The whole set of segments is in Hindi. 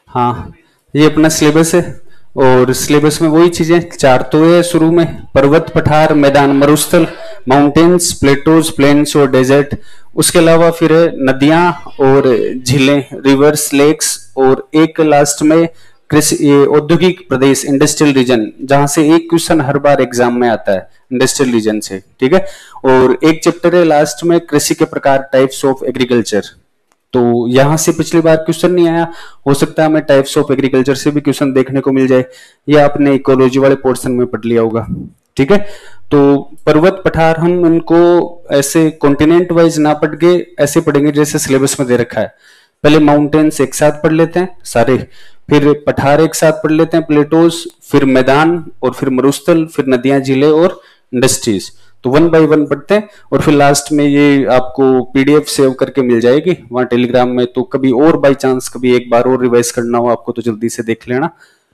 हाँ, ये अपना सिलेबस है और सिलेबस में वही चीजें चार तो है शुरू में, पर्वत, पठार, मैदान, मरुस्थल, माउंटेन्स, प्लेटोज, प्लेन्स और डेजर्ट। उसके अलावा फिर नदियां और झीलें, रिवर्स, लेक्स, और एक लास्ट में कृषि, औद्योगिक प्रदेश, इंडस्ट्रियल रीजन, जहां से एक क्वेश्चन हर बार एग्जाम में आता है इंडस्ट्रियल रीजन से, ठीक है। और एक चैप्टर है लास्ट में कृषि के प्रकार, टाइप्स ऑफ एग्रीकल्चर। तो यहां से पिछली बार क्वेश्चन नहीं आया, हो सकता है हमें टाइप्स ऑफ एग्रीकल्चर से भी क्वेश्चन देखने को मिल जाए, या आपने इकोलॉजी वाले पोर्शन में पढ़ लिया होगा, ठीक है। तो पर्वत, पठार हम उनको ऐसे कॉन्टिनेंट वाइज ना पढ़ के ऐसे पढ़ेंगे जैसे सिलेबस में दे रखा है। पहले माउंटेन्स एक साथ पढ़ लेते हैं सारे, फिर पठार एक साथ पढ़ लेते हैं, प्लेटोज, फिर मैदान, और फिर मरुस्थल, फिर नदियां, झीलें और इंडस्ट्रीज। तो वन बाय वन पढ़ते हैं, और फिर लास्ट में ये आपको पीडीएफ सेव करके मिल जाएगी वहां टेलीग्राम में। तो कभी और बाय चांस कभी एक बार और रिवाइज करना हो आपको तो जल्दी से देख लेना।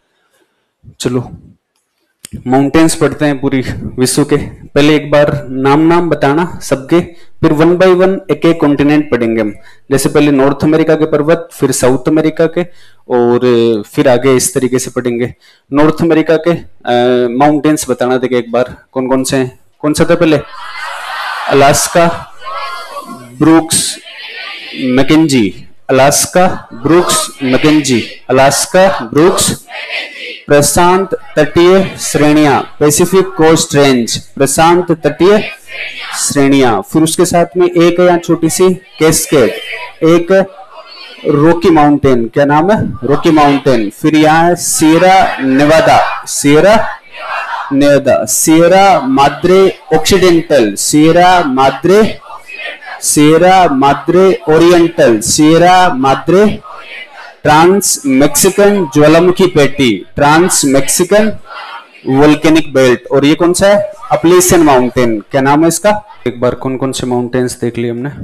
चलो माउंटेन्स पढ़ते हैं पूरी विश्व के। पहले एक बार नाम बताना सबके, फिर वन बाय वन एक एक कॉन्टिनेंट पढ़ेंगे हम। जैसे पहले नॉर्थ अमेरिका के पर्वत, फिर साउथ अमेरिका के, और फिर आगे इस तरीके से पढ़ेंगे। नॉर्थ अमेरिका के माउंटेन्स बताना देखिए एक बार कौन कौन से हैं। कौन सा था पहले? Alaska, Brooks, Mackenzie, Alaska, Brooks, Mackenzie, Alaska, Brooks. प्रशांत तटीय श्रेणियां, पैसिफिक कोस्ट रेंज, प्रशांत तटीय श्रेणियां। फिर उसके साथ में एक यहाँ छोटी सी कैस्केड, एक रॉकी माउंटेन, क्या नाम है? Rocky mountain. फिर यहाँ है Sierra Nevada, Sierra Nevada, Sierra Madre Occidental, Sierra Madre, Sierra Madre Oriental, Sierra Madre, trans Mexican ज्वालामुखी पेटी, ट्रांस मैक्सिकन वोल्केनिक बेल्ट। और ये कौन सा है? अपलेशियन माउंटेन, क्या नाम है इसका? एक बार कौन कौन से माउंटेन्स देख लिए हमने।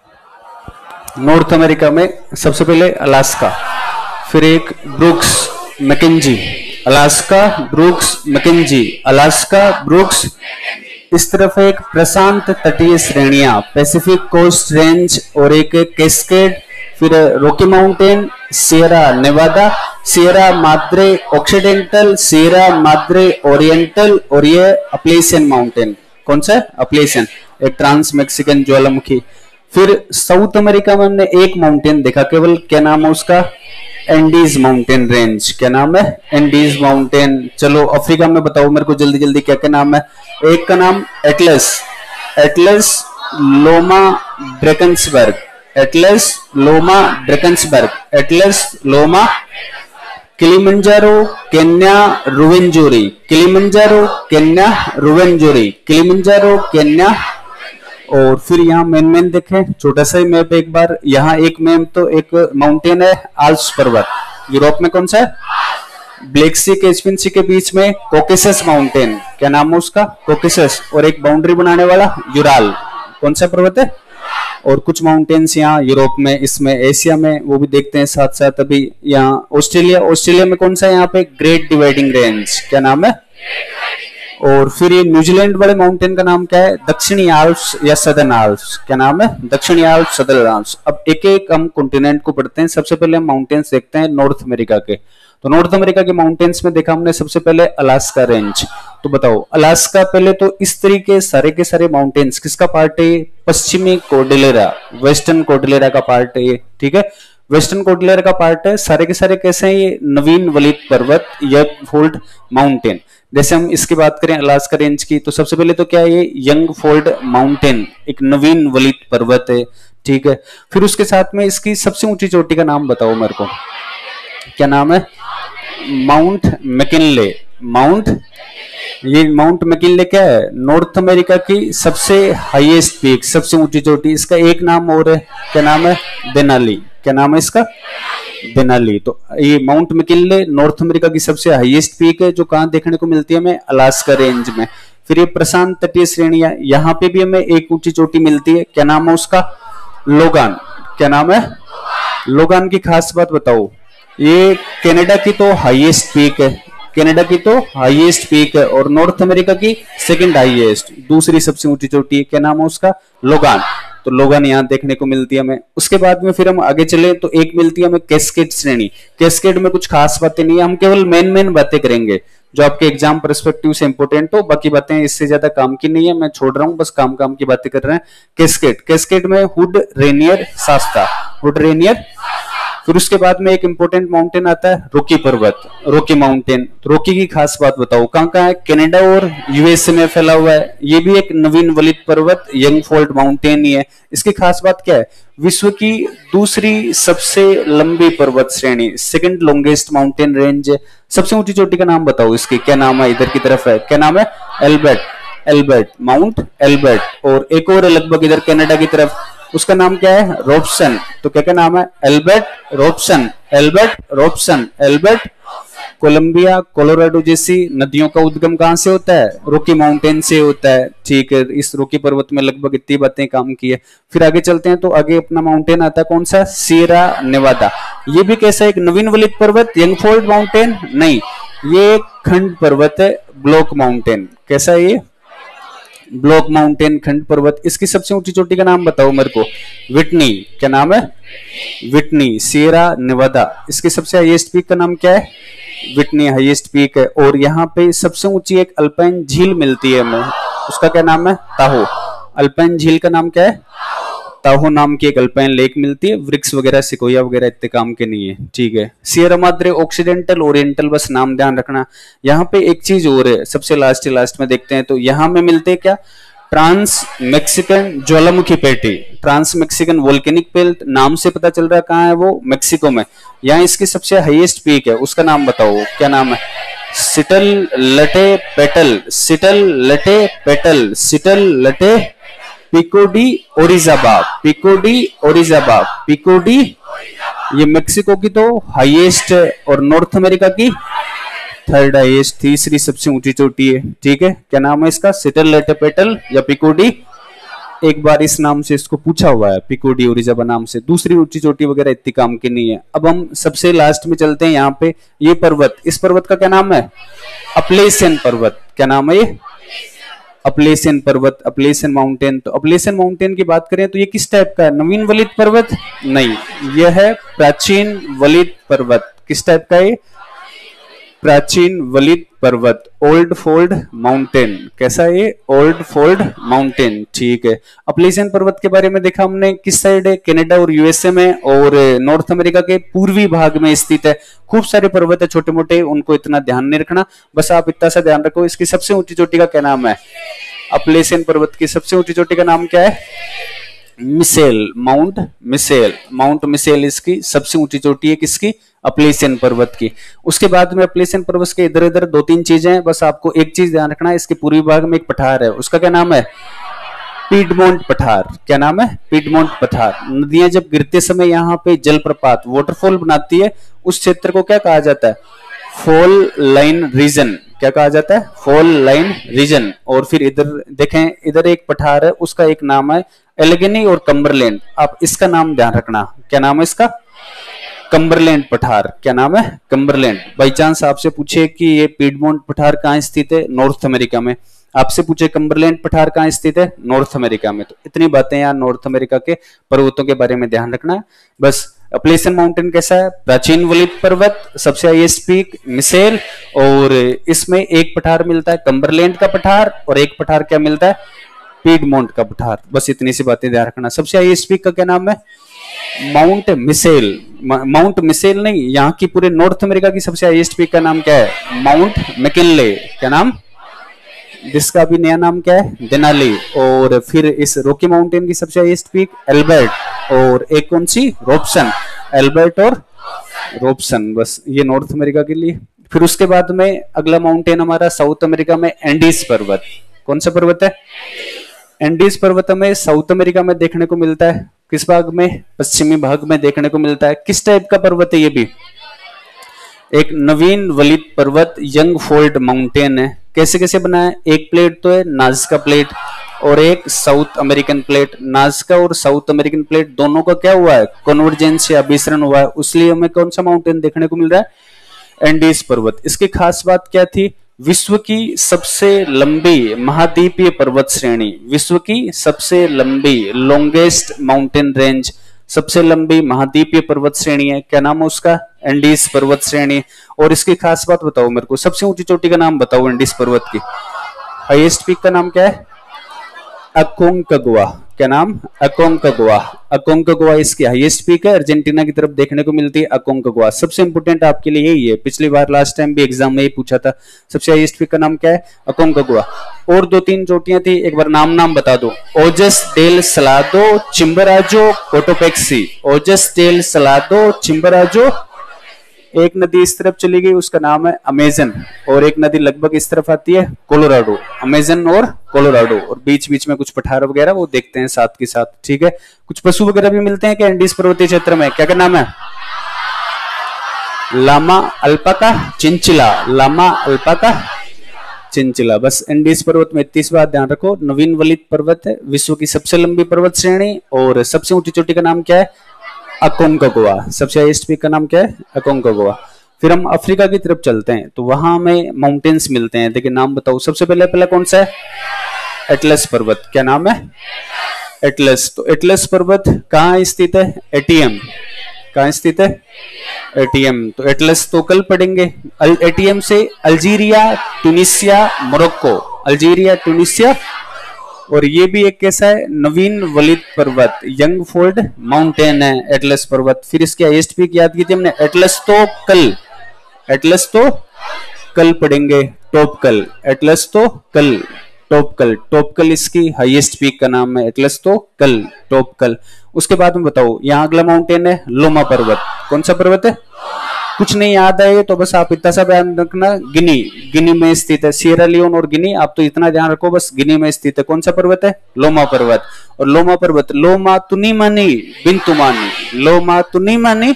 नॉर्थ अमेरिका में सबसे पहले अलास्का, फिर एक Brooks Mackenzie, Alaska, Brooks, Mackenzie, Alaska, Brooks. इस तरफ एक प्रशांत तटीय श्रेणियां, पैसिफिक कोस्ट रेंज, और एक कैस्केड, फिर Rocky mountain, Sierra Nevada, Sierra Madre Occidental, Sierra Madre Oriental, और ये अपलेशियन माउंटेन। कौन सा? अपलेशियन, एक ट्रांस मैक्सिकन ज्वालामुखी। फिर साउथ अमेरिका में हमने एक माउंटेन देखा केवल, क्या नाम है उसका? एंडीज माउंटेन रेंज, क्या नाम है? Andes mountain. चलो अफ्रीका में बताओ मेरे को जल्दी जल्दी क्या क्या नाम है। एक का नाम Atlas, Atlas Loma Drakensberg, Atlas Loma Drakensberg, Atlas Loma. Kilimanjaro, Kenya, Ruwenzori, Kilimanjaro, Kenya, Ruwenzori, Kilimanjaro, Kenya. और फिर यहाँ मेन देखें, छोटा सा ही मैप एक बार। यहाँ एक मैप तो एक माउंटेन है आल्प्स पर्वत, यूरोप में। कौन सा है? ब्लैक सी कैस्पियन सी के बीच में कॉकेसस माउंटेन, क्या नाम है उसका? कॉकेसस। और एक बाउंड्री बनाने वाला यूराल, कौन सा पर्वत है? और कुछ माउंटेन्स यहाँ यूरोप में, इसमें एशिया में, वो भी देखते हैं साथ साथ। अभी यहाँ ऑस्ट्रेलिया, ऑस्ट्रेलिया में कौन सा है यहाँ पे? ग्रेट डिवाइडिंग रेंज, क्या नाम है? और फिर ये न्यूजीलैंड वाले माउंटेन का नाम क्या है? दक्षिणी आल्प्स या सदर्न आल्प्स, क्या नाम है? दक्षिणी आल्प्स, सदर्न आल्प्स। अब एक एक हम कॉन्टिनेंट को पढ़ते हैं। सबसे पहले हम माउंटेन्स देखते हैं नॉर्थ अमेरिका के। तो नॉर्थ अमेरिका के माउंटेन्स में देखा हमने सबसे पहले अलास्का रेंज। तो बताओ अलास्का, पहले तो इस तरीके सारे के सारे माउंटेन्स किसका पार्ट है? पश्चिमी कोर्डिलेरा, वेस्टर्न कोर्डिलेरा का पार्ट है ये, ठीक है। वेस्टर्न कोर्डिलेरा का पार्ट है। सारे के सारे कैसे हैं? ये नवीन वलित पर्वत, यंग फोल्ड माउंटेन। जैसे हम इसकी बात करें अलास्का रेंज की, तो सबसे पहले तो क्या है? ये यंग फोल्ड माउंटेन, एक नवीन वलित पर्वत है, ठीक है। फिर उसके साथ में इसकी सबसे ऊंची चोटी का नाम बताओ मेरे को, क्या नाम है? माउंट मैकिनले, माउंट, ये माउंट मैकिनले क्या है? नॉर्थ अमेरिका की सबसे हाईएस्ट पीक, सबसे ऊंची चोटी। इसका एक नाम और है, क्या नाम है? देनाली, क्या नाम है इसका? देनाली। तो ये माउंट मैकिनले नॉर्थ अमेरिका की सबसे हाईएस्ट पीक है, जो कहाँ देखने को मिलती है हमें? अलास्का रेंज में। फिर ये प्रशांत तटीय श्रेणियां, यहाँ पे भी हमें एक ऊंची चोटी मिलती है, क्या नाम है उसका? लोगान, क्या नाम है? लोगान की खास बात बताओ, ये कनाडा की तो हाईएस्ट पीक है, कनाडा की तो हाईएस्ट पीक है, और नॉर्थ अमेरिका की सेकंड हाईएस्ट, दूसरी सबसे ऊंची चोटी है, क्या नाम है उसका? लोगान। तो लोगान यहाँ देखने को मिलती है हमें। उसके बाद में फिर हम आगे चले तो एक मिलती है हमें कैस्केड श्रेणी। कैस्केड में कुछ खास बातें नहीं है, हम केवल मेन बातें करेंगे जो आपके एग्जाम पर्सपेक्टिव से इंपॉर्टेंट हो, बाकी बातें इससे ज्यादा काम की नहीं है, मैं छोड़ रहा हूं, बस काम की बातें कर रहे हैं। कैस्केड, कैस्केड में Hood, Rainier, Shasta, Hood, Rainier. फिर उसके बाद में एक इंपॉर्टेंट माउंटेन आता है रॉकी पर्वत, रॉकी माउंटेन। तो रॉकी की खास बात बताओ, कहाँ है? कनाडा और यूएसए में फैला हुआ है। ये भी एक नवीन वलित पर्वत, यंग फोल्ड माउंटेन ही है। इसकी खास बात क्या है? विश्व की दूसरी सबसे लंबी पर्वत श्रेणी, सेकंड लॉन्गेस्ट माउंटेन रेंज। सबसे ऊंची चोटी का नाम बताओ इसकी, क्या नाम है? इधर की तरफ है, क्या नाम है? Elbert, Elbert, mount Elbert. और एक और लगभग इधर कनाडा की तरफ, उसका नाम क्या है? रॉबसन। तो क्या नाम है? Elbert Robson, Elbert Robson, Elbert. Columbia, Colorado जैसी नदियों का उद्गम कहां से होता है? रॉकी माउंटेन से होता है। ठीक है, इस रॉकी पर्वत में लगभग इतनी बातें काम की है। फिर आगे चलते हैं तो आगे अपना माउंटेन आता है कौन सा? Sierra Nevada. ये भी कैसा? एक नवीन वलित पर्वत, यंग फोल्ड माउंटेन नहीं, ये एक खंड पर्वत है, ब्लॉक माउंटेन। कैसा है ये? ब्लॉक माउंटेन, खंड पर्वत। इसकी सबसे ऊंची चोटी का नाम बताओ मेरे को। विटनी, क्या नाम है? Whitney, Sierra Nevada. इसकी सबसे हाईएस्ट पीक का नाम क्या है? विटनी हाईएस्ट पीक है। और यहाँ पे सबसे ऊंची एक अल्पाइन झील मिलती है हमें, उसका क्या नाम है? ताहो। अल्पाइन झील का नाम क्या है? ताहो नाम की एक अल्पाइन लेक मिलती है। वृक्ष वगैरह, सिकोया वगैरह इतने काम के नहीं है। ठीक है, सियरा माद्रे ऑक्सीडेंटल, ओरिएंटल, बस नाम ध्यान रखना। यहाँ पे एक चीज और है, सबसे लास्ट में देखते हैं तो यहाँ में मिलते हैं क्या? ट्रांस मैक्सिकन ज्वालामुखी पेटी, ट्रांस मैक्सिकन वोल्केनिक बेल्ट। नाम से पता चल रहा है कहाँ है वो? मैक्सिको में। यहाँ इसकी सबसे हाईएस्ट पीक है, उसका नाम बताओ, क्या नाम है? Citlaltepetl, Seattle लटे petal, Seattle लटे Pico de Orizaba, Pico de Orizaba, Pico de. ये मैक्सिको की तो हाईएस्ट है और नॉर्थ अमेरिका की थर्ड हाईएस्ट, तीसरी सबसे ऊंची चोटी है। ठीक है, क्या नाम है इसका? सिटल लेटेपेटल या पिको डी। एक बार इस नाम से इसको पूछा हुआ है, पिको डी ओरिजाबा नाम से। दूसरी ऊंची चोटी वगैरह इतनी काम की नहीं है। अब हम सबसे लास्ट में चलते हैं यहाँ पे। ये पर्वत, इस पर्वत का क्या नाम है? अपलेशियन पर्वत। क्या नाम है ये? अपलेशियन पर्वत, अपलेशियन माउंटेन। तो अपलेशियन माउंटेन की बात करें तो ये किस टाइप का है? नवीन वलित पर्वत नहीं, यह है प्राचीन वलित पर्वत। किस टाइप का है? प्राचीन वलित पर्वत, ओल्ड फोल्ड माउंटेन। कैसा है ये? Old fold mountain. ठीक है, अपलेशियन पर्वत के बारे में देखा हमने, किस साइड है? कनाडा और यूएसए में, और नॉर्थ अमेरिका के पूर्वी भाग में स्थित है। खूब सारे पर्वत है छोटे मोटे, उनको इतना ध्यान नहीं रखना, बस आप इतना सा ध्यान रखो। इसकी सबसे ऊंची चोटी का क्या नाम है? अपलेशियन पर्वत की सबसे ऊंची चोटी का नाम क्या है? Mitchell, mount Mitchell, mount Mitchell इसकी सबसे ऊंची चोटी है। किसकी? अपलेशियन पर्वत की। उसके बाद में अपलेशियन पर्वत के इधर इधर दो तीन चीजें हैं, बस आपको एक चीज ध्यान रखना है, इसके पूर्वी भाग में एक पठार है, उसका क्या नाम है? पीडमोंट पठार। क्या नाम है? पीडमोंट पठार। नदियां जब गिरते समय यहाँ पे जलप्रपात, वाटरफॉल बनाती है, उस क्षेत्र को क्या कहा जाता है? Fall line region. क्या कहा जाता है? Fall line region. और फिर इधर देखें, इधर एक पठार है, उसका एक नाम है एलेगनी और कम्बरलैंड। आप इसका नाम ध्यान रखना, क्या नाम है इसका? कम्बरलैंड पठार। क्या नाम है? कम्बरलैंड। बाई चांस आपसे पूछे कि ये पीडमोंट पठार कहाँ स्थित है? नॉर्थ अमेरिका में। आपसे पूछे कम्बरलैंड पठार कहाँ स्थित है? नॉर्थ अमेरिका में। तो इतनी बातें यहाँ नॉर्थ अमेरिका के पर्वतों के बारे में ध्यान रखना है बस। अपलेशियन माउंटेन कैसा है? प्राचीन वलित पर्वत, सबसे हाईएस्ट पीक मिसेल, और इसमें एक पठार मिलता है कम्बरलैंड का पठार, और एक पठार क्या मिलता है? पीडमोंट का पठार। बस इतनी सी बातें ध्यान रखना। सबसे हाईएस्ट पीक का क्या नाम है? Mount Mitchell. माउंट मिसेल नहीं, यहाँ की पूरे नॉर्थ अमेरिका की सबसे हाईएस्ट पीक का नाम क्या है? Mount McKinley. क्या नाम? जिसका भी नया नाम क्या है? देनाली। और फिर इस रॉकी माउंटेन की सबसे हाईएस्ट पीक एल्बर्ट, और एक कौन सी? रॉबसन। एल्बर्ट और रॉबसन। बस ये नॉर्थ अमेरिका के लिए। फिर उसके बाद में अगला माउंटेन हमारा साउथ अमेरिका में एंडीज पर्वत। कौन सा पर्वत है? एंडीज पर्वत में साउथ अमेरिका में देखने को मिलता है। किस भाग में? पश्चिमी भाग में देखने को मिलता है। किस टाइप का पर्वत है? ये भी एक नवीन वलित पर्वत, यंग फोल्ड माउंटेन है। कैसे कैसे बना है? एक प्लेट तो है नाज़का प्लेट, और एक साउथ अमेरिकन प्लेट। नाज़का और साउथ अमेरिकन प्लेट दोनों का क्या हुआ है? कन्वर्जेंस या अभिसरण हुआ है, इसलिए हमें कौन सा माउंटेन देखने को मिल रहा है? एंडीज पर्वत। इसकी खास बात क्या थी? विश्व की सबसे लंबी महाद्वीपीय पर्वत श्रेणी, विश्व की सबसे लंबी लॉन्गेस्ट माउंटेन रेंज, सबसे लंबी महाद्वीपीय पर्वत श्रेणी है, क्या नाम है उसका? एंडीज पर्वत श्रेणी। और इसकी खास बात बताओ मेरे को, सबसे ऊंची चोटी का नाम बताओ एंडीज पर्वत की। हाईएस्ट पीक का नाम क्या है? अकोंकागुआ। क्या नाम? अकोंकागुआ। अकोंकागुआ इसकी हाईएस्ट पीक है, अर्जेंटीना की तरफ देखने को मिलती है अकोंकागुआ। सबसे इंपोर्टेंट आपके लिए यही है, पिछली बार लास्ट टाइम भी एग्जाम में ही पूछा था। सबसे हाईएस्ट पीक का नाम क्या है? अकोंकागुआ। और दो तीन चोटियां थी, एक बार नाम बता दो। Ojos del Salado, Chimborazo, Cotopaxi. Ojos del Salado, Chimborazo. एक नदी इस तरफ चली गई, उसका नाम है अमेजन, और एक नदी लगभग इस तरफ आती है, कोलोराडो। अमेजन और कोलोराडो, और बीच बीच में कुछ पठार वगैरह वो देखते हैं साथ के साथ। ठीक है, कुछ पशु वगैरह भी मिलते हैं क्या एंडीज पर्वतीय क्षेत्र में? क्या नाम है? Llama, alpaca, chinchilla. Llama, alpaca, chinchilla. बस एंडीज पर्वत में 30 बात ध्यान रखो। नवीन वलित पर्वत है, विश्व की सबसे लंबी पर्वत श्रेणी, और सबसे ऊंची चोटी का नाम क्या है? अकोंकागुआ। सबसे हाईएस्ट पीक का नाम क्या है? अकोंकागुआ। फिर हम अफ्रीका की तरफ चलते हैं, तो वहां हमें माउंटेन्स मिलते हैं। देखिए नाम बताओ, सबसे पहले कौन सा है? एटलस पर्वत। क्या नाम है? एटलस। तो एटलस पर्वत कहाँ स्थित है? एटीएम। कहाँ स्थित है? एटीएम। तो एटलस तो कल पढ़ेंगे। एटीएम से Algeria, Tunisia, Morocco. Algeria, Tunisia. और ये भी एक कैसा है? नवीन वलित पर्वत, यंग फोल्ड माउंटेन है एटलस पर्वत। फिर इसकी हाईएस्ट पीक याद की थी हमने, एटलस तो कल। एटलस तो कल पढ़ेंगे, टॉपकल। एटलस तो कल, टॉपकल। टॉपकल इसकी हाईएस्ट पीक का नाम है, एटलस तो कल, टॉपकल। उसके बाद में बताओ, यहाँ अगला माउंटेन है लोमा पर्वत। कौन सा पर्वत है? कुछ नहीं याद आए तो बस आप इतना सा ध्यान रखना, गिनी में स्थित है। सियरा लियोन और गिनी, आप तो इतना ध्यान रखो बस, गिनी में स्थित है। कौन सा पर्वत है? लोमा पर्वत। और लोमा पर्वत, लोमा तुनीमानी बिनतुमानी। लोमा तुनीमानी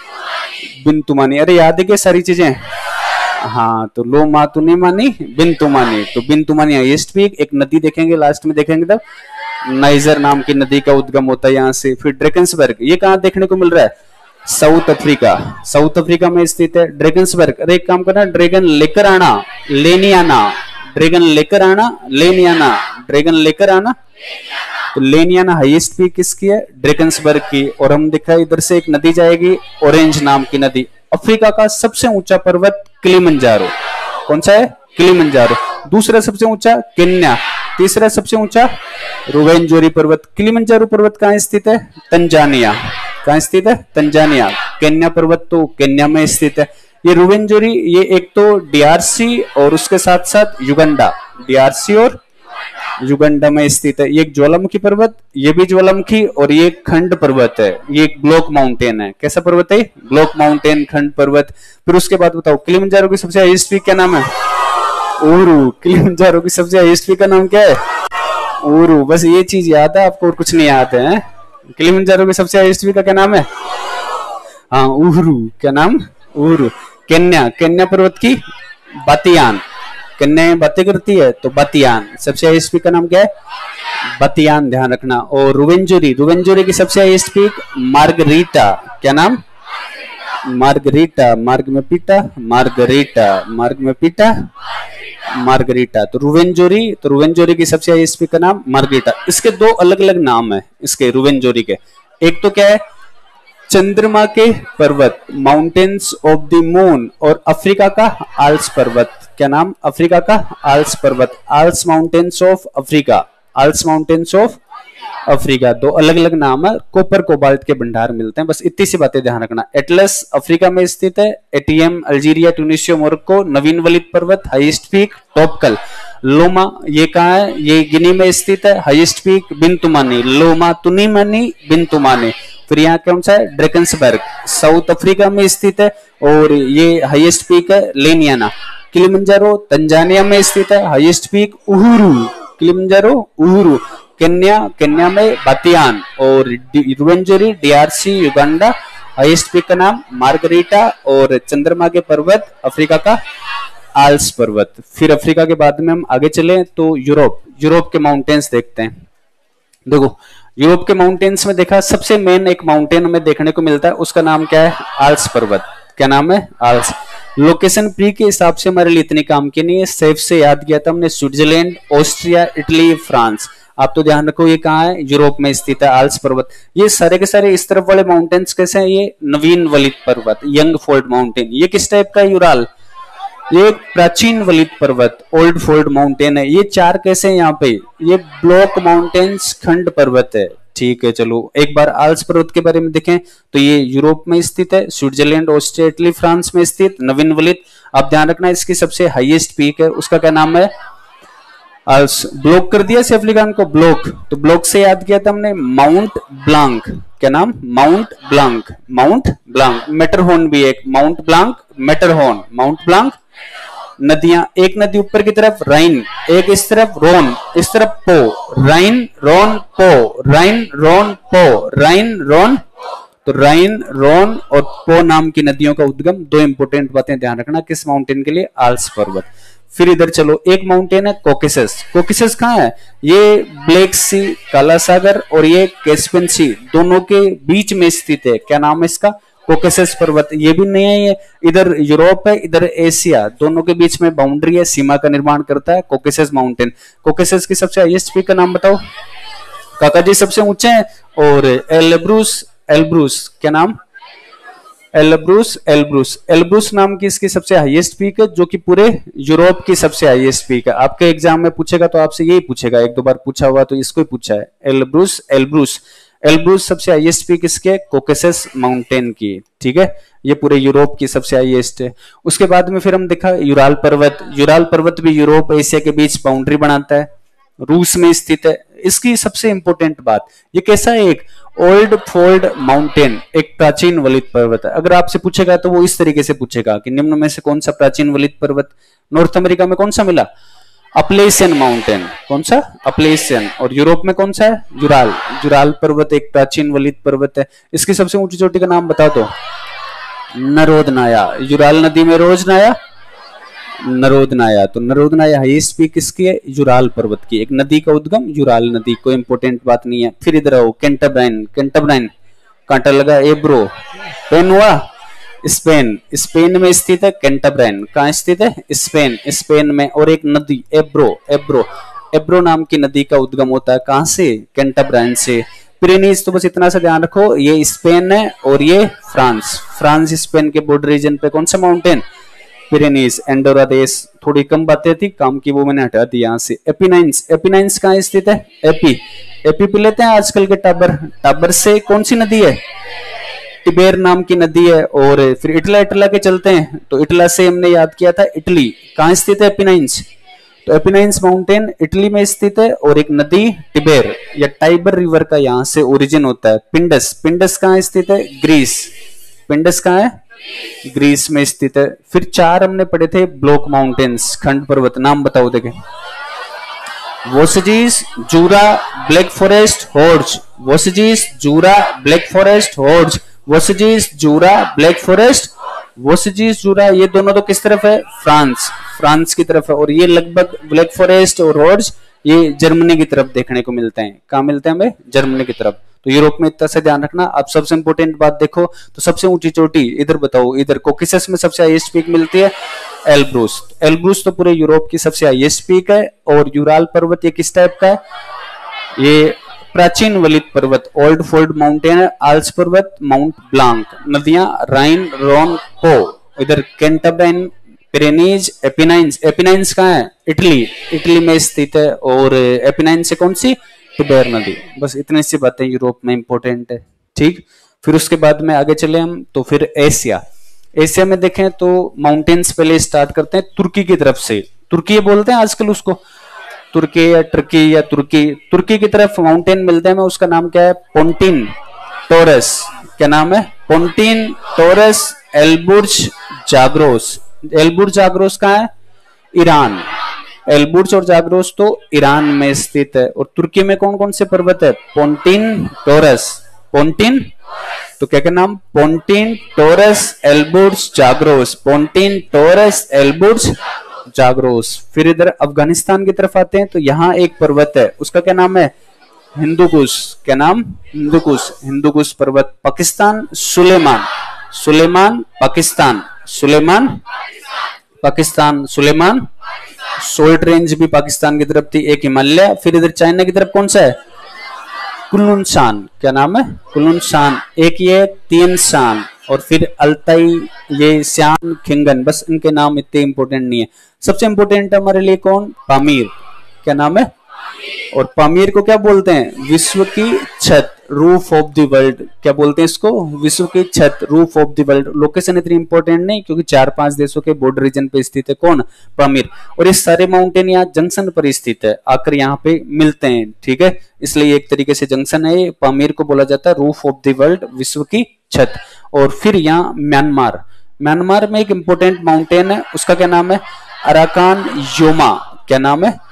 बिनतुमानी। अरे याद है क्या सारी चीजें? हाँ, तो लोमा तुनीमानी बिनतुमानी। तो बिनतुमानी हाईएस्ट पीक। एक नदी देखेंगे, लास्ट में देखेंगे तब, नाइजर नाम की नदी का उद्गम होता है यहाँ से। फिर ड्रेकन्सबर्ग, ये कहाँ देखने को मिल रहा है? South Africa. साउथ अफ्रीका में स्थित है ड्रेगन्सबर्ग। अरे एक काम करना, ड्रैगन लेकर आना, लेनियाना। ड्रैगन लेकर आना, लेनियाना। ड्रैगन लेकर आना, तो लेनियाना हाईएस्ट पीक किसकी है? ड्रैगन्सबर्ग की। और हम दिख रहा है इधर से एक नदी जाएगी, ऑरेंज नाम की नदी। अफ्रीका का सबसे ऊंचा पर्वत किलिमंजारो। कौन सा है? किलिमंजारो। दूसरा सबसे ऊंचा केन्या। तीसरा सबसे ऊंचा रुवेंजोरी पर्वत। किलिमंजारो पर्वत कहाँ स्थित है? तंजानिया। कहाँ स्थित है? तंजानिया। केन्या पर्वत तो केन्या में स्थित है। ये रुवेंजोरी, ये एक तो डीआरसी और उसके साथ साथ युगांडा। डीआरसी और युगांडा में स्थित है। ये एक ज्वालामुखी पर्वत, ये भी ज्वालामुखी, और ये खंड पर्वत है। ये एक ब्लॉक माउंटेन है। कैसा पर्वत है? ब्लॉक माउंटेन, खंड पर्वत। फिर उसके बाद बताओ, किलिमंजारो की सबसे हाईएस्ट पीक क्या नाम है? ऊरू। किलिमंजारो की सबसे हाईएस्ट पीक का नाम क्या है? ऊरू। बस ये चीज याद है आपको और कुछ नहीं याद है? किलिमंजारो की सबसे हाईएस्ट पीक का क्या नाम है? हाँ, ऊरू। क्या नाम? ऊरू। केन्या, केन्या पर्वत की बातियान। केन्या बातें करती है तो बातियान। सबसे हाईएस्ट पीक का नाम क्या है? बातियान, ध्यान रखना। और रुवेंजोरी, रुवेंजोरी की सबसे हाईएस्ट पीक मार्गरीटा। क्या नाम? मार्गरीटा। मार्ग में पीटा, मार्गरीटा। मार्ग में पीटा, मार्गरीटा। तो रुवेंजोरी की सबसे हाईएस्ट पीक का नाम मार्गरीटा। इसके दो अलग अलग नाम है इसके रुवेंजोरी के। एक तो क्या है? चंद्रमा के पर्वत, माउंटेन्स ऑफ द मून। और अफ्रीका का आल्स पर्वत। क्या नाम? अफ्रीका का आल्स पर्वत। Atlas mountains of Africa. Atlas mountains of Africa. दो अलग अलग नाम है। कॉपर कोबाल्ट के भंडार मिलते हैं। बस इतनी सी बातें ध्यान रखना। एटलस अफ्रीका में स्थित है। एटीएम अल्जीरिया, ट्यूनिसिया, मोरक्को। नवीन वलित पर्वत, हाईएस्ट पीक टॉपकल। लोमा, ये कहाँ है? ये गिनी में स्थित है। Highest peak Bintumani. लोमा तुनीमानी बिनतुमानी। फिर यहाँ कौन सा है? ड्रैकन्सबर्ग, साउथ अफ्रीका में स्थित है, और ये हाईएस्ट पीक है लेनियाना। किलिमंजारो तंजानिया में स्थित है। Highest peak Uhuru. Kilimanjaro Uhuru. Kenya में बातियान। और Rwenzori DRC Uganda. Highest peak का नाम मार्गरीटा। और चंद्रमा के पर्वत अफ्रीका का आल्स पर्वत। फिर अफ्रीका के बाद में हम आगे चले तो यूरोप के माउंटेन्स देखते हैं। देखो, यूरोप के माउंटेन्स में देखा, सबसे मेन एक माउंटेन में देखने को मिलता है, उसका नाम क्या है? आल्स पर्वत। क्या नाम है? आल्स। लोकेशन प्री के हिसाब से हमारे लिए इतनी काम की नहीं है, सेफ से याद किया था हमने, स्विट्जरलैंड, ऑस्ट्रिया, इटली, फ्रांस। आप तो ध्यान रखो ये कहाँ है, यूरोप में स्थित है, आल्प्स पर्वत। ये सारे के सारे इस तरफ वाले माउंटेन्स कैसे हैं, ये नवीन वलित पर्वत, यंग फोल्ड माउंटेन। ये किस टाइप का है, यूराल, ये प्राचीन वलित पर्वत, ओल्ड फोल्ड माउंटेन है। ये चार कैसे हैं यहाँ पे, ये ब्लॉक माउंटेन्स, खंड पर्वत है। ठीक है, चलो एक बार आल्प्स पर्वत के बारे में देखें तो ये यूरोप में स्थित है, स्विट्जरलैंड, ऑस्ट्रिया, इटली, फ्रांस में स्थित, नवीन वलित। आप ध्यान रखना इसकी सबसे हाईएस्ट पीक है, उसका क्या नाम है, आल्प्स। ब्लॉक कर दिया सेफ्लिकान को, ब्लॉक, तो ब्लॉक से याद किया था हमने माउंट ब्लांक, क्या नाम, Mont Blanc, Mont Blanc. Matterhorn भी एक, Mont Blanc, Matterhorn, Mont Blanc. नदियां, एक नदी ऊपर की तरफ राइन, एक इस तरफ रोन, इस तरफ पो, राइन रोन पो, राइन रोन पो, राइन रोन। तो राइन, रोन और पो नाम की नदियों का उद्गम, दो इंपोर्टेंट बातें ध्यान रखना किस माउंटेन के लिए, आल्प्स पर्वत। फिर इधर चलो, एक माउंटेन है कॉकेसस। कॉकेसस कहाँ है, ये ब्लैक सी, काला सागर और ये कैस्पियन सी, दोनों के बीच में स्थित है। क्या नाम है इसका, कॉकेसस पर्वत। ये भी नहीं है, ये इधर यूरोप है, इधर एशिया, दोनों के बीच में बाउंड्री है, सीमा का निर्माण करता है कॉकेसस माउंटेन। कॉकेसस की सबसे हाईएस्ट पीक का नाम बताओ काका जी, सबसे ऊंचे हैं। और एल्ब्रूस, एल्ब्रूस, क्या नाम, एल्ब्रूस, एल्ब्रूस, एल्ब्रूस नाम की इसकी सबसे हाईएस्ट पीक है, जो कि पूरे यूरोप की सबसे हाईएस्ट पीक है। आपके एग्जाम में पूछेगा तो आपसे यही पूछेगा, एक दो बार पूछा हुआ तो इसको ही पूछा है, एल्ब्रूस, एल्ब्रूस। एल्ब्रूस सबसे हाईएस्ट पीक इसके कॉकेसस माउंटेन की, ठीक है, ये पूरे यूरोप की सबसे हाईएस्ट है। उसके बाद में फिर हम देखा यूराल पर्वत। यूराल पर्वत भी यूरोप एशिया के बीच बाउंड्री बनाता है, रूस में स्थित है। इसकी सबसे इंपॉर्टेंट बात, ये कैसा है, एक ओल्ड फोल्ड माउंटेन, एक प्राचीन वलित पर्वत है। अगर आपसे पूछेगा तो वो इस तरीके से पूछेगा कि निम्न में से कौन सा प्राचीन वलित पर्वत नॉर्थ अमेरिका में कौन सा मिला, अपलेशियन माउंटेन, कौन सा, अपलेशियन। और यूरोप में कौन सा है, यूराल। यूराल पर्वत एक प्राचीन वलित पर्वत है। इसकी सबसे ऊंची चोटी का नाम बता दो, नरोदनाया। यूराल नदी में रोज नाया, नरोदनाया। तो नरोदनाया हाईएस्ट पीक किसकी है, यूराल पर्वत की। एक नदी का उद्गम यूराल नदी, कोई इंपोर्टेंट बात नहीं है। फिर इधर आओ, कैंटाब्राइन, कैंटाब्राइन, कांटा लगा, एब्रो, पेन हुआ, स्पेन, स्पेन में स्थित है कैंटाब्राइन। कहाँ स्थित है, स्पेन, स्पेन में। और एक नदी एब्रो, एब्रो, एब्रो नाम की नदी का उद्गम होता है कहाँ से, कैंटाब्राइन से। पिरेनीज तो बस इतना सा ध्यान रखो, ये स्पेन है और ये फ्रांस, फ्रांस स्पेन के बॉर्डर रीजन पे कौन सा माउंटेन, पिरेनीज। एंडोरा देश, थोड़ी कम बातें थी, काम की वो मैंने हटा दी यहाँ से। एपिनाइंस, एपिनाइंस कहाँ स्थित है, एपी, एपी पी लेते हैं आजकल के टाबर, टाबर से कौन सी नदी है, टिबेर नाम की नदी है। और फिर इटला, इटला के चलते हैं तो इटला से हमने याद किया था इटली, कहाँ स्थित है एपिनाइंस, तो एपिनाइंस माउंटेन इटली में स्थित है। और एक नदी टिबेर या टाइबर रिवर का यहाँ से ओरिजिन होता है। पिंडस, पिंडस कहाँ स्थित है, ग्रीस, पिंडस कहाँ है, ग्रीस में स्थित है। फिर चार हमने पढ़े थे ब्लॉक माउंटेन्स, खंड पर्वत, नाम बताओ देखें, Vosges, Jura, Black Forest, Harz, Vosges, Jura, Black Forest, Harz, Vosges, Jura, Black Forest, Vosges, Jura, ये दोनों तो किस तरफ है, फ्रांस, फ्रांस की तरफ है। और ये लगभग ब्लैक फॉरेस्ट और हॉर्ज ये जर्मनी की तरफ देखने को मिलते हैं। कहाँ मिलते हैं हमें, जर्मनी की तरफ। तो यूरोप में इतना सा ध्यान रखना। अब सबसे इंपोर्टेंट बात देखो, तो सबसे ऊंची चोटी इधर बताओ, इधर कॉकेसस में सबसे हाईएस्ट पीक मिलती है एल्ब्रूस। एल्ब्रूस तो पूरे यूरोप की सबसे हाईएस्ट पीक है। और यूराल पर्वत ये किस टाइप का है, ये प्राचीन वलित पर्वत, ओल्ड फोल्ड माउंटेन है। आल्प्स पर्वत, माउंट ब्लांक। नदियां राइन, रोन, पो। इधर कैंटाब्राइन, पिरेनीज, एपिनाइंस। एपिनाइंस कहाँ है, इटली, इटली में स्थित है। और एपिनाइंस से कौन सी, टिबेर नदी। बस इतनी सी बातें यूरोप में इंपॉर्टेंट है, ठीक। फिर उसके बाद में आगे चले हम, तो फिर एशिया। एशिया में देखें तो माउंटेन्स पहले स्टार्ट करते हैं तुर्की की तरफ से। तुर्की बोलते हैं आजकल उसको, तुर्की या टर्की या तुर्की। तुर्की की तरफ माउंटेन मिलते हैं, उसका नाम क्या है, पोंटिन टोरस। क्या नाम है, Pontic Taurus, Elburz Zagros. Elburz Zagros कहाँ है, ईरान। एल्बुर्ज और जाग्रोस तो ईरान में स्थित है। और तुर्की में कौन कौन से पर्वत है, पोंटिन टोरस, पोंटिन, तो क्या क्या नाम, Pontic Taurus, Elburz Zagros, Pontic Taurus, Elburz Zagros. फिर इधर अफगानिस्तान की तरफ आते हैं, तो यहाँ एक पर्वत है, उसका क्या नाम है, हिंदुकुश। क्या नाम, हिंदुकुश, हिंदुकुश पर्वत। पाकिस्तान, सुलेमान, सुलेमान पाकिस्तान। सुलेमान पाकिस्तान, सुलेमान सोल्ट रेंज भी पाकिस्तान की तरफ थी, एक हिमालय, फिर इधर चाइना की तरफ कौन सा है, कुल्लुन शान, क्या नाम है, कुल्लुन शान, एक ये तीन शान, और फिर अल्ताई, ये श्यान खिंगन, बस इनके नाम इतने इंपॉर्टेंट नहीं है। सबसे इंपॉर्टेंट है हमारे लिए कौन, पामीर, क्या नाम है, और पामीर को क्या बोलते हैं, विश्व की छत, रूफ ऑफ द वर्ल्ड, क्या बोलते हैं इसको, विश्व की छत, roof of the world. Location इतनी इंपॉर्टेंट नहीं, क्योंकि 4-5 देशों के बॉर्डर रीजन पे स्थित है कौन, पामीर, और ये सारे माउंटेन यहाँ जंक्शन पर स्थित है, आकर यहाँ पे मिलते हैं, ठीक है, इसलिए एक तरीके से जंक्शन है। पामीर को बोला जाता है रूफ ऑफ द वर्ल्ड, विश्व की छत। और फिर यहाँ म्यांमार, म्यांमार में एक इंपॉर्टेंट माउंटेन है, उसका क्या नाम है, अराकान योमा, क्या नाम है,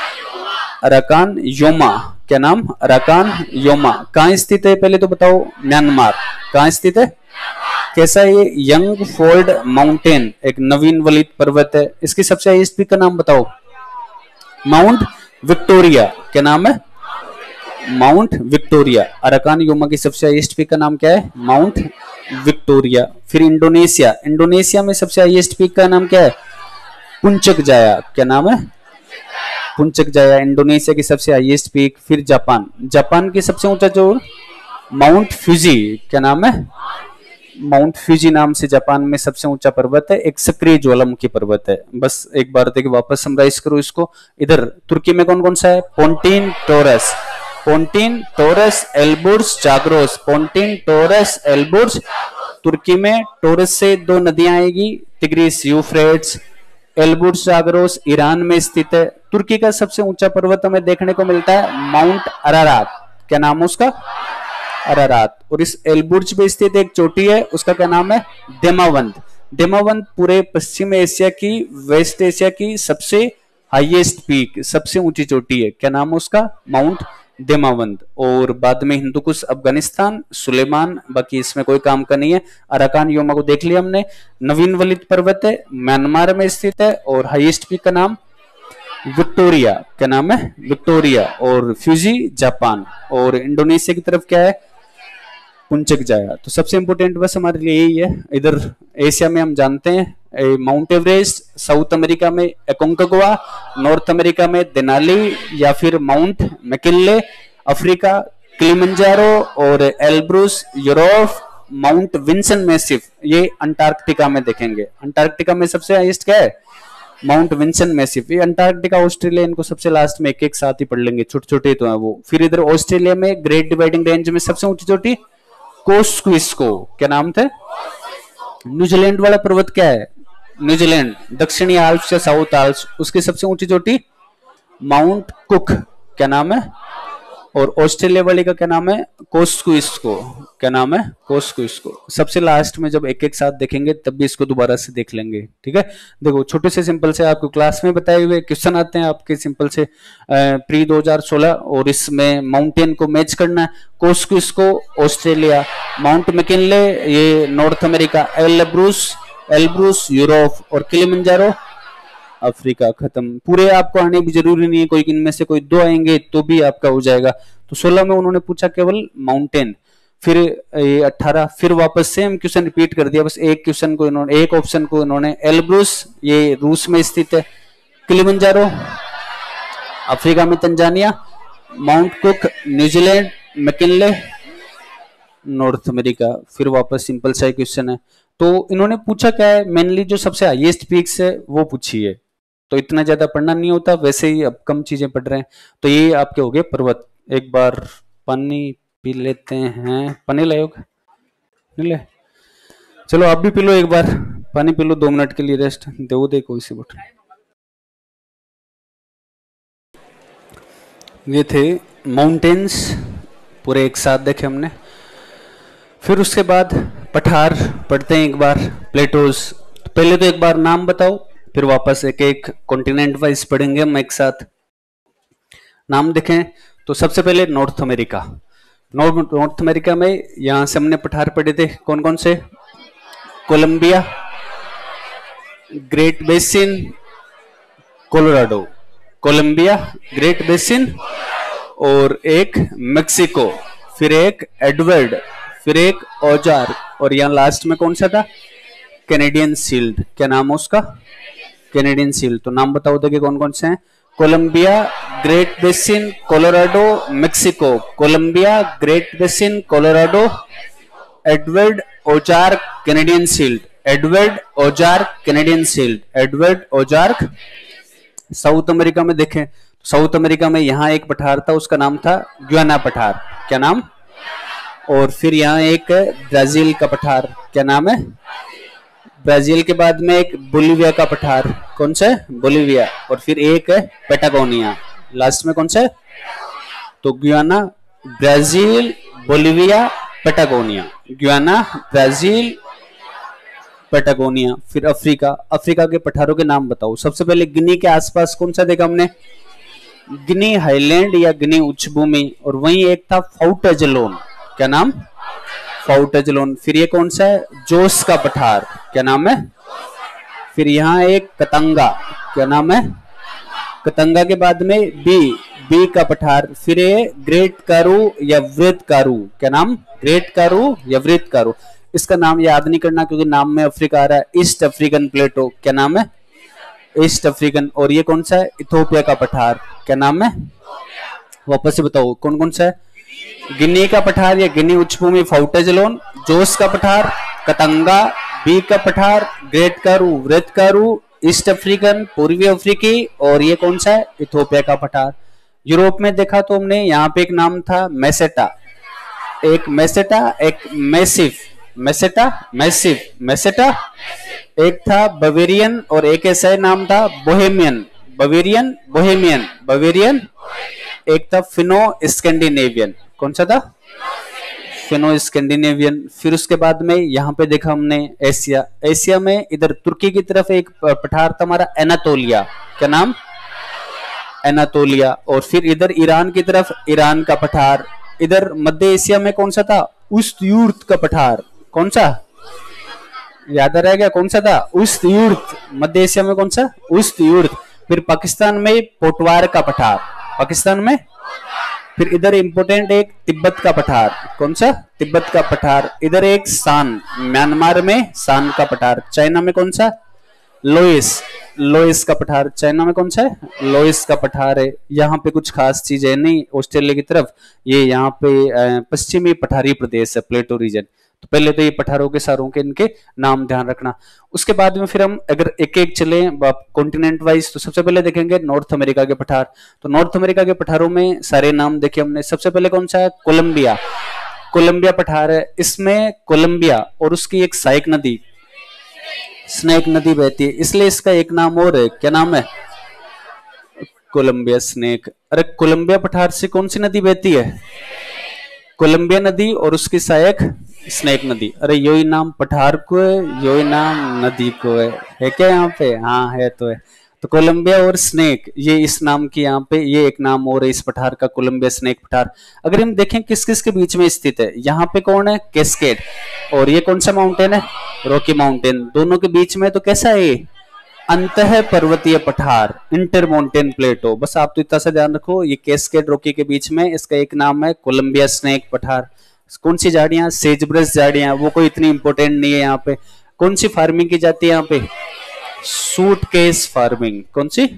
अराकान योमा, क्या नाम, अराकान योमा। कहाँ स्थित है पहले तो बताओ, म्यांमार, कहाँ स्थित है, कैसा है ये, यंग फोल्ड माउंटेन, एक नवीन वलित पर्वत है। इसकी सबसे हाईएस्ट पीक का नाम बताओ, माउंट विक्टोरिया, क्या नाम है, माउंट विक्टोरिया। अराकान योमा की सबसे हाईएस्ट पीक का नाम क्या है, माउंट विक्टोरिया। फिर इंडोनेशिया, इंडोनेशिया में सबसे हाईएस्ट पीक का नाम क्या है, पुंचक जाया, क्या नाम है, पुंचक जाया, इंडोनेशिया की सबसे हाईएस्ट पीक। फिर जापान, जापान की सबसे ऊंचा चोर माउंट फ्यूजी, क्या नाम है, माउंट फ्यूजी नाम से जापान में सबसे ऊंचा पर्वत है, एक सक्रिय ज्वालामुखी पर्वत है। बस एक बार देखिए, वापस समराइज करो इसको। इधर तुर्की में कौन कौन सा है, Pontic Taurus, Pontic Taurus, Elburz, Zagros, Pontic Taurus, Elburz. तुर्की में टोरस से दो नदियां आएगी, Tigris, Euphrates, Elburz, Zagros Iran में स्थित है। तुर्की का सबसे ऊंचा पर्वत हमें देखने को मिलता है माउंट अरारात, क्या नाम है उसका, अरारात। और इस एल्बुर्ज पे स्थित एक चोटी है, उसका क्या नाम है, देमावंद। देमावंद पूरे पश्चिम एशिया की, वेस्ट एशिया की सबसे हाईएस्ट पीक, सबसे ऊंची चोटी है, क्या नाम है उसका, माउंट देमावंद। और बाद में हिंदुकुश, अफगानिस्तान, सुलेमान, बाकी इसमें कोई काम का नहीं है। अराकान योमा को देख लिया हमने, नवीन वलित पर्वत है, म्यांमार में स्थित है, और हाईएस्ट पीक का नाम विक्टोरिया, क्या नाम है, विक्टोरिया। और फ्यूजी जापान, और इंडोनेशिया की तरफ क्या है, पुंचक जाया। तो सबसे इंपोर्टेंट बस हमारे लिए यही है। इधर एशिया में हम जानते हैं माउंट एवरेस्ट, साउथ अमेरिका में एकोंकागुआ, नॉर्थ अमेरिका में देनाली या फिर माउंट मैकिनले, अफ्रीका किलिमंजारो और Elbrus, Europe Mount Vinson massif, ये अंटार्कटिका में देखेंगे। अंटार्कटिका में सबसे हाईएस्ट क्या है, माउंट विंसन मैसिव। ये अंटार्कटिका, ऑस्ट्रेलिया, इनको सबसे लास्ट में एक एक साथ ही पढ़ लेंगे, छोटे छोटे तो है वो। फिर इधर ऑस्ट्रेलिया में ग्रेट डिवाइडिंग रेंज में सबसे ऊंची चोटी कोस्क्विस्को, क्या नाम था। न्यूजीलैंड वाला पर्वत क्या है, न्यूजीलैंड, दक्षिणी आल्प्स या साउथ आल्प्स, उसकी सबसे ऊंची चोटी माउंट कुक, क्या नाम है। और ऑस्ट्रेलिया वाले का क्या नाम है, कोस्क्विस्को, क्या नाम है, कोस्क्विस्को। सबसे लास्ट में जब एक एक साथ देखेंगे तब भी इसको दोबारा से देख लेंगे, ठीक है। देखो छोटे से सिंपल से आपको क्लास में बताए हुए क्वेश्चन आते हैं आपके सिंपल से प्री 2016, और इसमें माउंटेन को मैच करना है। कोस्क्विस्को ऑस्ट्रेलिया, माउंट मैकिनले ये नॉर्थ अमेरिका, एल्ब्रुस यूरोप, और किलिमंजारो अफ्रीका। खत्म। पूरे आपको आने भी जरूरी नहीं है, कोई इनमें से कोई दो आएंगे तो भी आपका हो जाएगा। तो 16 में उन्होंने पूछा केवल माउंटेन, फिर 18 फिर वापस सेम क्वेश्चन रिपीट कर दिया, बस एक क्वेश्चन को इन्होंने, एक ऑप्शन को इन्होंने, एल्ब्रुस ये रूस में स्थित है, किलिमंजारो अफ्रीका में Tanzania, Mount Cook New Zealand, McKinley North America. फिर वापस सिंपल सा क्वेश्चन है। तो इन्होंने पूछा क्या है, मेनली जो सबसे हाईएस्ट पीक्स है वो पूछी है, तो इतना ज्यादा पढ़ना नहीं होता, वैसे ही अब कम चीजें पढ़ रहे हैं। तो ये आपके हो गए पर्वत। एक बार पानी पी लेते हैं, पानी लाओगे नहीं ले, चलो आप भी पी लो, एक बार पानी पी लो, 2 मिनट के लिए रेस्ट दे कोई सी बोतल। ये थे माउंटेन्स पूरे एक साथ देखे हमने। फिर उसके बाद पठार पढ़ते हैं एक बार, प्लेटोज। पहले तो एक बार नाम बताओ, फिर वापस एक एक कॉन्टिनेंट वाइज पढ़ेंगे हम एक साथ। नाम देखें तो सबसे पहले नॉर्थ अमेरिका। नॉर्थ अमेरिका में यहां से हमने पठार पढ़े थे, कौन कौन से, Columbia, Great Basin, Colorado, Columbia, Great Basin, और एक मेक्सिको, फिर एक एडवर्ड, फिर एक औजार, और यहाँ लास्ट में कौन सा था, कैनेडियन शील्ड। क्या नाम है उसका? Canadian Shield. तो नाम बताओ देखिए कौन कौन से हैं। Columbia, Great Basin, Colorado, Mexico. Columbia, Great Basin, Colorado, Edward Ozark, Canadian Shield. Edward Ozark, Canadian Shield. Edward Ozark. South America में देखें, साउथ अमेरिका में यहाँ एक पठार था, उसका नाम था ग्याना पठार। क्या नाम? और फिर यहाँ एक ब्राजील का पठार। क्या नाम है? ब्राजील के बाद में एक बोलिविया का पठार। कौन सा? बोलिविया। और फिर एक है पेटागोनिया। लास्ट में कौन सा है? तो Guiana, Brazil, Bolivia, Patagonia. Guiana, Brazil, Patagonia. फिर अफ्रीका। अफ्रीका के पठारों के नाम बताओ। सबसे पहले गिनी के आसपास कौन सा देखा हमने? गिनी हाईलैंड या गिनी उच्चभूमि। और वहीं एक था फाउटेजलोन। क्या नाम? फाउटेजलोन। फिर ये कौन सा है? जोस का पठार। क्या नाम है? फिर यहाँ एक कतंगा। क्या नाम है? कतंगा के बाद में बी का पठार। फिर ये ग्रेट कारू या वृत कारू। क्या नाम? ग्रेट कारू या वृत कारू। इसका नाम याद नहीं करना क्योंकि नाम में अफ्रीका आ रहा है। East African plateau. क्या नाम है? East African. और ये कौन सा है? इथोपिया का पठार। क्या नाम है? वापस से बताओ कौन कौन सा है? गिनी का पठार या गिनी उच्चभूमि फाउटेजलोन, जोस का पठार, कतंगा, बी का पठार, ग्रेट कारू, वृत कारू, ईस्ट अफ्रीकन, पूर्वी अफ्रीकी। और ये कौन सा है? इथोपिया का पठार। यूरोप में देखा तो हमने यहाँ पे एक नाम था मेसेटा। एक मेसेटा, एक मैसिफ। Meseta, massif, Meseta. एक था बवेरियन और एक ऐसा नाम था बोहेमियन। Bavarian, Bohemian, Bavarian. एक था फिनो स्कैंडिनेवियन। कौन सा था? Fenno Scandinavian. फिर उसके बाद में यहाँ पे देखा हमने एशिया। एशिया में इधर तुर्की की तरफ एक पठार था हमारा एनातोलिया। क्या नाम? एनातोलिया। और फिर इधर ईरान की तरफ ईरान का पठार। इधर मध्य एशिया में कौन सा था? उस्त-यूर्त का पठार। कौन सा? याद आ रहेगा कौन सा था? उस्त-यूर्त। मध्य एशिया में कौन सा? उस्त-यूर्त। फिर पाकिस्तान में पोटवार का पठार। पाकिस्तान में। फिर इधर इंपोर्टेंट एक तिब्बत का पठार। कौन सा? तिब्बत का पठार। इधर एक सान, म्यांमार में सान का पठार। चाइना में कौन सा? लोइस। लोइस का पठार। चाइना में कौन सा है? लोइस का पठार है। यहाँ पे कुछ खास चीज है नहीं ऑस्ट्रेलिया की तरफ। ये यहाँ पे पश्चिमी पठारी प्रदेश है, प्लेटो रीजन। तो पहले तो ये पठारों के सारों के इनके नाम ध्यान रखना। उसके बाद में फिर हम अगर एक एक चले कॉन्टिनेंट वाइज तो सबसे पहले देखेंगे नॉर्थ अमेरिका के पठार। तो नॉर्थ अमेरिका के पठारों में सारे नाम देखे हमने। सबसे पहले कौन सा है? कोलंबिया। कोलंबिया पठार है। इसमें कोलंबिया और उसकी एक सहायक नदी स्नेक नदी बहती है, इसलिए इसका एक नाम और है। क्या नाम है? Colombia snake. अरे कोलंबिया पठार से कौन सी नदी बहती है? कोलंबिया नदी और उसकी सहायक स्नेक नदी। अरे यही नाम पठार को है, यही नाम नदी को है क्या यहाँ पे? हाँ है तो है। तो कोलंबिया और स्नेक, ये इस नाम की यहाँ पे ये एक नाम और है इस पठार का, कोलंबिया स्नेक पठार। अगर हम देखें किस किस के बीच में स्थित है, यहाँ पे कौन है? कैस्केड। और ये कौन सा माउंटेन है? Rocky mountain. दोनों के बीच में तो कैसा है? अंतः पर्वतीय पठार, इंटर माउंटेन प्लेटो। बस आप तो इतना सा ध्यान रखो, ये कैस्केड रॉकी के बीच में, इसका एक नाम है कोलंबिया स्नेक पठार। कौन सी झाड़ियां? सेजब्रश झाड़ियां, वो कोई इतनी इंपॉर्टेंट नहीं है यहाँ पे। कौन सी फार्मिंग की जाती है यहाँ पे? Suitcase farming. कौन सी?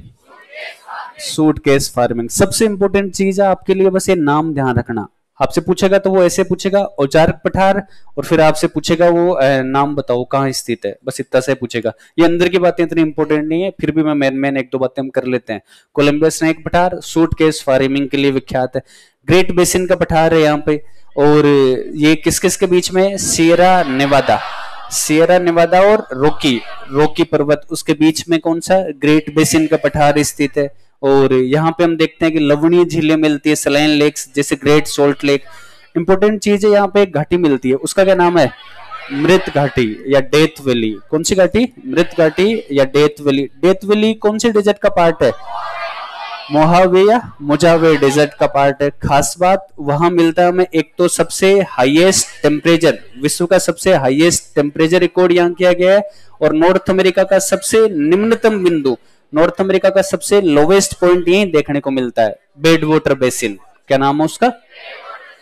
Suitcase farming. सबसे इंपॉर्टेंट चीज है आपके लिए, बस ये नाम ध्यान रखना। आपसे पूछेगा तो वो ऐसे पूछेगा, औजार्क पठार, और फिर आपसे पूछेगा वो नाम बताओ कहाँ स्थित है, बस इतना से पूछेगा। ये अंदर की बातें इतनी इंपॉर्टेंट नहीं है, फिर भी मैं मेन एक दो बातें हम कर लेते हैं। कोलंबिया स्नेक पठार सूटकेस फार्मिंग के लिए विख्यात है। ग्रेट बेसिन का पठार है यहाँ पे, और ये किस किस के बीच में? सियरा नेवादा, सियरा नेवादा और रॉकी पर्वत, उसके बीच में कौन सा? ग्रेट बेसिन का पठार स्थित है। और यहाँ पे हम देखते हैं कि लवणीय झीलें मिलती है, सलाइन लेक्स जैसे ग्रेट सोल्ट लेक। इंपॉर्टेंट चीज है, यहाँ पे एक घाटी मिलती है, उसका क्या नाम है? मृत घाटी या डेथ वैली। कौन सी घाटी? मृत घाटी या डेथ वैली। डेथ वैली कौन सी डेजर्ट का पार्ट है? मोहावे या मोजावे डेजर्ट का पार्ट है। खास बात वहां मिलता है हमें एक तो सबसे हाईएस्ट टेम्परेचर, विश्व का सबसे हाईएस्ट टेम्परेचर रिकॉर्ड यहाँ किया गया है, और नॉर्थ अमेरिका का सबसे निम्नतम बिंदु, नॉर्थ अमेरिका का सबसे लोवेस्ट पॉइंट यही देखने को मिलता है, बेड वाटर बेसिन। क्या नाम है उसका?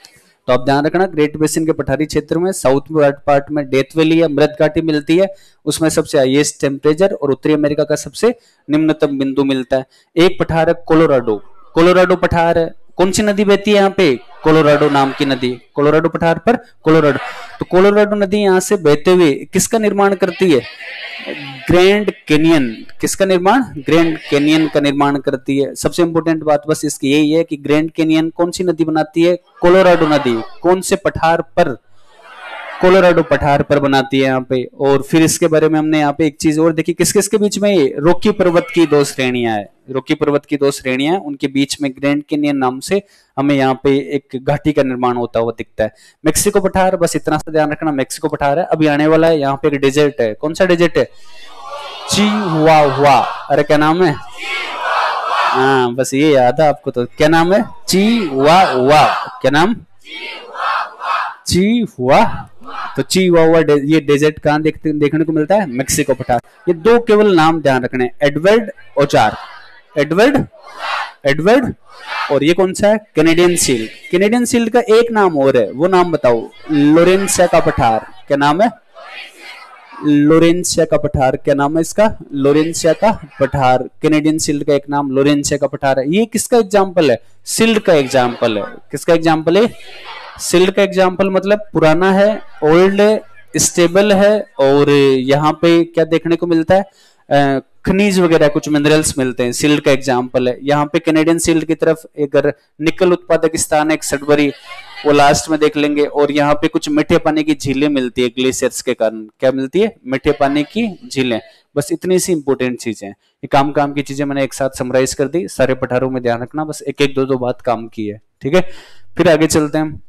तो आप ध्यान रखना ग्रेट बेसिन के पठारी क्षेत्र में साउथ पार्ट में डेथ वैली या मृत घाटी मिलती है, उसमें सबसे हाईएस्ट टेम्परेचर और उत्तरी अमेरिका का सबसे निम्नतम बिंदु मिलता है। एक पठार है कोलोराडो, कोलोराडो पठार है, कौन सी नदी बहती है यहाँ पे, कोलोराडो नाम की नदी, कोलोराडो पठार पर कोलोराडो। तो कोलोराडो नदी यहाँ से बहते हुए किसका निर्माण करती है, ग्रैंड कैनियन, किसका निर्माण, ग्रैंड कैनियन का निर्माण करती है। सबसे इंपॉर्टेंट बात बस इसकी यही है कि ग्रैंड कैनियन कौन सी नदी बनाती है, कोलोराडो नदी, कौन से पठार पर, कोलोराडो पठार पर बनाती है यहाँ पे। और फिर इसके बारे में हमने यहाँ पे एक चीज और देखी, किस किस के बीच में, ये रॉकी पर्वत की दो श्रेणियां है, रॉकी पर्वत की दो श्रेणियां हैं, उनके बीच में ग्रैंड कैनियन नाम से हमें यहाँ पे एक घाटी का निर्माण होता हुआ दिखता है। मेक्सिको पठार, बस इतना सा ध्यान रखना, मेक्सिको पठार है, अभी आने वाला है। यहाँ पे एक डेजर्ट है, कौन सा डेजर्ट है, चिहुआहुआ, अरे क्या नाम है, हाँ बस ये याद है आपको, तो क्या नाम है, चिहुआहुआ, क्या नाम, चिहुआ। तो चिहुआहुआ ये डेजर्ट कहाँ देखने को मिलता है, मेक्सिको पठार। ये दो केवल नाम ध्यान रखने, एडवर्ड ओचार, एडवर्ड, एडवर्ड, और ये कौन सा है, कैनेडियन शील्ड। कैनेडियन शील्ड का एक नाम और है, वो नाम बताओ, लोरेंसिया का पठार, क्या नाम है, लोरेंसिया का पठार, क्या नाम है इसका, लोरेंसिया का पठार। कैनेडियन शील्ड का एक नाम लोरेंसिया का पठार है। ये किसका एग्जाम्पल है, शील्ड का एग्जाम्पल है, किसका एग्जाम्पल है, शील्ड का एग्जाम्पल, मतलब पुराना है, ओल्ड है, स्टेबल है, और यहाँ पे क्या देखने को मिलता है, खनिज वगैरह कुछ मिनरल्स मिलते हैं, शील्ड का एग्जाम्पल है। यहाँ पे कैनेडियन शील्ड की तरफ एक निकल उत्पादक स्थान है, सडबरी, वो लास्ट में देख लेंगे। और यहाँ पे कुछ मीठे पानी की झीलें मिलती है ग्लेशियर्स के कारण, क्या मिलती है, मीठे पानी की झीलें। बस इतनी सी इंपॉर्टेंट चीजें, ये काम की चीजें मैंने एक साथ समराइज कर दी, सारे पठारों में ध्यान रखना, बस एक एक दो बात काम की है, ठीक है। फिर आगे चलते हैं,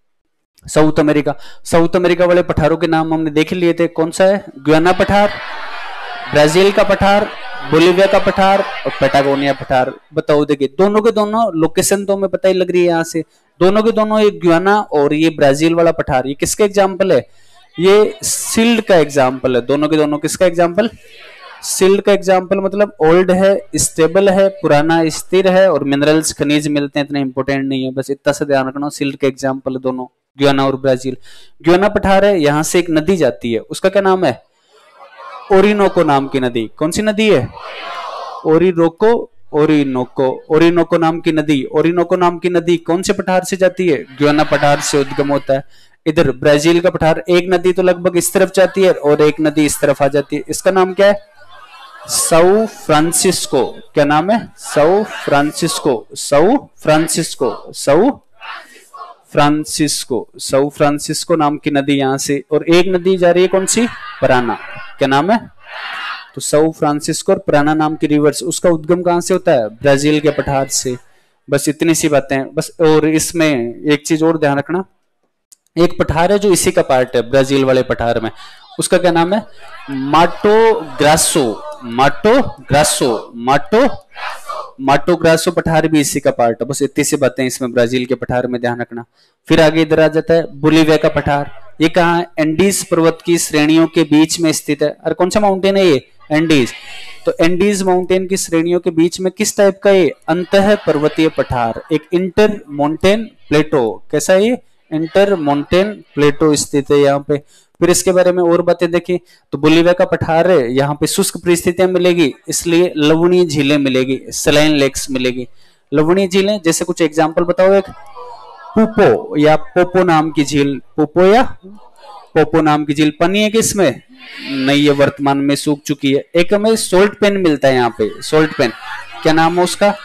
साउथ अमेरिका। साउथ अमेरिका वाले पठारों के नाम हमने देख लिए थे, कौन सा है, गुयाना पठार, ब्राजील का पठार, बोलिविया का पठार और पैटागोनिया पठार। बताओ, देखिए दोनों के दोनों लोकेशन तो हमें पता ही लग रही है यहाँ से, दोनों के दोनों, ये गुयाना और ये ब्राजील वाला पठार, ये किसका एग्जाम्पल है, ये शील्ड का एग्जाम्पल है। दोनों के दोनों किसका एग्जाम्पल, शील्ड का एग्जाम्पल, मतलब ओल्ड है, स्टेबल है, पुराना, स्थिर है, और मिनरल्स खनिज मिलते हैं, इतने इंपॉर्टेंट नहीं है, बस इतना से ध्यान रखना, शील्ड के एग्जाम्पल है दोनों, गुयाना और ब्राजील। गुयाना पठार है, यहाँ से एक नदी जाती है, उसका क्या नाम है, ओरिनोको नाम की नदी। कौन सी नदी है, ओरिनोको, ओरिनोको, ओरिनोको नाम की नदी। ओरिनोको नाम की नदी कौन से पठार से जाती है, गुयाना पठार से उद्गम होता है। इधर ब्राजील का पठार, एक नदी तो लगभग इस तरफ जाती है और एक नदी इस तरफ आ जाती है, इसका नाम क्या है, साउ फ्रांसिस्को। क्या नाम है, साउ फ्रांसिस्को, साउ फ्रांसिस्को, साउ फ्रांसिस्को, साउ फ्रांसिस्को नाम की नदी यहाँ से, और एक नदी जा रही है कौन सी, पराना, क्या नाम है, तो साउ फ्रांसिस्को और पराना नाम की रिवर्स, उसका उद्गम कहां से होता है, ब्राजील के पठार से। बस इतनी सी बातें हैं बस। और इसमें एक चीज और ध्यान रखना, एक पठार है जो इसी का पार्ट है ब्राजील वाले पठार में, उसका क्या नाम है, माटो ग्रासो, माटो ग्रासो, माटो, माटो ग्रासो पठार भी इसी का पार्ट है। बस इतनी सी बातें इसमें ब्राजील के पठार में ध्यान रखना। फिर आगे इधर आ जाता है बोलिविया का पठार, ये कहाँ है, एंडीज पर्वत की श्रेणियों के बीच में स्थित है। अरे कौन सा माउंटेन है ये, एंडीज। तो एंडीज माउंटेन की श्रेणियों के बीच में किस टाइप का ये, अंतः पर्वतीय पठार, एक इंटर माउंटेन प्लेटो। कैसा है ये, इंटर माउंटेन प्लेटो स्थित है यहाँ पे। फिर इसके बारे में और बातें देखें तो बोलिविया का पठार है, यहाँ पे शुष्क परिस्थितियां मिलेगी, इसलिए लवणीय झीलें मिलेगी, सलाइन लेक्स मिलेगी। लवणीय झीलें जैसे कुछ एग्जाम्पल बताओ, एक पुपो या पोपो नाम की झील, पोपो या पोपो नाम की झील, पानी है कि इसमें नहीं, ये वर्तमान में सूख चुकी है। एक हमें सोल्ट पेन मिलता है यहाँ पे, सोल्ट पेन, क्या नाम है उसका,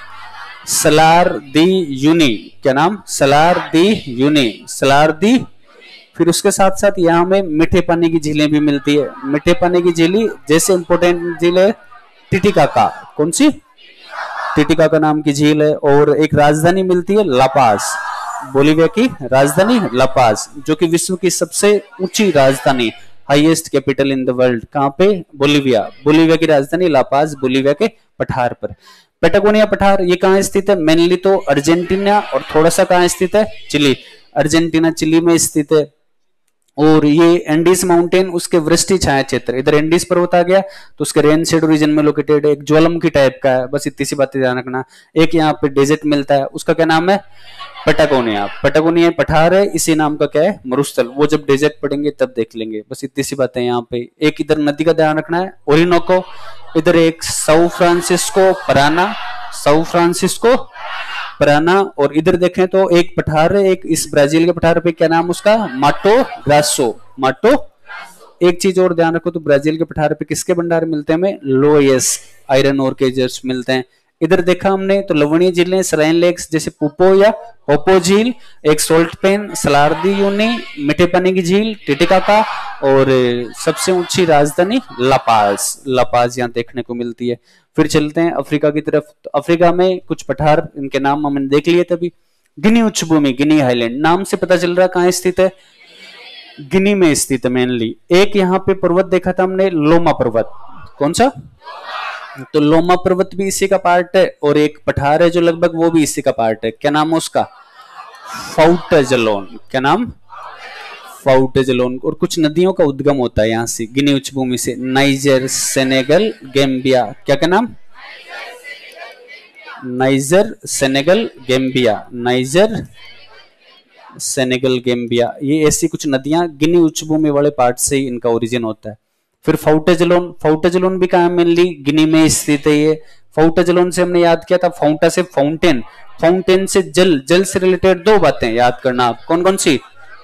सलार दी यूनी। क्या नाम, Salar de Uyuni, Salar de. फिर उसके साथ साथ यहाँ में मीठे पानी की झीलें भी मिलती है। मीठे पानी की झीली जैसे इंपोर्टेंट झील है टिटिकाका, कौन सी, टिटिकाका नाम की झील है। और एक राजधानी मिलती है लापास, बोलिविया की राजधानी लापास, जो कि विश्व की सबसे ऊंची राजधानी, highest capital in the world, कहाँ पे, बोलिविया। बोलिविया की राजधानी लापास, बोलिविया के पठार पर। पैटागोनिया पठार ये कहाँ स्थित है, मेनली तो अर्जेंटीना और थोड़ा सा कहाँ स्थित है, चिली। अर्जेंटीना चिली में स्थित है। और ये एंडीज माउंटेन उसके वृष्टि छाया क्षेत्र, इधर एंडीज पर्वत आ गया तो उसके रेन शेड रीजन में लोकेटेड है, एक ज्वालामुखी टाइप का है, बस इतनी सी बातें ध्यान रखना। एक यहाँ पे डेजर्ट मिलता है, उसका क्या नाम है, पटागोनिया। पटागोनिया पठार है, इसी नाम का क्या है, मरुस्थल। वो जब डेजर्ट पढ़ेंगे तब देख लेंगे, बस इतनी सी बातें यहाँ पे। एक इधर नदी का ध्यान रखना है, ओरिनोको, इधर एक साउ फ्रांसिस्को पराना, साउ फ्रांसिस्को पराना, और इधर देखें तो एक पठार है, एक इस ब्राजील के पठार पे क्या नाम उसका, माटो ग्रासो, माटो। एक चीज और ध्यान रखो, तो ब्राजील के पठार पे किसके भंडार मिलते हैं हमें, लोएस आयरन और के जर्स मिलते हैं। इधर देखा हमने तो लवणीय झीलें, सलाइन लेक्स जैसे पुपो या पोपो झील, एक सोल्ट पेन, सलार्दी यूनी, मीठे पानी की झील टिटिकाका, और सबसे ऊंची राजधानी लापाज, लापाज यहाँ देखने को मिलती है। फिर चलते हैं अफ्रीका की तरफ, तो अफ्रीका में कुछ पठार, इनके नाम हमने देख लिए तभी। गिनी उच्च भूमि, गिनी हाईलैंड, नाम से पता चल रहा है कहाँ स्थित है, गिनी में स्थित है मेनली। एक यहाँ पे पर्वत देखा था हमने, लोमा पर्वत, कौन सा, तो लोमा पर्वत भी इसी का पार्ट है, और एक पठार है जो लगभग वो भी इसी का पार्ट है, क्या नाम है उसका, फाउटाजलोन, क्या नाम, फाउटाजलोन। और कुछ नदियों का उद्गम होता है यहाँ से, गिनी उच्च भूमि से, नाइजर, सेनेगल, गैम्बिया, क्या क्या नाम, Niger, Senegal, Gambia, Niger, Senegal, Gambia, ये ऐसी कुछ नदियां गिनी उच्च भूमि वाले पार्ट से ही इनका ओरिजिन होता है। फिर फाउटाजलोन, फाउटाजलोन भी कहाँ मेनली गिनी में स्थित है ये। फाउटाजलोन से हमने याद किया था, फाउंटा से फाउंटेन, फाउंटेन से जल, जल से रिलेटेड दो बातें याद करना आप, कौन कौन सी,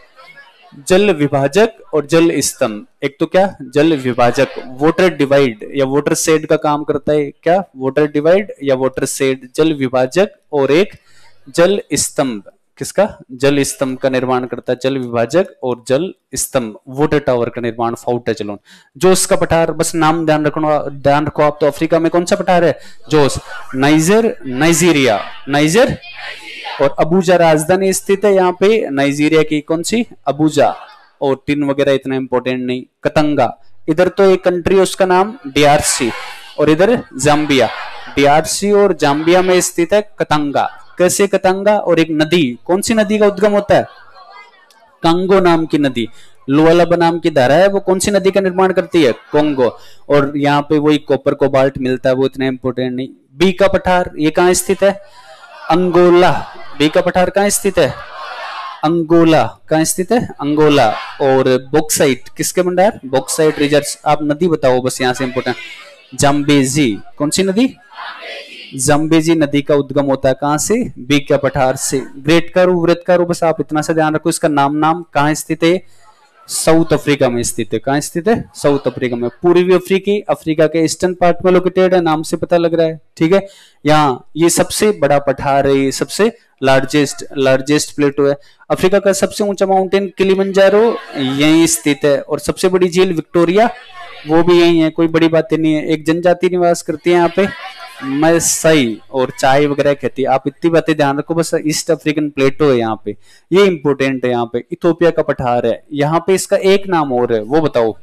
जल विभाजक और जल स्तंभ। एक तो क्या, जल विभाजक, वाटर डिवाइड या वाटर शेड का काम करता है, क्या, वाटर डिवाइड या वाटर शेड, जल विभाजक, और एक जल स्तंभ, किसका, जल स्तंभ का निर्माण करता है, जल विभाजक और जल स्तंभ, वाटर टावर का निर्माण फाउटाजलोन। जोस का पठार, बस नाम ध्यान रखो आप, तो अफ्रीका में कौन सा पठार है, जोस, नाइजर, नाइजीरिया, नाइजर, और अबूजा राजधानी स्थित है यहाँ पे नाइजीरिया की, कौन सी, अबूजा, और टिन वगैरह इतना इंपॉर्टेंट नहीं। कतंगा, इधर तो एक कंट्री उसका नाम डीआरसी, और इधर जाम्बिया, डीआरसी और जाम्बिया में स्थित है कतंगा। कैसे कतंगा, और एक नदी, कौन सी नदी का उद्गम होता है, कांगो नाम की नदी, लुआलाबा नाम की धारा है, वो कौन सी नदी का निर्माण करती है, कोंगो, और यहाँ पे वही कॉपर कोबाल्ट मिलता है, वो इतना इंपॉर्टेंट नहीं। बी का पठार, ये कहाँ स्थित है, अंगोला, बी का पठार कहाँ स्थित है, अंगोला, कहाँ स्थित है, अंगोला। और बॉक्साइट, किसके भंडार, बॉक्साइट रिजर्व्स, आप नदी बताओ बस यहाँ से इंपॉर्टेंट, जाम्बेजी, कौन सी नदी, जाम्बेजी नदी का उद्गम होता है कहां से, बी का पठार से। ग्रेट कारू, वृत्त कारू, बस आप इतना सा ध्यान रखो, इसका नाम कहाँ स्थित है, साउथ अफ्रीका में स्थित है, कहाँ स्थित है, साउथ अफ्रीका में। पूर्वी अफ्रीकी, अफ्रीका के ईस्टर्न पार्ट में लोकेटेड है, नाम से पता लग रहा है, ठीक है। यहाँ ये सबसे बड़ा पठार है, ये सबसे लार्जेस्ट प्लेटो है। अफ्रीका का सबसे ऊंचा माउंटेन किलिमंजारो यहीं स्थित है, और सबसे बड़ी झील विक्टोरिया वो भी यही है, कोई बड़ी बातें नहीं है। एक जनजाति निवास करती है यहाँ पे, मैसाई, और चाय वगैरह कहती है। आप इतनी बातें ध्यान रखो, बस ईस्ट अफ्रीकन प्लेटो है यहाँ पे, ये इंपोर्टेंट है। यहाँ पे इथोपिया का पठार है, यहाँ पे इसका एक नाम और है, वो बताओ,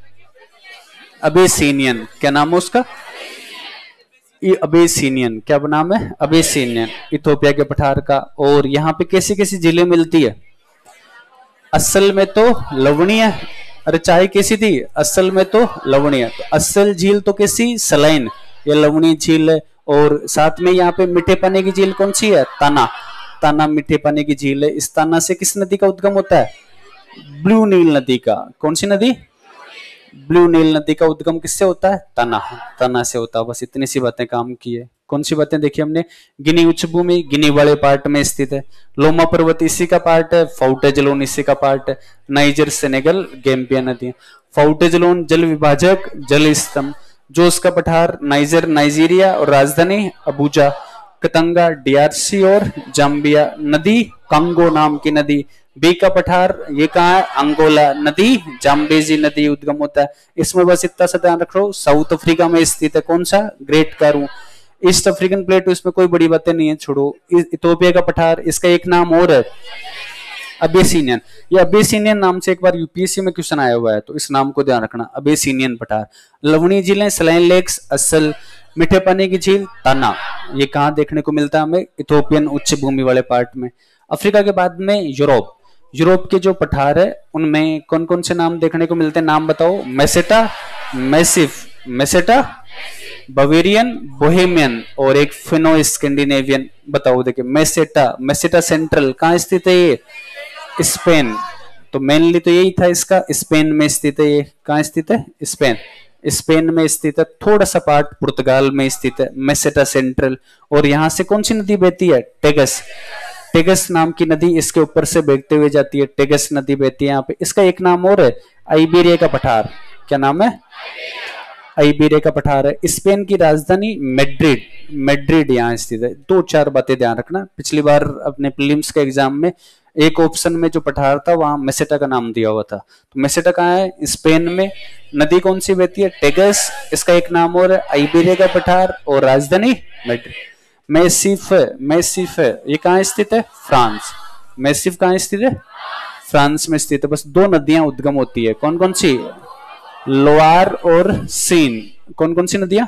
अबेसिनियन, क्या नाम है उसका, अबेसिनियन, क्या नाम है, अबेसिनियन, इथोपिया के पठार का। और यहाँ पे कैसी कैसी झीलें मिलती है, असल में तो लवणीय, अरे चाय कैसी थी, असल में तो लवणीय, तो असल झील तो कैसी, सलाइन या लवणीय झील है। और साथ में यहाँ पे मीठे पानी की झील कौन सी है, ताना, ताना मीठे पानी की झील है। इस ताना से किस नदी का उद्गम होता है, ब्लू नील नदी का, कौन सी नदी, ब्लू नील नदी का उद्गम किससे होता है, तना, तना से होता है। बस इतनी सी बातें काम की है। कौन सी बातें देखी हमने, गिनी उच्च भूमि गिनी वाले पार्ट में स्थित है, लोमा पर्वत इसी का पार्ट है, फाउटाजलोन इसी का पार्ट है, नाइजर, सेनेगल, गैम्बिया नदी। फाउटाजलोन जल विभाजक, जल स्तंभ, जोस का पठार नाइजर, नाइजीरिया और राजधानी अबूजा, कतंगा डीआरसी और जाम्बिया, नदी कांगो नाम की नदी, बी का पठार ये कहाँ है, अंगोला नदी, जाम्बेजी नदी उद्गम होता है। इसमें बस इतना सा ध्यान रखो, साउथ अफ्रीका में स्थित है, कौन सा, Great Karoo. East African plateau, इसमें कोई बड़ी बातें नहीं है, छोड़ो। इथोपिया का पठार, इसका एक नाम और है, अबेसिनियन। ये अबेसिनियन नाम से एक बार यूपीएससी में क्वेश्चन आया हुआ है, तो इस नाम को ध्यान रखना, अबेसिनियन पठार। लवणीय झीलें, सलाइन लेक्स, असल, मीठे पानी की झील, ताना, ये कहाँ देखने को मिलता है हमें, इथोपियन उच्च भूमि वाले पार्ट में। अफ्रीका के बाद में यूरोप, यूरोप के जो पठार है उनमें कौन कौन से नाम देखने को मिलते हैं, नाम बताओ। Meseta, massif, Meseta, Bavarian, Bohemian और एक फिनो स्कैंडिनेवियन। बताओ देखिए, मेसेटा, मेसेटा सेंट्रल कहाँ स्थित है ये, स्पेन। तो मेनली तो यही था इसका, स्पेन में स्थित है ये। कहाँ स्थित है, स्पेन, स्पेन में स्थित है। थोड़ा सा पार्ट पुर्तगाल में स्थित है, मेसेटा सेंट्रल। और यहाँ से कौन सी नदी बहती है, टेगस, टेगस नाम की नदी इसके ऊपर से बहते हुए जाती है, टेगस नदी बहती है यहाँ पे। इसका एक नाम और है, आइबेरिया का पठार। क्या नाम है, आइबेरिया का पठार है। स्पेन की राजधानी मैड्रिड, मैड्रिड यहाँ स्थित है। दो चार बातें ध्यान रखना, पिछली बार अपने प्रीलिम्स के एग्जाम में एक ऑप्शन में जो पठार था वहां मेसेटा का नाम दिया हुआ था। तो मेसेटा कहाँ है, स्पेन में। नदी कौन सी बहती है, टेगस। इसका एक नाम और है, आइबेरिया का पठार। और राजधानी मैड्रिड। मैसिफ, मैसिफ ये कहाँ स्थित है, फ्रांस। मैसिफ कहाँ स्थित है, फ्रांस में स्थित है। बस दो नदियां उद्गम होती है, कौन कौन सी, लोआर और सीन। कौन कौन सी नदियां,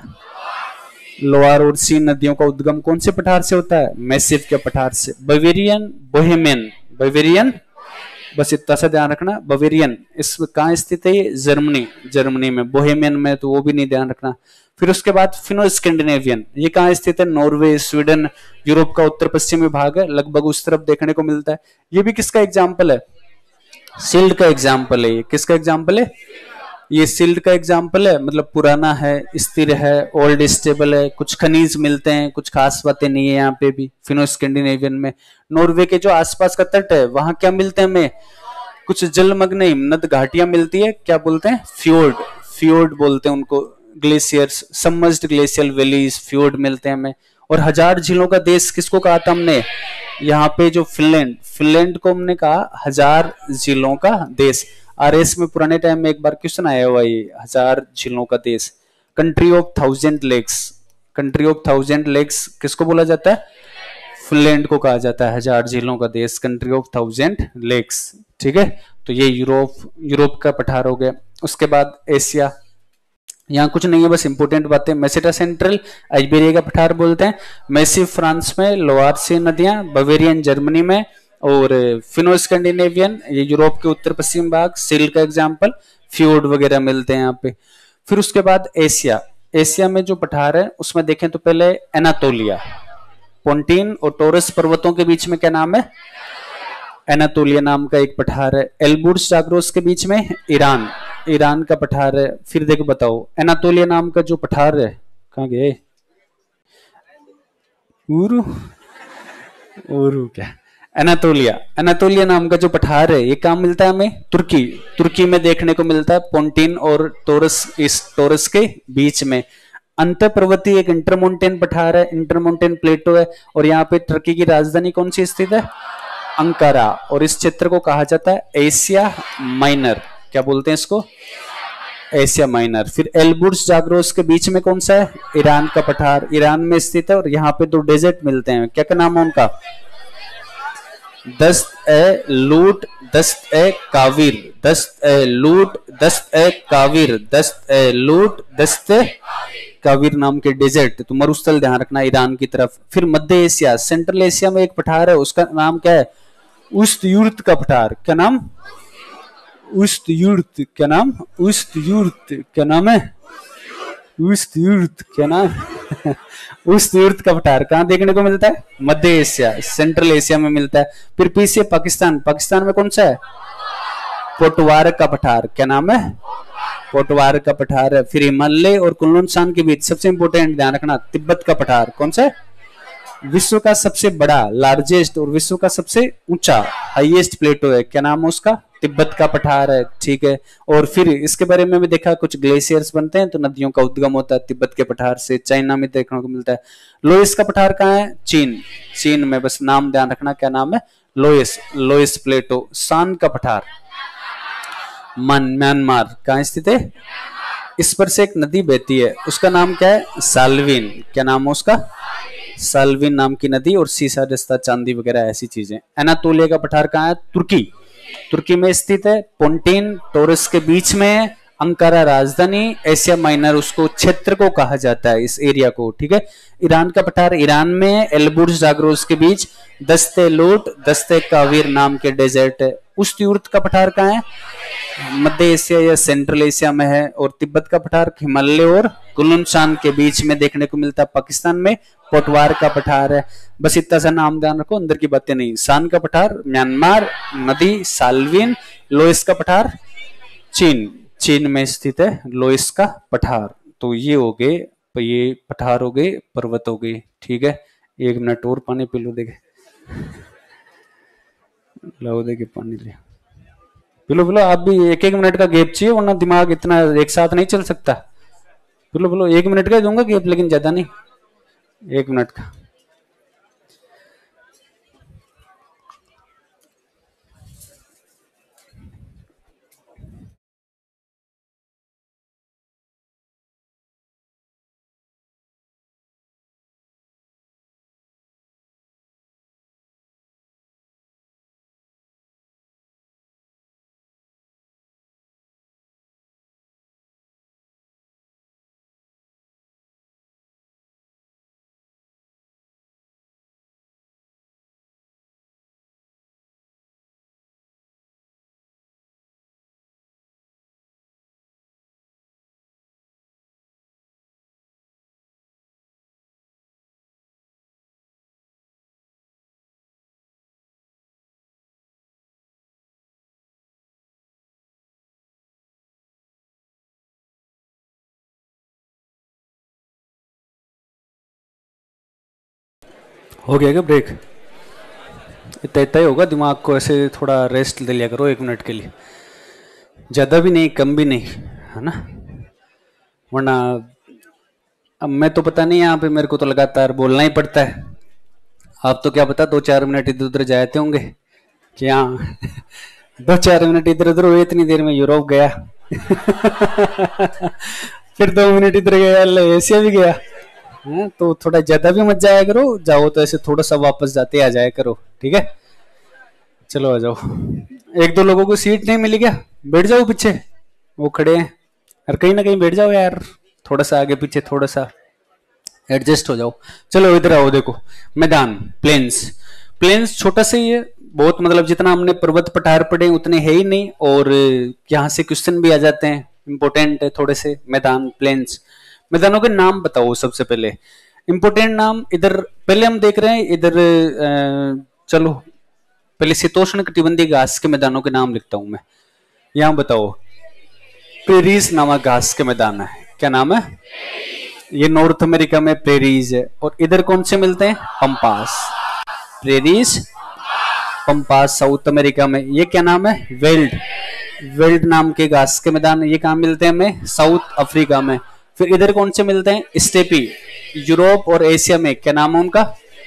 लोआर और सीन नदियों का उद्गम कौन से पठार से होता है, मैसिफ के पठार से। बवेरियन, बोहेमियन, बवेरियन, बस इतना सा ध्यान रखना। बवेरियन इस कहाँ स्थित है, ये जर्मनी, जर्मनी में। बोहेमियन में तो वो भी नहीं ध्यान रखना। फिर उसके बाद फिनो स्कैंडिनेवियन, ये कहाँ स्थित है, नॉर्वे, स्वीडन, यूरोप का उत्तर पश्चिमी भाग है, लगभग उस तरफ देखने को मिलता है। ये भी किसका एग्जाम्पल है, सिल्ड का एग्जाम्पल है। ये किसका एग्जाम्पल है, ये सिल्ड का एग्जाम्पल है। मतलब पुराना है, स्थिर है, ओल्ड स्टेबल है, कुछ खनिज मिलते हैं, कुछ खास बातें नहीं है यहाँ पे भी फिनो स्कैंडिनेवियन में। नॉर्वे के जो आसपास का तट है वहां क्या मिलते हैं हमें, कुछ जलमग्न हिमनद घाटियां मिलती है, क्या बोलते हैं, फ्योर्ड, फ्योर्ड बोलते हैं उनको। Glaciers, submerged glacial valleys, fjord मिलते हैं हमें। और 1000 झीलों का देश किसको कहा था हमने, यहाँ पे जो फिनलैंड, फिनलैंड को हमने कहा 1000 झीलों का देश। आरएस में पुराने टाइम में एक बार क्वेश्चन आया हुआ ये, 1000 झीलों का देश। Country of 1000 lakes, country of 1000 lakes किसको बोला जाता है, फिनलैंड को कहा जाता है 1000 झीलों का देश, कंट्री ऑफ 1000 लेक्स। ठीक है, तो ये यूरोप का पठार हो गया। उसके बाद एशिया, यहाँ कुछ नहीं है, बस इंपोर्टेंट बातें। मेसेटा सेंट्रल, आइबेरिया का पठार बोलते हैं। मैसिफ फ्रांस में, लोआर सी नदियां, बवेरियन जर्मनी में, और फिनो स्कैंडिनेवियन ये यूरोप के उत्तर पश्चिम भाग, सिल का एग्जाम्पल, फ्योर्ड वगैरह मिलते हैं यहाँ पे। फिर उसके बाद एशिया, एशिया में जो पठार है उसमें देखें तो पहले एनातोलिया, पोंटीन और टोरस पर्वतों के बीच में क्या नाम है, एनातोलिया नाम का एक पठार है। एल्बुर्ज जाग्रोस के बीच में ईरान, ईरान का पठार है। फिर देखो बताओ, एनातोलिया नाम का जो पठार है, कहाँ गए, उरू, उरू क्या, एनातोलिया, एनातोलिया नाम का जो पठार है ये कहाँ मिलता है हमें, तुर्की, तुर्की में देखने को मिलता है, पोंटीन और टोरस, इस टोरस के बीच में। अंतर पर्वतीय एक इंटरमोंटेन पठार है, इंटरमोंटेन प्लेटो है। और यहाँ पे तुर्की की राजधानी कौन सी स्थित है, अंकारा। और इस क्षेत्र को कहा जाता है एशिया माइनर, क्या बोलते हैं इसको, एशिया माइनर। फिर एल्बुर्ज जाग्रोस के बीच में कौन सा है, ईरान का पठार, ईरान में स्थित है। और यहाँ पे 2 डेजर्ट मिलते हैं, क्या क्या नाम है उनका, दस्त ए लूट, दस्त ए काविर, दस्त ए लूट, दस्त ए काविर, दस्त ए लूट, दस्त ए काविर नाम के डेजर्ट। तो मरुस्थल ध्यान रखना ईरान की तरफ। फिर मध्य एशिया, सेंट्रल एशिया में एक पठार है, उसका नाम क्या है, उस्त-युर्त का पठार। क्या नाम, उस्त-युर्त, क्या नाम, उस्त-युर्त, क्या नाम है, उस्त-युर्त, क्या नाम उस्त-युर्त का पठार कहाँ देखने को मिलता है, मध्य एशिया, सेंट्रल एशिया में मिलता है। फिर पीछे पाकिस्तान, पाकिस्तान में कौन सा है, पोटवार का पठार, क्या नाम है, पोटवार का पठार है। फिर हिमालय और कुनलुन के बीच सबसे इंपोर्टेंट ध्यान रखना, तिब्बत का पठार, कौन सा है, विश्व का सबसे बड़ा, लार्जेस्ट और विश्व का सबसे ऊंचा, हाईएस्ट प्लेटो है, क्या नाम है उसका, तिब्बत का पठार है। ठीक है, और फिर इसके बारे में भी देखा, कुछ ग्लेशियर्स बनते हैं तो नदियों का उद्गम होता है तिब्बत के पठार से। चाइना में देखने को मिलता है। लोएस का पठार कहाँ है, चीन, चीन में, बस नाम ध्यान रखना क्या नाम है, लोएस, लोएस प्लेटो। शान का पठार म्यांमार, कहाँ स्थित है, इस पर से एक नदी बहती है, उसका नाम क्या है, साल्विन, क्या नाम है उसका, साल्विन नाम की नदी। और सीसा, जस्ता, चांदी वगैरह ऐसी चीजें। एनातोलिया का पठार कहाँ है, तुर्की, तुर्की में स्थित है। पोंटीन टोरस के बीच में, अंकारा राजधानी, एशिया माइनर उसको क्षेत्र को कहा जाता है, इस एरिया को। ठीक है, ईरान का पठार ईरान में, एल्बुर्ज जाग्रोस के बीच, दस्ते लूट, दस्ते काविर नाम के डेजर्ट है। उस तीर्थ का पठार कहाँ है? मध्य एशिया या सेंट्रल एशिया में है। और तिब्बत का पठार हिमालय और कुलुनशान के बीच में देखने को मिलता है। पाकिस्तान में पोटवार का पठार है। बस इतना सा नाम ध्यान रखो, अंदर की बातें नहीं। शान का पठार म्यांमार, नदी साल्विन, लोइस का पठार चीन, चीन में स्थित है लोइस का पठार। तो ये हो गए, ये पठार हो गए, पर्वत हो गए। ठीक है, 1 मिनट और पानी पी लो, देखे लो, देखे पानी ले पिलो पिलो। आप भी 1-1 मिनट का गैप चाहिए, वरना दिमाग इतना एक साथ नहीं चल सकता। पिलो पिलो, 1 मिनट का दूंगा गैप, लेकिन ज्यादा नहीं, 1 मिनट का। हो गया क्या ब्रेक? इतना इतना ही होगा, दिमाग को ऐसे थोड़ा रेस्ट दे लिया करो 1 मिनट के लिए, ज़्यादा भी नहीं कम भी नहीं, है ना? वरना अब मैं तो पता नहीं, यहाँ पे मेरे को तो लगातार बोलना ही पड़ता है। आप तो क्या पता 2-4 मिनट इधर उधर जाते होंगे कि हाँ 2-4 मिनट इधर उधर हुए, इतनी देर में यूरोप गया फिर 2 मिनट इधर गया, एशिया भी गया। तो थोड़ा ज्यादा भी मत जाया करो, जाओ तो ऐसे थोड़ा सा वापस जाते आ जाया करो, ठीक है? चलो आ जाओ। 1-2 लोगों को सीट नहीं मिली क्या? बैठ जाओ पीछे, वो खड़े हैं, और कहीं ना कहीं बैठ जाओ यार, थोड़ा सा आगे पीछे, थोड़ा सा एडजस्ट हो जाओ। चलो इधर आओ, देखो मैदान, प्लेन्स। प्लेन्स छोटा सा ही है बहुत, मतलब जितना हमने पर्वत पठार पढ़े उतने है ही नहीं, और यहाँ से क्वेश्चन भी आ जाते हैं, इंपॉर्टेंट है थोड़े से। मैदान, प्लेन्स, मैदानों के नाम बताओ सबसे पहले, इंपोर्टेंट नाम। इधर पहले हम देख रहे हैं, इधर चलो पहले शीतोष्ण कटिबंधीय घास के मैदानों के नाम लिखता हूं मैं। यहां बताओ, प्रेरीज नामक घास के मैदान है। क्या नाम है? ये नॉर्थ अमेरिका में प्रेरीज है। और इधर कौन से मिलते हैं? Pampas. Prairies, Pampas South America में। ये क्या नाम है? वेल्ड। वेल्ड नाम के घास के मैदान, ये कहाँ मिलते हैं हमें? साउथ अफ्रीका में। फिर इधर कौन से मिलते हैं? स्टेपी, यूरोप और एशिया में। क्या नाम है उनका?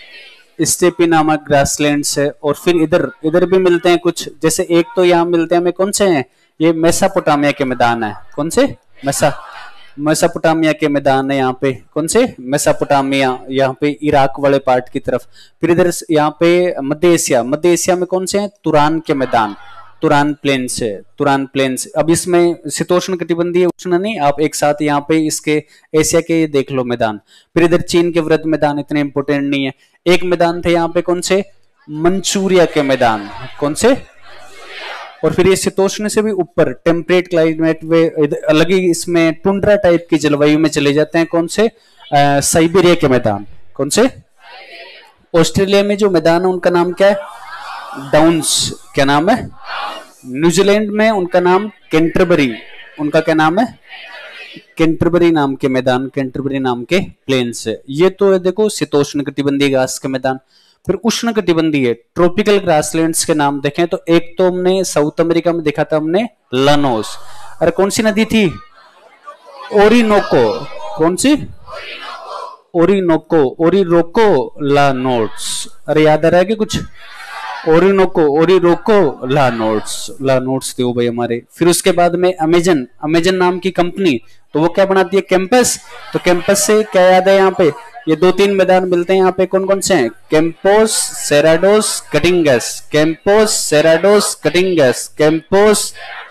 स्टेपी नामक ग्रासलैंड्स है। और फिर इधर इधर भी मिलते हैं कुछ, जैसे एक तो यहाँ मिलते हैं हमें, कौन से हैं? ये मेसापोटामिया के मैदान है। कौन से? मेसापोटामिया के मैदान है यहाँ पे। कौन से? मेसापोटामिया, यहाँ पे इराक वाले पार्ट की तरफ। फिर इधर यहाँ पे मध्य एशिया, मध्य एशिया में कौन से हैं? तुरान के मैदान, तुरान प्लेन्स है, तुरान प्लेन्स। अब इसमें शीतोष्ण कटिबंधीय, उष्ण नहीं, आप एक साथ यहाँ पे इसके एशिया के देख लो मैदान। फिर इधर चीन के वृत्त मैदान इतने इंपोर्टेंट नहीं है। एक मैदान थे यहाँ पे, कौन से? मंचूरिया के मैदान। कौन से? और फिर ये शीतोष्ण से भी ऊपर टेम्परेट क्लाइमेट में, अलग ही इसमें टुंड्रा टाइप की जलवायु में चले जाते हैं। कौन से? साइबेरिया के मैदान। कौन से? ऑस्ट्रेलिया में जो मैदान है उनका नाम क्या है? डाउन्स। क्या नाम है? न्यूजीलैंड में उनका नाम कैंटरबरी। उनका क्या नाम है? कैंटरबरी नाम के मैदान, कैंटरबरी नाम के प्लेन्स है। ये तो है देखो शीतोष्ण कटिबंधीय घास के मैदान। फिर उष्ण कटिबंधीय ट्रॉपिकल ग्रासलैंड्स के नाम देखें तो एक तो हमने साउथ अमेरिका में देखा था हमने, लानोस। अरे कौन सी नदी थी? ओरिनोको। कौन सी? ओरिनोको, ओरिरोको लानोट्स। अरे याद आ रहा है कि कुछ? ओरिनोको, ओरिरोको लानोट्स, लानोट्स थे वो भाई हमारे। फिर उसके बाद में अमेजन, अमेजन नाम की कंपनी, तो वो क्या बनाती है? कैंपस। तो कैंपस से क्या याद है यहाँ पे? ये 2-3 मैदान मिलते हैं यहाँ पे, कौन कौन से हैं? Campos, Cerrados, Caatingas. Campos, Cerrados, Caatingas. Campos,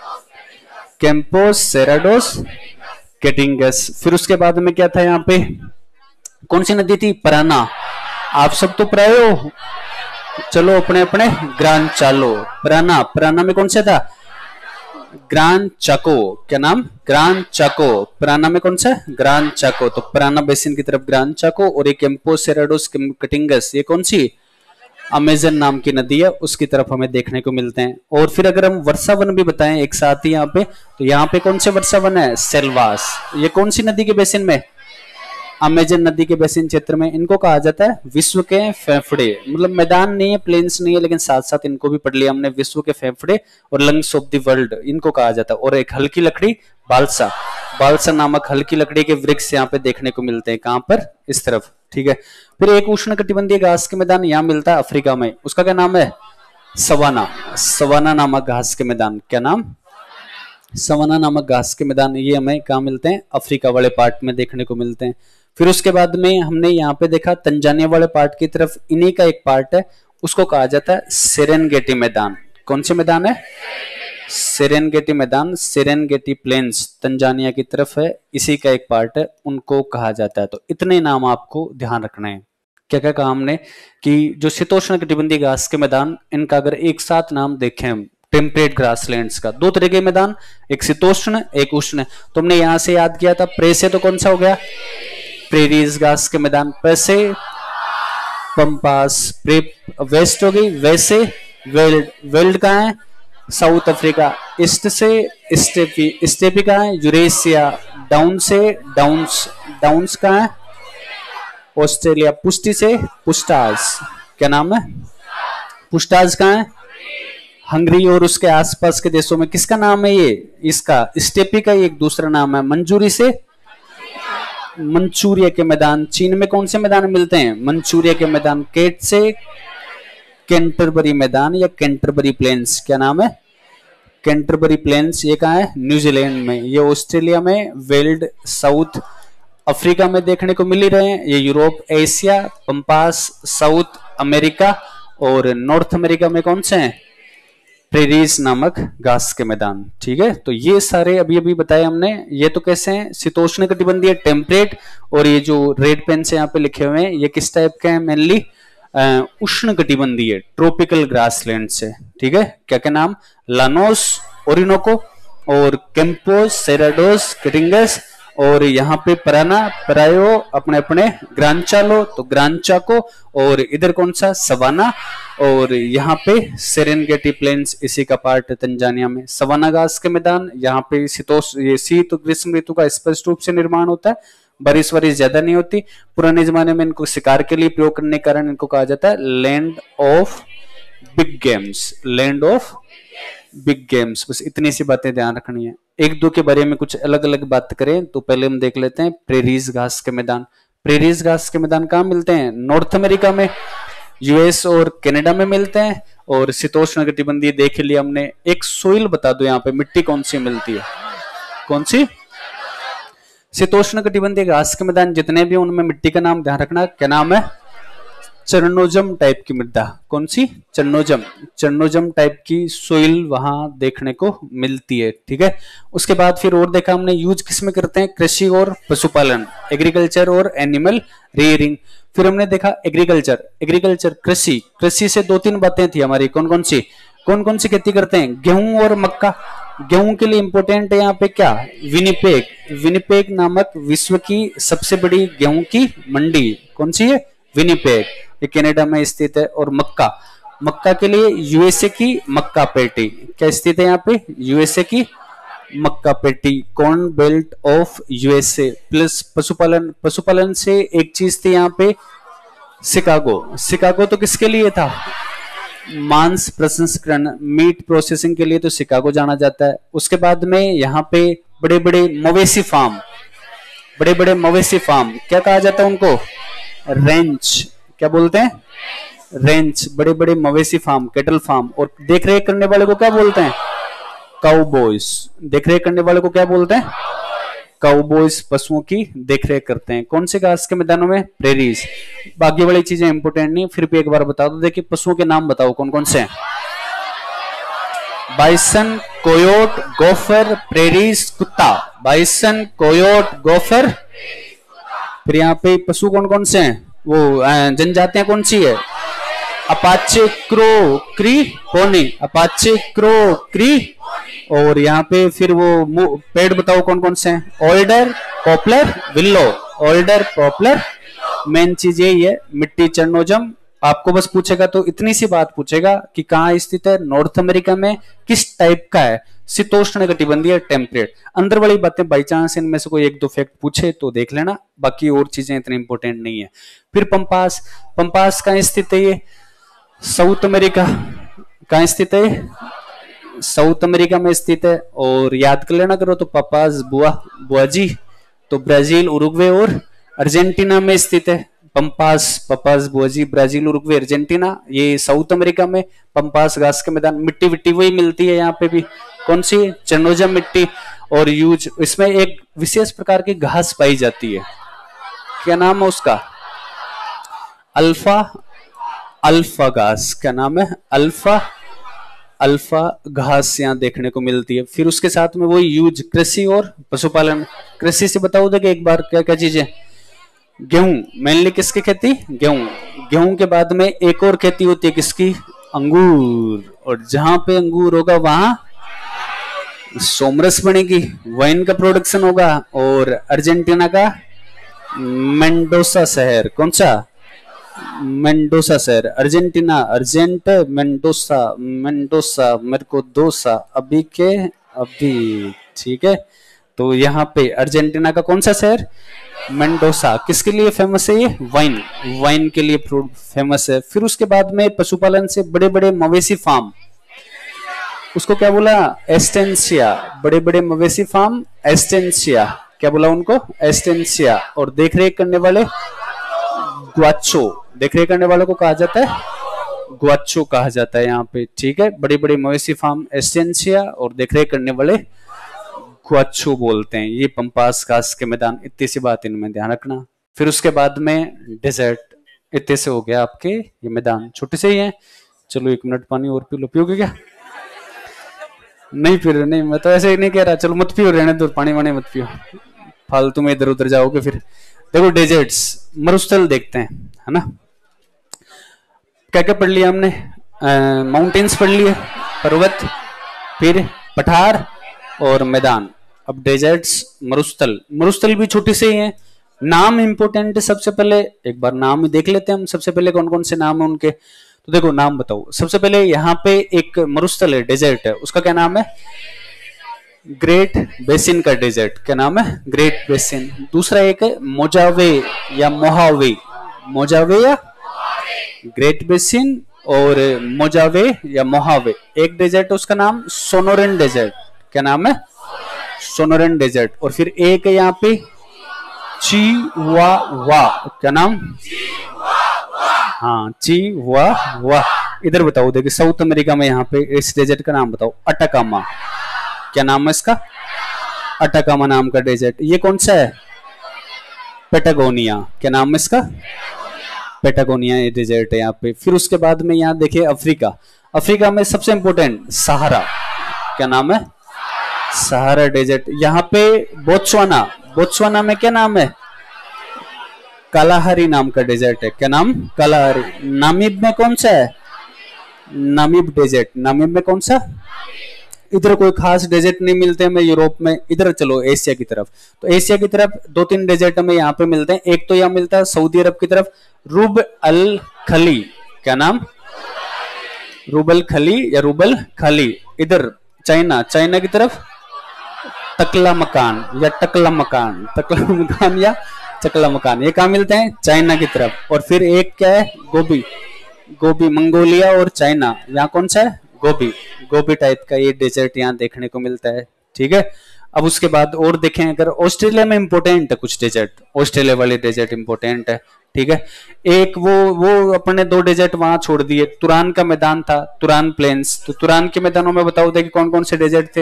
Campos, Cerrados, Caatingas. फिर उसके बाद में क्या था यहाँ पे? कौन सी नदी थी? पराना। आप सब तो पढ़ाए हो, चलो अपने अपने ग्रान चालो। पराना, पराना में कौन सा था? Gran Chaco. क्या नाम? Gran Chaco. पराना में कौन सा? Gran Chaco. तो पराना बेसिन की तरफ ग्रान चाको, और ये कैंपो सेराडोस कटिंगस, ये कौन सी? अमेजन नाम की नदी है, उसकी तरफ हमें देखने को मिलते हैं। और फिर अगर हम वर्षावन भी बताएं एक साथ ही यहाँ पे, तो यहाँ पे कौन से वर्षावन है? सेल्वास। ये कौन सी नदी के बेसिन में? अमेजन नदी के बेसिन क्षेत्र में। इनको कहा जाता है विश्व के फेफड़े। मतलब मैदान नहीं है, प्लेन्स नहीं है, लेकिन साथ साथ इनको भी पढ़ लिया हमने, विश्व के फेफड़े और लंग्स ऑफ द वर्ल्ड इनको कहा जाता है। और एक हल्की लकड़ी बालसा, बालसा नामक हल्की लकड़ी के वृक्ष यहाँ पे देखने को मिलते हैं। कहां पर? इस तरफ। ठीक है। फिर एक उष्ण कटिबंधीय घास के मैदान यहाँ मिलता है अफ्रीका में, उसका क्या नाम है? सवाना। सवाना नामक घास के मैदान। क्या नाम? सवाना नामक घास के मैदान। ये हमें कहाँ मिलते हैं? अफ्रीका वाले पार्ट में देखने को मिलते हैं। फिर उसके बाद में हमने यहाँ पे देखा तंजानिया वाले पार्ट की तरफ, इन्हीं का एक पार्ट है, उसको कहा जाता है सेरेनगेटी मैदान। कौन से मैदान है? सेरेनगेटी मैदान। सेरेनगेटी प्लेन्स तंजानिया की तरफ है, इसी का एक पार्ट है, उनको कहा जाता है। तो इतने नाम आपको ध्यान रखना है। क्या क्या कहा हमने कि जो शीतोष्ण कटिबंधीय घास के मैदान, इनका अगर एक साथ नाम देखें हम, टेम्परेट ग्रासलैंड्स का दो तरह के मैदान, एक शीतोष्ण एक उष्ण। तो हमने यहां से याद किया था प्रे से, तो कौन सा हो गया? प्रेरीज घास के मैदान। पैसे पंपास, प्रे वेस्ट हो गई, वैसे वेल्ड। वेल्ड कहाँ है? South Africa. ईस्ट से स्टेपी, स्टेपी कहाँ है? यूरेशिया। डाउन से डाउन्स, डाउन्स कहाँ है? ऑस्ट्रेलिया। पुष्टि से पुस्टास, क्या नाम है? पुस्टास कहाँ है? हंगरी और उसके आसपास के देशों में। किसका नाम है ये? इसका स्टेपी का एक दूसरा नाम है। मंजूरी से मंचूरिया के मैदान। चीन में कौन से मैदान मिलते हैं? मंचूरिया के मैदान। केट से कैंटरबरी मैदान या कैंटरबरी प्लेन्स। क्या नाम है? Canterbury plains. ये कहाँ है? न्यूजीलैंड में। ये ऑस्ट्रेलिया में। वेल्ड साउथ अफ्रीका में देखने को मिल ही रहे हैं। ये Europe, Asia, Pampas South America, और नॉर्थ अमेरिका में कौन से हैं? प्रेरीज नामक घास के मैदान। ठीक है। तो ये सारे अभी अभी बताए हमने। ये तो कैसे हैं? शीतोष्ण कटिबंधीय टेम्परेट। और ये जो रेड पेन से यहाँ पे लिखे हुए हैं, ये किस टाइप के हैं? मेनली उष्ण कटिबंधीय ट्रॉपिकल ग्रासलैंड से। ठीक है। क्या क्या नाम? लानोस, ओरिनोको, और कैंपोस, सेराडोस, कटिंगस, और यहाँ पे पराना, परायो, अपने अपने ग्रांचालो, तो ग्रांचाको, और इधर कौन सा? सवाना, और यहाँ पे सेरेनगेटी प्लेन्स, इसी का पार्ट है तंजानिया में। सवाना घास के मैदान। यहाँ पे शीत ग्रीष्म ऋतु का स्पष्ट रूप से निर्माण होता है, बारिश वारिश ज्यादा नहीं होती। पुराने जमाने में इनको शिकार के लिए प्रयोग करने के कारण इनको कहा जाता है land of big games. Land of big games. बस इतनी सी बातें ध्यान रखनी है। एक दो के बारे में कुछ अलग अलग बात करें तो पहले हम देख लेते हैं प्रेरीज घास के मैदान। प्रेरीज घास के मैदान कहाँ मिलते हैं? नॉर्थ अमेरिका में, यूएस और कनाडा में मिलते हैं। और शीतोष्ण कटिबंधीय देख लिया हमने। एक सोइल बता दो यहाँ पे, मिट्टी कौन सी मिलती है? कौन सी? शीतोष्ण कटिबंधीय घास के मैदान जितने भी, उनमें मिट्टी का नाम ध्यान रखना। क्या नाम है? चरनोजम टाइप की मृदा। कौन सी? चरनोजम। चरनोजम टाइप की सोइल वहां देखने को मिलती है। ठीक है। उसके बाद फिर और देखा हमने यूज किसमें करते हैं? कृषि और पशुपालन, एग्रीकल्चर और एनिमल रेयरिंग। फिर हमने देखा एग्रीकल्चर। एग्रीकल्चर कृषि, कृषि से दो तीन बातें थी हमारी। कौन कौन सी? कौन कौन सी खेती करते हैं? गेहूं और मक्का। गेहूं के लिए इंपोर्टेंट है यहाँ पे क्या? विनिपेग। विनिपेग नामक विश्व की सबसे बड़ी गेहूं की मंडी कौन सी है? विनिपेग। ये कनाडा में स्थित है। और मक्का, मक्का के लिए यूएसए की मक्का पेटी। क्या स्थित है यहाँ पे? यूएसए की मक्का पेटी, corn belt of USA. Plus पशुपालन, पशुपालन से एक चीज थी यहाँ पे, शिकागो। शिकागो तो किसके लिए था? मांस प्रसंस्करण, मीट प्रोसेसिंग के लिए तो शिकागो जाना जाता है। उसके बाद में यहाँ पे बड़े बड़े मवेशी फार्म, बड़े बड़े मवेशी फार्म, क्या कहा जाता है उनको? रेंच। क्या बोलते हैं? रेंच। बड़े बड़े मवेशी फार्म, कैटल फार्म। और देख रेख करने वाले को क्या बोलते हैं? काउबॉयज। देख रेख करने वाले को क्या बोलते हैं? काउबॉयज। पशुओं की देखरेख करते हैं। कौन से घास के मैदानों में? प्रेरीज। बाकी वाली चीजें इंपोर्टेंट नहीं, फिर भी एक बार बता दो। देखिए पशुओं के नाम बताओ कौन कौन से हैं? बाइसन, कोयोट, गोफर, प्रेरीज, कुत्ता। Bison, coyote, gopher. फिर यहाँ पे पशु कौन कौन से हैं? वो जनजातियां कौन सी है? Apache Crow Cree Pawnee, Apache Crow Cree. और यहाँ पे फिर वो पेड़ बताओ कौन कौन से हैं, alder poplar willow, alder poplar. Main चीज यही है, मिट्टी चरनोजम। आपको बस पूछेगा तो इतनी सी बात पूछेगा कि कहाँ स्थित है, नॉर्थ अमेरिका में, किस टाइप का है, शीतोष्ण कटिबंधीय टेम्परेट। अंदर वाली बातें बाई चांस इनमें से कोई एक दो फैक्ट पूछे तो देख लेना, बाकी और चीजें इतनी इंपॉर्टेंट नहीं है। फिर पंपास, पंपास कहाँ स्थित है, ये साउथ अमेरिका। कहाँ स्थित है, साउथ अमेरिका में स्थित है। और याद कर लेना करो तो पापास बुआ बुआजी तो ब्राजील, उरुग्वे और अर्जेंटीना में स्थित है। पंपास पपास बुआजी ब्राजील, उरुग्वे, अर्जेंटीना, ये साउथ अमेरिका में। पंपास घास के मैदान, मिट्टी विट्टी वही मिलती है यहाँ पे भी, कौन सी, चरनोजम मिट्टी। और यूज, इसमें एक विशेष प्रकार की घास पाई जाती है, क्या नाम है उसका, अल्फा, अल्फा घास, क्या नाम है, अल्फा, अल्फा घास यहाँ देखने को मिलती है। फिर उसके साथ में वही यूज, कृषि और पशुपालन। कृषि से बताओ देखिए एक बार क्या क्या चीजें, गेहूं, मेनली किसकी खेती, गेहूं। गेहूं के बाद में एक और खेती होती है किसकी, अंगूर। और जहां पे अंगूर होगा वहां सोमरस बनेगी, वाइन का प्रोडक्शन होगा। और अर्जेंटीना का मेंडोसा शहर, कौन सा, मेंडोसा शहर, अर्जेंटीना, अर्जेंट मेंडोसा, मेंडोसा, मेरे को दोसा अभी के अभी, ठीक है। तो यहाँ पे अर्जेंटीना का कौन सा शहर, मेंडोसा, किसके लिए फेमस है ये, वाइन, वाइन के लिए फेमस है। फिर उसके बाद में पशुपालन से बड़े बड़े मवेशी फार्म, उसको क्या बोला, एस्टेंसिया, बड़े बड़े मवेशी फार्म, एस्टेंसिया, क्या बोला उनको, एस्टेंसिया। और देखरेख करने वाले ग्वाचो, देखरेख करने वालों को कहा जाता है ग्वाचो कहा जाता है यहाँ पे, ठीक है। बड़ी बड़ी मवेशी फार्म एस्टेंसिया और देखरेख करने वाले ग्वाचो बोलते हैं। ये पंपास घास के मैदान, इतनी सी बात इनमें ध्यान रखना। फिर उसके बाद में डेजर्ट, इतने से हो गया आपके ये मैदान, छोटे से ही हैं। चलो 1 मिनट पानी और पी लो, पियोगे क्या, नहीं पी रहे, नहीं मैं तो ऐसे ही नहीं कह रहा, चलो मत पियो, रहने दो, पानी वानी मत पियो, फालतू में इधर उधर जाओगे फिर। देखो डेजर्ट्स, मरुस्थल देखते हैं, है ना। क्या क्या पढ़ लिया हमने, माउंटेन्स पढ़ लिए, पर्वत, फिर पठार और मैदान। अब डेजर्ट्स, मरुस्थल, मरुस्थल भी छोटी से ही हैं। नाम इंपोर्टेंट है, सबसे पहले एक बार नाम ही देख लेते हैं हम, सबसे पहले कौन कौन से नाम है उनके। तो देखो नाम बताओ, सबसे पहले यहाँ पे एक मरुस्थल है, डेजर्ट है, उसका क्या नाम है, ग्रेट बेसिन का डेजर्ट, क्या नाम है, ग्रेट बेसिन। दूसरा एक है मोजावे या मोहावे, मोजावे या ग्रेट बेसिन और मोजावे या मोहावे। एक डेजर्ट है उसका नाम सोनोरेन डेजर्ट, क्या नाम है, सोनोरेन डेजर्ट। और फिर एक है यहाँ पे चिहुआहुआ, क्या नाम, हाँ चिहुआहुआ। इधर बताओ, देखिए साउथ अमेरिका में यहाँ पे इस डेजर्ट का नाम बताओ, अटाकामा, क्या नाम है इसका, अटाकामा नाम का डेजर्ट। ये कौन सा है, पेटागोनिया, क्या नाम है इसका, पेटागोनिया ये डेजर्ट है यहाँ पे। फिर उसके बाद में यहाँ देखिए अफ्रीका, अफ्रीका में सबसे इंपोर्टेंट सहारा, क्या नाम है, सहारा डेजर्ट। यहाँ पे बोत्सवाना, बोत्सवाना में क्या नाम है, कालाहारी नाम का डेजर्ट है, क्या नाम, कालाहारी। नामीब में कौन सा है, नामीब डेजर्ट, नामीब में कौन सा, इधर कोई खास डेजर्ट नहीं मिलते हमें यूरोप में। इधर चलो एशिया की तरफ, तो एशिया की तरफ 2-3 डेजर्ट हमें यहाँ पे मिलते हैं। एक तो यहाँ मिलता है सऊदी अरब की तरफ, रूब अल खली, क्या नाम, रूबल खली या रूबल खली। इधर चाइना, चाइना की तरफ टकला मकान या टकला मकान, टकला मकान या चकला मकान, ये कहाँ मिलते हैं, चाइना की तरफ। और फिर एक क्या है, गोबी, गोबी, मंगोलिया और चाइना, यहाँ कौन सा है, गोबी, गोबी टाइप का ये डेजर्ट यहाँ देखने को मिलता है, ठीक है। अब उसके बाद और देखें, अगर ऑस्ट्रेलिया में इंपोर्टेंट है कुछ डेजर्ट, ऑस्ट्रेलिया वाले डेजर्ट इंपोर्टेंट है, ठीक है। एक वो अपने 2 डेजर्ट वहां छोड़ दिए, तुरान का मैदान था, तुरान प्लेन्स। तो तुरान के मैदानों में बताओ देखिए कौन कौन से डेजर्ट थे।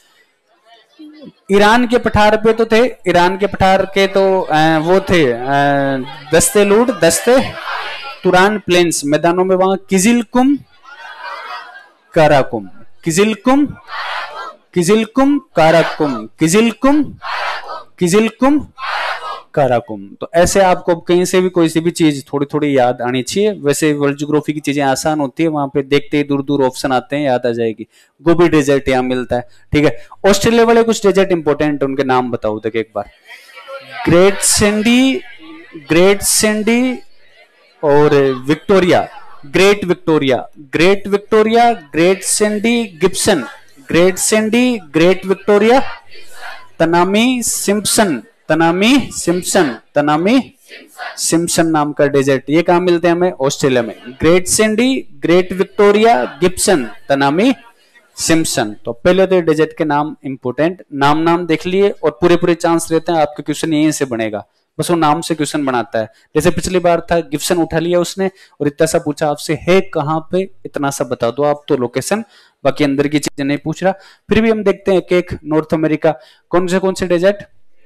ईरान के पठार पे तो थे, ईरान के पठार के तो वो थे दस्ते लूड, दस्ते तुरान प्लेन्स मैदानों में, वहां Kyzylkum Karakum, Kyzylkum, Kyzylkum Karakum, Kyzylkum, Kyzylkum Karakoram. तो ऐसे आपको कहीं से भी कोई सी भी चीज थोड़ी थोड़ी याद आनी चाहिए। वैसे वर्ल्ड ज्योग्राफी की चीजें आसान होती है, वहां पे देखते ही दूर दूर ऑप्शन आते हैं, याद आ जाएगी। गोबी डेजर्ट यहाँ मिलता है, ठीक है। ऑस्ट्रेलिया वाले कुछ डेजर्ट इंपॉर्टेंट, उनके नाम बताओ देख एक बार। ग्रेट सैंडी, ग्रेट सैंडी और Victoria, Great Victoria, Great Victoria, Great Sandy Gibson, Great Sandy, Great Victoria, Tanami Simpson, Tanami Simpson, Tanami Simpson नाम का डेजर्ट, ये कहां मिलते हैं हमें? ऑस्ट्रेलिया में। Great Sandy, Great Victoria, Gibson, Tanami Simpson. तो पहले तो डेजर्ट के नाम इंपोर्टेंट, नाम देख लिए और पूरे पूरे चांस रहते हैं आपके क्वेश्चन यहीं से बनेगा, बस वो नाम से क्वेश्चन बनाता है। जैसे पिछली बार था, गिब्सन उठा लिया उसने और इतना सा पूछा आपसे, है कहां पे, इतना सा बता दो आप तो लोकेशन, बाकी अंदर की चीजें नहीं पूछ रहा। फिर भी हम देखते हैं एक नॉर्थ अमेरिका, कौन से डेजर्ट?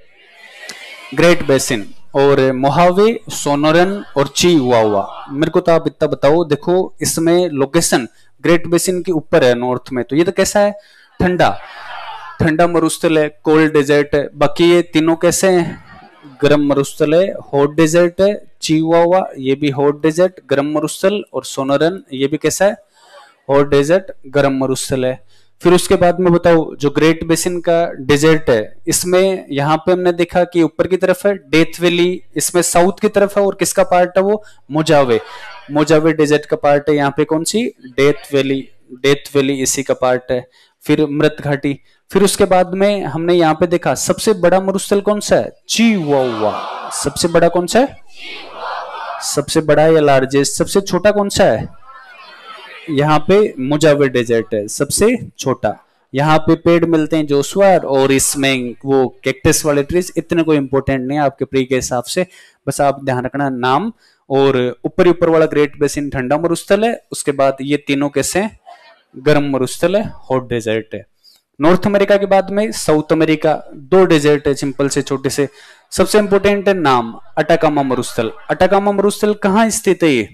ग्रेट बेसिन और मोहावे, सोनोरन और चिहुआहुआ। मेरे को तो आप इतना बताओ, देखो इसमें लोकेशन ग्रेट बेसिन के ऊपर है नॉर्थ में, तो ये तो कैसा है? ठंडा, ठंडा मरुस्थल है, कोल्ड डेजर्ट है। बाकी ये तीनों कैसे हैं? गर्म मरुस्थल है, हॉट डेजर्ट है। चिहुआहुआ ये भी हॉट डेजर्ट, गर्म मरुस्थल, और सोनोरन ये भी कैसा है? हॉट डेजर्ट, गर्म मरुस्थल है। फिर उसके बाद में बताओ, जो ग्रेट बेसिन का डेजर्ट है, इसमें यहाँ पे हमने देखा कि ऊपर की तरफ है डेथ वैली, इसमें साउथ की तरफ है, और किसका पार्ट है वो? मोजावे, मोजावे डेजर्ट का पार्ट है। यहाँ पे कौन सी? डेथ वैली, डेथ वैली इसी का पार्ट है। फिर मृत घाटी। फिर उसके बाद में हमने यहाँ पे देखा सबसे बड़ा मरुस्थल कौन सा है? चिहुआहुआ। सबसे बड़ा कौन सा है? सबसे बड़ा या लार्जेस्ट। सबसे छोटा कौन सा है? यहाँ पे मोजावे डेजर्ट है सबसे छोटा। यहाँ पे पेड़ मिलते हैं जोशुआर, और इसमें वो कैक्टस वाले ट्रीज, इतने कोई इंपॉर्टेंट नहीं है आपके प्री के हिसाब से, बस आप ध्यान रखना नाम। और ऊपर वाला ग्रेट बेसिन ठंडा मरुस्थल है, उसके बाद ये तीनों कैसे? गर्म मरुस्थल है, हॉट डेजर्ट है। नॉर्थ अमेरिका के बाद में साउथ अमेरिका, दो डेजर्ट है सिंपल से छोटे से। सबसे इंपॉर्टेंट है नाम, अटाकामा मरुस्थल। अटाकामा मरुस्थल कहाँ स्थित है? ये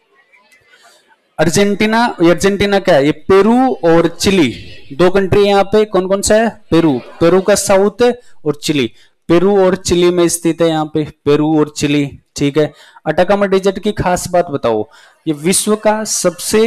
अर्जेंटीना, अर्जेंटीना क्या है? ये पेरू और चिली, दो कंट्री यहाँ पे। कौन कौन सा है? पेरू, पेरू का साउथ है, और चिली, पेरू और चिली में स्थित है यहाँ पे, पेरू और चिली, ठीक है। अटाकामा डेजर्ट की खास बात बताओ, ये विश्व का सबसे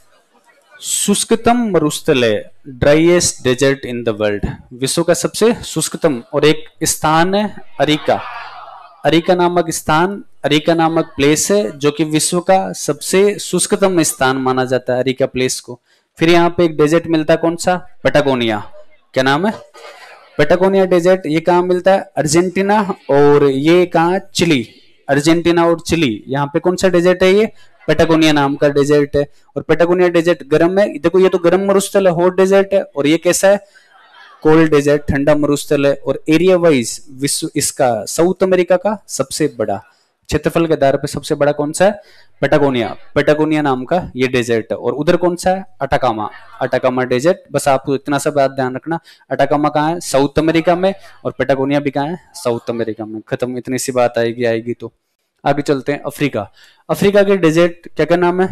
शुष्कतम मरुस्थल है, driest desert in the world. विश्व का सबसे शुष्कतम, और एक स्थान है अरिका, अरिका नामक स्थान, अरिका नामक प्लेस है, जो कि विश्व का सबसे शुष्कतम स्थान माना जाता है अरिका प्लेस को। फिर यहाँ पे एक डेजर्ट मिलता है, कौन सा? पेटागोनिया। क्या नाम है? Patagonia desert. ये कहाँ मिलता है? अर्जेंटीना, और ये कहाँ? चिली। अर्जेंटीना और चिली, यहाँ पे कौन सा डेजर्ट है? ये पेटागोनिया नाम का डेजर्ट है। और पेटागोनिया डेजर्ट गर्म है, देखो ये तो गर्म मरुस्थल है, हॉट डेजर्ट है, और ये कैसा है? कोल्ड डेजर्ट, ठंडा मरुस्थल है। और एरिया वाइज विश्व इसका साउथ अमेरिका का सबसे बड़ा, क्षेत्रफल के आधार पे सबसे बड़ा कौन सा है? पेटागोनिया, पेटागोनिया नाम का ये डेजर्ट है। और उधर कौन सा है? Atacama, Atacama desert. बस आपको इतना सा बात ध्यान रखना, अटाकामा कहाँ है? साउथ अमेरिका में, और पेटागोनिया भी कहाँ है? साउथ अमेरिका में। खत्म, इतनी सी बात आएगी तो आगे चलते हैं। अफ्रीका, अफ्रीका के डेजर्ट क्या क्या नाम है?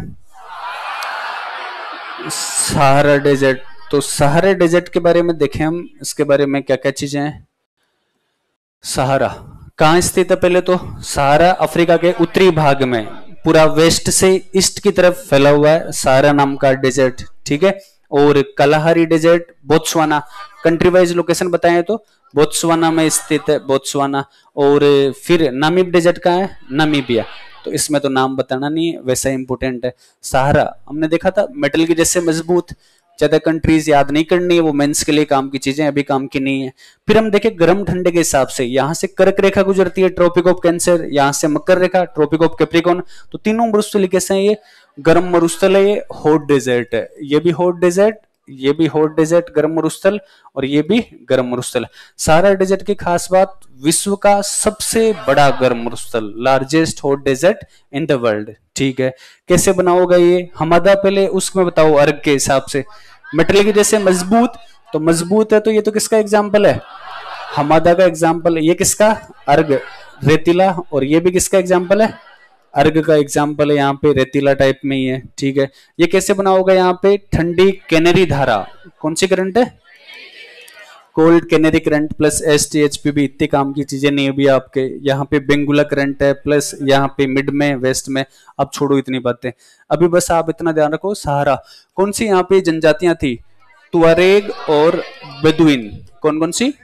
Sahara desert. तो सहारा डेजर्ट के बारे में देखें हम, इसके बारे में क्या क्या चीजें हैं। सहारा कहाँ स्थित है? पहले तो सहारा अफ्रीका के उत्तरी भाग में, पूरा वेस्ट से ईस्ट की तरफ फैला हुआ है, सहारा नाम का डेजर्ट, ठीक है। और Kalahari desert Botswana, country wise location बताएं तो बोत्सवाना में स्थित है, बोत्सवाना। और फिर नामीब डेजर्ट कहाँ है? नामीबिया। तो इसमें तो नाम बताना नहीं है, वैसा इंपोर्टेंट है। सहारा हमने देखा था मेटल की जैसे मजबूत, ज्यादा कंट्रीज याद नहीं करनी है, वो मेंस के लिए काम की चीजें, अभी काम की नहीं है। फिर हम देखें गर्म ठंडे के हिसाब से, यहाँ से कर्क रेखा गुजरती है, ट्रॉपिक ऑफ कैंसर, यहाँ से मकर रेखा, ट्रॉपिक ऑफ कैप्रिकॉर्न। तो तीनों मरुस्थल कैसे हैं? ये गर्म मरुस्थल है, ये हॉट डेजर्ट है, ये भी हॉट डेजर्ट, ये भी हॉट डेजर्ट गर्म मरुस्थल, और ये भी गर्म मरुस्थल। सहारा डेजर्ट की खास बात, विश्व का सबसे बड़ा गर्म मरुस्थल, largest hot desert in the world, ठीक है। कैसे बनाओगे ये? हमादा पहले उसमें बताओ, अर्ग के हिसाब से मेटल की जैसे मजबूत, तो मजबूत है, तो ये तो किसका एग्जाम्पल है? हमादा का एग्जाम्पल है। ये किसका? अर्ग, रेतीला। और ये भी किसका एग्जाम्पल है? अर्ग का एग्जाम्पल है, यहाँ पे रेतीला टाइप में ही है, ठीक है। ये कैसे बना होगा? यहाँ पे ठंडी कैनरी धारा, कौन सी करंट है? Cold Canary current plus STHPB इतने काम की चीजें नहीं अभी आपके यहाँ पे बेंगुला करंट है प्लस यहाँ पे मिड में वेस्ट में। अब छोड़ो इतनी बातें, अभी बस आप इतना ध्यान रखो सहारा कौन सी यहाँ पे जनजातियां थी, तुअरेग और बेदुइन। कौन कौन सी,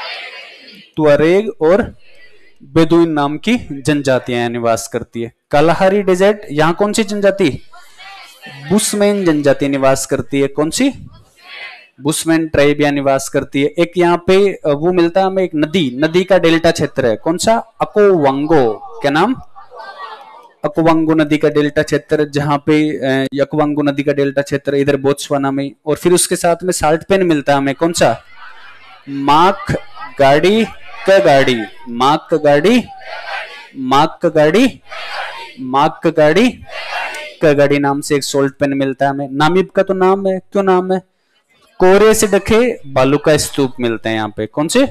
तुअरेग और बेदुइन नाम की जनजातियां निवास करती है। कालाहारी डेजर्ट यहाँ कौन सी जनजाति, बुशमैन जनजाति निवास करती है। कौन सी, बुशमैन ट्राइब यहाँ निवास करती है। एक यहाँ पे वो मिलता है हमें एक नदी, नदी का डेल्टा क्षेत्र है, कौन सा, अकोवांगो। क्या नाम, अकोवांगो नदी का डेल्टा क्षेत्र, जहाँ पे अकोवांगो नदी का डेल्टा क्षेत्र इधर बोत्सवाना में। और फिर उसके साथ में साल्ट पेन मिलता है हमें, कौन सा, माक गाड़ी का गाड़ी, माक का गाड़ी, माक का गाड़ी, माक का गाड़ी का गाड़ी नाम से एक सोल्ट पेन मिलता है हमें। नामीब का तो नाम है, क्यों नाम है, कोहरे से ढके बालू का स्तूप मिलते हैं यहाँ पे। कौन से,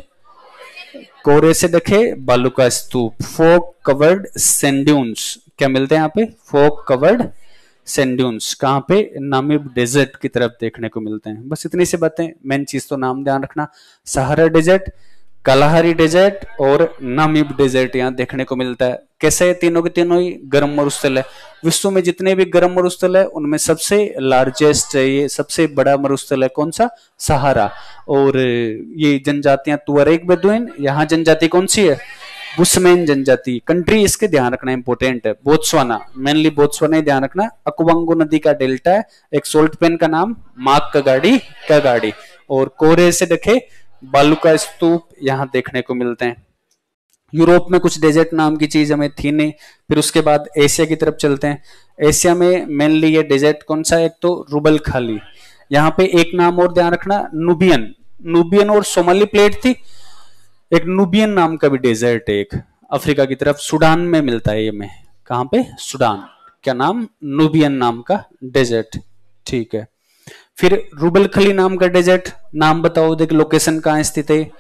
कोहरे से ढके बालू का स्तूप, फॉग कवर्ड सैंड-ड्यून्स। क्या मिलते हैं यहाँ पे, फॉग कवर्ड सैंड-ड्यून्स। कहाँ पे, नामीब डेजर्ट की तरफ देखने को मिलते हैं। बस इतनी सी बातें, मेन चीज तो नाम ध्यान रखना, सहारा डेजर्ट, कालाहारी डेजर्ट और नामीब डेजर्ट यहाँ देखने को मिलता है। कैसे है, तीनों के तीनों ही गर्म मरुस्थल है। विश्व में जितने भी गर्म मरुस्थल है उनमें सबसे लार्जेस्ट है, ये सबसे बड़ा मरुस्थल है, कौन सा, सहारा। और ये जनजातियां तुअरेग बेदुइन, यहाँ जनजाति कौन सी है, बुशमैन जनजाति। कंट्री इसके ध्यान रखना इंपॉर्टेंट है, बोत्सवाना, मेनली बोत्सवाना ही ध्यान रखना। अकोवांगो नदी का डेल्टा है, एक सोल्ट पेन का नाम माक का गाड़ी का गाड़ी, और कोहरे से ढके बालू का स्तूप यहाँ देखने को मिलते हैं। यूरोप में कुछ डेजर्ट नाम की चीज हमें थी नहीं। फिर उसके बाद एशिया की तरफ चलते हैं। एशिया में मेनली ये डेजर्ट कौन सा है, एक तो रुबल खाली, यहाँ पे एक नाम और ध्यान रखना, नुबियन, नुबियन और सोमाली प्लेट थी, एक नुबियन नाम का भी डेजर्ट है एक, अफ्रीका की तरफ सूडान में मिलता है ये में, कहाँ पे, सूडान। क्या नाम, नुबियन नाम का डेजर्ट, ठीक है। फिर रुबल खली नाम का डेजर्ट, नाम बताओ, देख लोकेशन कहाँ स्थित है,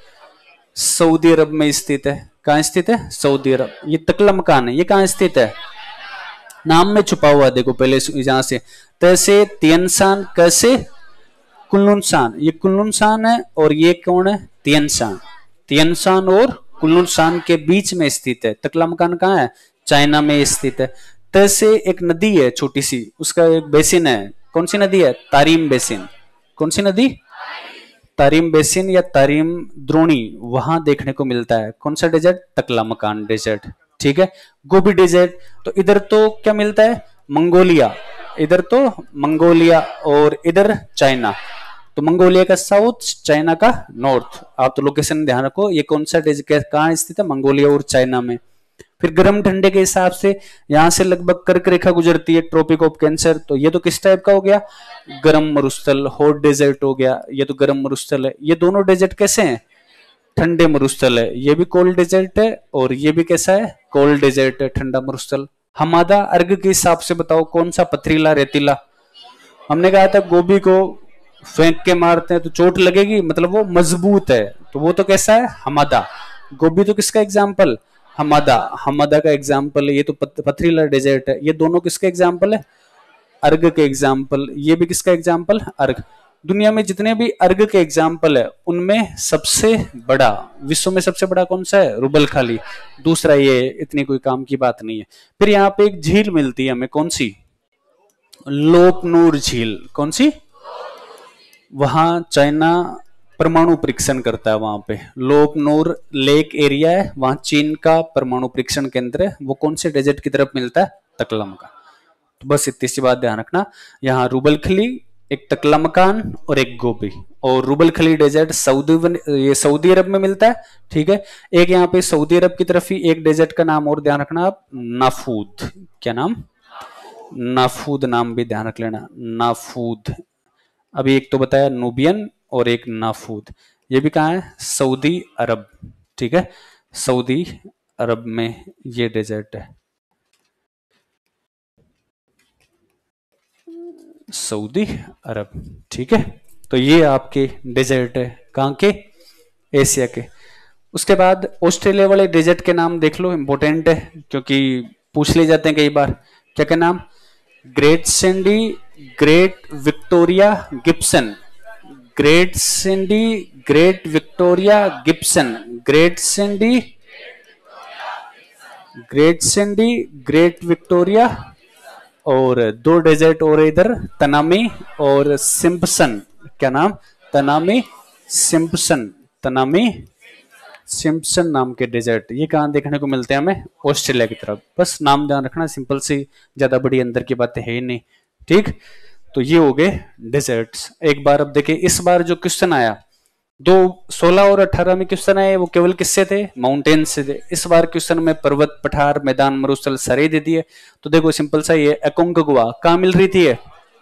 सऊदी अरब में स्थित है। कहाँ स्थित है, सऊदी अरब। ये तकला मकान है, ये कहाँ स्थित है, नाम में छुपा हुआ, देखो पहले यहां से, तैसे तियनसान, कैसे, कुल्लुनसान, ये कुल्लुनसान है और ये कौन है, तियनसान। तियनसान और कुल्लुनसान के बीच में स्थित है। तकला मकान कहाँ है, चाइना में स्थित है। तैसे एक नदी है छोटी सी, उसका एक बेसिन है, कौन सी नदी है, तारीम बेसिन। कौन सी नदी, तारीम बेसिन या तारीम द्रोणी, वहां देखने को मिलता है। कौन सा डेजर्ट, तकला मकान डेजर्ट, ठीक है। गोबी डेजर्ट, तो इधर तो क्या मिलता है, मंगोलिया, इधर तो मंगोलिया और इधर चाइना, तो मंगोलिया का साउथ, चाइना का नॉर्थ। आप तो लोकेशन ध्यान रखो, ये कौन सा डेजर्ट कहाँ स्थित है, मंगोलिया और चाइना में। फिर गर्म ठंडे के हिसाब से यहाँ से लगभग कर्क रेखा गुजरती है, ट्रॉपिक ऑफ कैंसर, तो ये तो किस टाइप का हो गया, गर्म मरुस्थल, हॉट डेजर्ट हो गया, ये तो गर्म मरुस्थल है। ये दोनों डेजर्ट कैसे हैं, ठंडे मरुस्थल है, ये भी कोल्ड डेजर्ट है और ये भी कैसा है, कोल्ड डेजर्ट है, ठंडा मरुस्थल। हमादा अर्घ के हिसाब से बताओ कौन सा, पथरीला रेतीला। हमने कहा था गोभी को फेंक के मारते हैं तो चोट लगेगी, मतलब वो मजबूत है, तो वो तो कैसा है, हमादा। गोभी तो किसका एग्जाम्पल, हमादा, हमादा का एग्जाम्पल है। ये तो पथरीला डेजर्ट है। ये दोनों किसके एग्जाम्पल है, अर्घ के एग्जाम्पल। ये भी किसका एग्जाम्पल, अर्घ। दुनिया में जितने भी अर्घ के एग्जाम्पल है उनमें सबसे बड़ा, विश्व में सबसे बड़ा कौन सा है, रुबल खाली। दूसरा ये, इतनी कोई काम की बात नहीं है। फिर यहाँ पे एक झील मिलती है हमें, कौन सी, लोपनूर झील। कौन सी, वहां चाइना परमाणु परीक्षण करता है, वहां पे लोपनूर लेक एरिया है, वहां चीन का परमाणु परीक्षण केंद्र है। वो कौन से डेजर्ट की तरफ मिलता है, तकलम का। तो बस इतनी सी बात ध्यान रखना, यहाँ रुबल खली, एक तकला मकान और एक गोभी। और रुबल खली डेजर्ट ये सऊदी अरब में मिलता है, ठीक है। एक यहाँ पे सऊदी अरब की तरफ ही एक डेजर्ट का नाम और ध्यान रखना आप, नाफूद। क्या नाम, नाफूद नाम भी ध्यान रख लेना, नाफूद। अभी एक तो बताया नूबियन और एक नाफूद, ये भी कहाँ है, सऊदी अरब, ठीक है, सऊदी अरब में ये डेजर्ट है, सऊदी अरब, ठीक है। तो ये आपके डेजर्ट है, कहाँ के, एशिया के। उसके बाद ऑस्ट्रेलिया वाले डेजर्ट के नाम देख लो, इंपॉर्टेंट है क्योंकि पूछ ले जाते हैं कई बार। क्या क्या नाम, Great Sandy, Great Victoria Gibson, Great Sandy, Great Victoria Gibson, Great Sandy, Great Sandy, Great Victoria, और दो डेजर्ट और इधर तनामी और सिम्पसन। क्या नाम? तनामी सिम्पसन, तनामी सिम्पसन नाम के डेजर्ट। ये कहाँ देखने को मिलते हैं हमें? ऑस्ट्रेलिया की तरफ। बस नाम ध्यान रखना, सिंपल सी, ज्यादा बड़ी अंदर की बातें है ही नहीं। ठीक, तो ये हो गए डेजर्ट्स। एक बार अब देखिए, इस बार जो क्वेश्चन आया, 16 और 18 में क्वेश्चन आए वो केवल किससे थे? माउंटेन से थे। इस बार क्वेश्चन में पर्वत, पठार, मैदान, मरुस्थल सारे दे दिए। तो देखो सिंपल सा, ये एकोंकागुआ कहाँ मिल रही थी?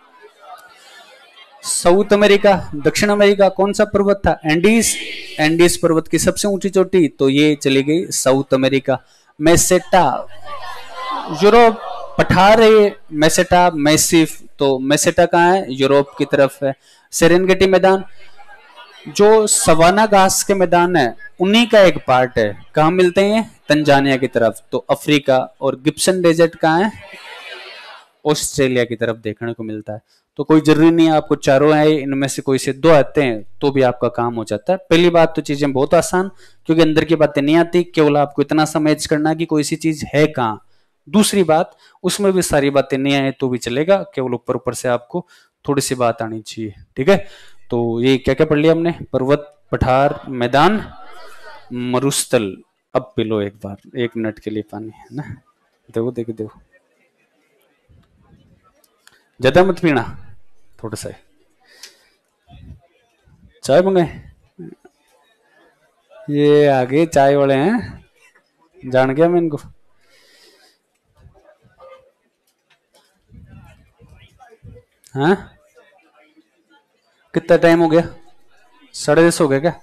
साउथ अमेरिका, दक्षिण अमेरिका। कौन सा पर्वत था? एंडीज, एंडीज पर्वत की सबसे ऊंची चोटी, तो ये चली गई साउथ अमेरिका। मेसेटा यूरोप, पठार है मेसेटा, मैसिफ, तो मेसेटा कहाँ है? यूरोप की तरफ है। सेरेनगेटी मैदान, जो सवाना घास के मैदान है उन्हीं का एक पार्ट है। कहाँ मिलते हैं? तंजानिया की तरफ, तो अफ्रीका। और गिब्सन डेजर्ट कहाँ है? ऑस्ट्रेलिया की तरफ देखने को मिलता है। तो कोई जरूरी नहीं है आपको चारों आए, इनमें से कोई से दो आते हैं तो भी आपका काम हो जाता है। पहली बात तो चीजें बहुत आसान, क्योंकि अंदर की बातें नहीं आती, केवल आपको इतना समझ करना कि कोई सी चीज है कहाँ। दूसरी बात, उसमें भी सारी बातें नहीं आए तो भी चलेगा, केवल ऊपर ऊपर से आपको थोड़ी सी बात आनी चाहिए। ठीक है, तो ये क्या क्या पढ़ लिया हमने? पर्वत, पठार, मैदान, मरुस्थल। अब पी लो एक बार, 1 मिनट के लिए पानी, है ना? देखो देखो देखो, ज्यादा मत पीना, थोड़ा सा। चाय मंगाए? ये आगे चाय वाले हैं, जान गया मैं इनको। हाँ, कितना टाइम हो गया? 10:30 हो गया क्या?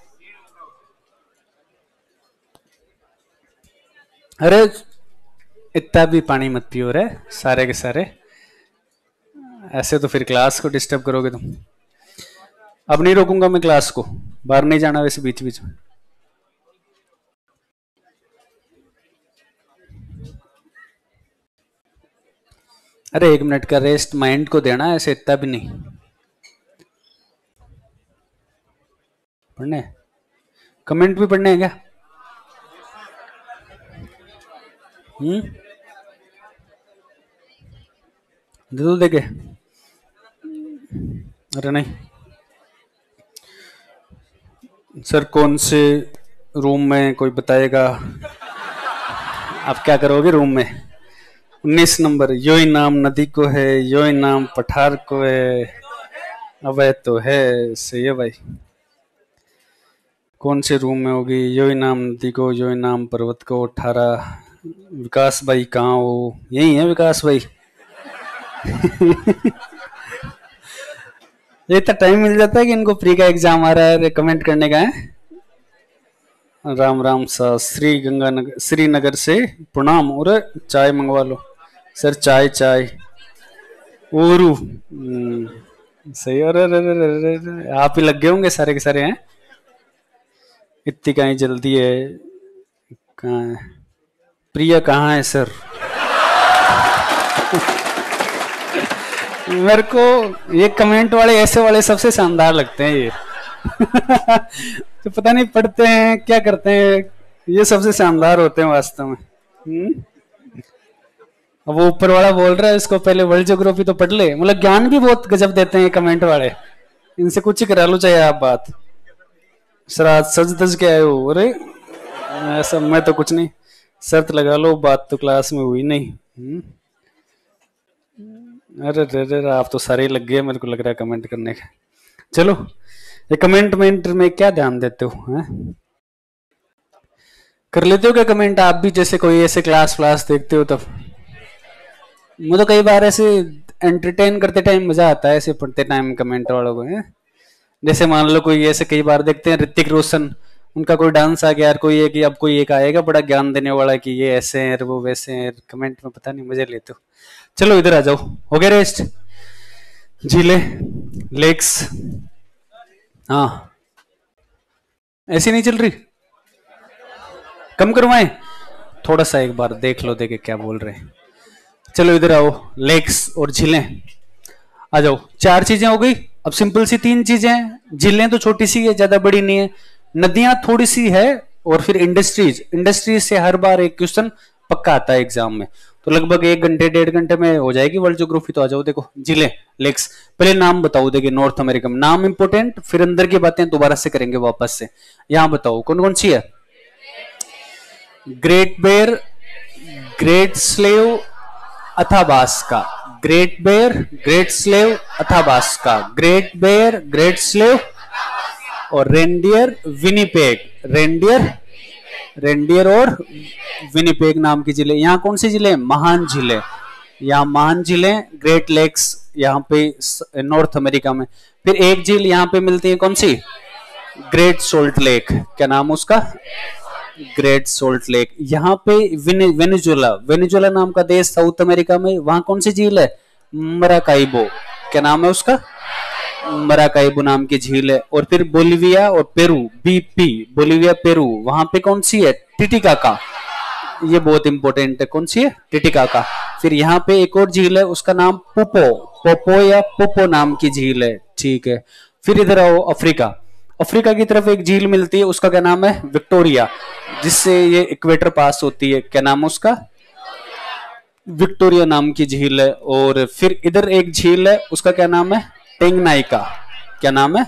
अरे इतना भी पानी मत पियो रे, सारे के सारे। ऐसे तो फिर क्लास को डिस्टर्ब करोगे तुम। अब नहीं रोकूंगा मैं क्लास को, बाहर नहीं जाना वैसे बीच बीच में। अरे 1 मिनट का रेस्ट माइंड को देना, ऐसे इतना भी नहीं पढ़ने। कमेंट भी पढ़ने हैं क्या? दे दो देखे। अरे नहीं सर, कौन से रूम में कोई बताएगा? आप क्या करोगे रूम में? 19 नंबर। यो इनाम नदी को है, यो इनाम पठार को है। अब तो है, सही है भाई। कौन से रूम में होगी? यो इनाम नदी को, यो इनाम पर्वत को, 18। विकास भाई कहाँ हो? यही है विकास भाई। ये तो टाइम मिल जाता है कि इनको प्री का एग्जाम आ रहा है, कमेंट करने का है। राम राम सा, श्री गंगानगर, श्रीनगर से प्रणाम। और चाय मंगवा लो सर, चाय चाय। ओरू सही। और आप ही लग गए होंगे सारे के सारे हैं। इतनी कहीं जल्दी है? कहाँ है प्रिया? कहाँ है सर? मेरे को ये कमेंट वाले, ऐसे वाले सबसे शानदार लगते हैं ये। तो पता नहीं पढ़ते हैं क्या करते हैं, ये सबसे शानदार होते हैं वास्तव में। अब वो ऊपर वाला बोल रहा है इसको पहले वर्ल्ड ज्योग्राफी तो पढ़ ले, मतलब ज्ञान भी बहुत गजब देते हैं कमेंट वाले। इनसे कुछ ही करा लो चाहे आप बात। सर आज सज धज के आए हो? अरे ऐसा मैं तो कुछ नहीं, शर्त लगा लो, बात तो क्लास में हुई नहीं। अरे रे आप तो सारे लग गए, मेरे को लग रहा है कमेंट करने का। चलो, ये कमेंट में क्या ध्यान देते हो? कर लेते हो क्या कमेंट आप भी? जैसे कोई ऐसे क्लास देखते हो तब। मुझे तो कई बार ऐसे एंटरटेन करते टाइम मजा आता है, ऐसे पढ़ते टाइम कमेंट वालों को है। जैसे मान लो कोई ऐसे कई बार देखते हैं ऋतिक रोशन, उनका कोई डांस आ गया यार, कोई एक अब कोई एक आएगा बड़ा ज्ञान देने वाला कि ये ऐसे हैं वो वैसे हैं, कमेंट में पता नहीं मजे लेते हो। चलो इधर आ जाओ, हो गया रेस्ट? झीले, लेक्स, हाँ ऐसी नहीं चल रही, कम करवाएं थोड़ा सा, एक बार देख लो देखे क्या बोल रहे हैं। चलो इधर आओ, लेक्स और झीलें आ जाओ। 4 चीजें हो गई। अब सिंपल सी तीन चीजें हैं, झीलें तो छोटी सी है, ज्यादा बड़ी नहीं है, नदियां थोड़ी सी है, और फिर इंडस्ट्रीज, इंडस्ट्रीज से हर बार एक क्वेश्चन पक्का आता है एग्जाम में, तो लगभग 1 घंटे 1.5 घंटे में हो जाएगी वर्ल्ड ज्योग्राफी। तो आ जाओ, देखो झीलें, लेक्स, पहले नाम बताओ, देखिए नॉर्थ अमेरिका में नाम इंपोर्टेंट, फिर अंदर की बातें दोबारा से करेंगे वापस से। यहां बताओ कौन कौन सी है? Great Bear, Great Slave, Athabasca, Great Bear, Great Slave, Athabasca, Great Bear, Great Slave, और रेंडियर, विनिपेग, रेंडियर, रेंडियर और विनिपेग नाम की झीलें। यहाँ कौन सी झीलें? महान झीलें, यहाँ महान झीलें, ग्रेट लेक्स यहाँ पे नॉर्थ अमेरिका में। फिर एक झील यहाँ पे मिलती है, कौन सी? ग्रेट सोल्ट लेक, क्या नाम उसका? Great Salt Lake. यहाँ पे वेनेजुएला, वेनेजुएला नाम का देश साउथ अमेरिका में, वहां कौन सी झील है? मराकाइबो, क्या नाम है उसका? मराकाइबो नाम की झील है। और फिर बोलिविया और पेरू, बीपी, बोलिविया पेरू, वहां पे कौन सी है? टिटिकाका, ये बहुत इंपॉर्टेंट है, कौन सी है? टिटिकाका। फिर यहाँ पे एक और झील है, उसका नाम पोपो, पोपो या पोपो नाम की झील है, ठीक है। फिर इधर आओ, अफ्रीका, अफ्रीका की तरफ एक झील मिलती है, उसका क्या नाम है? विक्टोरिया, जिससे ये इक्वेटर पास होती है, क्या नाम है उसका? विक्टोरिया नाम की झील है। और फिर इधर एक झील है, उसका क्या नाम है? टेंगनाइका, क्या नाम है?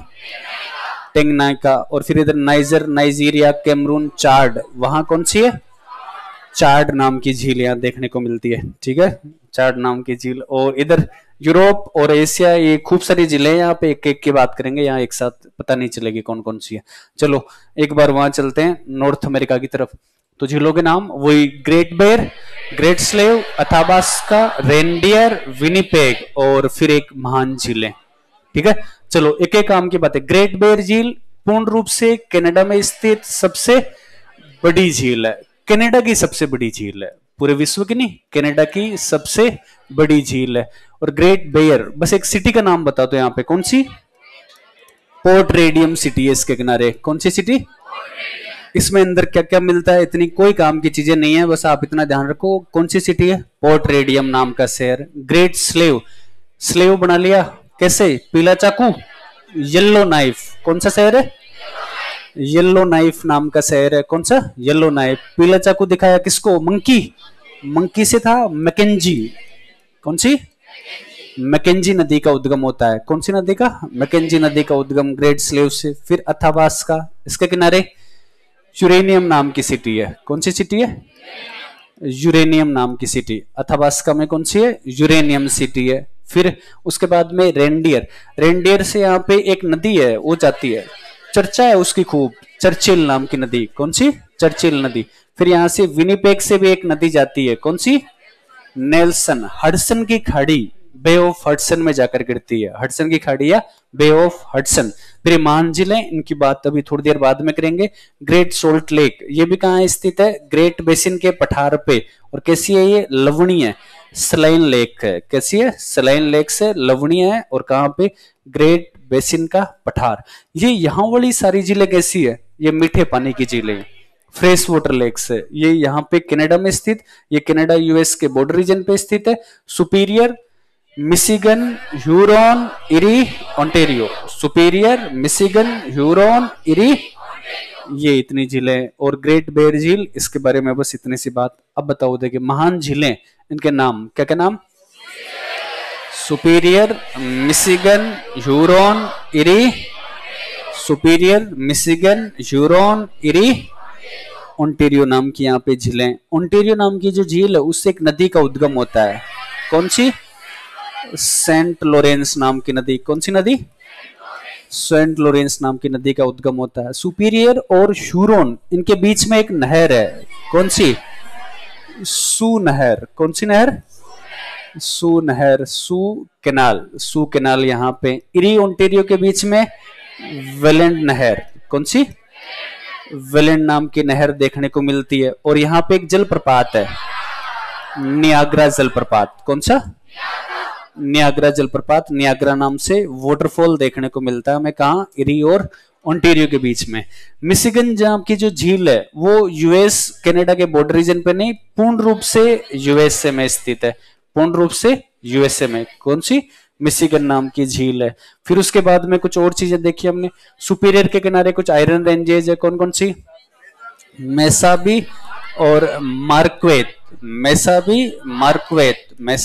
टेंगनाइका। और फिर इधर नाइजर, नाइजीरिया, कैमरून, चाड, वहां कौन सी है? चाड नाम की झील यहाँ देखने को मिलती है, ठीक है, चाड नाम की झील। और इधर यूरोप और एशिया, ये खूब सारी झीलें, यहाँ पे एक एक की बात करेंगे, यहाँ एक साथ पता नहीं चलेगी कौन कौन सी है। चलो एक बार वहां चलते हैं नॉर्थ अमेरिका की तरफ। तो झीलों के नाम वही, Great Bear, Great Slave, Athabasca, Reindeer, Winnipeg, और फिर एक महान झीलें, ठीक है। चलो एक एक काम की बात है। ग्रेट बेयर झील पूर्ण रूप से कनाडा में स्थित सबसे बड़ी झील है, कनाडा की सबसे बड़ी झील है, पूरे विश्व की नहीं, कनाडा की सबसे बड़ी झील है। और ग्रेट बेयर, बस एक सिटी का नाम बता दो यहाँ पे, कौन सी? पोर्ट रेडियम सिटी है इसके किनारे, कौन सी सिटी? इसमें अंदर क्या क्या मिलता है, इतनी कोई काम की चीजें नहीं है, बस आप इतना ध्यान रखो, कौन सी सिटी है? पोर्ट रेडियम नाम का शहर। ग्रेट स्लेव, स्लेव बना लिया कैसे? पीला चाकू, येलो नाइफ, कौन सा शहर है? येलो नाइफ नाम का शहर है, कौन सा? Yellowknife. पीला चाकू दिखाया किसको? मंकी, मंकी से था मैकेंजी, कौन सी? मैकेंजी नदी का उद्गम होता है, कौन सी नदी का? मैकेंजी नदी का उद्गम ग्रेट स्लेव से। फिर अथाबास्का, इसके किनारे यूरेनियम नाम की सिटी है, कौन सी सिटी है? यूरेनियम नाम की सिटी, अथाबास्का में कौन सी है? यूरेनियम सिटी है। फिर उसके बाद में रेंडियर, रेंडियर से यहाँ पे एक नदी है, वो जाती है, चर्चा है उसकी खूब, चर्चिल नाम की नदी, कौन सी? चर्चिल नदी। फिर यहाँ से विनिपेग से भी एक नदी जाती है, कौन सी? नेल्सन, हडसन की खाड़ी, बे ऑफ हडसन में जाकर गिरती है, हडसन की खाड़ी या बे ऑफ हडसन। फिर महान झीलें, इनकी बात अभी थोड़ी देर बाद में करेंगे। ग्रेट सोल्ट लेक, ये भी कहाँ स्थित है? ग्रेट बेसिन के पठार पे। और कैसी है ये? लवणीय, सलाइन लेक है, कैसी है? सलाइन लेक से लवणीय है। और कहाँ पे? ग्रेट बेसिन का पठार। ये यहाँ वाली सारी झीलें कैसी है? ये मीठे पानी की झीलें, फ्रेश वाटर लेक्स है। ये यहाँ पे कनाडा में स्थित, ये कनाडा यूएस के बॉर्डर रीजन पे स्थित है। Superior, Michigan, Huron, Erie, Ontario, Superior, Michigan, Huron, Erie, ये इतनी झीलें। और ग्रेट बेयर झील, इसके बारे में बस इतनी सी बात। अब बताओ, देखिए महान झीलें, इनके नाम क्या क्या नाम? Superior, Michigan, Huron, Erie, Superior, Michigan, Huron, Erie, Ontario नाम की यहाँ पे झीलें। ओंटारियो नाम की जो झील है, उससे एक नदी का उद्गम होता है, कौन सी? सेंट लॉरेंस नाम की नदी, कौन सी नदी? सेंट लॉरेंस नाम की नदी का उद्गम होता है। सुपीरियर और ह्यूरॉन, इनके बीच में एक नहर है, कौन सी? सू नहर, कौन सी नहर? सू नहर, सू कैनाल, सू कैनाल यहाँ पे। इरी ओंटारियो के बीच में वेलेंड नहर, कौन सी? वेलेंड नाम की नहर देखने को मिलती है। और यहाँ पे एक जलप्रपात है, नियाग्रा जलप्रपात, कौन सा? नियाग्रा जलप्रपात, नियाग्रा नाम से वाटरफॉल देखने को मिलता है हमें, कहा? इरी और ओंटारियो के बीच में। मिशिगन जहाँ की जो झील है, वो यूएस कनाडा के बॉर्डर रीजन पे नहीं, पूर्ण रूप से यूएसए में स्थित है, पूर्ण रूप से यूएसए में। कौन सी? मिशिगन नाम की झील है। फिर उसके बाद में कुछ और चीजें देखी हमने, सुपीरियर के किनारे कुछ आयरन रेंजेज है, कौन कौन सी, मेसाबी और मार्क्वेत, मेसाबी मार्क्वेत,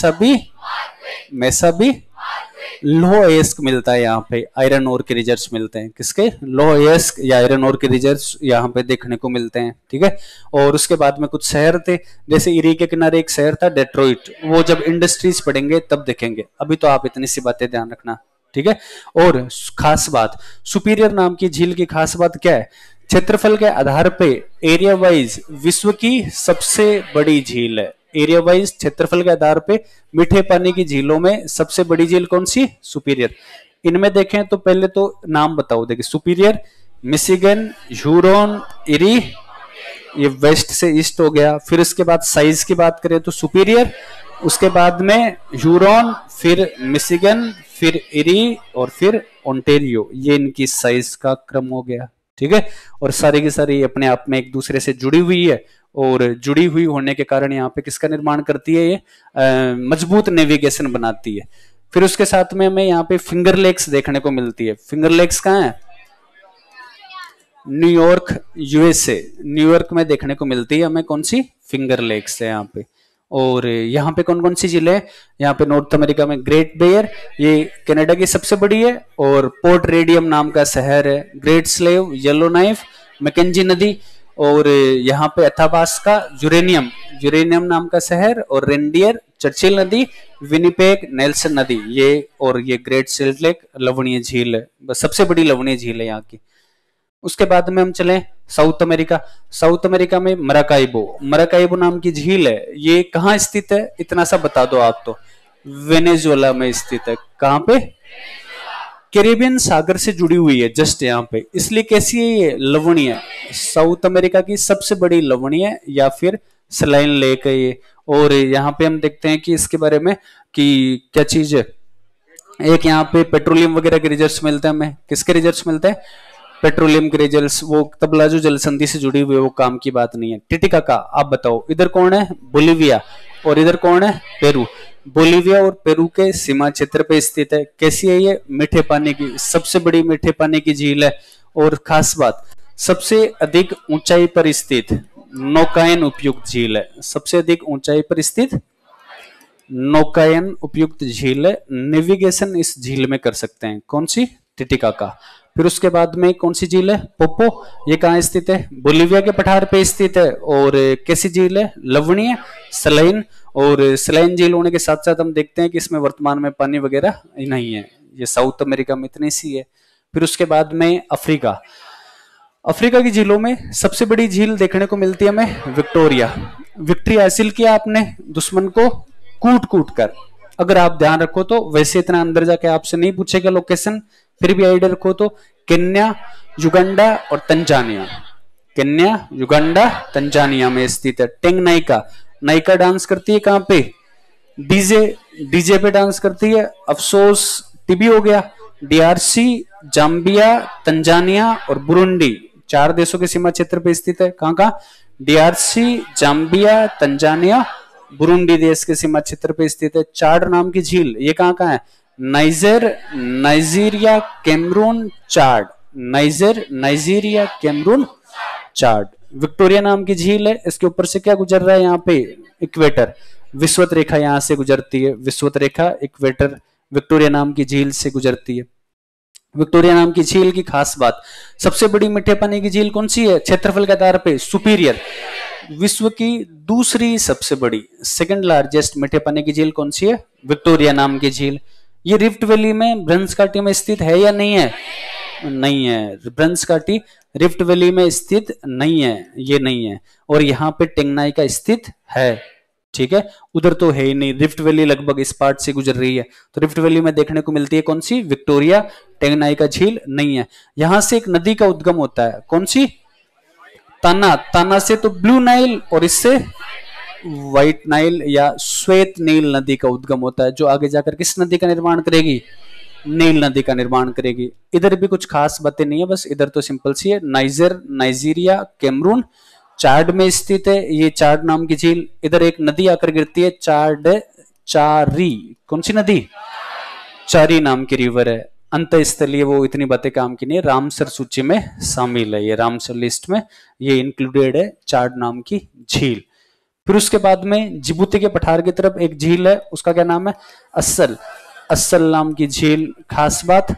मेसाबी लोह अयस्क मिलता है यहाँ पे, आयरन ओर के रिजर्व्स मिलते हैं, किसके, लोह अयस्क या आयरन ओर के रिजर्व्स यहाँ पे देखने को मिलते हैं, ठीक है। और उसके बाद में कुछ शहर थे, जैसे इरी के किनारे एक शहर था डेट्रॉइट, वो जब इंडस्ट्रीज पढ़ेंगे तब देखेंगे, अभी तो आप इतनी सी बातें ध्यान रखना, ठीक है। और खास बात, सुपीरियर नाम की झील की खास बात क्या है, क्षेत्रफल के आधार पे एरिया वाइज विश्व की सबसे बड़ी झील है, एरिया वाइज क्षेत्रफल के आधार पे मीठे पानी की झीलों में सबसे बड़ी झील कौन सी, सुपीरियर। इनमें देखें तो पहले तो नाम बताओ, देखिए सुपीरियर, मिशिगन, ह्यूरॉन, इरी, ये वेस्ट से ईस्ट हो गया। फिर इसके बाद साइज की बात करें तो सुपीरियर, उसके बाद में ह्यूरॉन, फिर मिशिगन, फिर इरी और फिर ओंटेरियो, ये इनकी साइज का क्रम हो गया, ठीक है। और सारी की सारी अपने आप में एक दूसरे से जुड़ी हुई है, और जुड़ी हुई होने के कारण यहाँ पे किसका निर्माण करती है, ये मजबूत नेविगेशन बनाती है। फिर उसके साथ में हमें यहाँ पे फिंगर लेक्स देखने को मिलती है। फिंगर लेक्स कहाँ है, न्यूयॉर्क यूएसए, न्यूयॉर्क में देखने को मिलती है हमें, कौन सी, फिंगर लेक्स है यहाँ पे। और यहाँ पे कौन कौन सी झीलें, यहाँ पे नॉर्थ अमेरिका में ग्रेट बेयर, ये कनाडा की सबसे बड़ी है, और पोर्ट रेडियम नाम का शहर है, Great Slave, Yellowknife, Mackenzie नदी, और यहाँ पे अथाबास्का, यूरेनियम नाम का शहर, और रेंडियर, चर्चिल नदी, विनिपेग, नेल्सन नदी, ये और ये ग्रेट सिल्ट लेक लवणीय झील है, बस सबसे बड़ी लवणीय झील है यहाँ की। उसके बाद में हम चलें साउथ अमेरिका, साउथ अमेरिका में मराकाइबो नाम की झील है, ये कहाँ स्थित है, इतना सा बता दो आप तो, वेनेजुएला में स्थित है, कहाँ पे, कैरिबियन सागर से जुड़ी हुई है जस्ट यहाँ पे, इसलिए कैसी है ये, लवणीय, साउथ अमेरिका की सबसे बड़ी लवणीय या फिर सलाइन लेक है ये। और यहाँ पे हम देखते हैं कि इसके बारे में कि क्या चीज है, एक यहाँ पे पेट्रोलियम वगैरह के रिजर्व्स मिलते हैं हमें, किसके रिजर्व्स मिलते हैं, पेट्रोलियम के रिजर्व्स, वो तबला जो जल संधि से जुड़ी हुई है वो काम की बात नहीं है। टिटिकाका, आप बताओ इधर कौन है, बोलिविया, और इधर कौन है, पेरू, बोलिविया और पेरू के सीमा क्षेत्र पे स्थित है, कैसी है ये, मीठे पानी की, सबसे बड़ी मीठे पानी की झील है। और खास बात, सबसे अधिक ऊंचाई पर स्थित नौकायन उपयुक्त झील है, सबसे अधिक ऊंचाई पर स्थित नौकायन उपयुक्त झील है, नेविगेशन इस झील में कर सकते हैं, कौन सी, टिटिकाका। फिर उसके बाद में कौन सी झील है, पोपो, ये कहाँ स्थित है, बोलिविया के पठार पे स्थित है, और कैसी झील है, लवणीय, सलाइन, और सलाइन झील होने के साथ साथ हम देखते हैं कि इसमें वर्तमान में पानी वगैरह नहीं है, ये साउथ अमेरिका में इतनी सी है। फिर उसके बाद में अफ्रीका, अफ्रीका की झीलों में सबसे बड़ी झील देखने को मिलती है हमें विक्टोरिया, विक्ट्री हासिल किया आपने दुश्मन को कूट कूट कर, अगर आप ध्यान रखो तो, वैसे इतना अंदर जाके आपसे नहीं पूछेगा लोकेशन, फिर भी आइडिया रखो तो, केन्या, युगांडा और तंजानिया, केन्या, युगांडा, तंजानिया में स्थित है। टेंग नाइका, नाइका डांस करती है कहाँ पे, डीजे पे डांस करती है, अफसोस टीबी हो गया। डीआरसी, जाम्बिया, तंजानिया और बुरुंडी, 4 देशों के सीमा क्षेत्र पे स्थित है, कहाँ कहाँ, डीआरसी, जाम्बिया, तंजानिया, बुरुंडी देश के सीमा क्षेत्र पे स्थित है। चाड नाम की झील, ये कहाँ कहाँ है, Niger, Nigeria, Cameroon, Chad, Niger, Nigeria, Cameroon, Chad. Victoria नाम की झील है, इसके ऊपर से क्या गुजर रहा है यहाँ पे, इक्वेटर, विषुवत रेखा यहाँ से गुजरती है, विषुवत रेखा इक्वेटर विक्टोरिया नाम की झील से गुजरती है। विक्टोरिया नाम की झील की खास बात, सबसे बड़ी मीठे पानी की झील कौन सी है, क्षेत्रफल के आधार पे सुपीरियर, विश्व की दूसरी सबसे बड़ी, सेकंड लार्जेस्ट मीठे पानी की झील कौन सी है, विक्टोरिया नाम की झील। ये रिफ्ट वैली में ब्रंस घाटी में स्थित है या नहीं है, नहीं है, ब्रंस घाटी रिफ्ट वैली में स्थित नहीं है, ये नहीं है। और यहाँ पे टेंगनाई का स्थित है, ठीक है, उधर तो है ही नहीं, रिफ्ट वैली लगभग इस पार्ट से गुजर रही है, तो रिफ्ट वैली में देखने को मिलती है कौन सी, विक्टोरिया, टेंगनाई का झील नहीं है। यहां से एक नदी का उद्गम होता है, कौन सी, ताना, ताना से तो ब्लू नाइल और इससे व्हाइट नाइल या श्वेत नील नदी का उद्गम होता है, जो आगे जाकर किस नदी का निर्माण करेगी, नील नदी का निर्माण करेगी। इधर भी कुछ खास बातें नहीं है, बस इधर तो सिंपल सी है, नाइजर, नाइजीरिया, कैमरून, चाड में स्थित है ये चाड नाम की झील। इधर एक नदी आकर गिरती है चाड चारी, कौन सी नदी, चारी नाम की रिवर है, अंतःस्थलीय वो इतनी बातें काम की नहीं है, रामसर सूची में शामिल है, ये रामसर लिस्ट में ये इंक्लूडेड है, चाड नाम की झील। फिर उसके बाद में जिबूती के पठार की तरफ एक झील है, उसका क्या नाम है, अस्सल, अस्सल नाम की झील। खास बात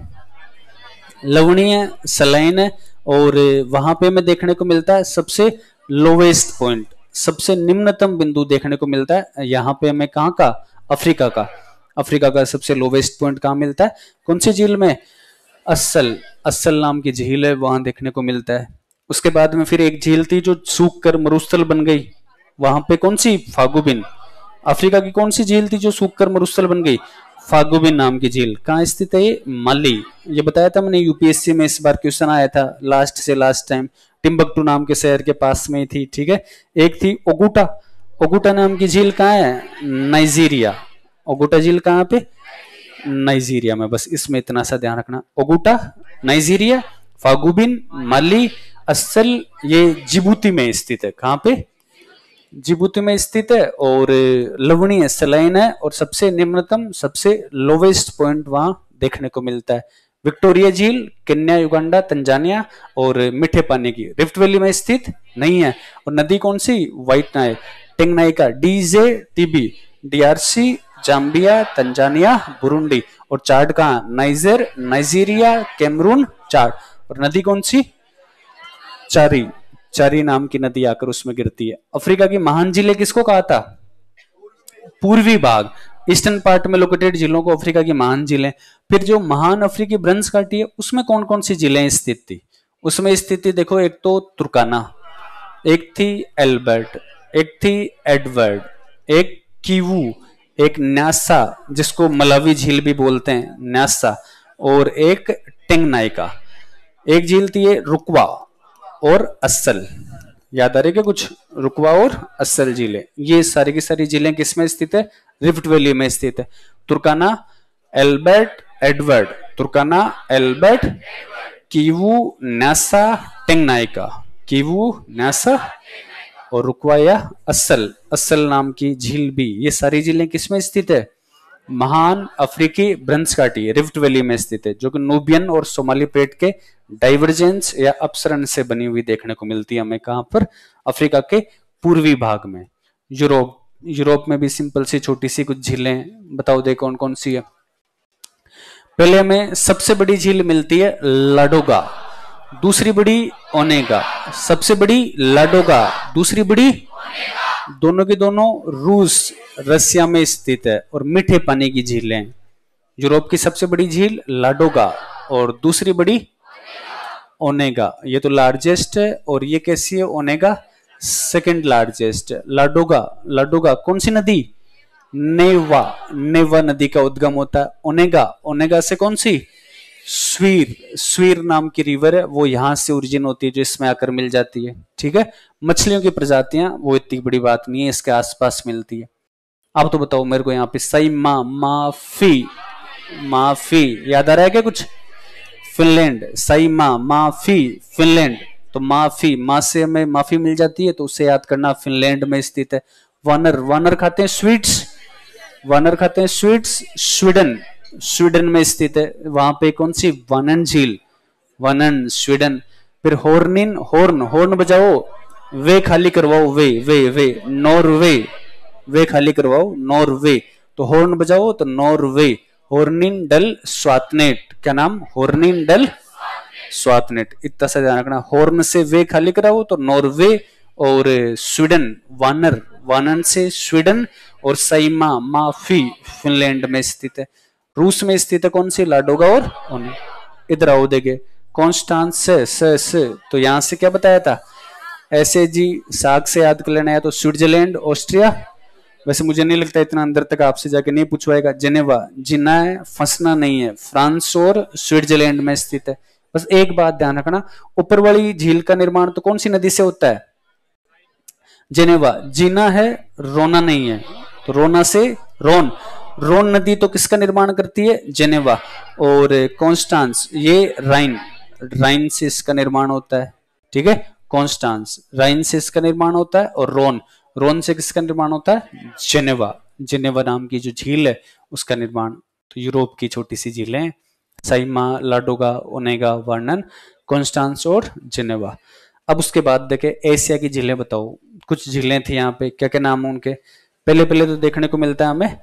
लवणीय सलाइन है, और वहां पे हमें देखने को मिलता है सबसे लोवेस्ट पॉइंट, सबसे निम्नतम बिंदु देखने को मिलता है यहाँ पे हमें, कहाँ का, अफ्रीका का, अफ्रीका का सबसे लोवेस्ट पॉइंट कहाँ मिलता है, कौन सी झील में, अस्सल, अस्सल नाम की झील है, वहां देखने को मिलता है। उसके बाद में फिर एक झील थी जो सूख कर मरुस्थल बन गई, वहां पे कौन सी, फागुबिन, अफ्रीका की कौन सी झील थी जो सूख कर मरुस्थल बन गई, फागुबिन नाम की झील। कहाँ स्थित है ये, माली। ये बताया था मैंने, यूपीएससी में इस बार क्वेश्चन आया था लास्ट से लास्ट टाइम, टिम्बकटू नाम के शहर के पास में ही थी, ठीक है। एक थी ओगुटा, ओगुटा नाम की झील कहाँ है, नाइजीरिया, ओगुटा झील कहाँ पे, नाइजीरिया में, बस इसमें इतना सा ध्यान रखना, ओगुटा नाइजीरिया, फागुबिन माली, अस्सल ये जिबूती में स्थित है, कहाँ पे, जिबूती में स्थित है, और लवणीय सलाइन है, और सबसे निम्नतम सबसे लोवेस्ट पॉइंट वहां देखने को मिलता है। विक्टोरिया झील केन्या, युगांडा, तंजानिया, और मीठे पानी की रिफ्ट वैली में स्थित नहीं है। और नदी कौन सी, व्हाइट नाइल, टेंगनाइका, डीजे टीबी, डीआरसी, जाम्बिया, तंजानिया, बुरुंडी। और चाड कहाँ, नाइजर, नाइजीरिया, कैमरून, चाड। और नदी कौन सी, चारी, चारी नाम की नदी आकर उसमें गिरती है। अफ्रीका की महान झीलें किसको कहा था, पूर्वी भाग, ईस्टर्न पार्ट में लोकेटेड झीलों को अफ्रीका की महान झीलें। फिर जो महान अफ्रीकी ब्रंश घाटी है उसमें कौन कौन सी झीलें स्थित थी, उसमें स्थित थी देखो, एक तो तुर्काना, एक थी एल्बर्ट, एक थी एडवर्ड, एक कीवू, एक न्यासा जिसको मलावी झील भी बोलते हैं, न्यासा, और एक टेंगनाइका। एक झील थी ये रुकवा और अस्सल, याद आ रही है क्या कुछ, रुकवा और अस्सल झीलें, ये सारी की सारी झीलें किसमें स्थित है, रिफ्ट वैली में स्थित है। Turkana, Albert, Edward, Turkana, Albert, Kivu, Nyasa, Tanganyika, Kivu, Nyasa, और रुकवा या अस्सल, अस्सल नाम की झील भी, ये सारी झीलें किसमें स्थित है, महान अफ्रीकी ब्रंश घाटी रिफ्ट वैली में स्थित है, जो कि नूबियन और सोमाली प्लेट के डाइवर्जेंस या अपसरण से बनी हुई देखने को मिलती है हमें, कहां पर, अफ्रीका के पूर्वी भाग में। यूरोप, यूरोप में भी सिंपल सी छोटी सी कुछ झीलें बताओ दे कौन कौन सी है। पहले हमें सबसे बड़ी झील मिलती है लाडोगा, दूसरी बड़ी ओनेगा, सबसे बड़ी लाडोगा, दूसरी बड़ी, दोनों की दोनों रूस, रसिया में स्थित है, और मीठे पानी की झीलें। यूरोप की सबसे बड़ी झील लाडोगा, और दूसरी बड़ी ओनेगा, ये तो लार्जेस्ट है, और ये कैसी है, ओनेगा सेकंड लार्जेस्ट है। लाडोगा, लाडोगा कौन सी नदी, नेवा, नेवा नदी का उद्गम होता है। ओनेगा, ओनेगा से कौन सी, स्वीर, स्वीर नाम की रिवर है, वो यहां से ओरिजिन होती है जो इसमें आकर मिल जाती है, ठीक है। मछलियों की प्रजातियां वो इतनी बड़ी बात नहीं है, इसके आसपास मिलती है। आप तो बताओ मेरे को यहाँ पे, सही माफी, माफी याद आ रहा है क्या कुछ, फिनलैंड, सही माफी, फिनलैंड, तो माफी, माँ से हमें माफी मिल जाती है, तो उसे याद करना, फिनलैंड में स्थित है। वानर, वानर खाते हैं स्वीट्स, वानर खाते हैं स्वीट्स, स्वीडन, स्वीडन में स्थित है, वहां पे कौन सी, वानन झील, वानन, स्वीडन। फिर हॉर्निन, हॉर्न, हॉर्न बजाओ, वे खाली करवाओ, वे, नॉर्वे, वे खाली करवाओ, नॉर्वे, तो हॉर्न बजाओ तो नॉर्वे। हॉर्निन डल स्वातनेट, क्या नाम, हॉर्निन डल स्वातनेट, इतना सा ध्यान रखना। हॉर्न से वे खाली कराओ तो नॉर्वे, और स्वीडन, वानर, वानन से स्वीडन, और साइमा माफी फिनलैंड में स्थित है। रूस में स्थित है कौन सी, लाडोगा और ओने। इधर आओ देखे, कॉन्स्टांस से, तो यहां से क्या बताया था, ऐसे जी साग से याद कर लेना, या तो स्विट्जरलैंड, ऑस्ट्रिया, वैसे मुझे नहीं लगता इतना अंदर तक आपसे जाके नहीं पूछवाएगा। जेनेवा, जीना है फंसना नहीं है, फ्रांस और स्विट्जरलैंड में स्थित है। बस एक बात ध्यान रखना, ऊपर वाली झील का निर्माण तो कौन सी नदी से होता है, जेनेवा। जीना है, रोना नहीं है, तो रोना से रोन, रोन नदी तो किसका निर्माण करती है, जेनेवा। और कॉन्स्टांस, ये राइन, राइन से इसका निर्माण होता है, ठीक है। कॉन्स्टांस, राइन से इसका निर्माण होता है, और रोन, रोन से किसका निर्माण होता है, जेनेवा, जेनेवा नाम की जो झील है उसका निर्माण तो यूरोप की छोटी सी झीलें Saimaa, Ladoga, Onega, Vanern, Constance और जिनेवा। अब उसके बाद देखे एशिया की झीलें बताओ। कुछ झीलें थी यहाँ पे, क्या क्या नाम है उनके। पहले पहले तो देखने को मिलता है हमें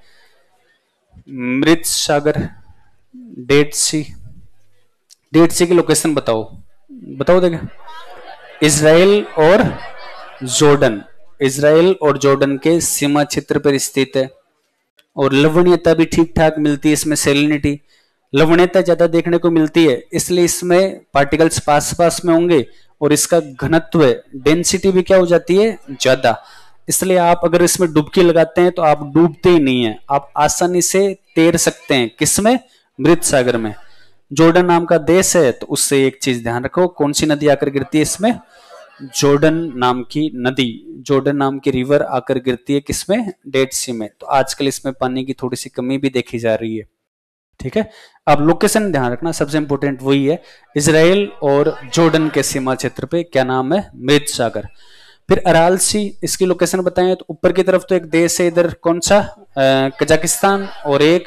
मृत सागर, डेड सी। डेड सी की लोकेशन बताओ, बताओ देखे। इजराइल और जॉर्डन, इजराइल और जॉर्डन के सीमा क्षेत्र पर स्थित है। और लवणीयता भी ठीक ठाक मिलती है इसमें, सेलिनिटी, लवणीयता ज्यादा देखने को मिलती है, इसलिए इसमें पार्टिकल्स पास पास में होंगे और इसका घनत्व, डेंसिटी भी क्या हो जाती है, ज्यादा। इसलिए आप अगर इसमें डुबकी लगाते हैं तो आप डूबते ही नहीं है, आप आसानी से तैर सकते हैं। किसमें, मृत सागर में। जॉर्डन नाम का देश है, तो उससे एक चीज ध्यान रखो, कौन सी नदी आकर गिरती है इसमें, जॉर्डन नाम की नदी, जॉर्डन नाम की रिवर आकर गिरती है किसमें, डेड सी में। तो आजकल इसमें पानी की थोड़ी सी कमी भी देखी जा रही है, ठीक है। अब लोकेशन ध्यान रखना, सबसे इंपोर्टेंट वही है, इजराइल और जॉर्डन के सीमा क्षेत्र पे क्या नाम है, मृत सागर। फिर अराल सी, इसकी लोकेशन बताएं तो ऊपर की तरफ तो एक देश है इधर, कौन सा, कजाकिस्तान, और एक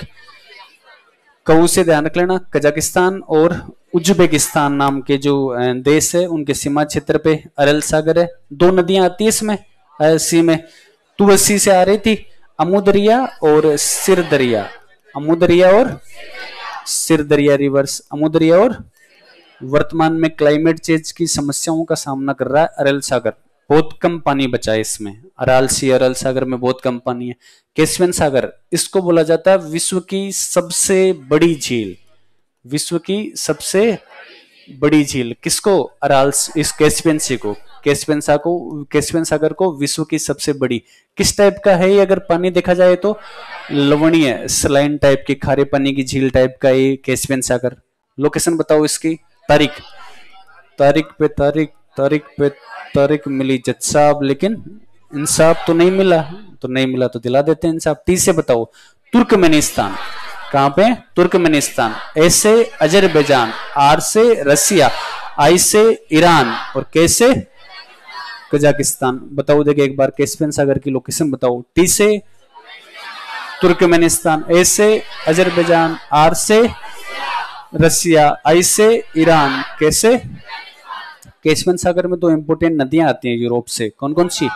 कऊ से ध्यान रख लेना, कजाकिस्तान और उज्बेकिस्तान नाम के जो देश है उनके सीमा क्षेत्र पे अरल सागर है। दो नदियां आती है इसमें सी में, तुलसी से आ रही थी, अमुदरिया और सिरदरिया, अमुदरिया और सिरदरिया रिवर्स, अमुदरिया। और वर्तमान में क्लाइमेट चेंज की समस्याओं का सामना कर रहा है अरल सागर, बहुत कम पानी बचा है इसमें, अराल सी अरल सागर में बहुत कम पानी है। कैस्पियन सागर, इसको बोला जाता है विश्व की सबसे बड़ी झील, विश्व की सबसे बड़ी झील किसको, अराल, इस कैस्पियन सी को, कैस्पियन सागर को विश्व की सबसे बड़ी। किस टाइप का है ये, अगर पानी देखा जाए तो लवणीय, स्लाइन टाइप की, खारे पानी की झील टाइप का ये कैस्पियन सागर। लोकेशन बताओ इसकी, तारीख, तारीख पे तारीख, तारीख पे तारीख मिली जज साहब, लेकिन इंसाफ तो नहीं मिला, तो नहीं मिला तो दिला देते हैं इंसाफ। टी से बताओ, तुर्कमेनिस्तान, कहां पे, तुर्कमेनिस्तान। ए से अजरबैजान, आर से रसिया, आई से ईरान, और के से कजाकिस्तान। बताओ देखे एक बार कैस्पियन सागर की लोकेशन बताओ। टी से तुर्कमेनिस्तान, ए से अजरबैजान, आर से रसिया, आई से ईरान, कैसे। कैस्पियन सागर में दो इंपोर्टेंट नदियां आती हैं यूरोप से, कौन कौन सी,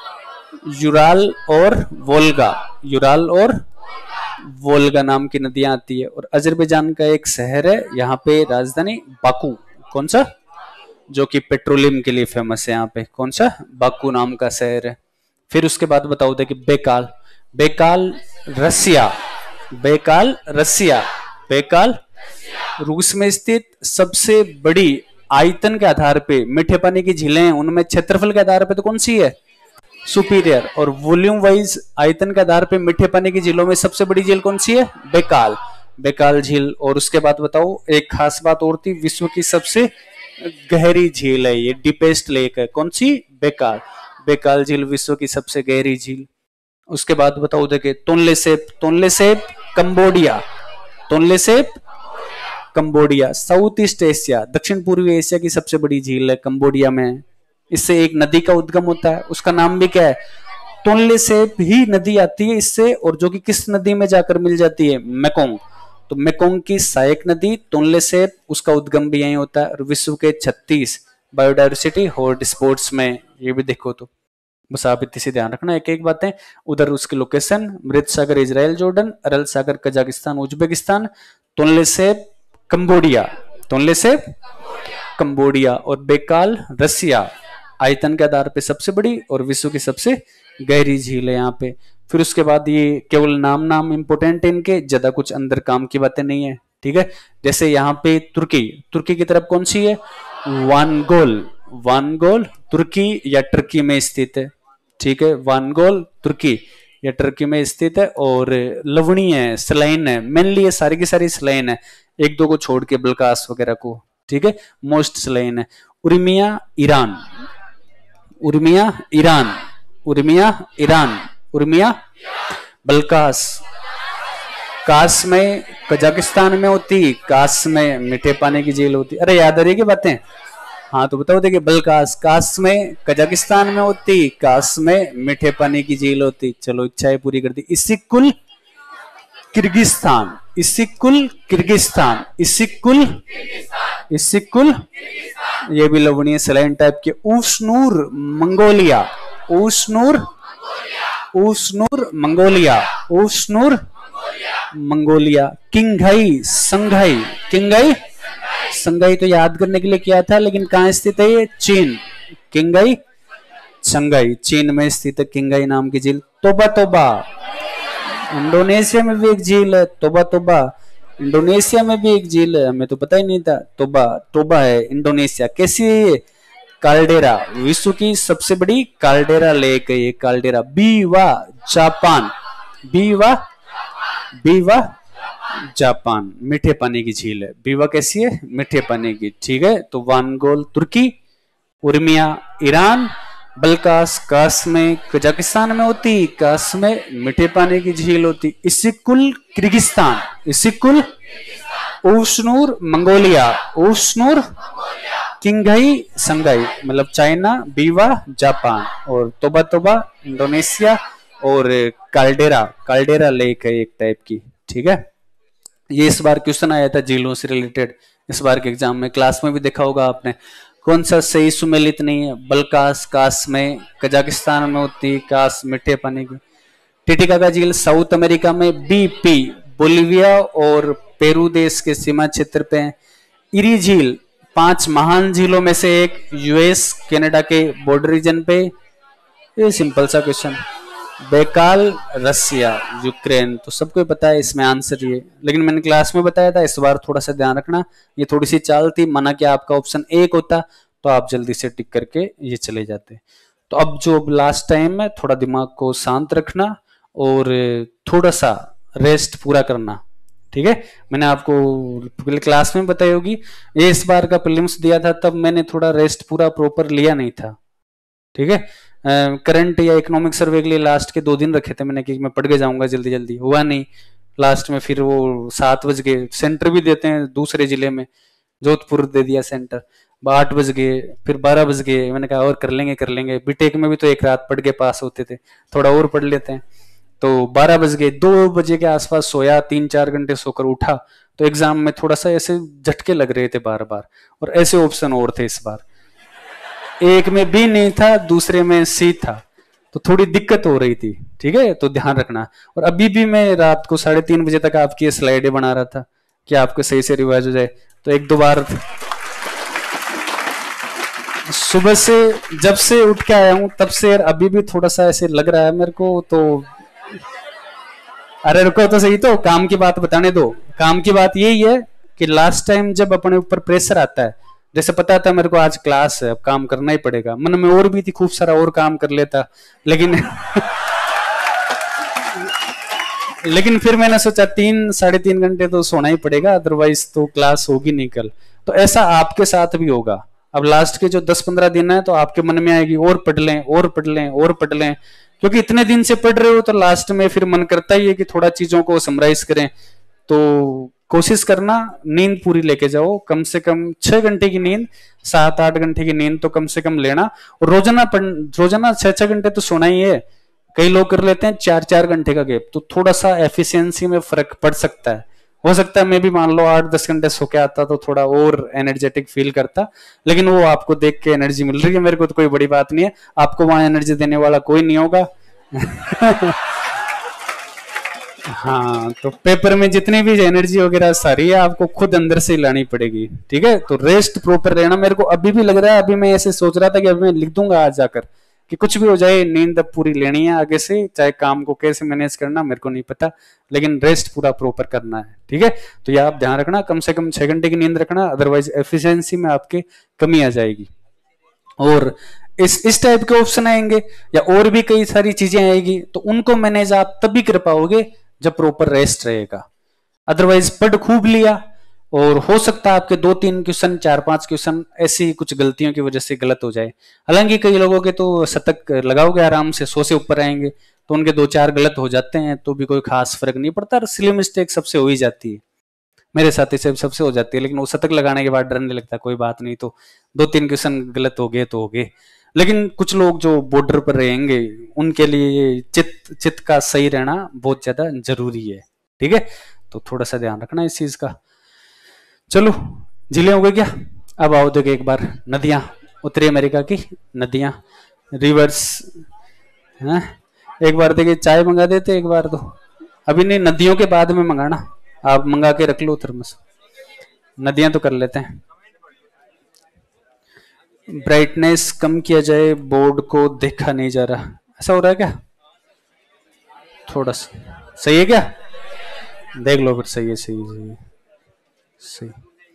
यूराल और वोल्गा, यूराल और वोल्गा नाम की नदियां आती है। और अजरबैजान का एक शहर है यहाँ पे, राजधानी बाकू, कौन सा, जो कि पेट्रोलियम के लिए फेमस है यहाँ पे, कौन सा, बाकू नाम का शहर है। फिर उसके बाद बताओ देखिए Baikal, Baikal Russia, Baikal Russia, Baikal रूस में स्थित सबसे बड़ी, आयतन के आधार पे मीठे पानी की झीलें हैं उनमें क्षेत्रफल के आधार पे तो कौन सी है, सुपीरियर। और वॉल्यूम वाइज आयतन के आधार पे मीठे पानी की झीलों में सबसे बड़ी झील कौन सी है, बेकाल, बेकाल झील। और उसके बाद बताओ एक खास बात और थी, विश्व की सबसे गहरी झील है ये, डीपेस्ट लेक है, कौन सी, बेकाल, बेकाल झील विश्व की सबसे गहरी झील। उसके बाद बताओ देखे Tonle Sap, Tonle Sap Cambodia, Tonle Sap Cambodia, South East Asia, दक्षिण पूर्वी एशिया की सबसे बड़ी झील है कंबोडिया में। इससे एक नदी का उद्गम होता है, उसका नाम भी क्या है, तोनले सेप ही नदी आती है इससे, और जो कि किस नदी में जाकर मिल जाती है, मेकोंग। तो मेकोंग की सहायक नदी तोनले सेप, उसका उद्गम भी यही होता है। और विश्व के 36 बायोडायवर्सिटी हॉटस्पॉट्स में, ये भी देखो तो बस आप इतनी सी ध्यान रखना एक एक बातें। उधर उसकी लोकेशन, मृत सागर इजराइल जॉर्डन, अरल सागर Kazakhstan Uzbekistan, Tonle Sap Cambodia, Tonle Sap Cambodia, और बेकाल रसिया, आयतन के आधार पे सबसे बड़ी और विश्व की सबसे गहरी झील है यहाँ पे। फिर उसके बाद ये केवल नाम नाम इंपोर्टेंट है इनके, ज्यादा कुछ अंदर काम की बातें नहीं है, ठीक है। जैसे यहाँ पे तुर्की, तुर्की की तरफ कौन सी है, वानगोल, वानगोल तुर्की या टर्की में स्थित है, ठीक है, वानगोल तुर्की या टर्की में स्थित है। और लवणीय है, स्लाइन है, मेनली ये सारी की सारी स्लाइन है, एक दो को छोड़ के बल्कास वगैरह को, ठीक है, मोस्ट स्लाइन है। Urmia Iran, Urmia Iran, Urmia Iran, Urmia Balkhash, कास में कजाकिस्तान में होती, कास में मीठे पानी की झील होती। अरे याद आ रही है बातें, हाँ तो बताओ देखिए बल्कास, कास में कजाकिस्तान में होती, कास में मीठे पानी की झील होती। चलो इच्छाएं पूरी कर दी। इसी कुल किर्गिस्तान, इसिकुल किर्गिस्तान, इसिकुल, इसिकुल, ये भी लवणीय सलाइन टाइप के। ऊष्णूर मंगोलिया, ऊष्णूर, ऊष्णूर मंगोलिया, ऊष्णूर Mongolia. Qinghai Shanghai, Qinghai Shanghai तो याद करने के लिए किया था, लेकिन कहां स्थित है ये? चीन। किंघाई संघाई चीन में स्थित है, किंघाई नाम की झील। तोबा तोबा इंडोनेशिया में भी एक झील है, तोबा तोबा इंडोनेशिया में भी एक झील है, हमें तो पता ही नहीं था। तोबा, तोबा है इंडोनेशिया। कैसी है ये? काल्डेरा, विश्व की सबसे बड़ी काल्डेरा लेक है ये, caldera. Biwa Japan, Biwa, Biwa Japan मीठे पानी की झील है। बीवा कैसी है? मीठे पानी की, ठीक है। तो वानगोल तुर्की, उर्मिया ईरान, बलकास कास में कजाकिस्तान में होती, कास में मीठे पानी की झील होती। इसिकुल किर्गिस्तान, इसिकुल, ऊष्णूर मंगोलिया, ऊष्णूर, किंघाई संघाई मतलब चाइना, बीवा जापान, और तोबा तोबा इंडोनेशिया, और काल्डेरा, काल्डेरा लेक है एक टाइप की, ठीक है। ये इस बार क्वेश्चन आया था झीलों से रिलेटेड, इस बार के एग्जाम में। क्लास में भी देखा होगा आपने। कौन सा सही सुमेलित नहीं है? बलकास कास में कजाकिस्तान में होती, कास मीठे पानी की। टिटिकाका झील साउथ अमेरिका में, बीपी बोलिविया और पेरू देश के सीमा क्षेत्र पे है। इरी झील 5 महान झीलों में से एक, यूएस कनाडा के बॉर्डर रीजन पे। ये सिंपल सा क्वेश्चन। बेकाल रसिया, यूक्रेन, तो सबको पता है इसमें आंसर ये, लेकिन मैंने क्लास में बताया था, इस बार थोड़ा सा ध्यान रखना। ये थोड़ी सी चाल थी, माना कि आपका ऑप्शन 1 होता तो आप जल्दी से टिक करके ये चले जाते। तो अब जो लास्ट टाइम है, थोड़ा दिमाग को शांत रखना और थोड़ा सा रेस्ट पूरा करना, ठीक है। मैंने आपको पहले क्लास में बताई होगी, ये इस बार का प्रीलिम्स दिया था तब मैंने थोड़ा रेस्ट पूरा प्रॉपर लिया नहीं था, ठीक है। करंट या इकोनॉमिक सर्वे के लिए लास्ट के 2 दिन रखे थे मैंने कि मैं पढ़ के जाऊंगा जल्दी जल्दी, हुआ नहीं। लास्ट में फिर वो 7 बज गए, सेंटर भी देते हैं दूसरे जिले में, जोधपुर दे दिया सेंटर। 8 बज गए, फिर 12 बज गए, मैंने कहा और कर लेंगे कर लेंगे। बीटेक में भी तो एक रात पढ़ के पास होते थे, थोड़ा और पढ़ लेते हैं। तो 12 बज गए, 2 बजे के आसपास सोया, 3-4 घंटे सोकर उठा, तो एग्जाम में थोड़ा सा ऐसे झटके लग रहे थे बार बार, और ऐसे ऑप्शन और थे इस बार। एक में बी नहीं था, दूसरे में सी था, तो थोड़ी दिक्कत हो रही थी, ठीक है। तो ध्यान रखना। और अभी भी मैं रात को 3:30 बजे तक आपकी स्लाइडें बना रहा था कि आपको सही से रिवाइज हो जाए। तो 1-2 बार सुबह से जब से उठ के आया हूं तब से अभी भी थोड़ा सा ऐसे लग रहा है मेरे को। तो अरे रुको तो सही, तो काम की बात बताने दो। काम की बात यही है कि लास्ट टाइम जब अपने ऊपर प्रेशर आता है, जैसे पता था मेरे को आज क्लास है, अब काम करना ही पड़ेगा, मन में और भी थी खूब सारा और काम कर लेता, लेकिन लेकिन फिर मैंने सोचा 3-3.5 घंटे तो सोना ही पड़ेगा, अदरवाइज तो क्लास होगी नहीं कल। तो ऐसा आपके साथ भी होगा। अब लास्ट के जो 10-15 दिन है तो आपके मन में आएगी और पढ़ लें और पढ़ लें और पढ़ लें, क्योंकि इतने दिन से पढ़ रहे हो तो लास्ट में फिर मन करता ही है कि थोड़ा चीजों को समराइज करें। तो कोशिश करना नींद पूरी लेके जाओ, कम से कम 6 घंटे की नींद, 7-8 घंटे की नींद तो कम से कम लेना। और रोजाना 6-6 घंटे तो सोना ही है। कई लोग कर लेते हैं 4-4 घंटे का गैप, तो थोड़ा सा एफिशिएंसी में फर्क पड़ सकता है। हो सकता है मैं भी मान लो 8-10 घंटे सो के आता तो थोड़ा और एनर्जेटिक फील करता, लेकिन वो आपको देख के एनर्जी मिल रही है, मेरे को तो कोई बड़ी बात नहीं है। आपको वहां एनर्जी देने वाला कोई नहीं होगा। हाँ, तो पेपर में जितनी भी एनर्जी वगैरह सारी है आपको खुद अंदर से लानी पड़ेगी, ठीक है। तो रेस्ट प्रॉपर रहना। मेरे को अभी भी लग रहा है, अभी मैं ऐसे सोच रहा था कि अभी मैं लिख दूंगा आज जाकर कि कुछ भी हो जाए नींद अब पूरी लेनी है आगे से, चाहे काम को कैसे मैनेज करना मेरे को नहीं पता, लेकिन रेस्ट पूरा प्रॉपर करना है, ठीक है। तो ये आप ध्यान रखना, कम से कम 6 घंटे की नींद रखना, अदरवाइज एफिशिएंसी में आपके कमी आ जाएगी। और इस टाइप के ऑप्शन आएंगे या और भी कई सारी चीजें आएगी, तो उनको मैनेज आप तभी कर पाओगे जब प्रॉपर रेस्ट रहेगा। अदरवाइज पढ़ खूब लिया और हो सकता है आपके 2-3 क्वेश्चन, 4-5 क्वेश्चन ऐसी कुछ गलतियों की वजह से गलत हो जाए। हालांकि कई लोगों के तो शतक लगाओगे आराम से, 100 से ऊपर आएंगे, तो उनके 2-4 गलत हो जाते हैं तो भी कोई खास फर्क नहीं पड़ता। सिली मिस्टेक सबसे हो ही जाती है, मेरे साथ ही सबसे हो जाती है, लेकिन वो शतक लगाने के बाद डर नहीं लगता, कोई बात नहीं। तो 2-3 क्वेश्चन गलत हो गए तो हो गए। लेकिन कुछ लोग जो बॉर्डर पर रहेंगे उनके लिए चित्त का सही रहना बहुत ज्यादा जरूरी है, ठीक है। तो थोड़ा सा ध्यान रखना इस चीज का। चलो जिले हो गए क्या? अब आओ देखो एक बार नदियां, उत्तरी अमेरिका की नदियां, रिवर्स हैं। एक बार देखिए चाय मंगा देते एक बार तो, अभी नहीं, नदियों के बाद में मंगाना, आप मंगा के रख लो थर्मस। नदियां तो कर लेते हैं। ब्राइटनेस कम किया जाए, बोर्ड को देखा नहीं जा रहा, ऐसा हो रहा है क्या? थोड़ा सा सही है क्या? देख लो फिर, सही है सही है सही है सही।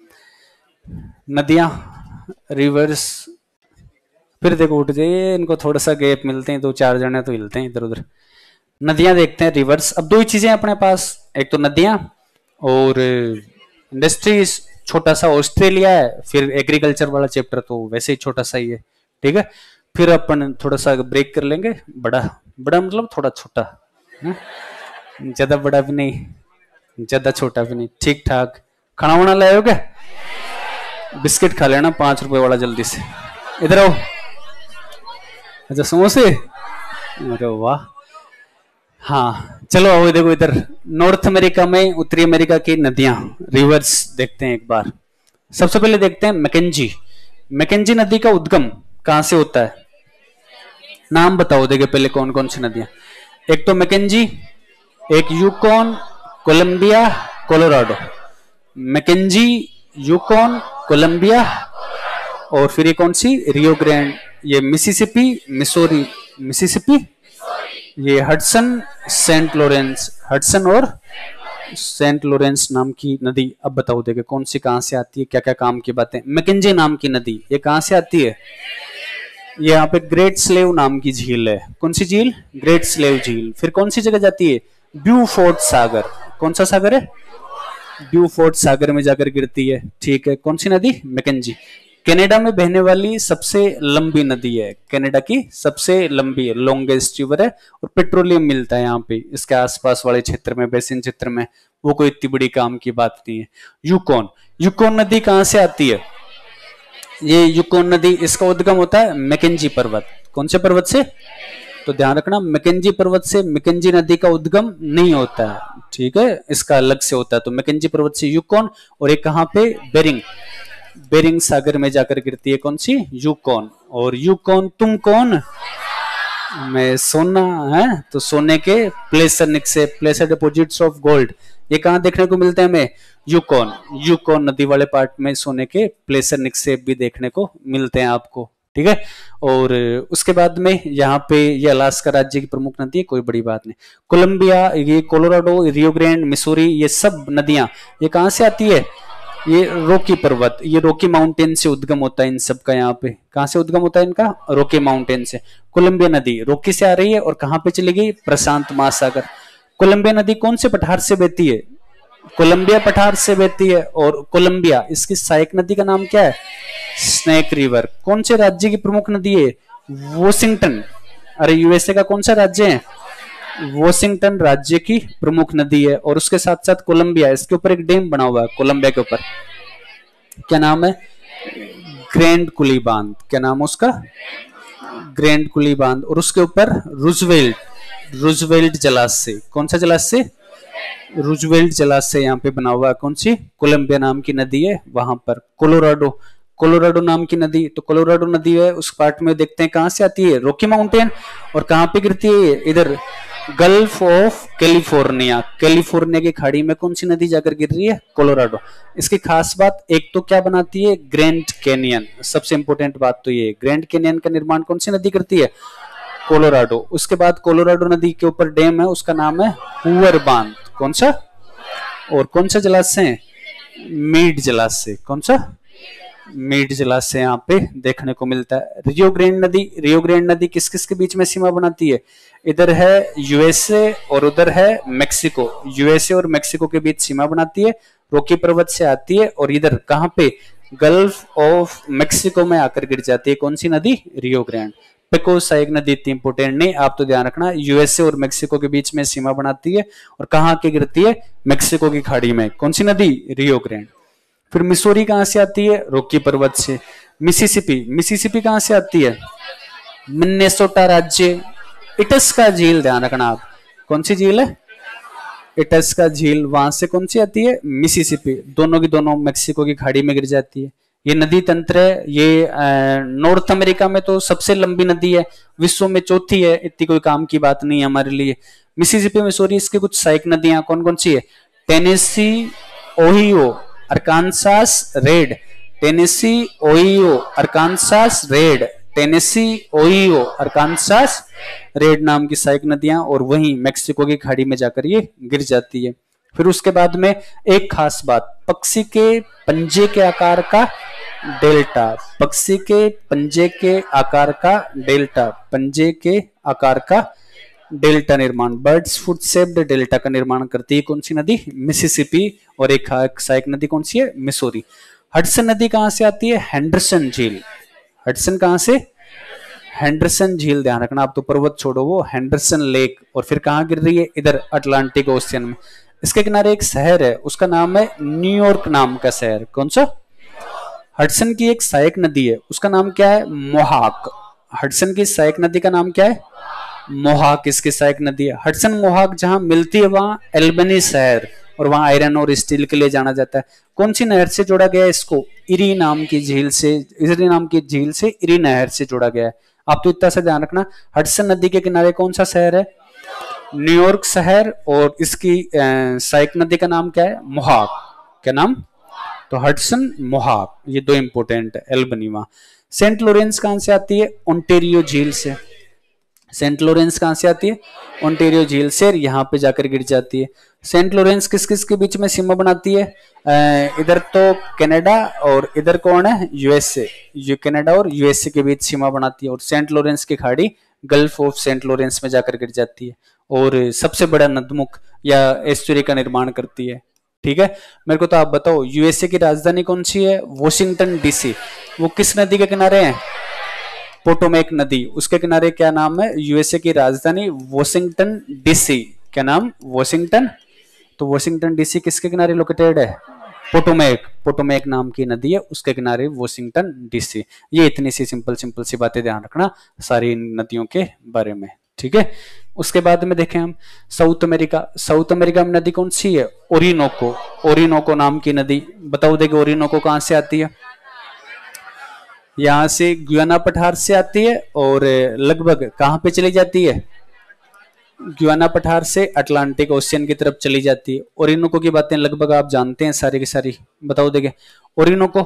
नदियां रिवर्स, फिर देखो उठ जाइए, इनको थोड़ा सा गैप मिलते हैं, 2-4 जने तो हिलते हैं इधर उधर। नदियां देखते हैं रिवर्स। अब दो ही चीजें अपने पास, एक तो नदियां और इंडस्ट्रीज, छोटा सा ऑस्ट्रेलिया है, फिर एग्रीकल्चर वाला चैप्टर तो वैसे ही छोटा सा ही है, ठीक है। फिर अपन थोड़ा सा ब्रेक कर लेंगे, बड़ा बड़ा मतलब थोड़ा छोटा, ज्यादा बड़ा भी नहीं ज्यादा छोटा भी नहीं, ठीक ठाक। खाना वाना लाए हो क्या? बिस्किट खा लेना 5 रुपए वाला जल्दी से। इधर आओ। अच्छा समोसे, अरे वाह। हाँ चलो आओ, देखो इधर नॉर्थ अमेरिका में उत्तरी अमेरिका की नदियां रिवर्स देखते हैं एक बार। सबसे पहले देखते हैं मैकेंजी। मैकेंजी नदी का उद्गम कहां से होता है? नाम बताओ देखिए पहले कौन कौन सी नदियां। एक तो मैकेंजी, एक Yukon, Columbia, Colorado. Mackenzie, Yukon, Columbia, और फिर ये कौन सी? Rio Grande. ये मिसिसिपी, मिसोरी, मिसिसिपी, ये हडसन, सेंट लॉरेंस, हडसन और सेंट लॉरेंस नाम की नदी। अब बताओ देखिए कौन सी कहां से आती है, क्या क्या काम की बातें। मैकेंजी नाम की नदी ये कहां से आती है? ये यहाँ पे ग्रेट स्लेव नाम की झील है। कौन सी झील? ग्रेट स्लेव झील। फिर कौन सी जगह जाती है? ब्यूफोर्ट सागर। कौन सा सागर है? ब्यूफोर्ट सागर में जाकर गिरती है, ठीक है। कौन सी नदी? मैकेंजी। कनाडा में बहने वाली सबसे लंबी नदी है, कनाडा की सबसे लंबी है, लॉन्गेस्ट रिवर है, और पेट्रोलियम मिलता है यहाँ पे इसके आसपास वाले क्षेत्र में, बेसिन क्षेत्र में। वो कोई इतनी बड़ी काम की बात नहीं है। यूकॉन, यूकॉन नदी कहां से आती है? ये यूकॉन नदी, इसका उद्गम होता है मैकेंजी पर्वत। कौन से पर्वत से? तो ध्यान रखना, मैकेंजी पर्वत से मैकेंजी नदी का उद्गम नहीं होता है, ठीक है, इसका अलग से होता है। तो मैकेंजी पर्वत से यूकॉन, और एक कहां पे? बेरिंग, बेरिंग सागर में जाकर गिरती है। कौन सी? यूकॉन। और यूकॉन, तुम कौन? मैं सोना है, तो सोने के प्लेसर निक्षेप, प्लेसर डिपॉजिट्स ऑफ गोल्ड, ये कहां देखने को मिलते हैं हमें? यूकॉन। यूकॉन नदी वाले पार्ट में सोने के प्लेसर निक्षेप भी देखने को मिलते हैं आपको, ठीक है। और उसके बाद में यहाँ पे ये अलास्का राज्य की प्रमुख नदी है, कोई बड़ी बात नहीं। कोलंबिया, ये कोलोराडो, रियो ग्रैंड, मिसूरी, ये सब नदियां ये कहां से आती है? ये रॉकी पर्वत, ये रॉकी माउंटेन से उद्गम होता है इन सब का। यहाँ पे कहां से उद्गम होता है इनका? रॉकी माउंटेन से। कोलंबिया नदी रॉकी से आ रही है और कहां पे चली गई? प्रशांत महासागर। कोलंबिया नदी कौन से पठार से बहती है? कोलंबिया पठार से बहती है। और कोलंबिया, इसकी सहायक नदी का नाम क्या है? Snake River. कौन से राज्य की प्रमुख नदी है? वॉशिंगटन, अरे यूएसए का कौन सा राज्य है? वॉशिंगटन राज्य की प्रमुख नदी है। और उसके साथ साथ कोलंबिया, इसके ऊपर एक डैम बना हुआ है कोलंबिया के ऊपर, क्या नाम है? ग्रैंड कुली बांध। क्या नाम है उसका? ग्रैंड कुली बांध। और उसके ऊपर रूजवेल्ट, रूजवेल्ट जलाशय। कौन सा जलाशय? रूजवेल्ट जलाशय यहाँ पे बना हुआ है। कौन सी? कोलंबिया नाम की नदी है वहां पर। कोलोराडो, कोलोराडो नाम की नदी, तो कोलोराडो नदी है उस पार्ट में देखते हैं कहां से आती है? Rocky Mountain. और कहां पे गिरती है? इधर गल्फ ऑफ कैलिफोर्निया, कैलिफोर्निया की खाड़ी में कौन सी नदी जाकर गिर रही है? कोलोराडो। इसकी खास बात, एक तो क्या बनाती है? Grand canyon. सबसे इंपॉर्टेंट बात तो ये, ग्रैंड कैनियन का निर्माण कौन सी नदी करती है? कोलोराडो। उसके बाद कोलोराडो नदी के ऊपर डैम है, उसका नाम है हूवर बांध। कौन सा? और कौन सा जलाशय? मीड जलाशय। कौन सा? मीड जलाशय यहाँ पे देखने को मिलता है। रियो ग्रैंड नदी, रियो ग्रैंड नदी किस किस के बीच में सीमा बनाती है? इधर है यूएसए और उधर है मेक्सिको, यूएसए और मेक्सिको के बीच सीमा बनाती है, रॉकी पर्वत से आती है, और इधर कहां पे? गल्फ ऑफ मेक्सिको में आकर गिर जाती है। कौन सी नदी? रियो ग्रैंड। पेको सहायक नदी इतनी इंपोर्टेंट नहीं, आप तो ध्यान रखना, यूएसए और मेक्सिको के बीच में सीमा बनाती है, और कहां के गिरती है? मेक्सिको की खाड़ी में। कौन सी नदी? रियो ग्रैंड। फिर मिसूरी कहां से आती है? रॉकी पर्वत से। मिसिसिपी, मिसिसिपी कहां से आती है? मिनेसोटा राज्य, इटस्का झील, ध्यान रखना आप। कौन सी झील है? इटस का झील, वहां से कौन सी आती है, मिसिसिपी, दोनों की दोनों मेक्सिको की खाड़ी में गिर जाती है। ये नदी तंत्र है, ये नॉर्थ अमेरिका में तो सबसे लंबी नदी है, विश्व में चौथी है, इतनी कोई काम की बात नहीं है हमारे लिए। मिसिसिपी, मिसौरी, इसकी कुछ सहायक नदियां कौन कौन सी है, Tennessee, Ohio, Arkansas, Red, Tennessee, Ohio, Arkansas, Red, Tennessee, Ohio, Arkansas, Red नाम की सहायक नदियां, और वहीं मेक्सिको की खाड़ी में जाकर ये गिर जाती है। फिर उसके बाद में एक खास बात, पक्षी के पंजे के आकार का डेल्टा, पक्षी के पंजे के आकार का डेल्टा, पंजे के आकार का डेल्टा निर्माण, बर्ड्स फुट शेप्ड डेल्टा का निर्माण करती है कौन सी नदी, मिसिसिपी, और एक सहायक नदी कौन सी है, मिसौरी। हडसन नदी कहां से आती है, हेंडरसन झील, हडसन कहां से, हेंडरसन झील, ध्यान रखना, आप तो पर्वत छोड़ो, वो हेंडरसन लेक, और फिर कहां गिर रही है, इधर अटलांटिक ओशियन में। इसके किनारे एक शहर है, उसका नाम है न्यूयॉर्क नाम का शहर, कौन सा, हडसन की एक सहायक नदी है, उसका नाम क्या है, मोहाक, हडसन की सहायक नदी का नाम क्या है, मोहाक, इसकी सहायक नदी है। हडसन मोहाक जहां मिलती है वहां एल्बनी शहर, और वहां आयरन और स्टील के लिए जाना जाता है। कौन सी नहर से जोड़ा गया है इसको, इरी नाम की झील से, इरी नाम की झील से इरी नहर से जोड़ा गया है। आप तो इतना सा ध्यान रखना, हडसन नदी के किनारे कौन सा शहर है, न्यूयॉर्क शहर, और इसकी सहायक नदी का नाम क्या है, मोहाक, क्या नाम, तो हडसन मोहाक, ये दो इंपोर्टेंट है, एल्बनी वहां। सेंट लॉरेंस कहां से आती है, ओंटेरियो झील से, सेंट लॉरेंस कहां से आती है, ओंटेरियो झील से, यहाँ पे जाकर गिर जाती है। सेंट लॉरेंस किस किस के बीच में सीमा बनाती है, इधर तो कनाडा और इधर कौन है, यूएसए, कनाडा और यूएसए के बीच सीमा बनाती है, और सेंट लॉरेंस की खाड़ी गल्फ ऑफ सेंट लॉरेंस में जाकर गिर जाती है, और सबसे बड़ा नदमुख या एस्चुरी का निर्माण करती है। ठीक है, मेरे को तो आप बताओ, यूएसए की राजधानी कौन सी है, वॉशिंगटन डीसी, वो किस नदी के किनारे है, पोटोमेक नदी, उसके किनारे क्या नाम है, यूएसए की राजधानी वॉशिंगटन डीसी, क्या नाम, वॉशिंगटन, तो वॉशिंगटन डीसी किसके किनारे लोकेटेड है, पोटोमेक, पोटोमेक नाम की नदी है, उसके किनारे वॉशिंगटन डीसी। ये इतनी सी सिंपल सिंपल सी बातें ध्यान रखना सारी नदियों के बारे में, ठीक है। उसके बाद में देखें हम साउथ अमेरिका, साउथ अमेरिका में नदी कौन सी है, ओरिनोको, ओरिनोको नाम की नदी, बताओ देखिए ओरिनोको कहां से आती है, यहां से गुयाना पठार से आती है, और लगभग कहां पे चली जाती है, गुयाना पठार से अटलांटिक ओशियन की तरफ चली जाती है। ओरिनोको की बातें लगभग आप जानते हैं सारी की सारी, बताओ देखिए ओरिनोको,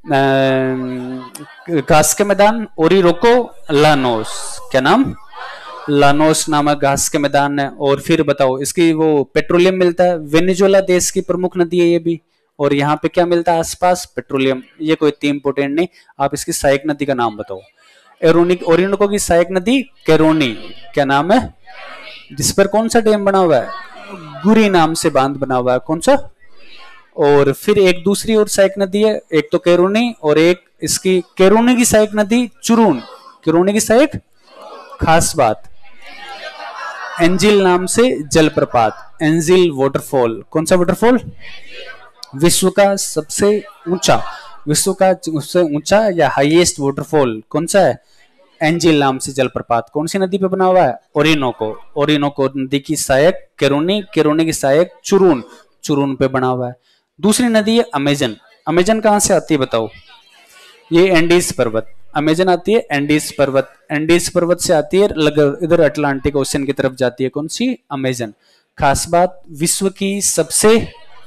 घास के मैदान, ओरिरोको लानोस, क्या नाम, लानोस नामक घास के मैदान है। और फिर बताओ इसकी वो पेट्रोलियम मिलता है, वेनेजुएला देश की प्रमुख नदी है ये भी, और यहाँ पे क्या मिलता है आसपास, पेट्रोलियम। ये कोई इतनी इंपोर्टेंट नहीं, आप इसकी सहायक नदी का नाम बताओ। ओरिनोको की सहायक नदी कैरोनी, क्या नाम है, जिस पर कौन सा डैम बना हुआ है, गुरी नाम से बांध बना हुआ है, कौन सा। और फिर एक दूसरी और सहायक नदी है, एक तो कैरोनी और एक इसकी कैरोनी की सहायक नदी चुरून, कैरोनी की सहायक, खास बात एंजिल नाम से जलप्रपात, एंजिल वाटरफॉल, कौन सा वाटरफॉल, विश्व का सबसे ऊंचा, विश्व का सबसे ऊंचा या हाईएस्ट वाटरफॉल कौन सा है, एंजिल नाम से जलप्रपात, कौन सी नदी पे बना हुआ है, ओरिनोको, ओरिनोको नदी की सहायक कैरोनी, कैरोनी की सहायक चुरून, चुरून पे बना हुआ है। दूसरी नदी है अमेजन, अमेजन कहां से आती है बताओ, ये एंडीज पर्वत, अमेजन आती है एंडीज पर्वत, एंडीज पर्वत से आती है, इधर अटलांटिक ओशियन की तरफ जाती है, कौन सी, अमेजन। खास बात, विश्व की सबसे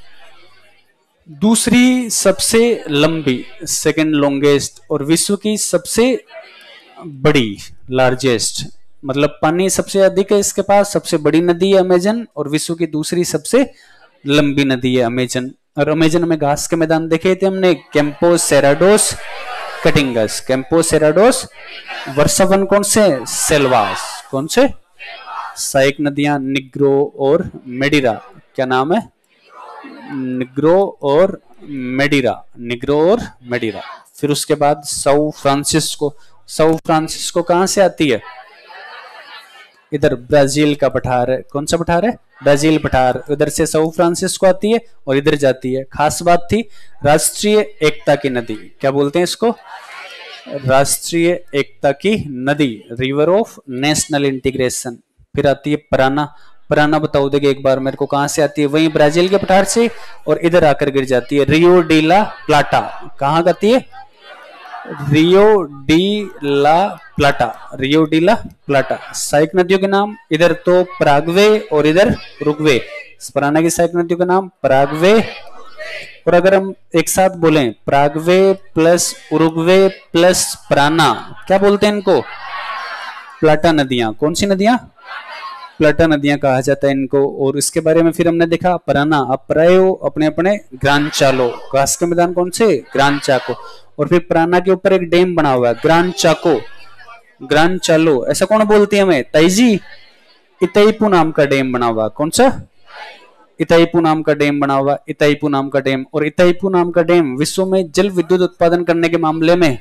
दूसरी सबसे लंबी, सेकंड लॉन्गेस्ट, और विश्व की सबसे बड़ी, लार्जेस्ट, मतलब पानी सबसे अधिक है इसके पास, सबसे बड़ी नदी है अमेजन, और विश्व की दूसरी सबसे लंबी नदी है अमेजन। और अमेजन में घास के मैदान देखे थे हमने, कैंपो सेराडोस कटिंगस, कैंपो सेराडोस, वर्षावन कौन से, सेल्वास, कौन से, सहायक नदियां निग्रो और मेडिरा, क्या नाम है, निग्रो और मेडिरा, निग्रो और मेडिरा। फिर उसके बाद साउ फ्रांसिस्को, साउ फ्रांसिस्को कहां से आती है, इधर ब्राजील का पठार है, कौन सा पठार है, ब्राजील पठार, उधर से साउ फ्रांसिस्को आती है और इधर जाती है। खास बात थी राष्ट्रीय एकता की नदी, क्या बोलते हैं इसको, राष्ट्रीय एकता की नदी, रिवर ऑफ नेशनल इंटीग्रेशन। फिर आती है पराना, पराना बताओ देगा एक बार मेरे को, कहां से आती है? वहीं ब्राजील के पठार से, और इधर आकर गिर जाती है रियो डी ला प्लाटा। कहां आती है? Rio de la Plata, Rio de la Plata. सहायक नदियों के नाम इधर तो पराग्वे और इधर उरुग्वे। पराना की सहायक नदियों का नाम पराग्वे, और अगर हम एक साथ बोलें Paraguay plus Uruguay plus Parana, क्या बोलते हैं इनको? प्लाटा नदियां। कौन सी नदियां? प्लाटा नदियां कहा जाता है इनको। और इसके बारे में फिर हमने देखा पराना, अब परायो अपने अपने ग्रांड चालो, घास के मैदान कौन से? Gran Chaco. और फिर पराना के ऊपर एक डैम बना हुआ है ग्रांड चाको, ग्रांड चालो। ऐसा कौन बोलती है हमें? ताइजी। इताईपू नाम का डैम बना हुआ। कौन सा? इताईपू नाम का डैम बना हुआ, इताईपू नाम का डैम। और इताईपू नाम का डैम विश्व में जल विद्युत उत्पादन करने के मामले में,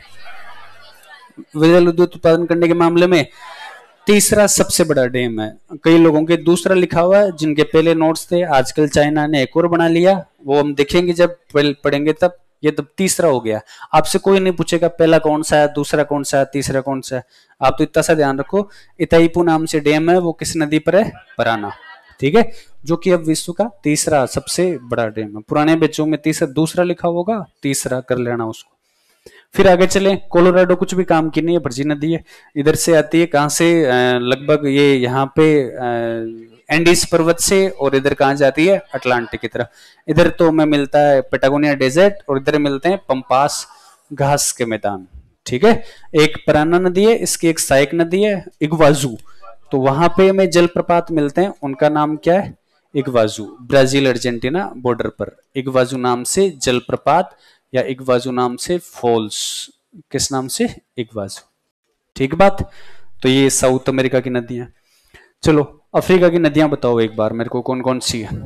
जल विद्युत उत्पादन करने के मामले में तीसरा सबसे बड़ा डैम है। कई लोगों के दूसरा लिखा हुआ है, जिनके पहले नोट्स थे, आजकल चाइना ने एक और बना लिया, वो हम देखेंगे जब पढ़ेंगे तब। ये तब तीसरा हो गया। आपसे कोई नहीं पूछेगा पहला कौन सा है, दूसरा कौन सा है, तीसरा कौन सा है। आप तो इतना सा ध्यान रखो, इताईपू नाम से डैम है, वो किस नदी पर है? पराना। ठीक है, जो कि अब विश्व का तीसरा सबसे बड़ा डैम है। पुराने बच्चों में तीसरा दूसरा लिखा होगा, तीसरा कर लेना उसको। फिर आगे चले, कोलोराडो कुछ भी काम की नहीं है, वर्जिन नदी है। इधर से आती है, कहां से? लगभग ये यहाँ पे एंडीज पर्वत से, और इधर कहां जाती है? अटलांटिक की तरफ। इधर तो में मिलता है पेटागोनिया डेजर्ट, और इधर मिलते हैं पंपास घास के मैदान। ठीक है, एक पराना नदी है, इसकी एक सहायक नदी है इग्वाजू, तो वहां पे हमें जलप्रपात मिलते हैं, उनका नाम क्या है? इग्वाजू। ब्राजील अर्जेंटीना बॉर्डर पर इग्वाजू नाम से जलप्रपात, या इग्वाजू नाम से फॉल्स। किस नाम से? इग्वाजू। ठीक बात। तो ये साउथ अमेरिका की नदियां। चलो अफ्रीका की नदियां बताओ एक बार मेरे को, कौन कौन सी है?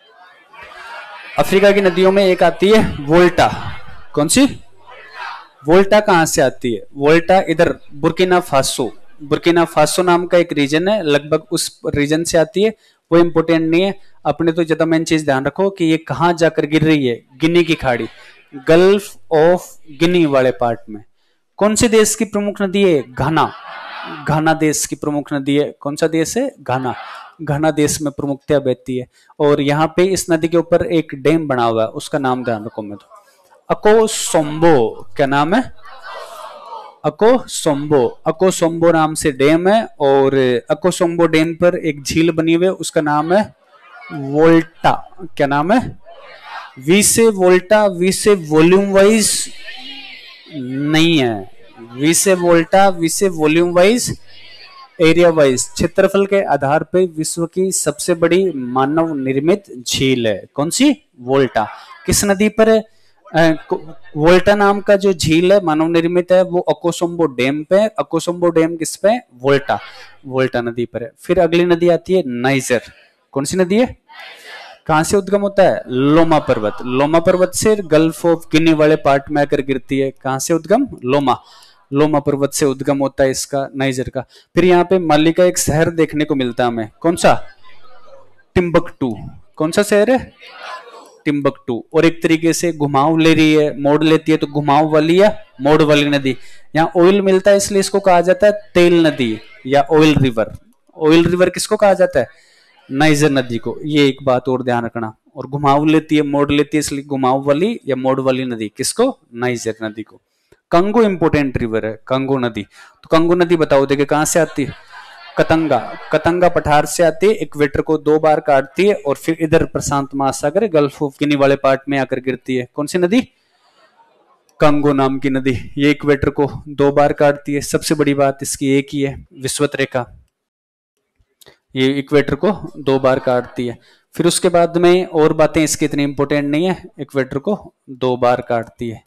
अफ्रीका की नदियों में एक आती है वोल्टा। कौन सी? वोल्टा कहां से आती है? वोल्टा इधर बुर्किना फासो, बुर्किना फासो नाम का एक रीजन है, लगभग उस रीजन से आती है। वो इंपोर्टेंट नहीं है, अपने तो ज्यादा मेन चीज ध्यान रखो कि ये कहां जाकर गिर रही है? गिनी की खाड़ी, गल्फ ऑफ गिनी वाले पार्ट में। कौन से देश की प्रमुख नदी है? घाना। घाना देश की प्रमुख नदी है। कौन सा देश है? घाना। घाना देश में प्रमुखतया बहती है, और यहाँ पे इस नदी के ऊपर एक डैम बना हुआ है, उसका नाम ध्यान रखो। मैं तो अकोसोम्बो, क्या नाम है? अकोसोम्बो। अकोसोम्बो नाम से डैम है, और अकोसोम्बो डैम पर एक झील बनी हुई है, उसका नाम है वोल्टा। क्या नाम है? वी से वोल्टा, वी से वॉल्यूम वाइज नहीं है, वी से वोल्टा, वी से वॉल्यूम वाइज, एरिया वाइज, क्षेत्रफल के आधार पे विश्व की सबसे बड़ी मानव निर्मित झील है। कौन सी? वोल्टा। किस नदी पर है? वोल्टा नाम का जो झील है मानव निर्मित है, वो अकोसोम्बो डैम पे। अकोसोम्बो डैम किस पे? वोल्टा। वोल्टा नदी पर है। फिर अगली नदी आती है नाइजर। कौन सी नदी है? कहां से उद्गम होता है? लोमा पर्वत। लोमा पर्वत से गल्फ ऑफ गिनी वाले पार्ट में आकर गिरती है। कहां से उद्गम? लोमा। लोमा पर्वत से उद्गम होता है इसका, नाइजर का। फिर यहाँ पे माली का एक शहर देखने को मिलता है हमें। कौन सा? टिम्बकटू। कौन सा शहर है? टिम्बकटू। और एक तरीके से घुमाव ले रही है, मोड़ लेती है, तो घुमाव वाली या मोड़ वाली नदी। यहाँ ऑयल मिलता है, इसलिए इसको कहा जाता है तेल नदी या ऑयल रिवर। ऑयल रिवर किसको कहा जाता है? नाइजर नदी को। ये एक बात और ध्यान रखना। और घुमाव लेती है, मोड़ लेती है, इसलिए घुमाव वाली या मोड़ वाली नदी किसको? नाइजर नदी को। कंगो इंपोर्टेंट रिवर है, कंगो नदी। तो कंगो नदी बताओ देखिए कहां से आती है? कतंगा। कतंगा पठार से आती है, इक्वेटर को 2 बार काटती है, और फिर इधर प्रशांत महासागर गल्फ ऑफ गिनी वाले पार्ट में आकर गिरती है। कौन सी नदी? कंगो नाम की नदी। ये इक्वेटर को 2 बार काटती है। सबसे बड़ी बात इसकी एक ही है, विषुवत रेखा। ये इक्वेटर को 2 बार काटती है। फिर उसके बाद में और बातें इसकी इतनी इंपोर्टेंट नहीं है, इक्वेटर को 2 बार काटती है,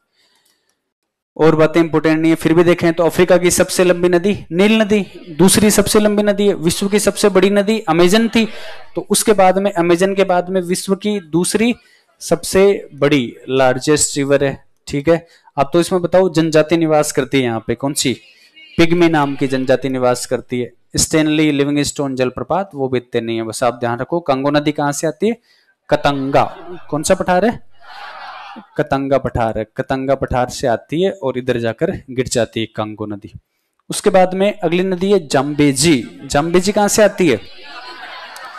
और बातें इंपोर्टेंट नहीं है। फिर भी देखें तो अफ्रीका की सबसे लंबी नदी नील नदी, दूसरी सबसे लंबी नदी है। विश्व की सबसे बड़ी नदी अमेजन थी, तो उसके बाद में अमेजन के बाद में विश्व की दूसरी सबसे बड़ी लार्जेस्ट रिवर है। ठीक है, आप तो इसमें बताओ जनजाति निवास करती है यहाँ पे, कौन सी? पिग्मी नाम की जनजाति निवास करती है। स्टेनली लिविंगस्टोन जलप्रपात वो भी इतने नहीं है, बस आप ध्यान रखो। कंगो नदी कहां से आती है? कतंगा। कौन सा पठार है? कतंगा पठार है। कतंगा पठार से आती है और इधर जाकर गिर जाती है कंगो नदी। उसके बाद में अगली नदी है जाम्बेजी। जाम्बेजी कहां से आती है?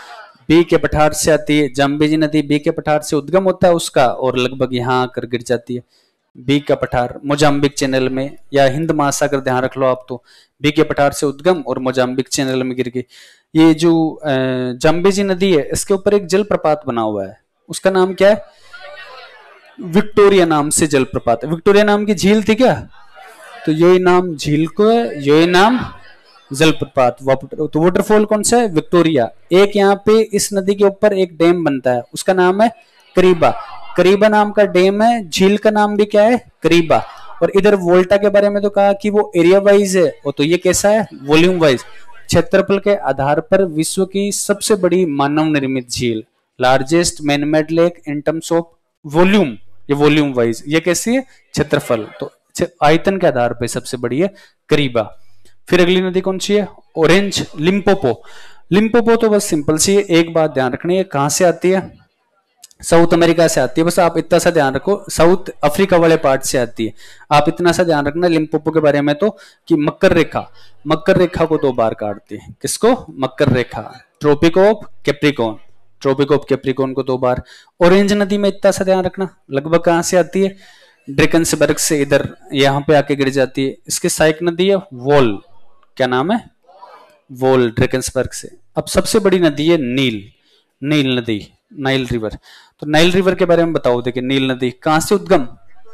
बी के पठार से आती है, जाम्बेजी नदी बी के पठार से उद्गम होता है उसका और लगभग यहाँ आकर गिर जाती है। बी का पठार मोजाम्बिक चैनल में या हिंद महासागर, ध्यान रख लो आप, तो बी के पठार से उद्गम और मोजाम्बिक चैनल में गिर गई। ये जो जाम्बेजी नदी है इसके ऊपर एक जलप्रपात बना हुआ है, उसका नाम क्या है? विक्टोरिया नाम से जलप्रपात है। विक्टोरिया नाम की झील थी क्या? तो यही नाम झील को है, यही नाम जलप्रपात। तो वाटरफॉल कौन सा है? विक्टोरिया। एक यहाँ पे इस नदी के ऊपर एक डैम बनता है, उसका नाम है करीबा। करीबा नाम का डैम है, झील का नाम भी क्या है? करीबा। और इधर वोल्टा के बारे में तो कहा कि वो एरिया वाइज है, और तो ये कैसा है? Volume wise. क्षेत्रफल के आधार पर विश्व की सबसे बड़ी मानव निर्मित झील, largest manmade lake in terms of volume, ये वॉल्यूम वाइज। ये कैसी है? क्षेत्रफल, तो आयतन के आधार पर सबसे बड़ी है करीबा। फिर अगली नदी कौन सी है? Orange, Limpopo. लिम्पोपो तो बस सिंपल सी है, एक बात ध्यान रखनी है, कहां से आती है? साउथ अमेरिका से आती है। बस आप इतना सा ध्यान रखो, साउथ अफ्रीका वाले पार्ट से आती है। आप इतना सा ध्यान रखना लिम्पोपो के बारे में, तो कि मकर रेखा, मकर रेखा को 2 बार काटती है। किसको? मकर रेखा। Tropic of Capricorn, tropic of Capricorn को 2 बार। ऑरेंज नदी में इतना सा ध्यान रखना, लगभग कहां से आती है? ड्रेकन्सबर्ग से इधर यहाँ पे आके गिर जाती है। इसकी सहायक नदी है वोल, क्या नाम है? वोल, ड्रेकन्सबर्ग से। अब सबसे बड़ी नदी है नील, नील नदी, नाइल रिवर। तो नाइल रिवर के बारे में बताओ। देखिए नील नदी कहां से उद्गम?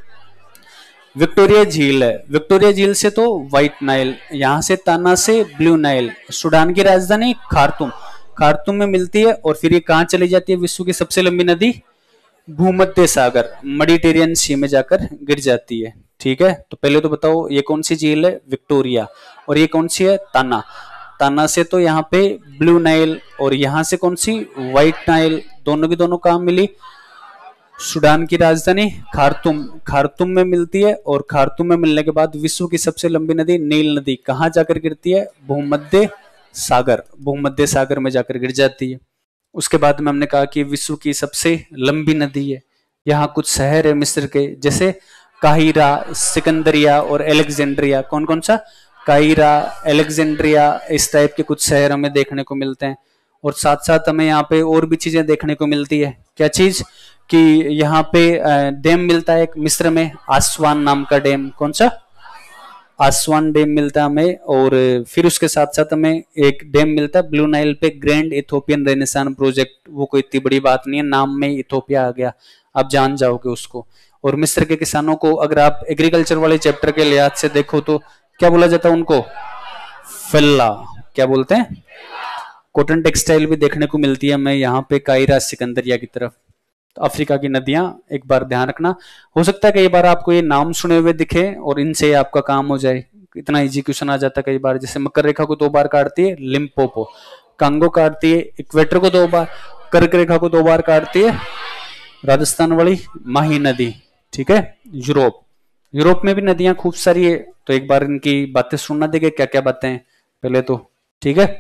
विक्टोरिया झील है, विक्टोरिया झील से तो व्हाइट नाइल, यहां से ताना से ब्लू नाइल। सूडान की राजधानी खार्तूम, खार्तूम में मिलती है। और फिर ये कहां चली जाती है? विश्व की सबसे लंबी नदी भूमध्य सागर, मेडिटेरियन सी में जाकर गिर जाती है। ठीक है, तो पहले तो बताओ ये कौन सी झील है? विक्टोरिया। और ये कौन सी है? ताना। ताना से तो यहाँ पे ब्लू नाइल, और यहाँ से कौन सी? White Nile. दोनों की दोनों कहाँ मिली? सूडान की राजधानी खार्तूम, खार्तूम में मिलती है। और खार्तूम में मिलने के बाद विश्व की सबसे लंबी नदी नील नदी कहाँ जाकर गिरती है? भूमध्य सागर, भूमध्य सागर में जाकर गिर जाती है। उसके बाद में हमने कहा कि विश्व की सबसे लंबी नदी है। यहाँ कुछ शहर है मिस्र के, जैसे काहिरा, सिकंदरिया और एलेक्जेंड्रिया। कौन कौन सा? काहिरा, एलेक्जेंड्रिया, इस टाइप के कुछ शहर हमें देखने को मिलते हैं। और साथ साथ हमें यहाँ पे और भी चीजें देखने को मिलती है। क्या चीज? कि यहाँ पे डैम मिलता है एक मिस्र में, आसवान नाम का डैम। कौन सा? आसवान डैम मिलता है हमें। और फिर उसके साथ साथ हमें एक डैम मिलता है ब्लू नाइल पे, ग्रैंड इथोपियन रेनेसां प्रोजेक्ट। वो कोई इतनी बड़ी बात नहीं है, नाम में इथोपिया आ गया, आप जान जाओगे उसको। और मिस्र के किसानों को अगर आप एग्रीकल्चर वाले चैप्टर के लिहाज से देखो तो क्या बोला जाता है उनको? फेल्ला। क्या बोलते हैं? कॉटन टेक्सटाइल भी देखने को मिलती है हमें यहाँ पे कायरा, सिकंदरिया की तरफ। तो अफ्रीका की नदियां एक बार ध्यान रखना। हो सकता है कई बार आपको ये नाम सुने हुए दिखे और इनसे आपका काम हो जाए, इतना इजी क्वेश्चन आ जाता है कई बार। जैसे मकर रेखा को 2 बार काटती है लिम्पोपो, कांगो काटती है, इक्वेटर को 2 बार, कर्क रेखा को 2 बार काटती है राजस्थान वाली माही नदी। ठीक है, यूरोप, यूरोप में भी नदियां खूब सारी है। तो एक बार इनकी बातें सुनना देंगे, क्या क्या बातें हैं पहले तो। ठीक है,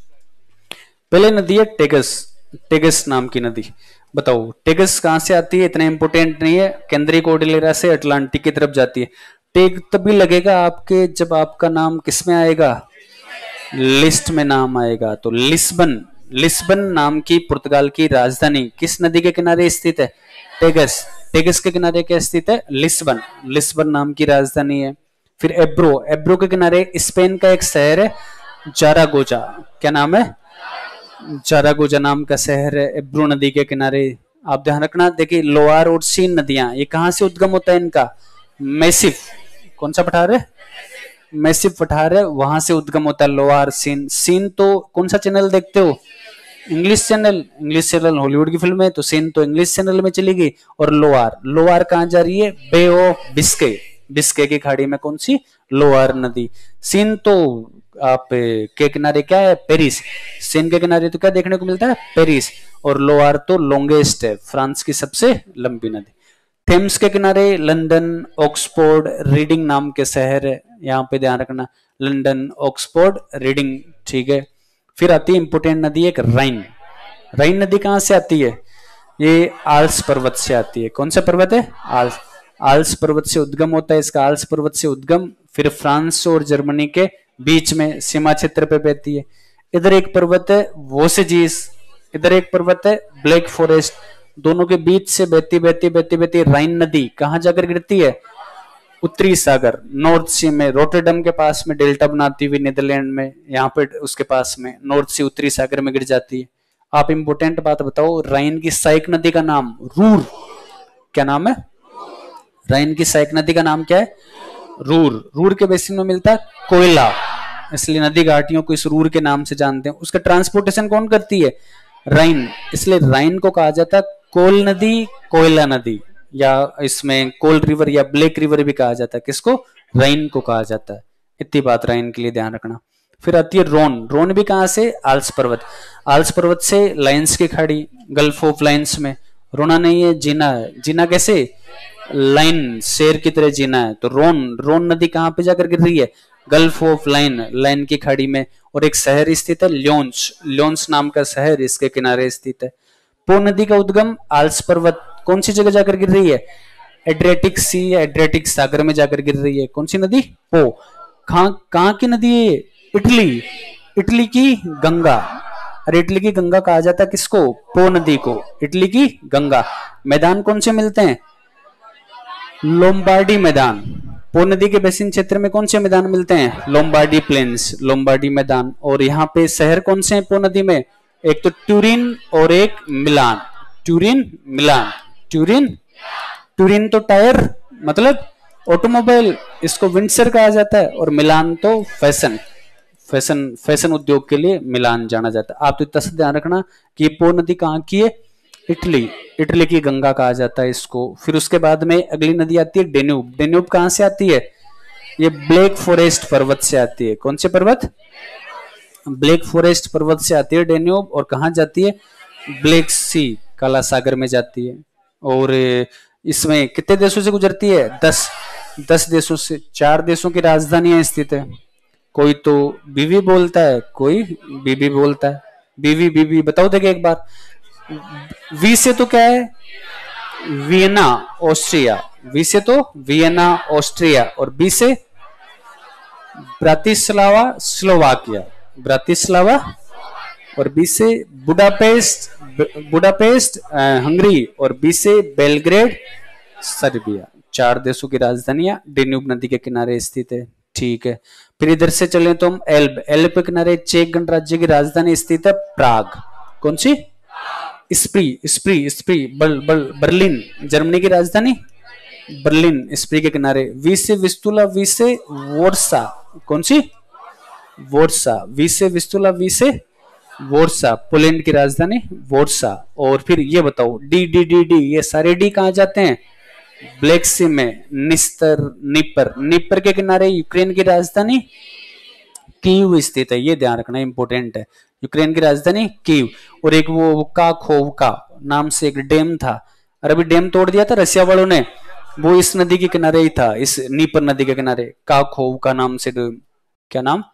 पहले नदी है टेगस, टेगस नाम की नदी। बताओ टेगस कहां से आती है? इतना इंपोर्टेंट नहीं है, केंद्रीय कोर्डिलेरा से अटलांटिक की तरफ जाती है। टेग तभी लगेगा आपके जब आपका नाम किस में आएगा? लिस्ट में नाम आएगा। तो लिस्बन, लिस्बन नाम की पुर्तगाल की राजधानी किस नदी के किनारे स्थित है? टेगस। टेगस के किनारे क्या स्थित है? लिस्बन, लिस्बन नाम की राजधानी है। फिर एब्रो, एब्रो के किनारे स्पेन का एक शहर है जारागोजा। क्या नाम है? जारागोजा नाम का शहर है एब्रो नदी के किनारे। आप ध्यान रखना, देखिए लोअर और सीन नदियां ये कहां से उद्गम होता है इनका? मैसिव, कौन सा पठार है? मैसिव पठार है, वहां से उद्गम होता है लोअर सीन। सीन तो कौन सा चैनल देखते हो? English channel, English channel Hollywood की फिल्म है, तो सीन तो इंग्लिश चैनल में चली गई। और लोअर, लोअर कहां जा रही है? बे ऑफ बिस्के, बिस्के की खाड़ी में कौन सी? लोअर नदी। सीन तो आप के किनारे क्या है? पेरिस। सीन के किनारे तो क्या देखने को मिलता है? पेरिस। और लोअर तो लॉन्गेस्ट है, फ्रांस की सबसे लंबी नदी। थेम्स के किनारे लंदन, ऑक्सफोर्ड, रीडिंग नाम के शहर है, यहाँ पे ध्यान रखना, लंदन, ऑक्सफोर्ड, रीडिंग। ठीक है, फिर आती है इंपोर्टेंट नदी एक राइन। राइन नदी कहां से आती है? ये आल्स पर्वत से आती है। कौन सा पर्वत है? आल्स, आल्स पर्वत से उद्गम होता है इसका, आल्स पर्वत से उद्गम। फिर फ्रांस और जर्मनी के बीच में सीमा क्षेत्र पे बहती है। इधर एक पर्वत है वोसेजीस, इधर एक पर्वत है ब्लैक फॉरेस्ट, दोनों के बीच से बहती बहती बहती बहती राइन नदी कहां जाकर गिरती है? उत्तरी सागर, नॉर्थ सी में, रोटरडम के पास में डेल्टा बनाती हुई नीदरलैंड में, यहाँ पे उसके पास में नॉर्थ सी उत्तरी सागर में गिर जाती है। आप इंपोर्टेंट बात बताओ, राइन की सहायक नदी का नाम रूर, क्या नाम है? राइन की सहायक नदी का नाम क्या है? रूर। रूर के बेसिन में मिलता है कोयला, इसलिए नदी घाटियों को इस रूर के नाम से जानते हैं। उसका ट्रांसपोर्टेशन कौन करती है? राइन, इसलिए राइन को कहा जाता है कोल नदी, कोयला नदी, या इसमें कोल रिवर या ब्लैक रिवर भी कहा जाता है। किसको? राइन को कहा जाता है। इतनी बात राइन के लिए ध्यान रखना। फिर आती है रोन। रोन भी कहां से? आल्स पर्वत। आल्स पर्वत से लाइन्स की खाड़ी, गल्फ ऑफ लाइन्स में। रोना नहीं है, जीना है। जीना कैसे? लाइन, शेर की तरह जीना है। तो रोन, रोन नदी कहां पे जाकर गिर रही है? गल्फ ऑफ लाइन, लाइन की खाड़ी में। और एक शहर स्थित है ल्योन्स, ल्योन्स नाम का शहर इसके किनारे स्थित है। पो नदी का उद्गम आल्स पर्वत कौन सी जगह जाकर गिर रही है? एड्रियाटिक सी या एड्रियाटिक सागर में जाकर गिर रही है। कौन सी नदी? पो। कहां की नदी है? इटली, इटली की गंगा। अरे इटली की गंगा कहा जाता है किसको? पो नदी को, इटली की गंगा। मैदान कौन से मिलते हैं? लोम्बार्डी मैदान। पो नदी के बेसिन क्षेत्र में कौन से मैदान मिलते हैं? लोम्बार्डी प्लेन्स, लोम्बार्डी मैदान। और यहाँ पे शहर कौन से हैं पो नदी में? एक तो ट्यूरिन और एक Milan. Turin, Milan. Turin, Turin तो टायर मतलब ऑटोमोबाइल, इसको विंडसर कहा जाता है। और मिलान तो फैशन, फैशन उद्योग के लिए मिलान जाना जाता है। आप तो इतना ध्यान रखना कि पो नदी कहाँ की है? इटली, इटली की गंगा कहा जाता है इसको। फिर उसके बाद में अगली नदी आती है डेन्यूब। डेन्यूब कहां से आती है? ये ब्लैक फॉरेस्ट पर्वत से आती है। कौन से पर्वत? ब्लैक फॉरेस्ट पर्वत से आती है डेन्यूब। और कहां जाती है? ब्लैक सी, काला सागर में जाती है। और इसमें कितने देशों से गुजरती है? 10 देशों से। 4 देशों की राजधानियां स्थित है। कोई तो बीवी बोलता है, कोई बीबी बोलता है। बीवी बीबी बताओ देखे एक बार। वी से तो क्या है? Vienna, Austria. वी से तो वियना, ऑस्ट्रिया। और बी से ब्रातिस्लावा, स्लोवाकिया, ब्रातिस्लावा। और बी से बुडापेस्ट, बुडापेस्ट हंगरी। और बी से बेलग्रेड, सर्बिया। 4 देशों की राजधानियां डेन्यूब नदी के किनारे स्थित है। ठीक है, फिर इधर से चलें तो हम एल्ब, एल्ब के किनारे चेक गणराज्य की राजधानी स्थित है प्राग। कौन सी? स्प्री, बर्लिन, जर्मनी की राजधानी बर्लिन, स्प्री के किनारे। वी से विस्तुला, वी से वोर्सा। कौन सी? वोर्सा। वी से विस्तुला, वी से वोर्सा, पोलैंड की राजधानी वोर्सा। और फिर ये बताओ डी डी डी डी, ये सारे डी कहां जाते हैं? ब्लैक सी में निस्तर, निपर, निपर के किनारे यूक्रेन की राजधानी कीव स्थित है। ये ध्यान रखना इंपॉर्टेंट है, यूक्रेन की राजधानी कीव। और एक वो काखोवका नाम से एक डैम था, और अभी डैम तोड़ दिया था रशिया वालों ने, वो इस नदी के किनारे ही था, इस नीपर नदी के किनारे। काखोवका नाम से, क्या नाम?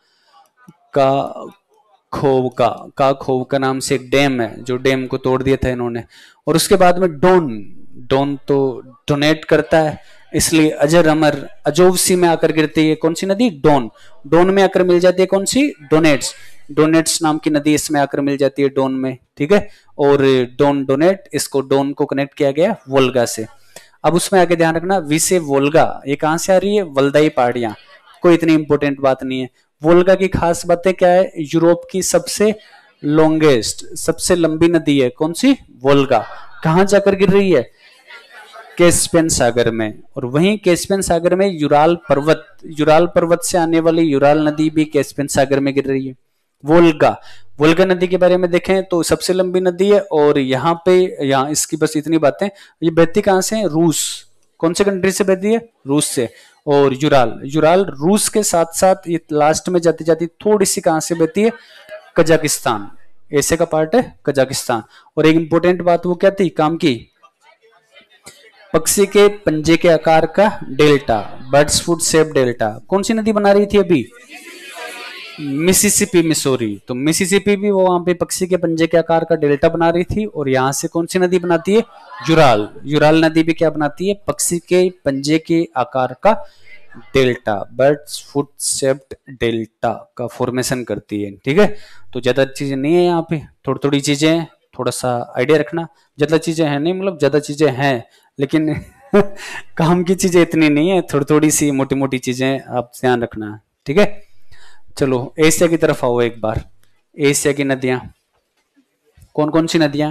काखोवका, काखोवका नाम से एक डैम है, जो डैम को तोड़ दिया था इन्होंने। और उसके बाद में डोन, डोन तो डोनेट करता है, इसलिए अजर अमर अजोवसी में आकर गिरती है। कौन सी नदी? डोन। डोन में आकर मिल जाती है कौन सी? डोनेट्स, डोनेट्स नाम की नदी इसमें आकर मिल जाती है डोन में। ठीक है, और डोन, डोनेट, इसको डोन को कनेक्ट किया गया वोल्गा से। अब उसमें आगे ध्यान रखना, वी से वोल्गा, ये कहां से आ रही है? वल्दाई पहाड़ियां। कोई इतनी इंपॉर्टेंट बात नहीं है। वोल्गा की खास बातें क्या है? यूरोप की सबसे लॉन्गेस्ट, सबसे लंबी नदी है। कौन सी? वोल्गा। कहां जाकर गिर रही है? कैस्पियन सागर में। और वहीं कैस्पियन सागर में यूराल पर्वत, यूराल पर्वत से आने वाली यूराल नदी भी कैस्पियन सागर में गिर रही है। वोल्गा, वोल्गा नदी के बारे में देखें तो सबसे लंबी नदी है। और यहाँ पे, यहाँ इसकी बस इतनी बातें। ये बहती कहां से है? रूस। कौन से कंट्री से बहती है? रूस से। और यूराल, यूराल रूस के साथ साथ ये लास्ट में जाती जाती थोड़ी सी कहां से बहती है? कजाकिस्तान, एशिया का पार्ट है कजाकिस्तान। और एक इंपॉर्टेंट बात वो क्या थी काम की? पक्षी के पंजे के आकार का delta, bird's foot shape delta. कौन सी नदी बना रही थी अभी? Mississippi, Missouri. तो मिसिसिपी भी वो वहां पे पक्षी के पंजे के आकार का डेल्टा बना रही थी। और यहाँ से कौन सी नदी बनाती है? यूराल, यूराल नदी भी क्या बनाती है? पक्षी के पंजे के आकार का delta, bird's foot shaped delta का फॉर्मेशन करती है। ठीक है, तो ज्यादा चीजें नहीं है यहाँ पे, थोड़ी थोड़ी चीजें हैं, थोड़ा सा आइडिया रखना। ज्यादा चीजें हैं नहीं, मतलब ज्यादा चीजें हैं लेकिन काम की चीजें इतनी नहीं है, थोड़ी थोड़ी सी मोटी मोटी चीजें आप ध्यान रखना, ठीक है। चलो एशिया की तरफ आओ एक बार। एशिया की नदियां कौन कौन सी नदियां?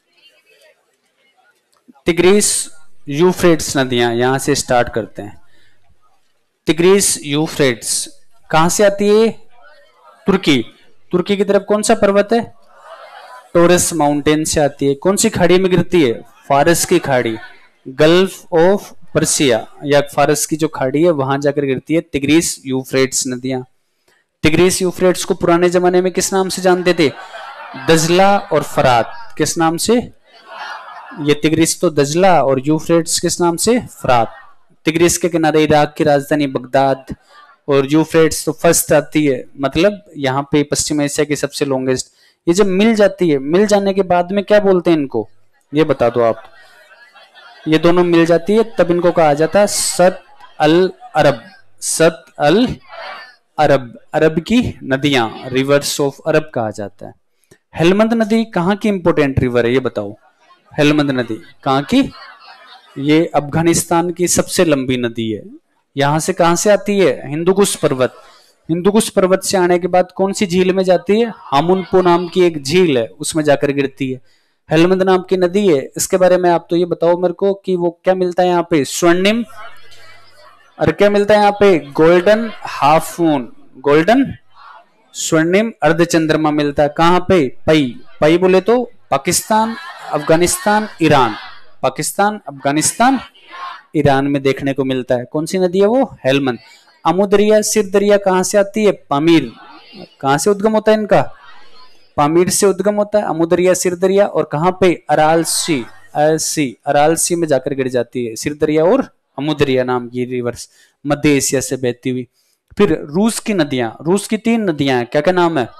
तिग्रिस यूफ्रेट्स नदियां, यहां से स्टार्ट करते हैं। तिग्रिस यूफ्रेट्स कहां से आती है? तुर्की। तुर्की की तरफ कौन सा पर्वत है? टोरस माउंटेन से आती है। कौन सी खाड़ी में गिरती है? फारस की खाड़ी, गल्फ ऑफ पर्सिया या फारस की जो खाड़ी है वहां जाकर गिरती है तिग्रिस यूफ्रेट्स नदियां। तिग्रिस यूफ्रेट्स को पुराने जमाने में किस नाम से जानते थे? दजला और फरात। किस नाम से? ये तिग्रिस तो दजला और यूफ्रेट्स किस नाम से? फरात। तिग्रिस के किनारे इराक की राजधानी बगदाद, और यूफ्रेट्स तो फर्स्ट आती है, मतलब यहाँ पे पश्चिम एशिया की सबसे लॉन्गेस्ट। ये जब मिल जाती है, मिल जाने के बाद में क्या बोलते हैं इनको, ये बता दो आप। ये दोनों मिल जाती है तब इनको कहा जाता है सत अल अरब। सत अल अरब, अरब की नदियां, रिवर्स ऑफ अरब कहा जाता है। हेलमंद नदी कहाँ की इंपोर्टेंट रिवर है, ये बताओ। हेलमंद नदी कहाँ की? ये अफगानिस्तान की सबसे लंबी नदी है। यहां से कहां से आती है? हिंदुकुश पर्वत। हिंदुकुश पर्वत से आने के बाद कौन सी झील में जाती है? हामुनपो नाम की एक झील है, उसमें जाकर गिरती है। हेलमंद नाम की नदी है। इसके बारे में आप तो ये बताओ मेरे को कि वो क्या मिलता है यहाँ पे? स्वर्णिम, और क्या मिलता है यहाँ पे? गोल्डन हाफ मून, गोल्डन स्वर्णिम अर्धचंद्रमा मिलता है। कहाँ पे? पई। पई बोले तो पाकिस्तान, अफगानिस्तान, ईरान। पाकिस्तान, अफगानिस्तान, ईरान में देखने को मिलता है। कौन सी नदी है वो? हेलमंद। अमू दरिया, सिर दरिया कहां से आती है? पामीर। कहां से उद्गम होता है इनका? पामीर से उद्गम होता है अमू दरिया, सिर दरिया। और कहां पे? अराल सी, अराल सी में जाकर गिर जाती है सिर दरिया और अमू दरिया नाम की रिवर्स, मध्य एशिया से बहती हुई। फिर रूस की नदियां, रूस की 3 नदियां हैं, क्या क्या नाम है?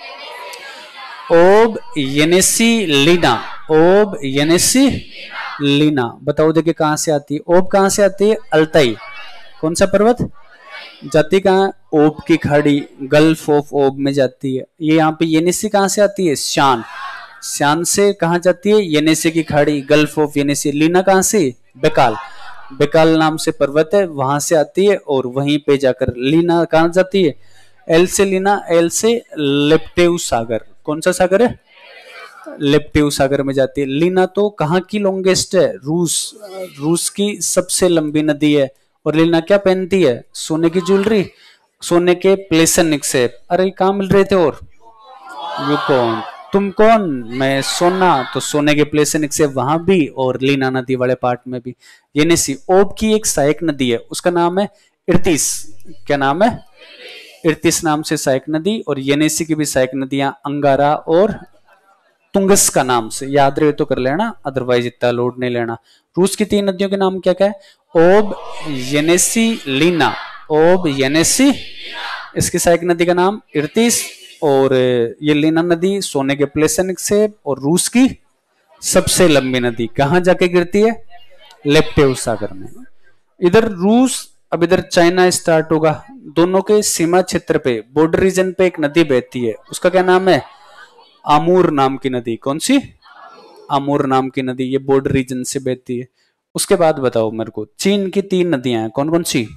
ओब, येनेसी, लीना। ओब, येनेसी, लीना। बताओ देखिए कहां से आती है? ओब कहां से आती है? अल्ताई। कौन सा पर्वत जाती कहां? ओब की खाड़ी, गल्फ ऑफ ओब में जाती है। ये यहाँ पे येनेसी कहां से आती है? शान। शान से कहां जाती है? येनेसी की खाड़ी, गल्फ ऑफ येनेसी। लीना कहां से? बेकाल। बेकाल नाम से पर्वत है, वहां से आती है और वहीं पे जाकर लीना कहां जाती है? एल से लीना, एल से लेप्टेव सागर। कौन सा सागर है? लेप्टिव सागर में जाती है। लीना तो कहाँ की लॉन्गेस्ट है? रूस। रूस की सबसे लंबी नदी है। और लीना क्या पहनती है? सोने की ज्वेलरी, सोने के प्लेसन निक्षेप। अरे कहाँ मिल रहे थे? और यू कौन? तुम कौन? मैं सोना, तो सोने के प्लेसन निक्षेप वहां भी और लीना नदी वाले पार्ट में भी। येनेसी। ओब की एक सहायक नदी है, उसका नाम है इर्तिस। क्या नाम है? इर्तिस नाम से सहायक नदी। और येनेसी की भी सहायक नदियां अंगारा और तुंगस का नाम से। याद रहे तो कर लेना, अदरवाइज इतना लोड नहीं लेना। रूस की 3 नदियों के नाम क्या क्या है? ओब, येनेसी, लीना। ओब, येनेसी, इसकी सहायक नदी का नाम इर्तिस। और ये लीना नदी सोने के प्लेसन से, और रूस की सबसे लंबी नदी कहां जाके गिरती है? लेप्टेव सागर में। इधर रूस, अब इधर चाइना स्टार्ट होगा। दोनों के सीमा क्षेत्र पे, बॉर्डर रीजन पे एक नदी बहती है, उसका क्या नाम है? आमूर नाम की नदी। कौन सी? आमूर नाम की नदी। ये बॉर्डर रीजन से बहती है। उसके बाद बताओ मेरे को, चीन की 3 नदियां हैं, कौन कौन सी?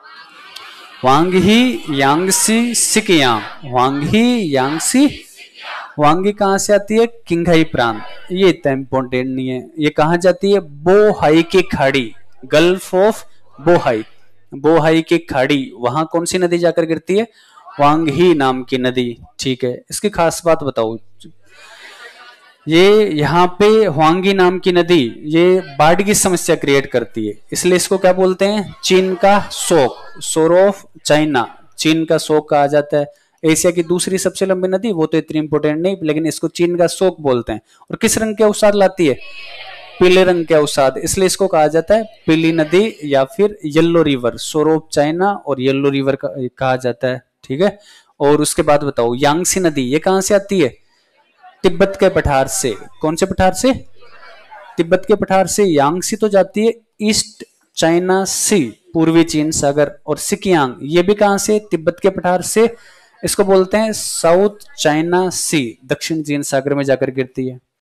Hwang Ho, Yangtze, Si Kiang. Hwang Ho, Yangtze. Hwang Ho कहां से आती है? किंगहाई प्रांत। ये इतना इंपॉर्टेंट नहीं है। ये कहां जाती है? बोहाई की खाड़ी, गल्फ ऑफ बोहाई। बोहाई की खाड़ी, वहां कौन सी नदी जाकर गिरती है? वांगही नाम की नदी। ठीक है, इसकी खास बात बताओ। ये यहाँ पे हुआंगी नाम की नदी ये बाढ़ की समस्या क्रिएट करती है, इसलिए इसको क्या बोलते हैं? चीन का शोक, सोर ऑफ चाइना। चीन का शोक कहा जाता है। एशिया की दूसरी सबसे लंबी नदी, वो तो इतनी इंपॉर्टेंट नहीं, लेकिन इसको चीन का शोक बोलते हैं। और किस रंग के अवसाद लाती है? पीले रंग के अवसाद, इसलिए इसको कहा जाता है पीली नदी या फिर yellow river. Sorrow of China और येलो रिवर कहा जाता है। ठीक है, और उसके बाद बताओ यांगसी नदी ये कहां से आती है? तिब्बत के पठार से। कौन से पठार से? तिब्बत के पठार से। यांगसी तो जाती है ईस्ट चाइना सी, पूर्वी चीन सागर। और सिकियांग ये भी कहां से? तिब्बत के पठार से। इसको बोलते हैं साउथ चाइना सी, दक्षिण चीन सागर में जाकर गिरती है।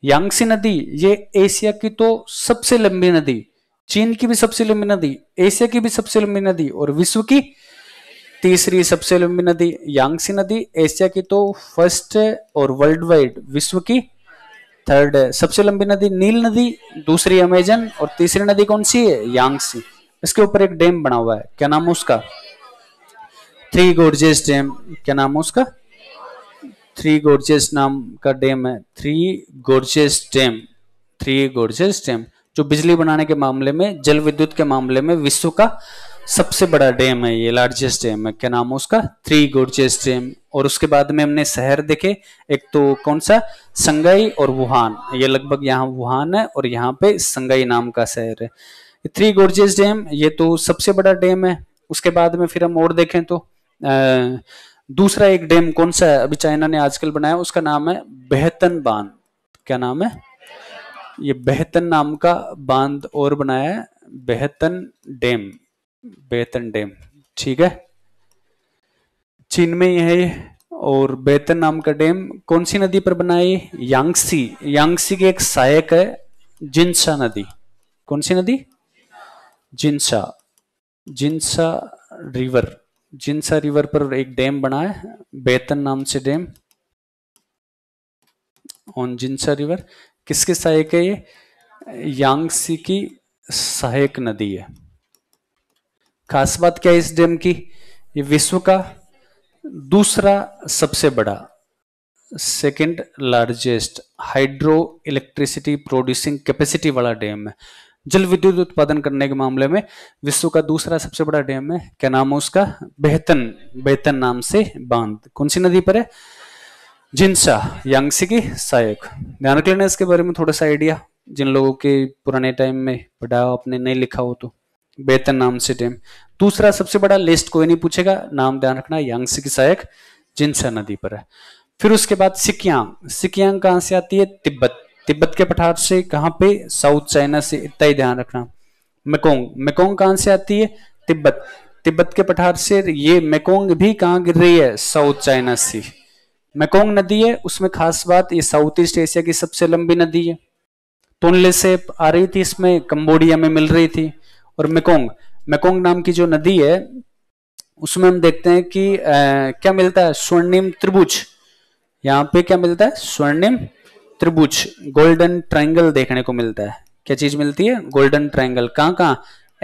यांगसी नदी ये एशिया की तो सबसे लंबी नदी, चीन की भी सबसे लंबी नदी, एशिया की भी सबसे लंबी नदी और विश्व की तीसरी सबसे लंबी नदी। यांगसी नदी एशिया की तो फर्स्ट है और वर्ल्ड वाइड विश्व की थर्ड है। सबसे लंबी नदी नील नदी, दूसरी अमेजन और तीसरी नदी कौन सी है? यांगसी। इसके ऊपर एक डैम बना हुआ है, क्या नाम है उसका? Three Gorges dam. क्या नाम है उसका? थ्री गोर्जेस नाम का डैम है, Three Gorges dam. Three Gorges dam जो बिजली बनाने के मामले में, जल विद्युत के मामले में विश्व का सबसे बड़ा डैम है, ये लार्जेस्ट डैम है। क्या नाम है उसका? Three Gorges dam. और उसके बाद में हमने शहर देखे, एक तो कौन सा? संगाई और वुहान। ये लगभग यहाँ वुहान है और यहाँ पे संगाई नाम का शहर है। थ्री गोर्जेस डैम ये तो सबसे बड़ा डैम है। उसके बाद में फिर हम और देखें तो दूसरा एक डैम कौन सा है अभी चाइना ने आजकल बनाया, उसका नाम है बेहतन बांध। क्या नाम है? ये बेहतन नाम का बांध और बनाया है, बेहतन डैम। बेहतन डैम, ठीक है, चीन में ही है ये। और बेहतन नाम का डैम कौन सी नदी पर बना है? यांगसी। यांगसी की एक सहायक है जिनसा नदी। कौन सी नदी? जिनसा। जिनसा रिवर। जिनसा रिवर पर एक डैम बना है बेहतन नाम से डैम ऑन जिनसा रिवर। किसके सहायक है ये? यांगसी की सहायक नदी है। खास बात क्या है इस डैम की? ये विश्व का दूसरा सबसे बड़ा, second largest hydro electricity producing capacity वाला डैम है। जल विद्युत उत्पादन करने के मामले में विश्व का दूसरा सबसे बड़ा डैम है। क्या नाम है उसका? बेहतन। बेहतन नाम से बांध कौन सी नदी पर है? जिनसा, यांगसी की सहायक। ध्यान रख लेना इसके बारे में थोड़ा सा आइडिया, जिन लोगों के पुराने टाइम में पढ़ा आपने नहीं लिखा हो तो। बेहतन नाम से डैम दूसरा सबसे बड़ा, लिस्ट कोई नहीं पूछेगा, नाम ध्यान रखना, यांगसी की सहायक जिनसा नदी पर है। फिर उसके बाद सिकियांग। सिकियांग कहां से आती है? तिब्बत। तिब्बत के पठार से, कहां पे? साउथ चाइना से, इतना ही ध्यान रखना। मेकोंग। मेकोंग कहां से आती है? तिब्बत। तिब्बत के पठार से ये मेकोंग भी कहां गिर रही है? साउथ चाइना से। मेकोंग नदी है, उसमें खास बात ये साउथ ईस्ट एशिया की सबसे लंबी नदी है। तोनले से आ रही थी, इसमें कंबोडिया में मिल रही थी। और मेकोंग, मेकोंग नाम की जो नदी है उसमें हम देखते हैं कि क्या मिलता है? स्वर्णिम त्रिभुज। यहाँ पे क्या मिलता है? स्वर्णिम त्रिभुज, गोल्डन ट्रायंगल देखने को मिलता है। क्या चीज मिलती है? Golden triangle. कहाँ कहाँ?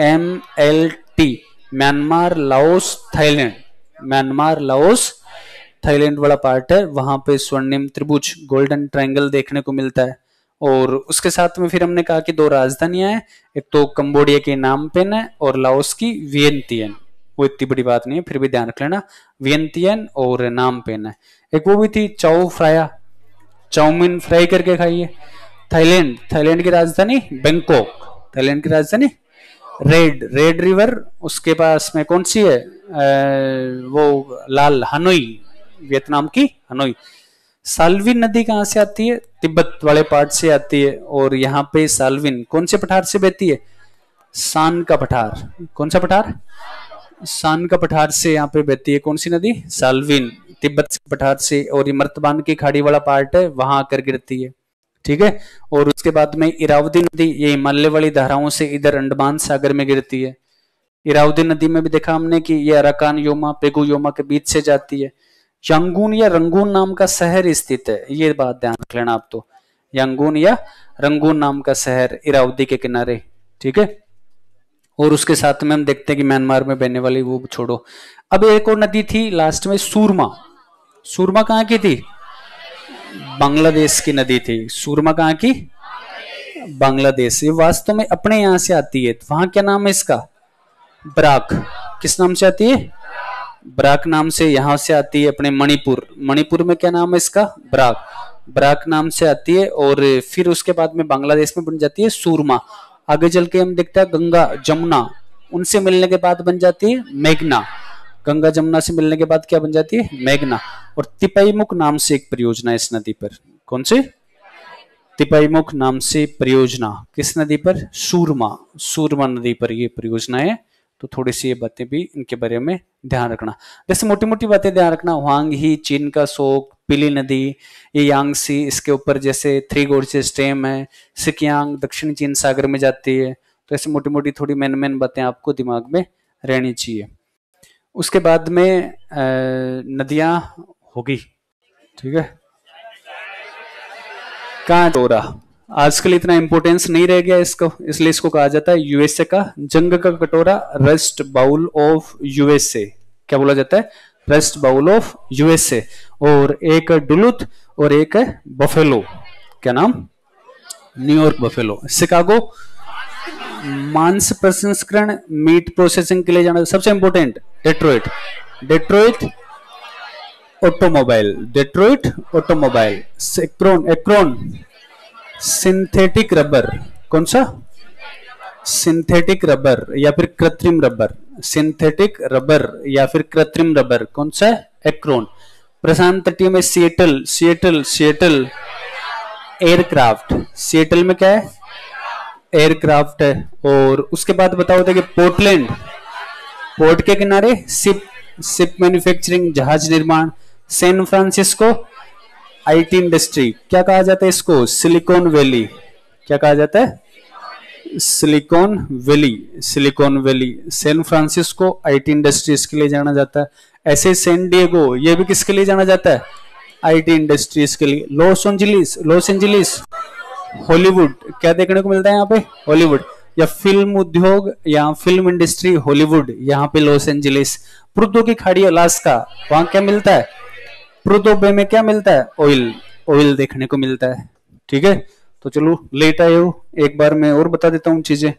MLT, Myanmar, Laos, Thailand. Myanmar, Laos, Thailand वाला पार्ट है, वहां पे स्वर्णिम त्रिभुज, गोल्डन ट्रायंगल देखने को मिलता है। और उसके साथ में फिर हमने कहा कि दो राजधानियां हैं, एक तो कंबोडिया की नामपेन है और लाओस की वियंतियन। वो इतनी बड़ी बात नहीं है, फिर भी ध्यान रख लेना, वियंतियन और नामपेन है। एक वो भी थी चाउ फ्राया, चाउमीन फ्राई करके खाइए। थाईलैंड, थाईलैंड की राजधानी बैंकॉक। थाईलैंड की राजधानी रेड रिवर, उसके पास में कौन सी है? वो लाल, हनोई, वियतनाम की हनोई। साल्विन नदी कहां से आती है? तिब्बत वाले पार्ट से आती है। और यहाँ पे साल्विन कौन से पठार से बहती है? सान का पठार। कौन सा पठार? सान का पठार से यहाँ पे बहती है कौन सी नदी? साल्विन, तिब्बत पठार से। और ये मर्तबान की खाड़ी वाला पार्ट है, वहां आकर गिरती है, ठीक है। और उसके बाद में इरावदी नदी, ये हिमालय वाली धाराओं से इधर अंडमान सागर में गिरती है। इरावदी नदी में भी देखा हमने कि ये अराकान योमा, पेगु योमा के बीच से जाती है। यांगून या रंगून नाम का शहर स्थित है, ये बात ध्यान रख लेना आप तो। यांगून या रंगून नाम का शहर इरावदी के किनारे, ठीक है। और उसके साथ में हम देखते हैं कि म्यांमार में बहने वाली, वो छोड़ो। अब एक और नदी थी लास्ट में, सूरमा। सूरमा कहाँ की थी? बांग्लादेश की नदी थी। सूरमा कहाँ की? बांग्लादेश। ये वास्तव में अपने यहां से आती है, वहां क्या नाम है इसका? बराक। किस नाम से आती है? बराक नाम से यहां से आती है अपने मणिपुर। मणिपुर में क्या नाम है इसका? बराक। बराक नाम से आती है। और फिर उसके बाद में बांग्लादेश में बन जाती है सूरमा। आगे चल के हम देखते हैं गंगा जमुना, उनसे मिलने के बाद बन जाती है मेघना। गंगा जमुना से मिलने के बाद क्या बन जाती है? मेघना। और तिपाईमुख नाम से एक परियोजना है इस नदी पर। कौन से? तिपाईमुख नाम से परियोजना। किस नदी पर? सूरमा। सूरमा नदी पर ये परियोजना है। तो थोड़ी सी ये बातें भी इनके बारे में ध्यान रखना। जैसे मोटी मोटी बातें ध्यान रखना, हुआंग ही चीन का शोक, पीली नदी, ये यांगसी, इसके ऊपर जैसे थ्री गोर्जेस डैम है, सिकियांग दक्षिणी चीन सागर में जाती है। तो ऐसे मोटी मोटी थोड़ी मेन मेन बातें आपको दिमाग में रहनी चाहिए। उसके बाद में नदियां होगी, ठीक है। कहाँ कटोरा, आजकल इतना इंपॉर्टेंस नहीं रह गया इसको, इसलिए इसको कहा जाता है यूएसए का जंग का कटोरा, रस्ट बाउल ऑफ यूएसए। क्या बोला जाता है? Rust bowl of USA. और एक डुलुथ और एक है बफेलो, क्या नाम? New York buffalo. शिकागो मांस प्रसंस्करण, मीट प्रोसेसिंग के लिए जाना। सबसे important Detroit, Detroit automobile, Detroit automobile. Akron, Akron synthetic rubber, कौन सा? सिंथेटिक रबर या फिर कृत्रिम रबर, सिंथेटिक रबर या फिर कृत्रिम रबर, कौन सा है? एक्रोन। प्रशांत तटीय में Seattle, Seattle, Seattle aircraft, Seattle में क्या है? एयरक्राफ्ट है। और उसके बाद बताओ कि पोर्टलैंड, पोर्ट के किनारे शिप, शिप मैन्युफैक्चरिंग, जहाज निर्माण। सैन फ्रांसिस्को आईटी इंडस्ट्री, क्या कहा जाता है इसको? Silicon valley. क्या कहा जाता है? Silicon valley, silicon valley. San Francisco IT industries के लिए जाना जाता है। ऐसे सैन डिएगो, ये भी किसके लिए जाना जाता है? आईटी इंडस्ट्रीज के लिए। Los Angeles, Los Angeles Hollywood, क्या देखने को मिलता है यहाँ पे? हॉलीवुड। या फिल्म उद्योग या फिल्म इंडस्ट्री हॉलीवुड, यहाँ पे लॉस एंजलिस। प्रुतो की खाड़ी अलास्का, वहां क्या मिलता है? प्रुतो बे में क्या मिलता है? ऑयल, ऑयल देखने को मिलता है, ठीक है। तो चलो लेट आए हो, एक बार मैं और बता देता हूँ चीजें,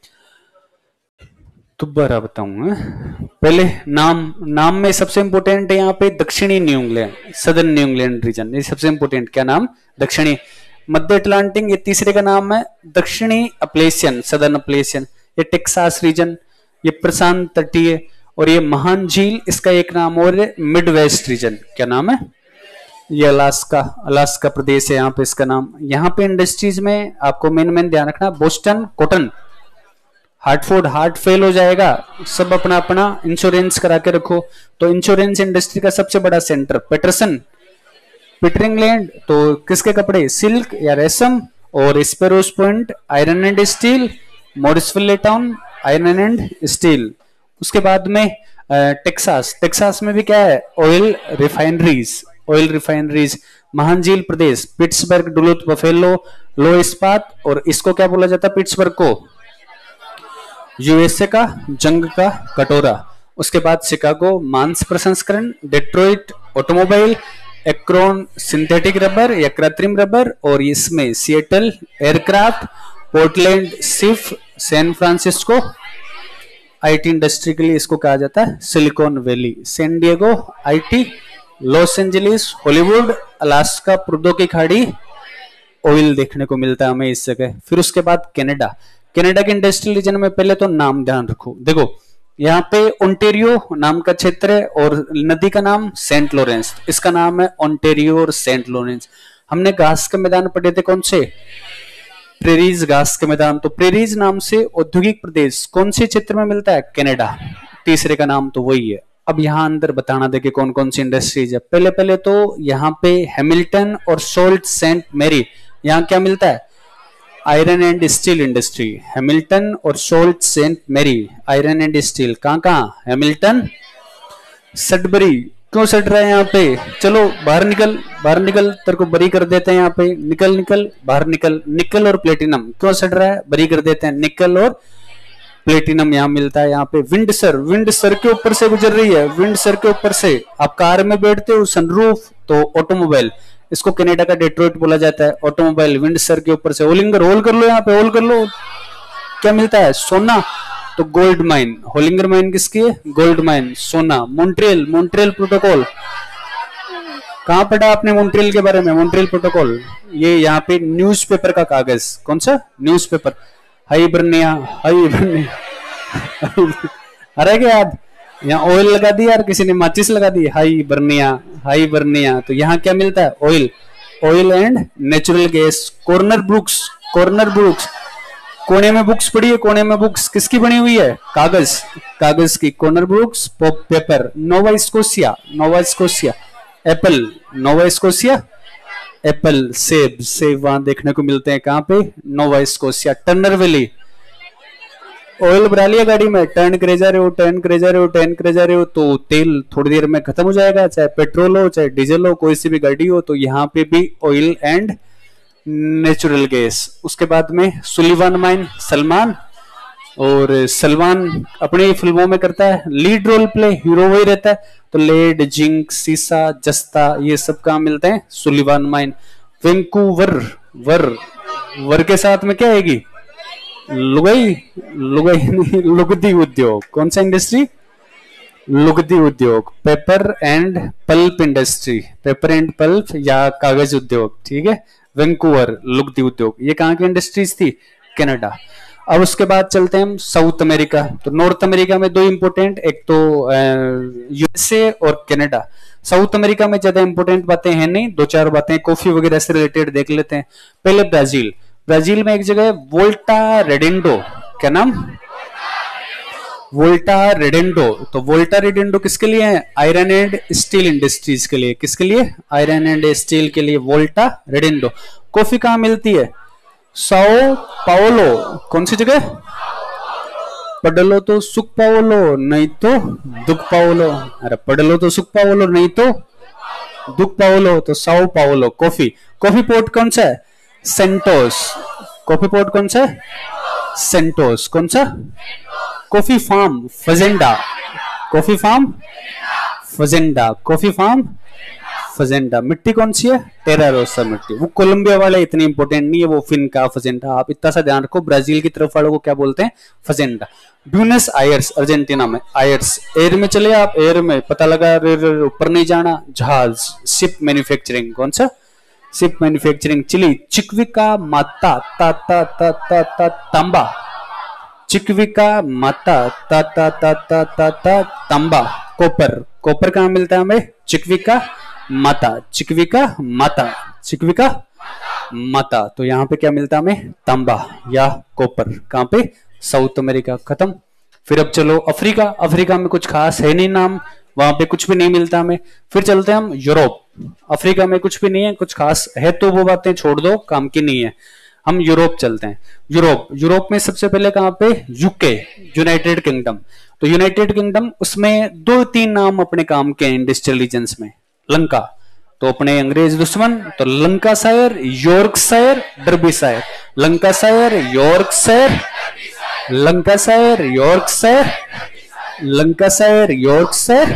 दोबारा बताऊंगा। पहले नाम, नाम में सबसे इंपॉर्टेंट है यहाँ पे दक्षिणी New England, Southern New England region, ये सबसे इंपॉर्टेंट। क्या नाम? दक्षिणी। मध्य अटलांटिक, ये तीसरे का नाम है दक्षिणी अपलेशियन, सदर्न अपलेशियन। ये टेक्सास रीजन, ये प्रशांत तटीय। और ये महान झील, इसका एक नाम और मिड वेस्ट रीजन, क्या नाम है? ये अलास्का, अलास्का प्रदेश है यहाँ पे इसका नाम। यहाँ पे इंडस्ट्रीज में आपको मेन मेन ध्यान रखना, Boston cotton, Hartford, heart fail हो जाएगा, सब अपना अपना इंश्योरेंस करा के रखो। तो इंश्योरेंस इंडस्ट्री का सबसे बड़ा सेंटर पेटरसन, पीटरिंगलैंड, तो किसके कपड़े? सिल्क या रेशम। और Sparrows Point iron and steel, Morrisville town iron and steel. उसके बाद में टेक्सास, टेक्सास में भी क्या है? Oil refineries, oil refineries. महान झील प्रदेश पिट्सबर्ग, डुलुथ, बफेलो, लो इस्पात। और इसको क्या बोला जाता है? पिट्सबर्ग को यूएसए का जंग का कटोरा। उसके बाद शिकागो मांस प्रसंस्करण, Detroit automobile, Akron synthetic rubber या कृत्रिम रबर। और इसमें Seattle aircraft, Portland ship, San Francisco IT industry के लिए इसको कहा जाता है silicon valley. San Diego IT, Los Angeles Hollywood, Alaska Prudhoe की खाड़ी, ऑयल देखने को मिलता है हमें इस जगह। फिर उसके बाद कनाडा, कनाडा के इंडस्ट्रियल रीजन में पहले तो नाम ध्यान रखो। देखो यहाँ पे ओंटेरियो नाम का क्षेत्र है और नदी का नाम सेंट लॉरेंस, इसका नाम है ओंटेरियो और सेंट लॉरेंस। हमने घास के मैदान पढ़े थे, कौन से? प्रेरीज, घास के मैदान। तो प्रेरीज नाम से औद्योगिक प्रदेश कौन से क्षेत्र में मिलता है? कनाडा। तीसरे का नाम तो वही है। अब यहाँ अंदर बताना देखिए कौन कौन सी इंडस्ट्रीज है। पहले पहले तो यहाँ पे हैमिल्टन और सोल्ट सेंट मैरी, यहाँ क्या मिलता है? Iron and steel industry. Hamilton और Sault Saint Marie, iron and steel. कहाँ कहाँ? Hamilton, Sudbury. क्यों सड़ रहा है यहाँ पे? चलो बाहर निकल, बाहर निकल, तेरे को बरी कर देते हैं यहाँ पे। निकल निकल, बाहर निकल। निकल और प्लेटिनम क्यों सड़ रहा है? बरी कर देते हैं। निकल और प्लेटिनम यहाँ मिलता है। यहाँ पे विंडसर, विंडसर के ऊपर से गुजर रही है, विंडसर के ऊपर से। आप कार में बैठते हो, सनरूफ, तो ऑटोमोबाइल, इसको कनाडा का डेट्रॉइट बोला जाता है। ऑटोमोबाइल विंडसर के ऊपर से। होलिंगर, होल कर लो यहाँ पे, होल कर लो। क्या मिलता है? सोना, तो गोल्ड माइन। होलिंगर माइन किसकी है? गोल्ड माइन, सोना। मॉन्ट्रियल, मॉन्ट्रियल प्रोटोकॉल, कहाँ पढ़ा आपने मॉन्ट्रियल के बारे में? मॉन्ट्रियल प्रोटोकॉल, ये यहाँ पे न्यूज़पेपर का कागज। कौन सा? न्यूज़पेपर। हाइबरनिया, हाइबरनिया अरे क्या याद, यहाँ ऑयल लगा दी यार, किसी ने माचिस लगा दी। हाइबरनिया, हाइबरनिया। तो यहाँ क्या मिलता है? Oil, oil and natural gas. Corner Brooks, Corner Brooks, कोने में बुक्स पड़ी है। कोने में बुक्स किसकी बनी हुई है? कागज, कागज की। Corner Brooks paper. Nova Scotia, Nova Scotia apple, Nova Scotia, apple, सेब, सेब वहां देखने को मिलते हैं कहाँ पे, Nova Scotia. Turner Valley, oil भरा लिया गाड़ी में, टर्न करे जा रहे हो, टर्न करे जा रहे हो, टर्न करे जा रहे हो, तो तेल थोड़ी देर में खत्म हो जाएगा, चाहे पेट्रोल हो चाहे डीजल हो, कोई सी भी गाड़ी हो, तो यहाँ पे भी ऑयल एंड नेचुरल गैस। उसके बाद में सुलिवान माइन, सलमान, और सलमान अपनी फिल्मों में करता है लीड रोल प्ले, हीरो वही रहता है, तो लेड, जिंक, सीसा, जस्ता, ये सब काम मिलते हैं सुलिवान माइन। वैंकूवर, वर, वर के साथ में क्या आएगी, लुगाई, लुगाई नहीं, लुगदी उद्योग। कौन सा इंडस्ट्री, लुगदी उद्योग। Paper and pulp industry, paper and pulp या कागज उद्योग, ठीक है। वैंकूवर, लुगदी उद्योग, ये कहाँ की इंडस्ट्रीज थी, कनाडा। अब उसके बाद चलते हैं हम साउथ अमेरिका। तो नॉर्थ अमेरिका में दो इंपोर्टेंट, एक तो यूएसए और कनाडा। साउथ अमेरिका में ज्यादा इंपोर्टेंट बातें हैं नहीं, दो चार बातें कॉफी वगैरह से रिलेटेड देख लेते हैं। पहले ब्राजील, ब्राजील में एक जगह है वोल्टा रेडेंडो, क्या नाम, वोल्टा रेडेंडो। तो वोल्टा रेडेंडो किसके लिए है, आयरन एंड स्टील इंडस्ट्रीज के लिए। किसके लिए, आयरन एंड स्टील के लिए वोल्टा रेडेंडो। कॉफी कहाँ मिलती है, साओ पाओलो, कौन सी जगह, पढ़ लो तो सुख पाओलो, नहीं तो दुख पाओलो। अरे पढ़ लो तो सुख पाओलो, नहीं तो दुख पाओलो, तो Sao Paulo. Coffee, coffee port कौन सा है, सेंटोस। कॉफी पोर्ट कौन सा है, सेंटोस। कौन सा, coffee farm, fazenda. Coffee farm, fazenda. Coffee farm, fazenda. मिट्टी कौन सी है, टेरा रोसा मिट्टी। वो कोलंबिया वाला इतनी इंपॉर्टेंट नहीं है, वो फिनका, फजेंडा। आप इतना सा ध्यान रखो, ब्राजील की तरफ वालों को क्या बोलते हैं, फजेंडा। ब्यूनस आयर्स, अर्जेंटीना में, आयर्स। एयर में चले आप, एयर में पता लगा ऊपर नहीं जाना, जहाज, शिप मैन्युफैक्चरिंग। कौन सा, शिप मैन्युफैक्चरिंग। चिली, चिक्विका माता, ता ता ता ता ता तांबा, चिक्विका माता, ता ता ता ता ता ता तांबा। कॉपर, कॉपर कहाँ मिलता है हमें, चिक्विका माता, चिक्विका माता, चिक्विका माता। तो यहाँ पे क्या मिलता है हमें, तांबा या कॉपर। कहाँ पे, साउथ अमेरिका। खत्म। फिर अब चलो अफ्रीका, अफ्रीका में कुछ खास है नहीं नाम, वहां पे कुछ भी नहीं मिलता हमें। फिर चलते हैं हम यूरोप, अफ्रीका में कुछ भी नहीं है, कुछ खास है तो वो बातें छोड़ दो, काम की नहीं है। हम यूरोप चलते हैं। यूरोप, यूरोप में सबसे पहले कहाँ पे, यूके, यूनाइटेड किंगडम। तो यूनाइटेड किंगडम, उसमें दो तीन नाम अपने काम के इंडस्ट्रियल रीजन्स में। लंका, तो अपने अंग्रेज दुश्मन, तो Lancashire, Yorkshire, Derbyshire. Lancashire, Yorkshire, Lancashire, Yorkshire, Lancashire, Yorkshire.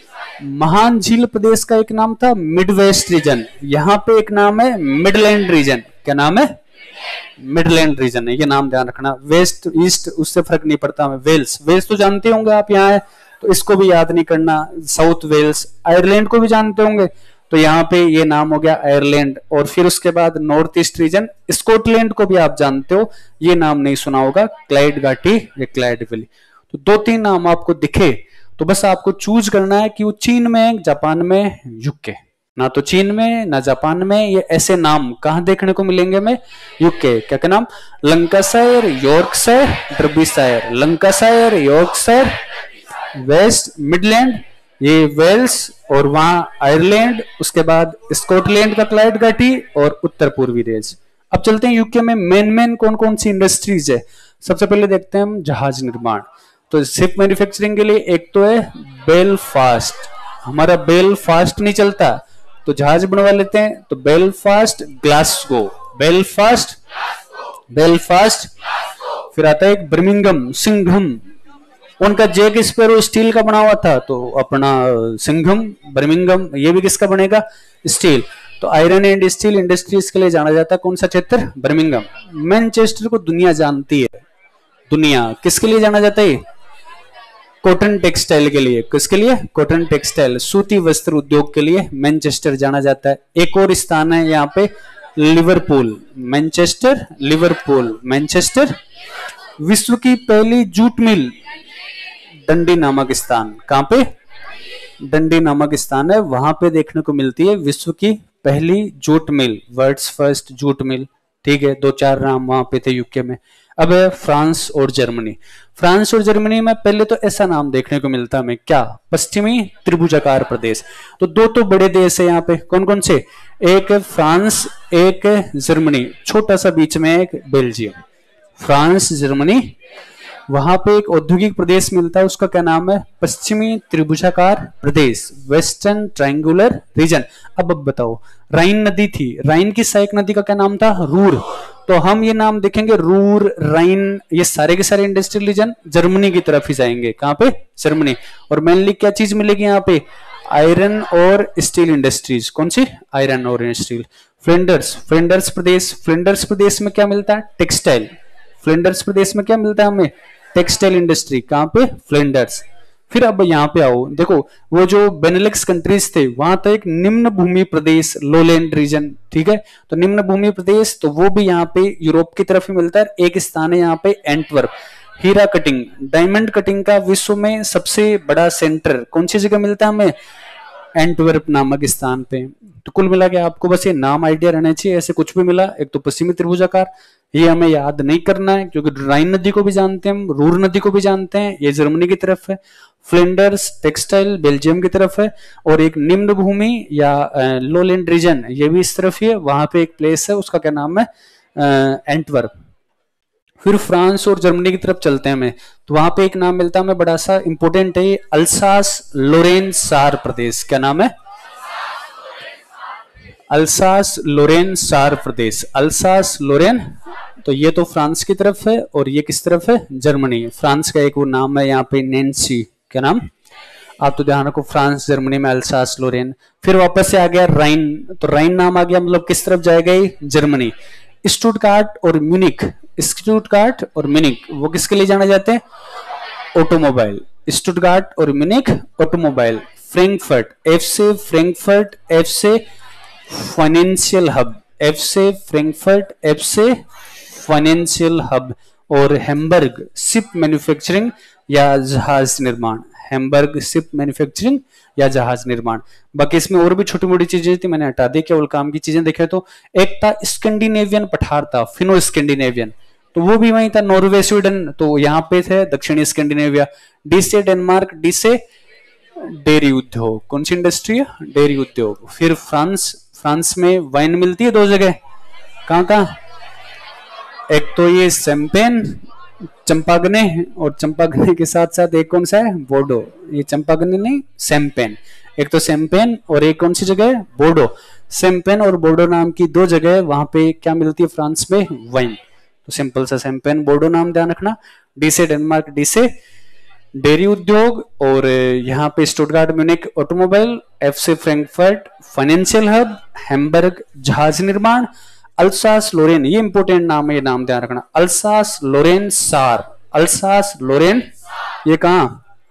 महान झील प्रदेश का एक नाम था मिडवेस्ट रीजन, यहाँ पे एक नाम है मिडलैंड रीजन। क्या नाम है, मिडलैंड रीजन है, ये नाम ध्यान रखना। वेस्ट ईस्ट उससे फर्क नहीं पड़ता हमें। वेल्स, वेल्स तो जानते होंगे आप, यहाँ है तो इसको भी याद नहीं करना, साउथ वेल्स। आयरलैंड को भी जानते होंगे, तो यहाँ पे ये नाम हो गया आयरलैंड। और फिर उसके बाद नॉर्थ ईस्ट रीजन, स्कॉटलैंड को भी आप जानते हो, ये नाम नहीं सुना होगा, क्लाइड घाटी या क्लाइड वैली। तो दो तीन नाम आपको दिखे तो बस आपको चूज करना है कि वो चीन में, जापान में, यूके। ना तो चीन में ना जापान में, ये ऐसे नाम कहाँ देखने को मिलेंगे हमें, यूके। क्या क्या नाम, Lancashire, Yorkshire, Derbyshire. Lancashire, Yorkshire, West Midland, ये वेल्स, और वहां आयरलैंड, उसके बाद स्कॉटलैंड का क्लाइड घाटी और उत्तर पूर्वी रेंज। अब चलते हैं यूके में मेन कौन कौन सी इंडस्ट्रीज है। सबसे पहले देखते हैं हम जहाज निर्माण। तो शिप मैन्युफैक्चरिंग के लिए एक तो है बेलफास्ट, हमारा बेलफास्ट नहीं चलता तो जहाज बनवा लेते हैं, तो बेलफास्ट, ग्लासगो, बेलफास्ट, बेलफास्ट। फिर आता है एक बर्मिंघम, सिंघम, उनका जैक स्पैरो स्टील का बना हुआ था, तो अपना सिंघम, बर्मिंघम, ये भी किसका बनेगा, स्टील। तो आयरन एंड स्टील इंडस्ट्रीज के लिए जाना जाता है कौन सा क्षेत्र, बर्मिंघम। मैनचेस्टर को दुनिया जानती है, दुनिया किसके लिए जाना जाता है, कॉटन टेक्सटाइल के लिए। किसके लिए, कॉटन टेक्सटाइल, सूती वस्त्र उद्योग के लिए मैनचेस्टर जाना जाता है। एक और स्थान है यहाँ पे लिवरपूल, मैनचेस्टर, लिवरपूल, मैनचेस्टर। विश्व की पहली जूट मिल डंडी नामक स्थान, कहाँ पे, डंडी नामक स्थान है, वहां पे देखने को मिलती है विश्व की पहली jute mill, world's first jute mill. ठीक है, 2-4 नाम वहां पे थे यूके में। अब है फ्रांस और जर्मनी। फ्रांस और जर्मनी में पहले तो ऐसा नाम देखने को मिलता है हमें, क्या, पश्चिमी त्रिभुजाकार प्रदेश। तो दो तो बड़े देश है यहाँ पे, कौन कौन से, एक है फ्रांस, एक है जर्मनी, छोटा सा बीच में एक बेल्जियम। फ्रांस जर्मनी, वहां पे एक औद्योगिक प्रदेश मिलता है, उसका क्या नाम है, पश्चिमी त्रिभुजाकार प्रदेश, वेस्टर्न ट्रायंगुलर रीजन। अब बताओ, राइन नदी थी, राइन की सहायक नदी का क्या नाम था, रूर। तो हम ये नाम देखेंगे, रूर, राइन, ये सारे के सारे इंडस्ट्रियल रीजन जर्मनी की तरफ ही जाएंगे। कहां पे, जर्मनी। और मेनली क्या चीज मिलेगी यहाँ पे, आयरन और स्टील इंडस्ट्रीज। कौन सी, आयरन और स्टील। फ्लिंडर्स, फ्लिंडर्स प्रदेश, फ्लिंडर्स प्रदेश में क्या मिलता है, टेक्सटाइल। फ्लिंडर्स प्रदेश में क्या मिलता है हमें, टेक्सटाइल इंडस्ट्री। कहां पे, फ्लिंडर्स। फिर अब यहाँ पे आओ, देखो वो जो बेनेलिक्स कंट्रीज थे वहां था एक निम्न भूमि प्रदेश, लोलैंड रीजन, ठीक है। तो निम्न भूमि प्रदेश, तो वो भी यहाँ पे यूरोप की तरफ ही मिलता है। एक स्थान है यहाँ पे एंटवर्प, हीरा कटिंग, डायमंड कटिंग का विश्व में सबसे बड़ा सेंटर कौन सी जगह मिलता है हमें, एंटवर्प नामक स्थान पे। तो कुल मिला के आपको बस ये नाम आइडिया रहना चाहिए, ऐसे कुछ भी मिला, एक तो पश्चिमी त्रिभुजाकार, ये हमें याद नहीं करना है क्योंकि राइन नदी को भी जानते हैं हम, रूर नदी को भी जानते हैं, ये जर्मनी की तरफ है। फ्लिंडर्स टेक्सटाइल बेल्जियम की तरफ है, और एक निम्न भूमि या लोलैंड रीजन ये भी इस तरफ ही है, वहां पे एक प्लेस है उसका क्या नाम है, एंटवर्प। फिर फ्रांस और जर्मनी की तरफ चलते हैं हमें, तो वहां पे एक नाम मिलता है हमें बड़ा सा इंपॉर्टेंट है, अल्सास लोरेन सार प्रदेश। क्या नाम है, अल्सास लोरेन सार प्रदेश, अल्सास लोरेन। तो ये तो फ्रांस की तरफ है, और ये किस तरफ है, जर्मनी। फ्रांस का एक वो नाम है यहाँ पे, नैन्सी, क्या नाम, आप तो ध्यान रखो, फ्रांस जर्मनी में अल्सास लोरेन। फिर वापस से आ गया राइन, तो राइन नाम आ गया, मतलब किस तरफ जाएगा ये, जर्मनी। स्टुटगार्ट और म्यूनिक, स्टुटगार्ट और म्यूनिक वो किसके लिए जाने जाते हैं, ऑटोमोबाइल। स्टुटगार्ट और म्यूनिक ऑटोमोबाइल। फ्रैंकफर्ट, एफ से फ्रैंकफर्ट, एफ से फाइनेंशियल हब, एफ से फ्रैंकफर्ट, एफ से फाइनेंशियल हब। और हैम्बर्ग शिप मैन्युफैक्चरिंग या जहाज निर्माण, हैम्बर्ग शिप मैन्युफैक्चरिंग या जहाज निर्माण। बाकी इसमें और भी छोटी मोटी चीजें थी, मैंने हटा दी, केवल काम की चीजें देखे। तो एक था स्कैंडिनेवियन पठार था, फिनो स्कैंडिनेवियन, तो वो भी वहीं था, नॉर्वे स्वीडन, तो यहाँ पे थे दक्षिणी स्कैंडिनेविया। डी से डेनमार्क, डी से डेयरी उद्योग, कौन सी इंडस्ट्री है, डेयरी उद्योग। फिर फ्रांस, फ्रांस में वाइन मिलती है दो जगह, कहाँ कहाँ, एक तो ये शैंपेन चंपाग्ने, और चंपाग्ने के साथ साथ एक कौन सा है, बोर्डो। ये चंपाग्ने नहीं, शैंपेन, एक तो शैंपेन और एक कौन सी जगह है, बोर्डो। शैंपेन और बोर्डो नाम की दो जगह, वहां पे क्या मिलती है फ्रांस में, वाइन। तो सिंपल सा शैंपेन बोर्डो नाम ध्यान रखना। डी से डेनमार्क, डी से डेयरी उद्योग, और यहाँ पे स्टुटगार्ट म्यूनिक ऑटोमोबाइल, एफ से फ्रैंकफर्ट फाइनेंशियल हब, हैम्बर्ग जहाज निर्माण, अल्सास लोरेन, ये इंपोर्टेंट नाम है, ये नाम ध्यान रखना, अल्सास लोरेन सार, अल्सास लोरेन, ये कहाँ,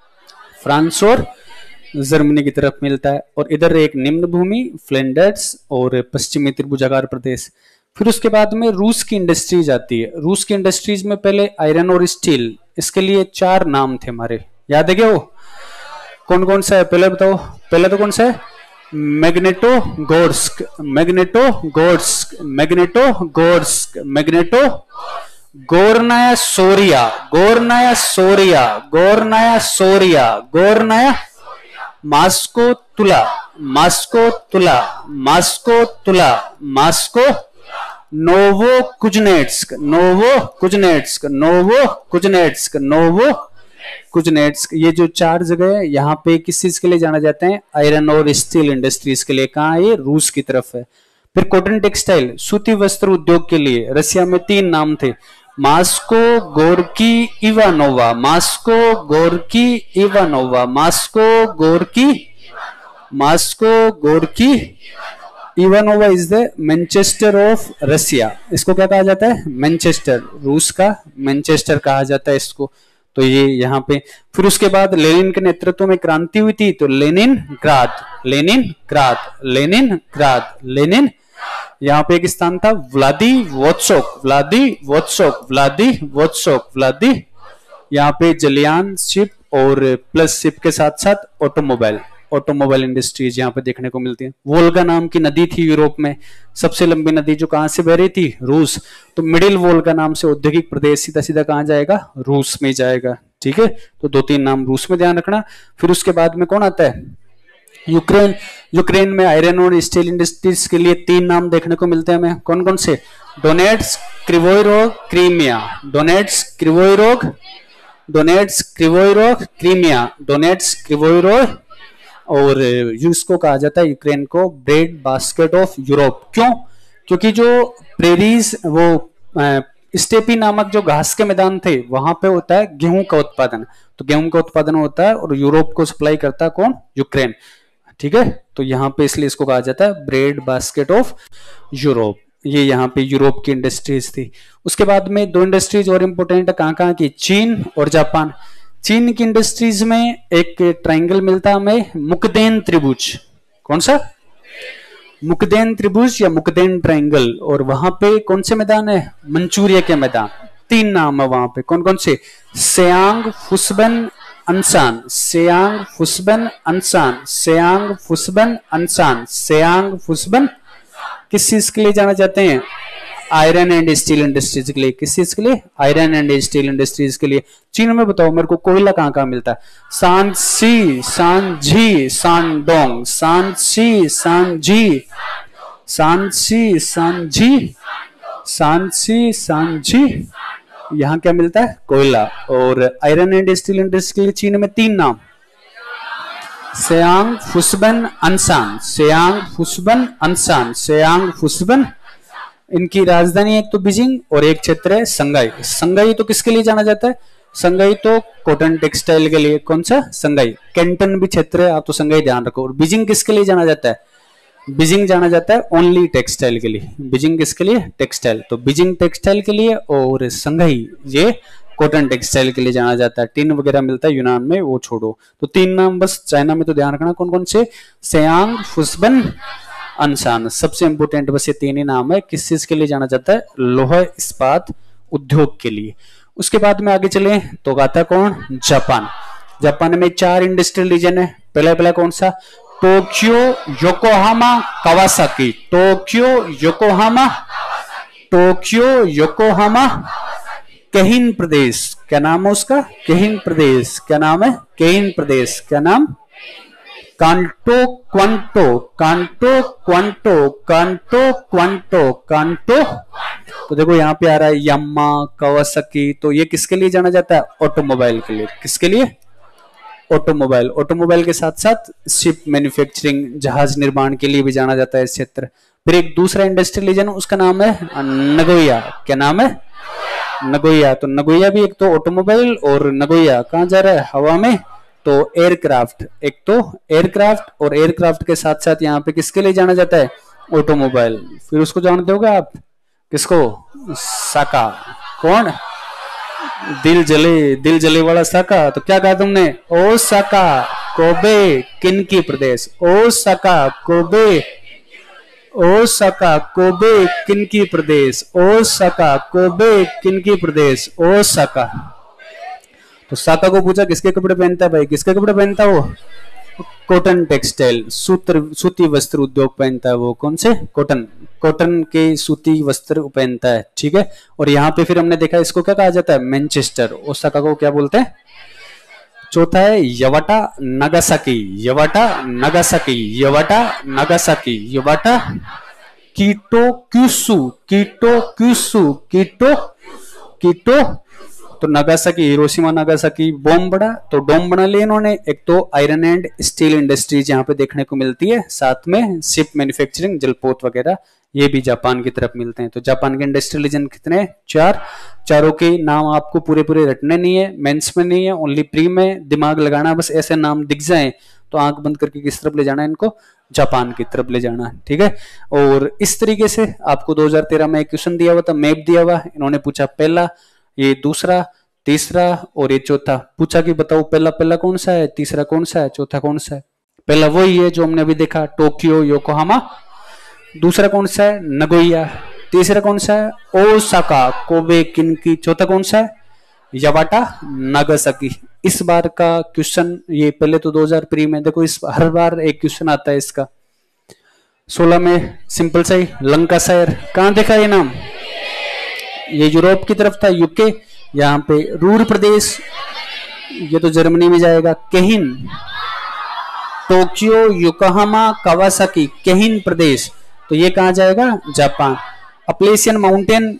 फ्रांस और जर्मनी की तरफ मिलता है। और इधर एक निम्न भूमि फ्लिंडर्स और पश्चिमी त्रिभुजाकार प्रदेश। फिर उसके बाद में रूस की इंडस्ट्रीज आती है। रूस की इंडस्ट्रीज में पहले आयरन और स्टील, इसके लिए 4 नाम थे हमारे, याद है क्या वो, कौन कौन सा है, पहले बताओ, पहले तो कौन सा है, Magnitogorsk, Magnitogorsk, Magnitogorsk, Magneto, Gornaya Shoria, Gornaya Shoria, Gornaya Shoria, Gornaya, Moscow Tula, Moscow Tula, Moscow Tula, Moscow, Novokuznetsk, Novokuznetsk, Novokuznetsk, Novokuznetsk. ये जो 4 जगह है यहाँ पे किस चीज के लिए जाना जाते हैं, आयरन और स्टील इंडस्ट्रीज के लिए। कहाँ, ये रूस की तरफ है। फिर कॉटन टेक्सटाइल, सूती वस्त्र उद्योग के लिए रशिया में 3 नाम थे, Moscow, Gorky, Ivanovo, Moscow, Gorky, Ivanovo, Moscow, Gorky, Moscow, Gorky, Ivanovo is the Manchester of Russia. इसको क्या कहा जाता है, मैनचेस्टर, रूस का मैनचेस्टर कहा जाता है इसको। तो ये यहाँ पे, फिर उसके बाद लेनिन के नेतृत्व में क्रांति हुई थी, तो Leningrad, Leningrad, Leningrad, Lenin. यहाँ पे एक स्थान था व्लादिवोत्सोक, व्लादिवोत्सोक, व्लादिवोत्सोक, व्लादी। यहाँ पे जलियान शिप और प्लस शिप के साथ साथ ऑटोमोबाइल, ऑटोमोबाइल इंडस्ट्रीज यहाँ पे देखने को मिलती है। वोल्गा नाम की नदी थी यूरोप में, सबसे लंबी नदी जो कहाँ से बह रही थी, रूस, तो मिडिल वोल्गा नाम से औद्योगिक प्रदेश सीधा सीधा कहाँ जाएगा, रूस में जाएगा। ठीक है, तो 2-3 नाम रूस में ध्यान रखना। फिर उसके बाद में कौन आता है, यूक्रेन। यूक्रेन में आयरन और स्टील इंडस्ट्रीज के लिए 3 नाम देखने को मिलते हैं हमें, कौन कौन से, डोनेट्स्क, क्रिवोई रोग, क्रीमिया। डोनेट्स्क, क्रिवोई रोग, डोनेट्स्क, क्रिवोई रोग, क्रीमिया, डोनेट्स्क, क्रिवोई रोग। और इसको कहा जाता है यूक्रेन को ब्रेड बास्केट ऑफ यूरोप। क्यों, क्योंकि जो प्रेरीज, वो स्टेपी नामक जो घास के मैदान थे, वहां पे होता है गेहूं का उत्पादन, तो गेहूं का उत्पादन होता है और यूरोप को सप्लाई करता है कौन, यूक्रेन। ठीक है, तो यहाँ पे इसलिए इसको कहा जाता है ब्रेड बास्केट ऑफ यूरोप। ये यहाँ पे यूरोप की इंडस्ट्रीज थी। उसके बाद में 2 इंडस्ट्रीज और इंपोर्टेंट है, कहाँ की, चीन और जापान। चीन की इंडस्ट्रीज में एक ट्राइंगल मिलता है हमें, मुकदेन त्रिभुज। कौन सा, मुकदेन त्रिभुज या मुकदेन ट्राइंगल। और वहां पे कौन से मैदान है, मंचूरिया के मैदान। 3 नाम है वहां पे, कौन कौन से, सेयांग, फुसबन, अनसान। सेयांग, फुसबन, अनसान, सेयांग, फुसबन, अनसान, सेयांग, फुसबन। किस चीज के लिए जाना चाहते हैं, आयरन एंड स्टील इंडस्ट्रीज के लिए। किस चीज के लिए, आयरन एंड स्टील इंडस्ट्रीज के लिए। चीन में बताओ मेरे को, कोयला कहाँ कहाँ मिलता है, सांसी, सांझी, सांडोंग, सांसी, सांझी, सांसी, सांझी, सांसी, सांझी, यहाँ क्या मिलता है, कोयला। और आयरन एंड स्टील इंडस्ट्री के लिए चीन में 3 नाम, सेयांग, फुसबन, अनसान। सेयांग, फुसबन, अनसान, सेयांग, फुसबन। इनकी राजधानी एक तो बीजिंग और एक क्षेत्र है संघाई। संघाई तो किसके लिए जाना जाता है, संघाई तो कॉटन टेक्सटाइल के लिए। कौन सा, संघाई। कैंटन भी क्षेत्र है, आप तो संघाई ध्यान रखो। और बीजिंग किसके लिए जाना जाता है, बीजिंग जाना जाता है ओनली टेक्सटाइल के लिए। बीजिंग किसके लिए, टेक्सटाइल। तो बीजिंग टेक्सटाइल के लिए और संघाई ये कॉटन टेक्सटाइल के लिए जाना जाता है। टिन वगैरह मिलता है यूनान में, वो छोड़ो। तो 3 नाम बस, चाइना में तो ध्यान रखना कौन कौन से, सेयांग, फुसबन, अनसान। सबसे इंपोर्टेंट बस ये 3 ही नाम है। किस चीज के लिए जाना जाता है, लोहा इस्पात उद्योग के लिए। उसके बाद में आगे चले तो आता है कौन, जापान। जापान में 4 इंडस्ट्रियल रीजन है। पहला कौन सा, Tokyo, Yokohama, Kawasaki. Tokyo, Yokohama, Tokyo, Yokohama, Keihin प्रदेश। क्या नाम है उसका, केहिन प्रदेश। क्या नाम है, केहिन प्रदेश। क्या नाम, कांटो, क्वांटो, कांटो, क्वांटो, कांटो, क्वांटो, कांटो। तो देखो यहाँ पे आ रहा है यामा, कावासाकी। तो ये किसके लिए जाना जाता है, ऑटोमोबाइल के लिए। किसके लिए, ऑटोमोबाइल। ऑटोमोबाइल के साथ साथ शिप मैन्युफैक्चरिंग, जहाज निर्माण के लिए भी जाना जाता है इस क्षेत्र। फिर एक दूसरा इंडस्ट्रियल रीजन, उसका नाम है नगोया। क्या नाम है, नगोया। तो नगोया भी एक तो ऑटोमोबाइल, और नगोया कहाँ जा रहा है, हवा में। तो एयरक्राफ्ट, एक तो एयरक्राफ्ट, और एयरक्राफ्ट के साथ साथ यहाँ पे किसके लिए जाना जाता है, ऑटोमोबाइल। फिर उसको जानते होगे आप, किसको, साका। कौन, दिल जले वाला साका। तो क्या कहा तुमने, ओसाका, कोबे, किनकी प्रदेश। Osaka, Kobe, Osaka, Kobe, Kinki प्रदेश। ओसाका, कोबे, किनकी प्रदेश, ओसाका। तो साका को पूछा किसके कपड़े पहनता है भाई, किसके कपड़े पहनता है वो, कॉटन टेक्सटाइल, सूती वस्त्र उद्योग पहनता है वो। कौन से, कॉटन के सूती वस्त्र पहनता है। ठीक है, और यहाँ पे फिर हमने देखा इसको क्या कहा जाता है, मैनचेस्टर। ओसाका को क्या बोलते हैं। चौथा है Yawata, Nagasaki. Yawata, Nagasaki, Yawata, Nagasaki, Yawata. Kita, Kyushu, Kita, Kyushu, Kita, Kita. तो नागासाकी, हिरोशिमा नागासाकी बॉम्ब बना, तो डोम बना लिए इन्होंने। एक तो आयरन एंड स्टील इंडस्ट्रीज यहाँ पे देखने को मिलती है, साथ में शिप मैन्युफैक्चरिंग, जलपोत वगैरह, ये भी जापान की तरफ मिलते हैं। तो जापान के इंडस्ट्रियल रीजन कितने, 4। चारों के नाम आपको पूरे रटने नहीं है, मेंस में नहीं है, ओनली प्री में दिमाग लगाना। बस ऐसे नाम दिख जाए तो आंख बंद करके किस तरफ ले जाना है इनको, जापान की तरफ ले जाना। ठीक है, और इस तरीके से आपको 2013 में एक क्वेश्चन दिया हुआ था, मैप दिया हुआ, इन्होंने पूछा पहला, ये दूसरा, तीसरा और ये चौथा। पूछा कि बताओ पहला कौन सा है, तीसरा कौन सा है, चौथा कौन सा है। पहला वही है जो हमने अभी देखा, टोक्यो, योकोहामा। दूसरा कौन सा है, नगोया। तीसरा कौन सा है, ओसाका, कोबे, किनकी। चौथा कौन सा है, यावाटा नागासाकी। इस बार का क्वेश्चन, ये पहले तो 2000 प्री में, देखो इस हर बार एक क्वेश्चन आता है इसका। 16 में सिंपल सा ही, लंकाशायर, कहां देखा ये नाम? ये यूरोप की तरफ था, यूके। यहाँ पे रूर प्रदेश, ये तो जर्मनी में जाएगा। Keihin, Tokyo, Yokohama, Kawasaki, Keihin प्रदेश, तो ये कहां जाएगा? जापान। अपलेशियन माउंटेन,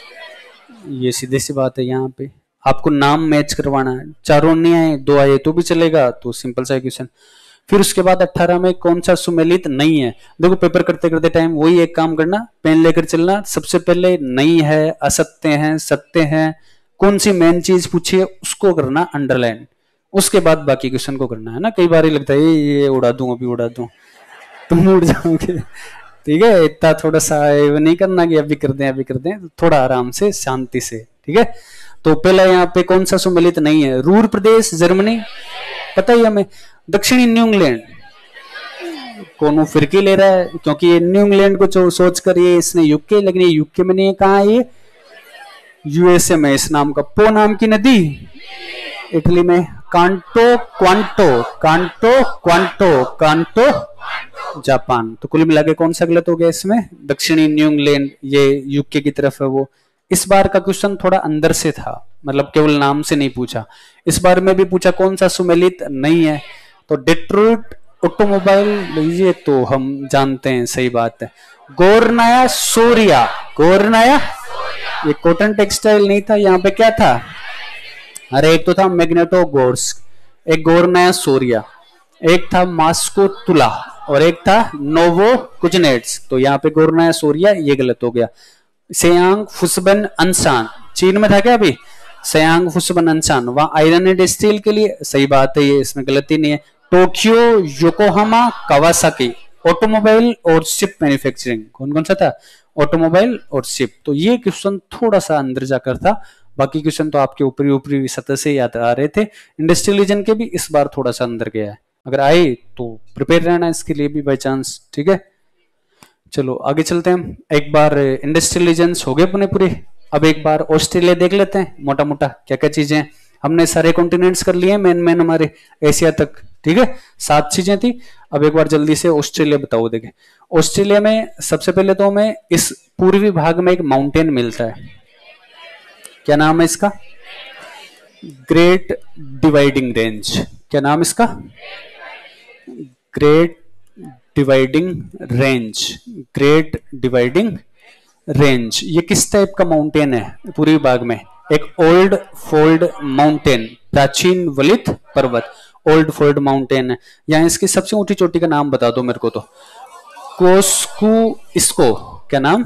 ये सीधे सी बात है, यहाँ पे आपको नाम मैच करवाना है, चारों नहीं आए, दो आए तो भी चलेगा, तो सिंपल सा क्वेश्चन। फिर उसके बाद 18 में कौन सा सुमेलित नहीं है? देखो पेपर करते करते टाइम वही एक काम करना, पेन लेकर चलना, सबसे पहले नहीं है, असत्य है, सत्य है, कौन सी मेन चीज पूछी है उसको करना अंडरलाइन, उसके बाद बाकी क्वेश्चन को करना है ना। कई बार ही लगता है ये उड़ा दूं, अभी उड़ा दूं, तुम उड़ जाओगे, ठीक है। इतना थोड़ा सा नहीं करना कि अभी कर दें अभी कर दें, थोड़ा आराम से शांति से, ठीक है। तो पहला यहाँ पे कौन सा सुमेलित नहीं है? रूर प्रदेश, जर्मनी, पता ही हमें। दक्षिणी न्यू इंग्लैंड, कौन फिरकी ले रहा है, क्योंकि ये न्यू इंग्लैंड को सोच कर ये इसने यूके, लेकिन ये यूके में नहीं है, कहा है ये? यूएसए में। इस नाम का, पो नाम की नदी, इटली में। कांटो क्वांटो, कांटो क्वांटो, कांटो जापान। तो कुल मिला के कौन सा गलत हो गया इसमें? दक्षिणी न्यू इंग्लैंड, ये यूके की तरफ है वो। इस बार का क्वेश्चन थोड़ा अंदर से था, मतलब केवल नाम से नहीं पूछा। इस बार में भी पूछा कौन सा सुमेलित नहीं है, तो डेट्रॉइट ऑटोमोबाइल लीजिए, तो हम जानते हैं, सही बात है। गोरनाया सोरिया, गोरनाया, ये कॉटन टेक्सटाइल नहीं था, यहाँ पे क्या था? अरे एक तो था मैग्नेटो गोर्स्क, एक गोरनाया सोरिया, एक था मास्को तुला, और एक था नोवो कुजनेट्स। तो यहाँ पे गोरनाया सोरिया, ये गलत हो गया। सेयांग फुसबन अनसान, चीन में था क्या अभी? सेयांग फुसबन अनसान, वहां आयरन एंड स्टील के लिए, सही बात है, ये इसमें गलती नहीं है। टोक्यो, योकोहामा, कावासाकी, ऑटोमोबाइल और शिप मैन्युफैक्चरिंग, कौन कौन सा था? ऑटोमोबाइल और शिप। तो ये क्वेश्चन थोड़ा सा अंदर जाकर था, बाकी क्वेश्चन तो आपके ऊपरी ऊपरी सतह से याद आ रहे थे। इंडस्ट्रियल रीजन के भी इस बार थोड़ा सा अंदर गया है, अगर आए तो प्रिपेयर रहना इसके लिए भी बाई चांस, ठीक है। चलो आगे चलते हैं। एक बार इंडस्ट्रियल रीजन्स हो गए अपने पूरे, अब एक बार ऑस्ट्रेलिया देख लेते हैं, मोटा मोटा क्या क्या चीजें। हमने सारे कॉन्टिनेंट्स कर लिए मेन मेन हमारे एशिया तक, ठीक है, 7 चीजें थी। अब एक बार जल्दी से ऑस्ट्रेलिया बताओ। देखें ऑस्ट्रेलिया में सबसे पहले तो हमें इस पूर्वी भाग में एक माउंटेन मिलता है, क्या नाम है इसका? Great Dividing Range. क्या नाम इसका? Great Dividing Range, Great Dividing Range. ये किस टाइप का माउंटेन है पूर्वी भाग में? एक ओल्ड फोल्ड माउंटेन, प्राचीन वलित पर्वत, ओल्ड फोल्ड माउंटेन है। यहाँ इसकी सबसे ऊंची चोटी का नाम बता दो मेरे को तो। कोस्कुइस्को, क्या नाम?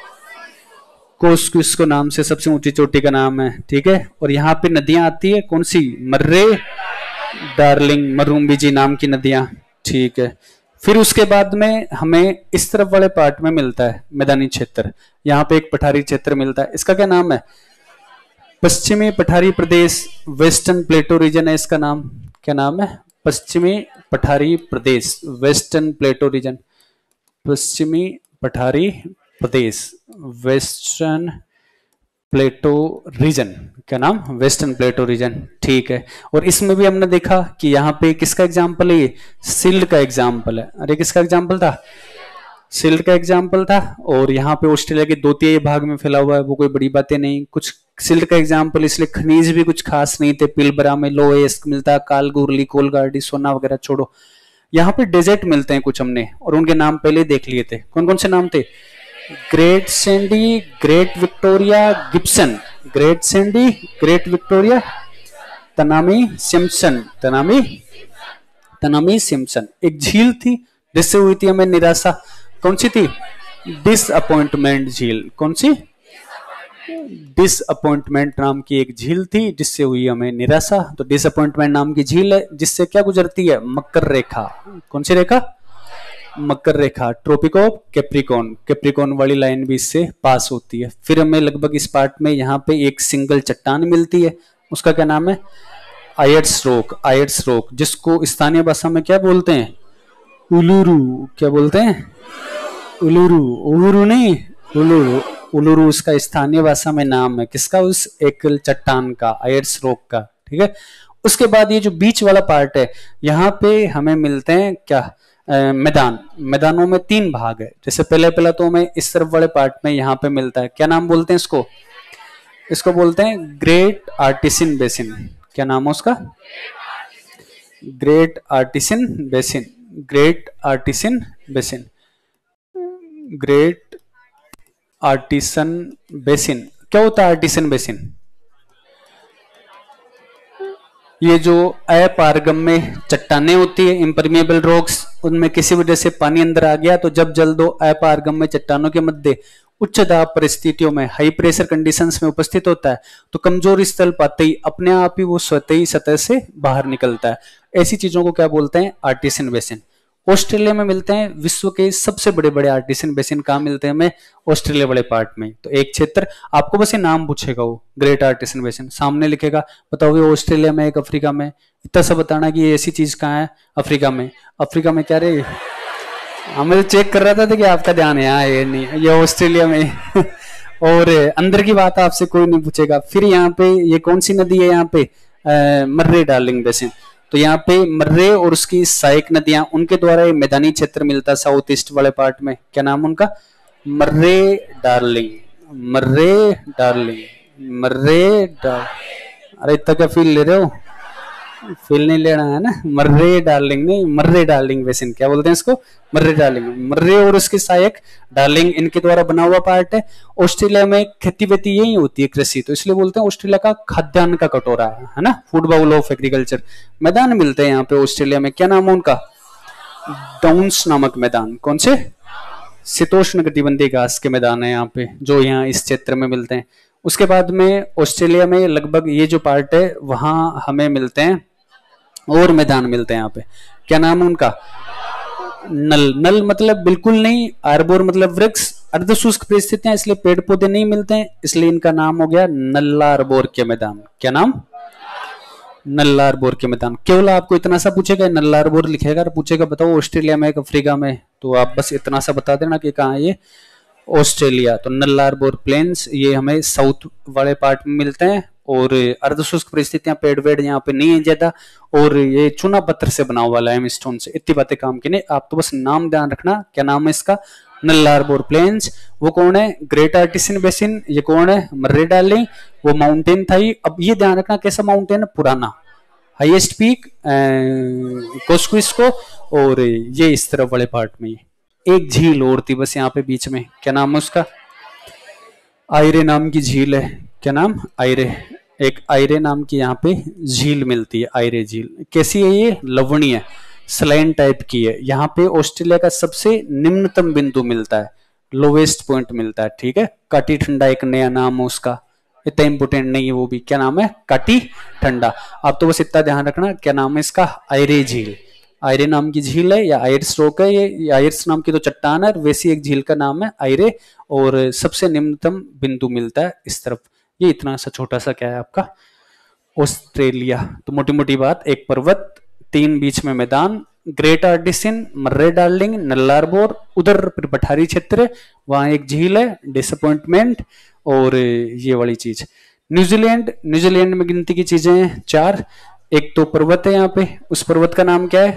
कोस्कुइस्को नाम से सबसे ऊंची चोटी का नाम है, ठीक है। और यहाँ पे नदियां आती है, कौन सी? मर्रे, डार्लिंग, मरूम्बीजी नाम की नदियां, ठीक है। फिर उसके बाद में हमें इस तरफ वाले पार्ट में मिलता है मैदानी क्षेत्र, यहाँ पे एक पठारी क्षेत्र मिलता है, इसका क्या नाम है? पश्चिमी पठारी प्रदेश, वेस्टर्न प्लेटो रीजन है इसका नाम। क्या नाम है? पश्चिमी पठारी प्रदेश, वेस्टर्न प्लेटो रीजन, पश्चिमी पठारी प्रदेश, वेस्टर्न प्लेटो रीजन। क्या नाम? वेस्टर्न प्लेटो रीजन, ठीक है। और इसमें भी हमने देखा कि यहाँ पे किसका एग्जाम्पल है? ये सिल्ड का एग्जाम्पल है। अरे किसका एग्जाम्पल था? सिल्ड का एग्जाम्पल था। और यहाँ पे ऑस्ट्रेलिया के 2/3 भाग में फैला हुआ है, वो कोई बड़ी बातें नहीं। कुछ सिल्ड का एग्जाम्पल, इसलिए खनिज भी कुछ खास नहीं थे। पिलबरा में लोएस्ट मिलता, कालगुरली, कोलगार्डी, सोना वगैरह छोड़ो। यहाँ पे डेजर्ट मिलते हैं कुछ हमने, और उनके नाम पहले देख लिए थे। कौन कौन से नाम थे? Great Sandy, Great Victoria, Gibson, Great Sandy, Great Victoria, Tanami Simpson, Tanami Simpson. एक झील थी जिससे हुई थी हमें निराशा, कौन सी थी? डिसअपॉइंटमेंट झील। कौन सी? डिसअपॉइंटमेंट नाम की एक झील थी जिससे हुई हमें निराशा। तो डिसअपॉइंटमेंट नाम की झील है जिससे क्या गुजरती है? मकर रेखा। कौन सी रेखा? मकर रेखा। ट्रॉपिक ऑफ कैप्रिकॉर्न, कैप्रिकॉर्न वाली लाइन भी इससे पास होती है। फिर हमें लगभग इस पार्ट में यहाँ पे एक सिंगल चट्टान मिलती है, उसका क्या नाम है? आयट्स रॉक, आयट्स रॉक, जिसको स्थानीय भाषा में क्या बोलते हैं? उलुरू। क्या बोलते हैं? उलुरू, उलुरू नहीं, उलुरू, उलुरु उसका स्थानीय भाषा में नाम है किसका, उस एक चट्टान का, आयर्स रॉक का, ठीक है। उसके बाद ये जो बीच वाला पार्ट है, यहाँ पे हमें मिलते हैं क्या, मैदान। मैदानों में 3 भाग है। जैसे पहला तो हमें इस तरफ वाले पार्ट में यहाँ पे मिलता है, क्या नाम बोलते हैं इसको, इसको बोलते हैं ग्रेट आर्टिसिन बेसिन। क्या नाम है उसका, Great Artesian Basin, Great Artesian Basin, Great Artesian Basin. क्या होता है आर्टिसन बेसिन, ये जो अपारगम्य चट्टानें होती है, इम्परमिएबल रॉक्स, उनमें किसी वजह से पानी अंदर आ गया तो जब जल दो अपारगम्य चट्टानों के मध्य उच्च दाब परिस्थितियों में, हाई प्रेशर कंडीशंस में उपस्थित होता है तो कमजोर स्थल पाते ही अपने आप ही वो स्वतः ही सतह से बाहर निकलता है। ऐसी चीजों को क्या बोलते हैं, आर्टिसन बेसिन। ऑस्ट्रेलिया में मिलते हैं विश्व के सबसे बड़े बड़े आर्टिसन बेसिन। कहाँ मिलते हैं हमें, ऑस्ट्रेलिया वाले पार्ट में। तो एक क्षेत्र आपको बस ये नाम पूछेगा, वो ग्रेट आर्टिसन बेसिन सामने लिखेगा, बताओ ये ऑस्ट्रेलिया में, एक अफ्रीका में। इतना सा बताना कि ये ऐसी चीज कहाँ है, अफ्रीका में। अफ्रीका में क्या रे, मैं चेक कर रहा था कि आपका ध्यान यहाँ है नहीं, ये ऑस्ट्रेलिया में और अंदर की बात आपसे कोई नहीं पूछेगा। फिर यहाँ पे ये कौन सी नदी है, यहाँ पे मर्रे डार्लिंग बेसिन। तो यहाँ पे मर्रे और उसकी सहायक नदियां, उनके द्वारा ये मैदानी क्षेत्र मिलता है साउथ ईस्ट वाले पार्ट में। क्या नाम उनका, Murray Darling, Murray Darling, Murray Darling. अरे इतना क्या फील ले रहे हो, फील नहीं लेना है ना, मर्रे डार्लिंग नहीं, मर्रे डार्लिंग बेसिन। क्या बोलते हैं इसको, मर्रे डार्लिंग। मर्रे और उसके सहायक डार्लिंग, इनके द्वारा बना हुआ पार्ट है। ऑस्ट्रेलिया में खेती वेती यही होती है, कृषि, तो इसलिए बोलते हैं ऑस्ट्रेलिया का खाद्यान्न का कटोरा है ना, फूड बाउल ऑफ एग्रीकल्चर। मैदान मिलते हैं यहाँ पे ऑस्ट्रेलिया में, क्या नाम है उनका, डाउन्स नामक मैदान। कौन से, शीतोष्ण कटिबंधीय घास के मैदान है यहाँ पे, जो यहाँ इस क्षेत्र में मिलते हैं। उसके बाद में ऑस्ट्रेलिया में लगभग ये जो पार्ट है वहां हमें मिलते हैं और मैदान मिलते हैं यहाँ पे। क्या नाम है उनका, नल। नल मतलब बिल्कुल नहीं, आर्बोर मतलब वृक्ष, अर्धशुष्क परिस्थितियां, इसलिए पेड़ पौधे नहीं मिलते हैं, इसलिए इनका नाम हो गया नल्लारबोर के मैदान। क्या नाम, नल्लारबोर के मैदान। केवल आपको इतना सा पूछेगा, नल्लारबोर लिखेगा और पूछेगा बताओ ऑस्ट्रेलिया में, अफ्रीका में, तो आप बस इतना सा बता देना कि कहाँ है ये, ऑस्ट्रेलिया। तो नल्लारबोर प्लेन्स ये हमें साउथ वाले पार्ट में मिलते हैं और अर्धशुष्क परिस्थितियां, पेड़ वेड़ यहाँ पे नहीं है ज्यादा, और ये चूना पत्थर से बना हुआ लाइमस्टोन से। इतनी बातें काम की नहीं, आप तो बस नाम ध्यान रखना। क्या नाम है इसका, नल्लारबोर प्लेन्स। वो कौन है, ग्रेट आर्टिसन बेसिन। ये कौन है, मर्रे डार्लिंग। वो माउंटेन था ही। अब ये ध्यान रखना कैसा माउंटेन है, पुराना, हाईएस्ट पीक कोस्क्विस्को, और ये इस तरफ वाले पार्ट में एक झील और थी बस यहाँ पे बीच में। क्या नाम है उसका, आयरे नाम की झील है। क्या नाम, आयरे। एक आयरे नाम की यहाँ पे झील मिलती है, आयरे झील। कैसी है ये, लवणीय, स्लाइन टाइप की है। यहाँ पे ऑस्ट्रेलिया का सबसे निम्नतम बिंदु मिलता है, लोवेस्ट पॉइंट मिलता है, ठीक है। काटी ठंडा एक नया नाम है उसका, इतना इंपोर्टेंट नहीं है वो भी। क्या नाम है, काटी ठंडा। आप तो बस इतना ध्यान रखना, क्या नाम है इसका, आयरे झील। आयरे नाम की झील है या आयर्स रॉक है, ये आयर्स नाम की तो चट्टान है, वैसी एक झील का नाम है आयरे, और सबसे निम्नतम बिंदु मिलता है इस तरफ। ये इतना सा छोटा सा क्या है आपका ऑस्ट्रेलिया। तो मोटी मोटी बात, एक पर्वत, 3 बीच में मैदान, Great Artesian, Murray Darling, Nullarbor, उधर पठारी क्षेत्र, वहां एक झील है, डिसअपॉइंटमेंट, और ये वाली चीज। न्यूजीलैंड, न्यूजीलैंड में गिनती की चीजें हैं 4। एक तो पर्वत है यहाँ पे, उस पर्वत का नाम क्या है,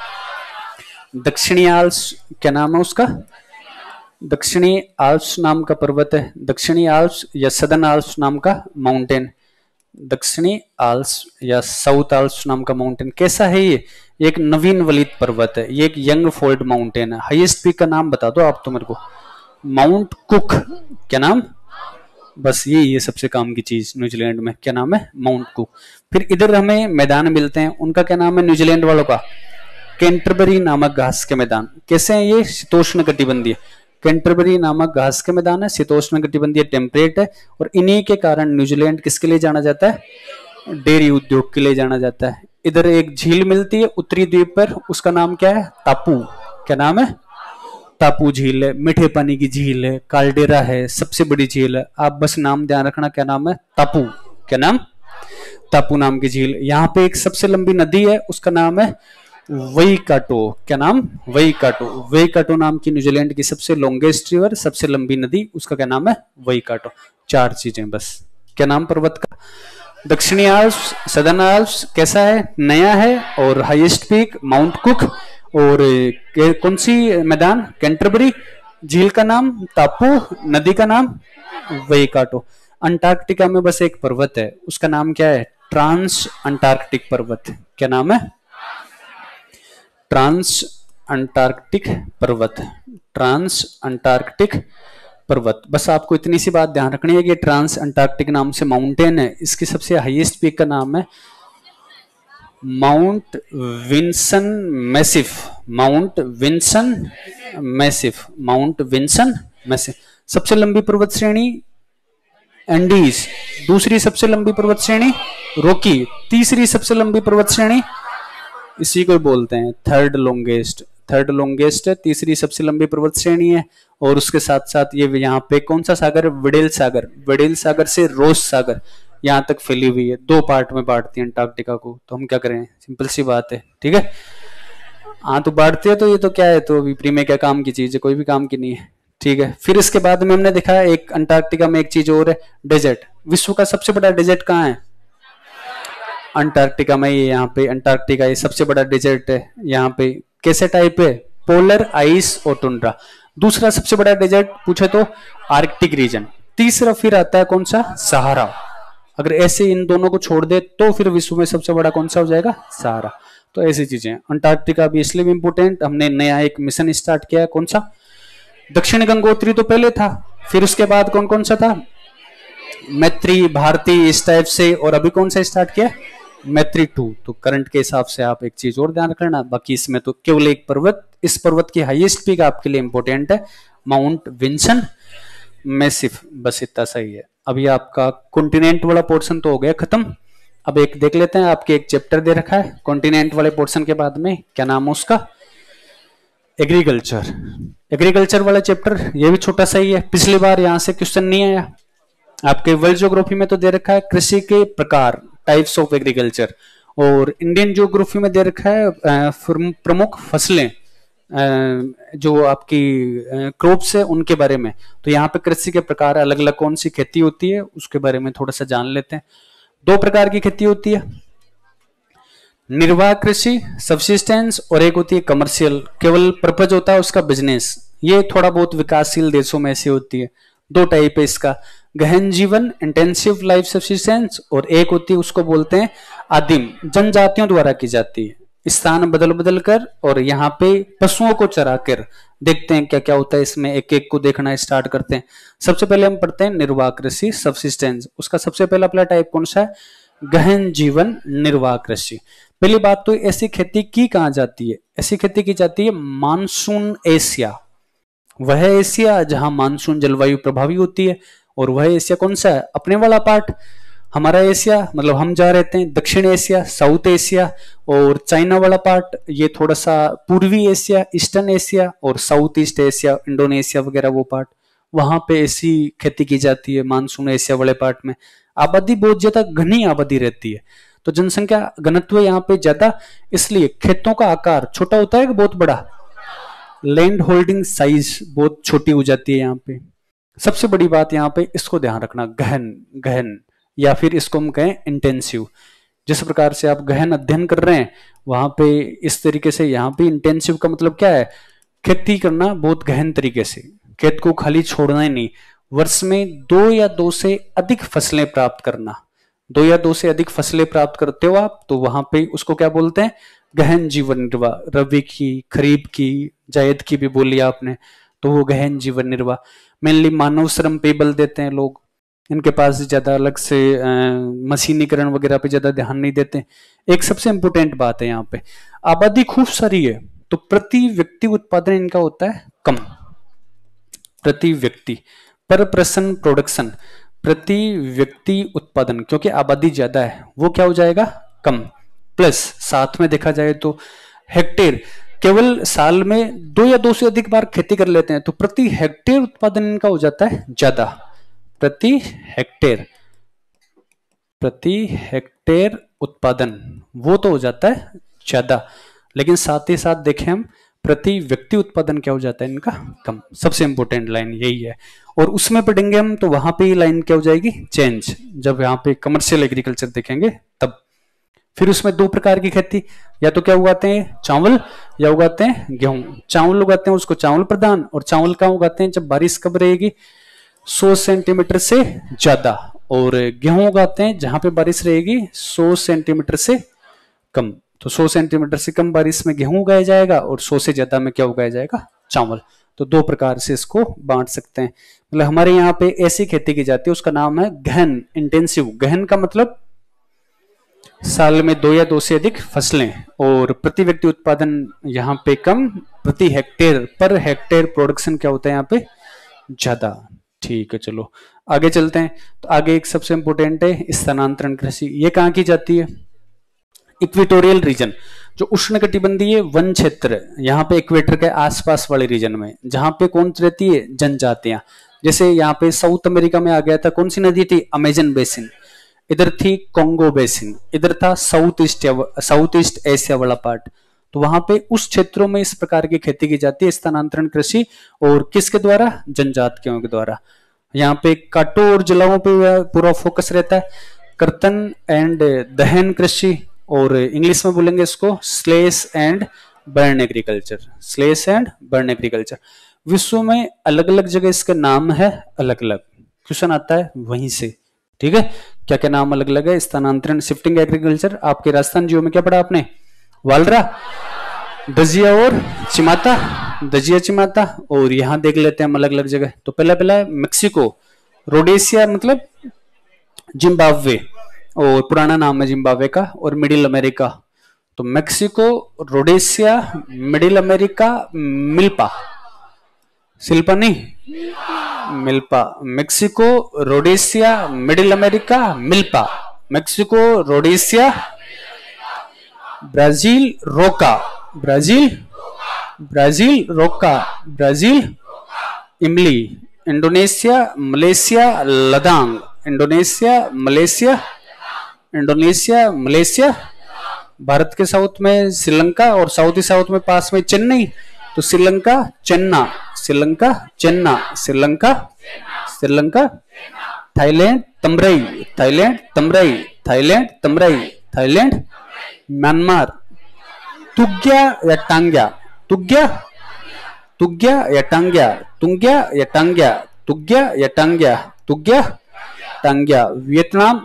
दक्षिणी आल्प्स। क्या नाम है उसका, दक्षिणी आल्प्स नाम का पर्वत है, दक्षिणी आल्प्स या सदर्न आल्प्स नाम का माउंटेन, दक्षिणी आल्प्स या साउथ आल्प्स नाम का माउंटेन। कैसा है ये, एक नवीन वलित पर्वत है, ये एक यंग फोल्ड माउंटेन है। हाईएस्ट पीक का नाम बता दो आप तो मेरे को, माउंट कुक। क्या नाम, बस ये सबसे काम की चीज न्यूजीलैंड में। क्या नाम है, माउंट कुक। फिर इधर हमें मैदान मिलते हैं, उनका क्या नाम है न्यूजीलैंड वालों का, कैंटरबरी नामक घास के मैदान। कैसे हैं ये, शीतोष्ण कटिबंधीय। कैंटरबरी नामक घास के मैदान है, शीतोष्ण कटिबंधीय, टेम्परेट है, और इन्हीं के कारण न्यूजीलैंड किसके लिए जाना जाता है, डेयरी उद्योग के लिए जाना जाता है। इधर एक झील मिलती है उत्तरी द्वीप पर, उसका नाम क्या है, टापू। क्या नाम है, टापू झील है, मीठे पानी की झील है, काल्डेरा है, सबसे बड़ी झील है। आप बस नाम ध्यान रखना, क्या नाम है, टापू। क्या नाम, टापू नाम की झील। यहाँ पे एक सबसे लंबी नदी है, उसका नाम है वईकाटो, क्या नाम? वईकाटो। वईकाटो नाम की न्यूजीलैंड की सबसे लॉन्गेस्ट रिवर, सबसे लंबी नदी, उसका क्या नाम है? वईकाटो। 4 चीजें बस। क्या नाम पर्वत का? दक्षिणी आल्प्स, सदर्न आल्प्स कैसा है? नया है। और हाईएस्ट पीक माउंट कुक। और कौन सी मैदान? कैंटरबरी। झील का नाम? टापू। नदी का नाम? वईकाटो। अंटार्कटिका में बस एक पर्वत है, उसका नाम क्या है? ट्रांस अंटार्कटिक पर्वत। क्या नाम है? ट्रांस अंटार्कटिक पर्वत। ट्रांस अंटार्कटिक पर्वत। बस आपको इतनी सी बात ध्यान रखनी है कि ट्रांस अंटार्कटिक नाम से माउंटेन है, इसकी सबसे हाईएस्ट पीक का नाम है Mount Vinson Massif. Mount Vinson Massif. Mount Vinson Massif. सबसे लंबी पर्वत श्रेणी एंडीज। दूसरी सबसे लंबी पर्वत श्रेणी रॉकी। तीसरी सबसे लंबी पर्वत श्रेणी इसी को बोलते हैं थर्ड लॉन्गेस्ट। थर्ड लॉन्गेस्ट है, तीसरी सबसे लंबी पर्वत श्रेणी है। और उसके साथ साथ ये यहाँ पे कौन सा सागर है? वेडेल सागर। वेडेल सागर से रोस सागर यहाँ तक फैली हुई है। 2 पार्ट में बांटती है अंटार्कटिका को, तो हम क्या करें? सिंपल सी बात है, ठीक है। हाँ तो बांटते हैं, तो ये तो क्या है, तो अभी प्री में क्या काम की चीज है? कोई भी काम की नहीं है, ठीक है। फिर इसके बाद में हमने देखा एक अंटार्कटिका में एक चीज और है, डेजर्ट। विश्व का सबसे बड़ा डेजर्ट कहाँ है? अंटार्कटिका में। ये यहाँ पे अंटार्कटिका ये सबसे बड़ा डेजर्ट है। यहाँ पे कैसे टाइप है? पोलर आइस और टुंड्रा। दूसरा सबसे बड़ा डेजर्ट पूछे तो आर्कटिक रीजन। तीसरा फिर आता है कौन सा? सहारा। अगर ऐसे इन दोनों को छोड़ दे तो फिर विश्व में सबसे बड़ा कौन सा हो जाएगा? सहारा। तो ऐसी चीजें। अंटार्कटिका भी इसलिए भी इंपोर्टेंट, हमने नया एक मिशन स्टार्ट किया है। कौन सा? दक्षिण गंगोत्री तो पहले था, फिर उसके बाद कौन कौन सा था? मैत्री, भारती, इस टाइप से। और अभी कौन सा स्टार्ट किया? मैत्री 2। तो करंट के हिसाब से आप एक चीज और ध्यान रखना, बाकी इसमें तो केवल एक पर्वत, इस पर्वत की हाईएस्ट पीक आपके लिए इंपॉर्टेंट है, माउंट विंसन मैसिफ। बस इतना सही है। अभी आपका कॉन्टिनेंट वाला पोर्शन तो हो गया खत्म। अब एक देख लेते हैं, आपके एक चैप्टर दे रखा है कॉन्टिनेंट वाले पोर्शन के बाद में, क्या नाम है उसका? एग्रीकल्चर। एग्रीकल्चर वाला चैप्टर ये भी छोटा सा ही है, पिछली बार यहां से क्वेश्चन नहीं आया। आपके वर्ल्ड ज्योग्राफी में तो दे रखा है कृषि के प्रकार, टाइप्स ऑफ एग्रीकल्चर। और इंडियन ज्योग्राफी में दे रखा है प्रमुख फसलें, जो आपकी क्रॉप्स है उनके बारे में। तो यहाँ पे कृषि के प्रकार अलग अलग कौन सी खेती होती है उसके बारे में थोड़ा सा जान लेते हैं। 2 प्रकार की खेती होती है, निर्वाह कृषि सब्सिस्टेंस, और एक होती है कमर्शियल, केवल पर्पज होता है उसका बिजनेस। ये थोड़ा बहुत विकासशील देशों में ऐसी होती है। 2 टाइप है इसका, गहन जीवन इंटेंसिव लाइफ सब्सिस्टेंस, और एक होती है उसको बोलते हैं आदिम, जनजातियों द्वारा की जाती है, स्थान बदल बदल कर और यहाँ पे पशुओं को चरा कर। देखते हैं क्या क्या होता है इसमें, एक एक को देखना स्टार्ट करते हैं। सबसे पहले हम पढ़ते हैं निर्वाह कृषि सब्सिस्टेंस। उसका सबसे पहला टाइप कौन सा है? गहन जीवन निर्वाह कृषि। पहली बात तो ऐसी खेती की कहाँ जाती है? ऐसी खेती की जाती है मानसून एशिया। वह एशिया जहां मानसून जलवायु प्रभावी होती है। और वह एशिया कौन सा है? अपने वाला पार्ट हमारा एशिया, मतलब हम जहाँ रहते हैं दक्षिण एशिया, साउथ एशिया। और चाइना वाला पार्ट ये थोड़ा सा पूर्वी एशिया, ईस्टर्न एशिया, और साउथ ईस्ट एशिया, इंडोनेशिया वगैरह वो पार्ट, वहां पे ऐसी खेती की जाती है मानसून एशिया वाले पार्ट में। आबादी बहुत ज्यादा घनी आबादी रहती है, तो जनसंख्या घनत्व यहाँ पे ज्यादा, इसलिए खेतों का आकार छोटा होता है कि बहुत बड़ा? लैंड होल्डिंग साइज बहुत छोटी हो जाती है यहाँ पे। सबसे बड़ी बात यहाँ पे इसको ध्यान रखना, गहन। गहन या फिर इसको हम कहें इंटेंसिव। जिस प्रकार से आप गहन अध्ययन कर रहे हैं वहां पे इस तरीके से यहाँ पे इंटेंसिव का मतलब क्या है? खेती करना बहुत गहन तरीके से, खेत को खाली छोड़ना ही नहीं, वर्ष में 2 या 2 से अधिक फसलें प्राप्त करना। 2 या 2 से अधिक फसलें प्राप्त करते हो आप, तो वहां पे उसको क्या बोलते हैं? गहन जीवन निर्वाह। रबी की, खरीफ की, जायद की भी बोली आपने, तो वो गहन जीवन निर्वाह। मेनली मानव श्रम पे बल देते हैं लोग, इनके पास ज्यादा अलग से मशीनीकरण वगैरह पे ज्यादा ध्यान नहीं देते। एक सबसे इंपोर्टेंट बात है यहाँ पे, आबादी खूब सारी है तो प्रति व्यक्ति उत्पादन इनका होता है कम। प्रति व्यक्ति, पर पर्सन प्रोडक्शन, प्रति व्यक्ति उत्पादन, क्योंकि आबादी ज्यादा है वो क्या हो जाएगा? कम। प्लस साथ में देखा जाए तो हेक्टेयर, केवल साल में 2 या 2 से अधिक बार खेती कर लेते हैं, तो प्रति हेक्टेयर उत्पादन इनका हो जाता है ज्यादा। प्रति हेक्टेयर, प्रति हेक्टेयर उत्पादन वो तो हो जाता है ज्यादा। लेकिन साथ ही साथ देखें हम प्रति व्यक्ति उत्पादन क्या हो जाता है इनका, कम। सबसे इंपॉर्टेंट लाइन यही है। और उसमें पढ़ेंगे हम तो वहां पे ये लाइन क्या हो जाएगी, चेंज, जब यहाँ पे कमर्शियल एग्रीकल्चर देखेंगे तब। फिर उसमें दो प्रकार की खेती, या तो क्या उगाते हैं चावल या उगाते हैं गेहूं। चावल उगाते हैं उसको चावल प्रधान, और चावल कहाँ उगाते हैं जब बारिश कब रहेगी 100 सेंटीमीटर से ज्यादा, और गेहूं उगाते हैं जहां पे बारिश रहेगी 100 सेंटीमीटर से कम। तो 100 सेंटीमीटर से कम बारिश में गेहूं उगाया जाएगा और 100 से ज्यादा में क्या उगाया जाएगा, चावल। तो दो प्रकार से इसको बांट सकते हैं। मतलब हमारे यहाँ पे ऐसी खेती की जाती है, उसका नाम है गहन, इंटेंसिव। गहन का मतलब साल में 2 या 2 से अधिक फसलें, और प्रति व्यक्ति उत्पादन यहाँ पे कम, प्रति हेक्टेयर, पर हेक्टेयर प्रोडक्शन क्या होता है यहाँ पे ज्यादा। ठीक है, चलो आगे चलते हैं। तो आगे एक सबसे इंपॉर्टेंट है स्थानांतरण कृषि। ये कहाँ की जाती है, इक्वेटोरियल रीजन, जो उष्णकटिबंधीय वन क्षेत्र, यहाँ पे इक्वेटर के आसपास वाले रीजन में, जहां पे कौन रहती है, जनजातियां। जैसे यहाँ पे साउथ अमेरिका में आ गया था, कौन सी नदी थी, अमेजन बेसिन, इधर थी कोंगो बेसिन, इधर था साउथ ईस्ट एशिया वाला पार्ट। तो वहां पे उस क्षेत्रों में इस प्रकार की खेती की जाती है, स्थानांतरण कृषि, और किसके द्वारा, जनजातियों के द्वारा। यहाँ पे काटो और जलाओं पे पूरा फोकस रहता है। कर्तन एंड दहन कृषि, और इंग्लिश में बोलेंगे इसको slash and burn agriculture, slash and burn agriculture. विश्व में अलग अलग जगह इसके नाम है अलग अलग, क्वेश्चन आता है वहीं से। ठीक है, क्या क्या नाम अलग अलग है, स्थानांतरण, शिफ्टिंग एग्रीकल्चर। आपके राजस्थान जियो में क्या पढ़ा आपने, वालरा, दजिया और चिमाता, दजिया चिमाता। और यहाँ देख लेते हैं हम अलग अलग जगह। तो पहला है मेक्सिको, रोडेशिया मतलब जिम्बाब्वे, और पुराना नाम है जिम्बाब्वे का, और मिडिल अमेरिका। तो Mexico, Rhodesia, Middle America, milpa, Shilpa नहीं, milpa. Mexico, Rhodesia, Middle America, milpa. Mexico, Rhodesia, Brazil, roca, Brazil roca, Brazil इमली। Indonesia, Malaysia, ladang, Indonesia, Malaysia. Bharat के साउथ में श्रीलंका, और साउथ ही साउथ में पास में चेन्नई, तो Sri Lanka, Sri Lanka. Thailand, Thailand. Myanmar, तुग्या या टांग्या, वियतनाम,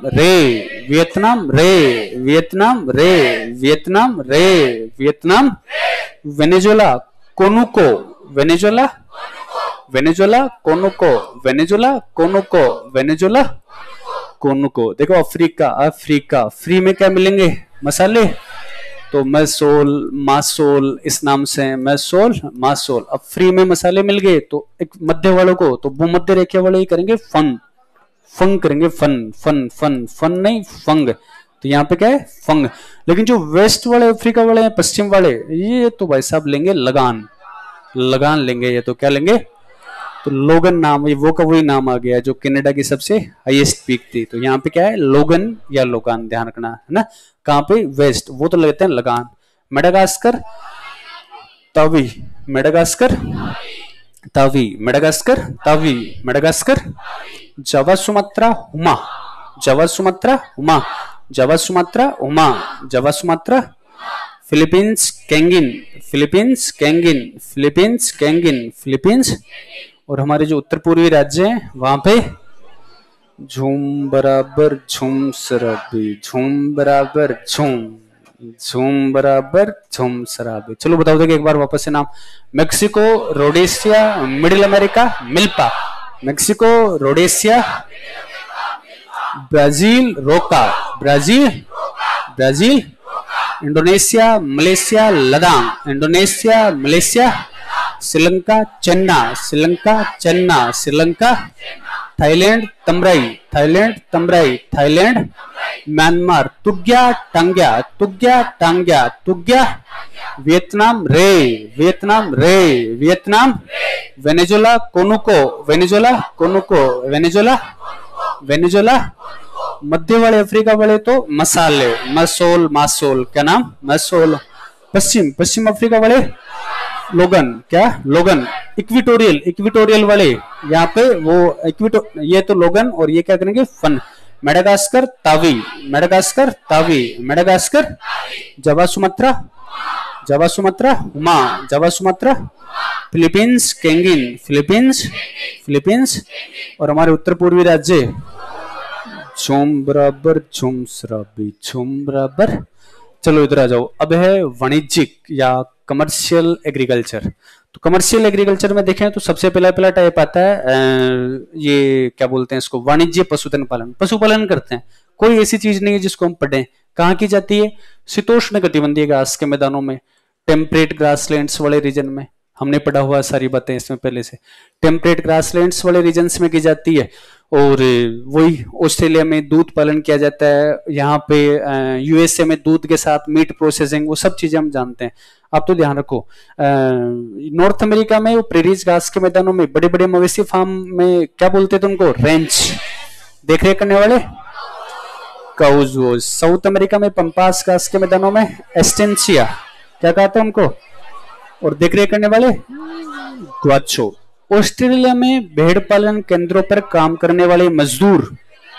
वेनेजुएला, कोनुको। देखो अफ्रीका, फ्री में क्या मिलेंगे, मसाले। तो मैसोल, मासोल, इस नाम से मैसोल, मासोल। अब फ्री में मसाले मिल गए, तो एक मध्य वालों को, तो भूमध्य रेखा वाले ही करेंगे फंग करेंगे, फन नहीं, फंग। तो यहाँ पे क्या है, फंग। लेकिन जो वेस्ट वाले अफ्रीका वाले हैं, पश्चिम वाले, ये तो भाई साहब लेंगे लगान लेंगे। ये तो क्या लेंगे, तो लोगन नाम, वो का वही नाम आ गया जो कनाडा की सबसे हाईएस्ट पीक थी। तो यहाँ पे क्या है, लोगन या लोगान, ध्यान रखना है ना। कहाँ पे, वेस्ट, वो तो लेते हैं लगान। Madagascar, tavy, Java Sumatra, huma. Philippines, caingin. और हमारे जो उत्तर पूर्वी राज्य हैं वहां पे झूम बराबर झूम सराबी। चलो बताओ देखिए एक बार वापस से नाम। Mexico, Rhodesia, Middle America, milpa. Mexico, Rhodesia, Brazil, roca, Brazil. Indonesia, Malaysia, ladang, Sri Lanka, chena. Thailand, tamrai. Myanmar, तुग्या, taungya. Vietnam, Vietnam. Venezuela, conuco. मध्य वाले अफ्रीका वाले तो मसाले, मासोल, क्या नाम, मसोल। पश्चिम पश्चिम अफ्रीका वाले लोगन, क्या लोगन, इक्विटोरियल इक्विटोरियल वाले यहाँ पे वो ये तो लोगन और ये क्या करेंगे fun. Madagascar tavy, Madagascar tavy, Madagascar Java Sumatra, Java Sumatra huma, Java Sumatra, Philippines caingin, Philippines Philippines और हमारे उत्तर पूर्वी राज्य झुम बराबर झुम सराबी झुम बराबर। चलो इधर आ जाओ, अब है वाणिज्यिक या कमर्शियल एग्रीकल्चर। तो कमर्शियल एग्रीकल्चर में देखें तो सबसे पहला टाइप आता है ये क्या बोलते हैं इसको, वाणिज्य पशुधन पालन। पशुपालन करते हैं, कोई ऐसी चीज नहीं है जिसको हम पढ़ें। कहाँ की जाती है? शीतोष्ण कटिबंधीय घास के मैदानों में, टेम्परेट ग्रासलैंड्स वाले रीजन में। हमने पढ़ा हुआ सारी बातें इसमें पहले से। टेम्परेट ग्रासलैंड्स वाले रीजन्स में की जाती है। और वही ऑस्ट्रेलिया में दूध पालन किया जाता है, यहाँ पे यूएसए में दूध के साथ मीट प्रोसेसिंग, वो सब चीजें हम जानते हैं। आप तो ध्यान रखो, नॉर्थ अमेरिका में वो प्रेरीज घास के मैदानों में बड़े बड़े मवेशी फार्म में क्या बोलते थे उनको? रेंच, देख रेख करने वाले काउज। साउथ अमेरिका में पंपास घास के मैदानों में एस्टेंसिया, क्या कहा था उनको? और देख रेख करने वाले ग्वाचो। ऑस्ट्रेलिया में भेड़ पालन केंद्रों पर काम करने वाले मजदूर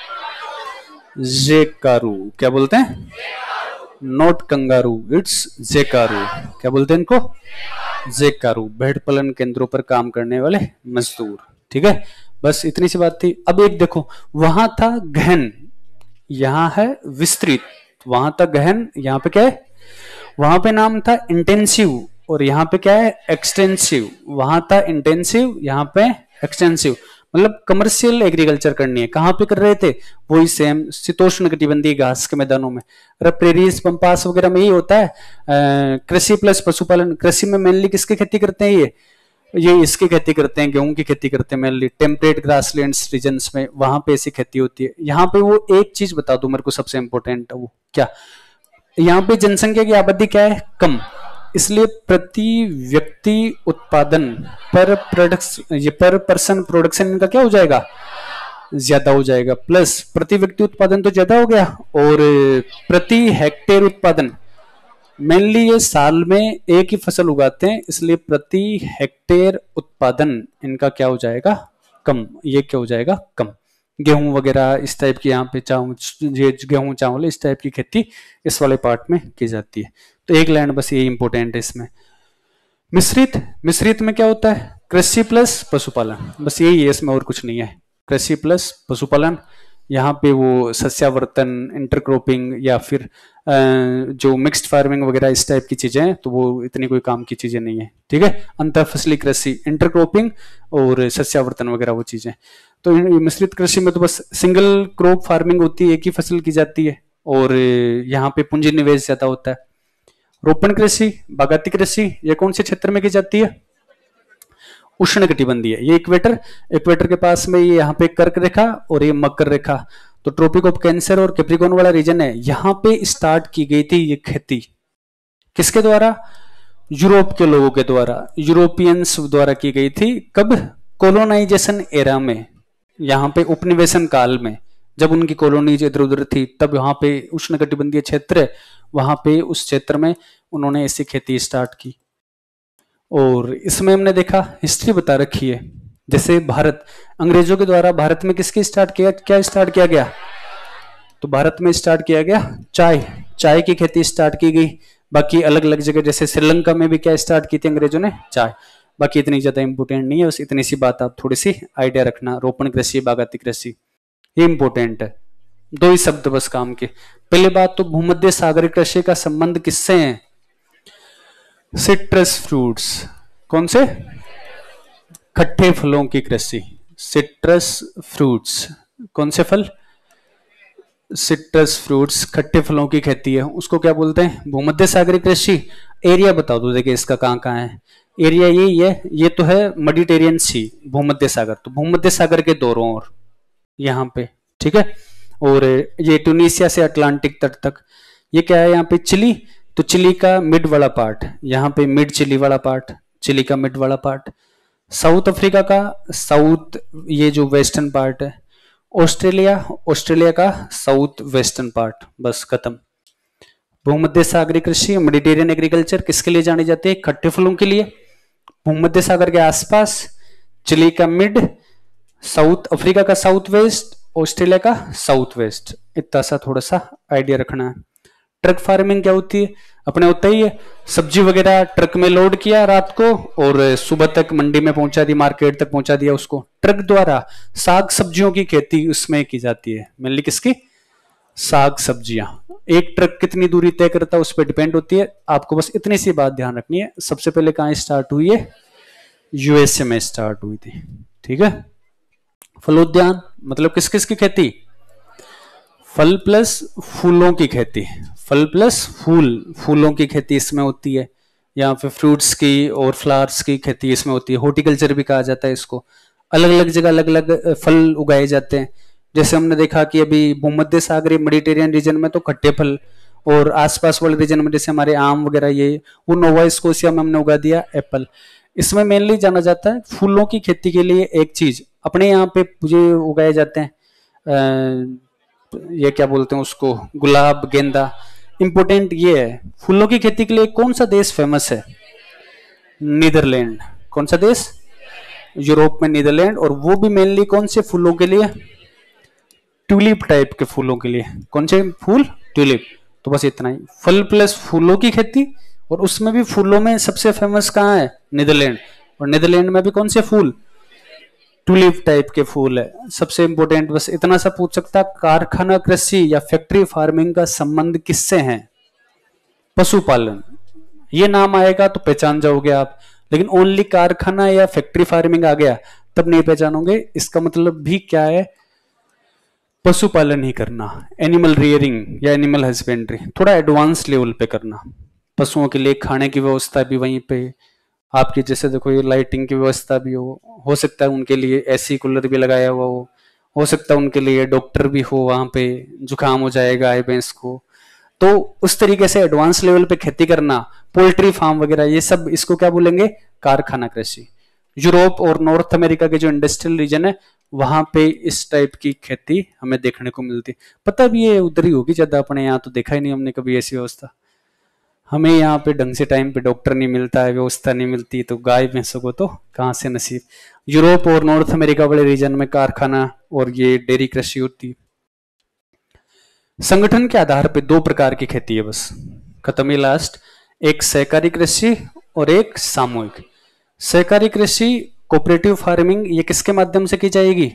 जेकारू, क्या बोलते हैं? Not kangaroo, it's jackaroo. क्या बोलते हैं इनको? जेकारू। भेड़ पालन केंद्रों पर काम करने वाले मजदूर। ठीक है, बस इतनी सी बात थी। अब एक देखो, वहां था गहन, यहां है विस्तृत। वहां था गहन, यहाँ पे क्या है? वहां पे नाम था इंटेंसिव और यहाँ पे क्या है? एक्सटेंसिव। वहां था इंटेंसिव, यहाँ पे एक्सटेंसिव। मतलब कमर्शियल एग्रीकल्चर करनी है। कहाँ पे कर रहे थे? वही सेम शीतोष्ण कटिबंधीय घास के मैदानों में। प्रेरीज पंपास वगैरह में यही होता है। कृषि प्लस पशुपालन। कृषि में मेनली किसकी खेती करते हैं? ये इसकी खेती करते हैं, गेहूं की खेती करते हैं मेनली। टेम्परेट ग्रासलैंड्स रीजन्स में वहां पे ऐसी खेती होती है। यहाँ पे वो एक चीज बता दो मेरे को, सबसे इंपॉर्टेंट, वो क्या? यहाँ पे जनसंख्या की आबादी क्या है? कम, इसलिए प्रति व्यक्ति उत्पादन पर पर्सन प्रोडक्शन इनका क्या हो जाएगा? ज्यादा हो जाएगा। प्लस प्रति व्यक्ति उत्पादन तो ज्यादा हो गया, और प्रति हेक्टेयर उत्पादन, मेनली ये साल में एक ही फसल उगाते हैं, इसलिए प्रति हेक्टेयर उत्पादन इनका क्या हो जाएगा? कम। ये क्या हो जाएगा? कम। गेहूं वगैरह इस टाइप की, यहाँ पे गेहूं चावल इस टाइप की खेती इस वाले पार्ट में की जाती है। तो एक लाइन बस ये इंपॉर्टेंट है इसमें। मिश्रित, मिश्रित में क्या होता है? कृषि प्लस पशुपालन, बस यही है इसमें, और कुछ नहीं है। कृषि प्लस पशुपालन। यहाँ पे वो सस्यावर्तन, इंटरक्रॉपिंग या फिर जो मिक्स्ड फार्मिंग वगैरह इस टाइप की चीजें हैं, तो वो इतनी कोई काम की चीजें नहीं है। ठीक है, अंतरफसली कृषि, इंटरक्रॉपिंग और सस्यावर्तन वगैरह वो चीजें। तो मिश्रित कृषि में तो बस सिंगल क्रॉप फार्मिंग होती है, एक ही फसल की जाती है, और यहाँ पे पूंजी निवेश ज्यादा होता है। रोपण कृषि, बागाती कृषि, ये कौन से क्षेत्र में की जाती है? उष्ण कटिबंधीय। ये इक्वेटर, इक्वेटर के पास में ये यहाँ पे कर्क रेखा और ये मकर रेखा, तो ट्रॉपिक ऑफ कैंसर और कैप्रिकॉर्न वाला रीजन है। यहाँ पे स्टार्ट की गई थी ये खेती, किसके द्वारा? यूरोप के लोगों के द्वारा, यूरोपियंस द्वारा की गई थी। कब? कोलोनाइजेशन एरा में, यहाँ पे उपनिवेशन काल में, जब उनकी कॉलोनीज इधर उधर थी, तब यहाँ पे उष्ण कटिबंधीय क्षेत्र, वहां पे उस क्षेत्र में उन्होंने ऐसी खेती स्टार्ट की। और इसमें हमने देखा, हिस्ट्री बता रखी है। जैसे भारत, अंग्रेजों के द्वारा भारत में किसकी स्टार्ट किया, क्या स्टार्ट किया गया? तो भारत में स्टार्ट किया गया चाय, चाय की खेती स्टार्ट की गई। बाकी अलग अलग जगह, जैसे श्रीलंका में भी क्या स्टार्ट की थी अंग्रेजों ने? चाय। बाकी इतनी ज्यादा इंपोर्टेंट नहीं है, बस इतनी सी बात आप थोड़ी सी आइडिया रखना। रोपण कृषि, बागाती कृषि, ये इंपोर्टेंट है। दो ही शब्द बस काम के। पहले बात तो भूमध्य सागरीय कृषि का संबंध किससे है? Citrus fruits. कौन से? खट्टे फलों की कृषि, सिट्रस फ्रूट्स। कौन से फल? सिट्रस फ्रूट्स, खट्टे फलों की खेती है, उसको क्या बोलते हैं? भूमध्य सागरीय कृषि। एरिया बता दो, देखिए इसका कहाँ कहाँ है। एरिया यही है, ये तो है मेडिटेरियन सी, भूमध्य सागर, तो भूमध्य सागर के दोनों ओर यहाँ पे। ठीक है, और ये ट्यूनीशिया से अटलांटिक तट तक। ये क्या है यहाँ पे? चिली, तो चिली का मिड वाला पार्ट, यहाँ पे मिड चिली वाला पार्ट, चिली का मिड वाला पार्ट। साउथ अफ्रीका का साउथ, ये जो वेस्टर्न पार्ट है। ऑस्ट्रेलिया, ऑस्ट्रेलिया का साउथ वेस्टर्न पार्ट, बस खत्म। भूमध्य सागरीय कृषि मेडिटेरियन एग्रीकल्चर किसके लिए जानी जाती है? खट्टे फलों के लिए। भूमध्य सागर के आसपास, चिली का मिड, साउथ अफ्रीका का साउथ वेस्ट, ऑस्ट्रेलिया का साउथ वेस्ट, इतना सा थोड़ा सा आइडिया रखना है। ट्रक फार्मिंग क्या होती है? अपने होता ही है, सब्जी वगैरह ट्रक में लोड किया रात को और सुबह तक मंडी में पहुंचा दी, मार्केट तक पहुंचा दिया उसको। ट्रक द्वारा साग सब्जियों की खेती उसमें की जाती है, मेनली किसकी? साग सब्जियां। एक ट्रक कितनी दूरी तय करता है उस पर डिपेंड होती है। आपको बस इतनी सी बात ध्यान रखनी है, सबसे पहले कहां स्टार्ट हुई है? यूएसए में स्टार्ट हुई थी, ठीक है। फलोद्यान मतलब किस किस की खेती? फल प्लस फूलों की खेती, फल प्लस फूलों की खेती इसमें होती है, यहाँ पे फ्रूट्स की और फ्लावर्स की खेती इसमें होती है। हॉर्टिकल्चर भी कहा जाता है इसको। अलग अलग जगह अलग अलग फल उगाए जाते हैं। जैसे हमने देखा कि अभी भूमध्य सागरीय मेडिटेरियन रीजन में तो खट्टे फल, और आसपास वाले रीजन में जैसे हमारे आम वगैरह, ये वो नोवा स्कोशिया में हमने उगा दिया एप्पल। इसमें मेनली जाना जाता है फूलों की खेती के लिए। एक चीज अपने यहाँ पे ये उगाए जाते हैं, ये क्या बोलते हैं उसको, गुलाब, गेंदा। इंपॉर्टेंट ये है, फूलों की खेती के लिए कौन सा देश फेमस है? नीदरलैंड। कौन सा देश? यूरोप में नीदरलैंड। और वो भी मेनली कौन से फूलों के लिए? ट्यूलिप टाइप के फूलों के लिए। कौन से फूल? ट्यूलिप। तो बस इतना ही, फल प्लस फूलों की खेती, और उसमें भी फूलों में सबसे फेमस कहाँ है? नीदरलैंड। और नीदरलैंड में भी कौन से फूल? ट्यूलिप टाइप के फूल है। सबसे इंपॉर्टेंट बस इतना सा पूछ सकता, कारखाना कृषि या फैक्ट्री फार्मिंग का संबंध किससे है? पशुपालन। ये नाम आएगा तो पहचान जाओगे आप, लेकिन ओनली कारखाना या फैक्ट्री फार्मिंग आ गया तब नहीं पहचानोगे। इसका मतलब भी क्या है? पशुपालन ही करना, एनिमल रियरिंग या एनिमल हस्बेंड्री, थोड़ा एडवांस लेवल पे करना। पशुओं के लिए खाने की व्यवस्था भी वहीं पे आपकी, जैसे देखो ये लाइटिंग की व्यवस्था भी हो सकता है उनके लिए एसी कूलर भी लगाया हुआ हो सकता है उनके लिए डॉक्टर भी हो, वहां पे जुकाम हो जाएगा गाय भैंस को, तो उस तरीके से एडवांस लेवल पे खेती करना, पोल्ट्री फार्म वगैरह, ये सब इसको क्या बोलेंगे? कारखाना कृषि। यूरोप और नॉर्थ अमेरिका के जो इंडस्ट्रियल रीजन है वहां पे इस टाइप की खेती हमें देखने को मिलती। पता भी ये उधर ही होगी ज्यादा, अपने यहाँ तो देखा ही नहीं हमने कभी ऐसी व्यवस्था। हमें यहाँ पे ढंग से टाइम पे डॉक्टर नहीं मिलता है, व्यवस्था नहीं मिलती, तो गाय भैंसों को तो कहाँ से नसीब। यूरोप और नॉर्थ अमेरिका वाले रीजन में कारखाना और ये डेयरी कृषि होती। संगठन के आधार पे दो प्रकार की खेती है, बस खत्म ही लास्ट। एक सहकारी कृषि और एक सामूहिक। सहकारी कृषि कोऑपरेटिव फार्मिंग, ये किसके माध्यम से की जाएगी?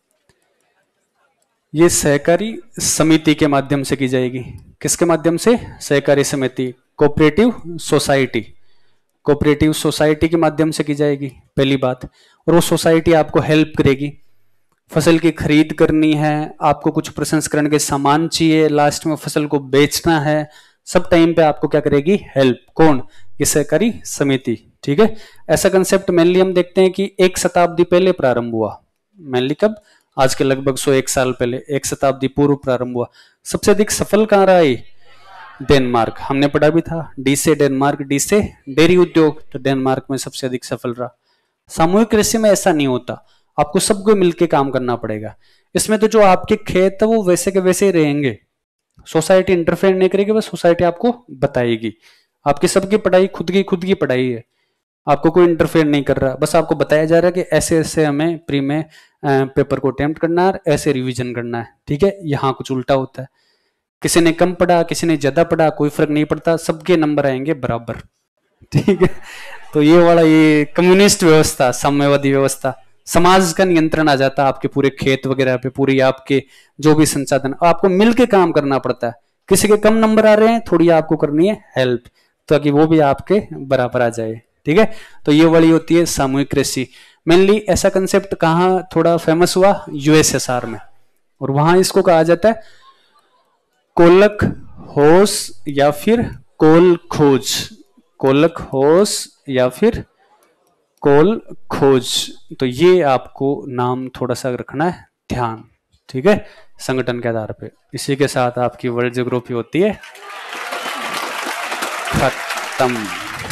ये सहकारी समिति के माध्यम से की जाएगी। किसके माध्यम से? सहकारी समिति, कोऑपरेटिव सोसाइटी। कोऑपरेटिव सोसाइटी के माध्यम से की जाएगी, पहली बात। और वो सोसाइटी आपको हेल्प करेगी, फसल की खरीद करनी है, आपको कुछ प्रसंस्करण के सामान चाहिए, लास्ट में फसल को बेचना है, सब टाइम पे आपको क्या करेगी? हेल्प। कौन? ये सहकारी समिति, ठीक है। ऐसा कंसेप्ट मेनली हम देखते हैं कि 1 शताब्दी पहले प्रारंभ हुआ। मेनली कब? आज के लगभग 101 साल पहले, 1 शताब्दी पूर्व प्रारंभ हुआ। सबसे अधिक सफल कहाँ रहा है? डेनमार्क। हमने पढ़ा भी था, डी से डेनमार्क, डी से डेयरी उद्योग, तो डेनमार्क में सबसे अधिक सफल रहा। सामूहिक कृषि में ऐसा नहीं होता, आपको सबको मिलकर काम करना पड़ेगा। इसमें तो जो आपके खेत है वो वैसे के वैसे ही रहेंगे, सोसाइटी इंटरफेयर नहीं करेगी, बस सोसाइटी आपको बताएगी। आपकी सबकी पढ़ाई खुद की पढ़ाई है, आपको कोई इंटरफेयर नहीं कर रहा, बस आपको बताया जा रहा है कि ऐसे ऐसे हमें प्री में पेपर को अटेम्प्ट करना है, ऐसे रिवीजन करना है, ठीक है। यहाँ कुछ उल्टा होता है, किसी ने कम पढ़ा किसी ने ज्यादा पढ़ा कोई फर्क नहीं पड़ता, सबके नंबर आएंगे बराबर, ठीक है। तो ये वाला ये कम्युनिस्ट व्यवस्था, साम्यवादी व्यवस्था, समाज का नियंत्रण आ जाता है आपके पूरे खेत वगैरह पे, पूरी आपके जो भी संसाधन, आपको मिलके काम करना पड़ता है। किसी के कम नंबर आ रहे हैं, थोड़ी आपको करनी है हेल्प, ताकि वो भी आपके बराबर आ जाए, ठीक है। तो ये वाली होती है सामूहिक कृषि। मेनली ऐसा कंसेप्ट कहाँ थोड़ा फेमस हुआ? यूएसएसआर में, और वहां इसको कहा जाता है कोलक होस या फिर कोल खोज। कोलक होस या फिर कोल खोज, तो ये आपको नाम थोड़ा सा रखना है ध्यान, ठीक है, संगठन के आधार पे। इसी के साथ आपकी वर्ल्ड ज्योग्राफी होती है खत्म।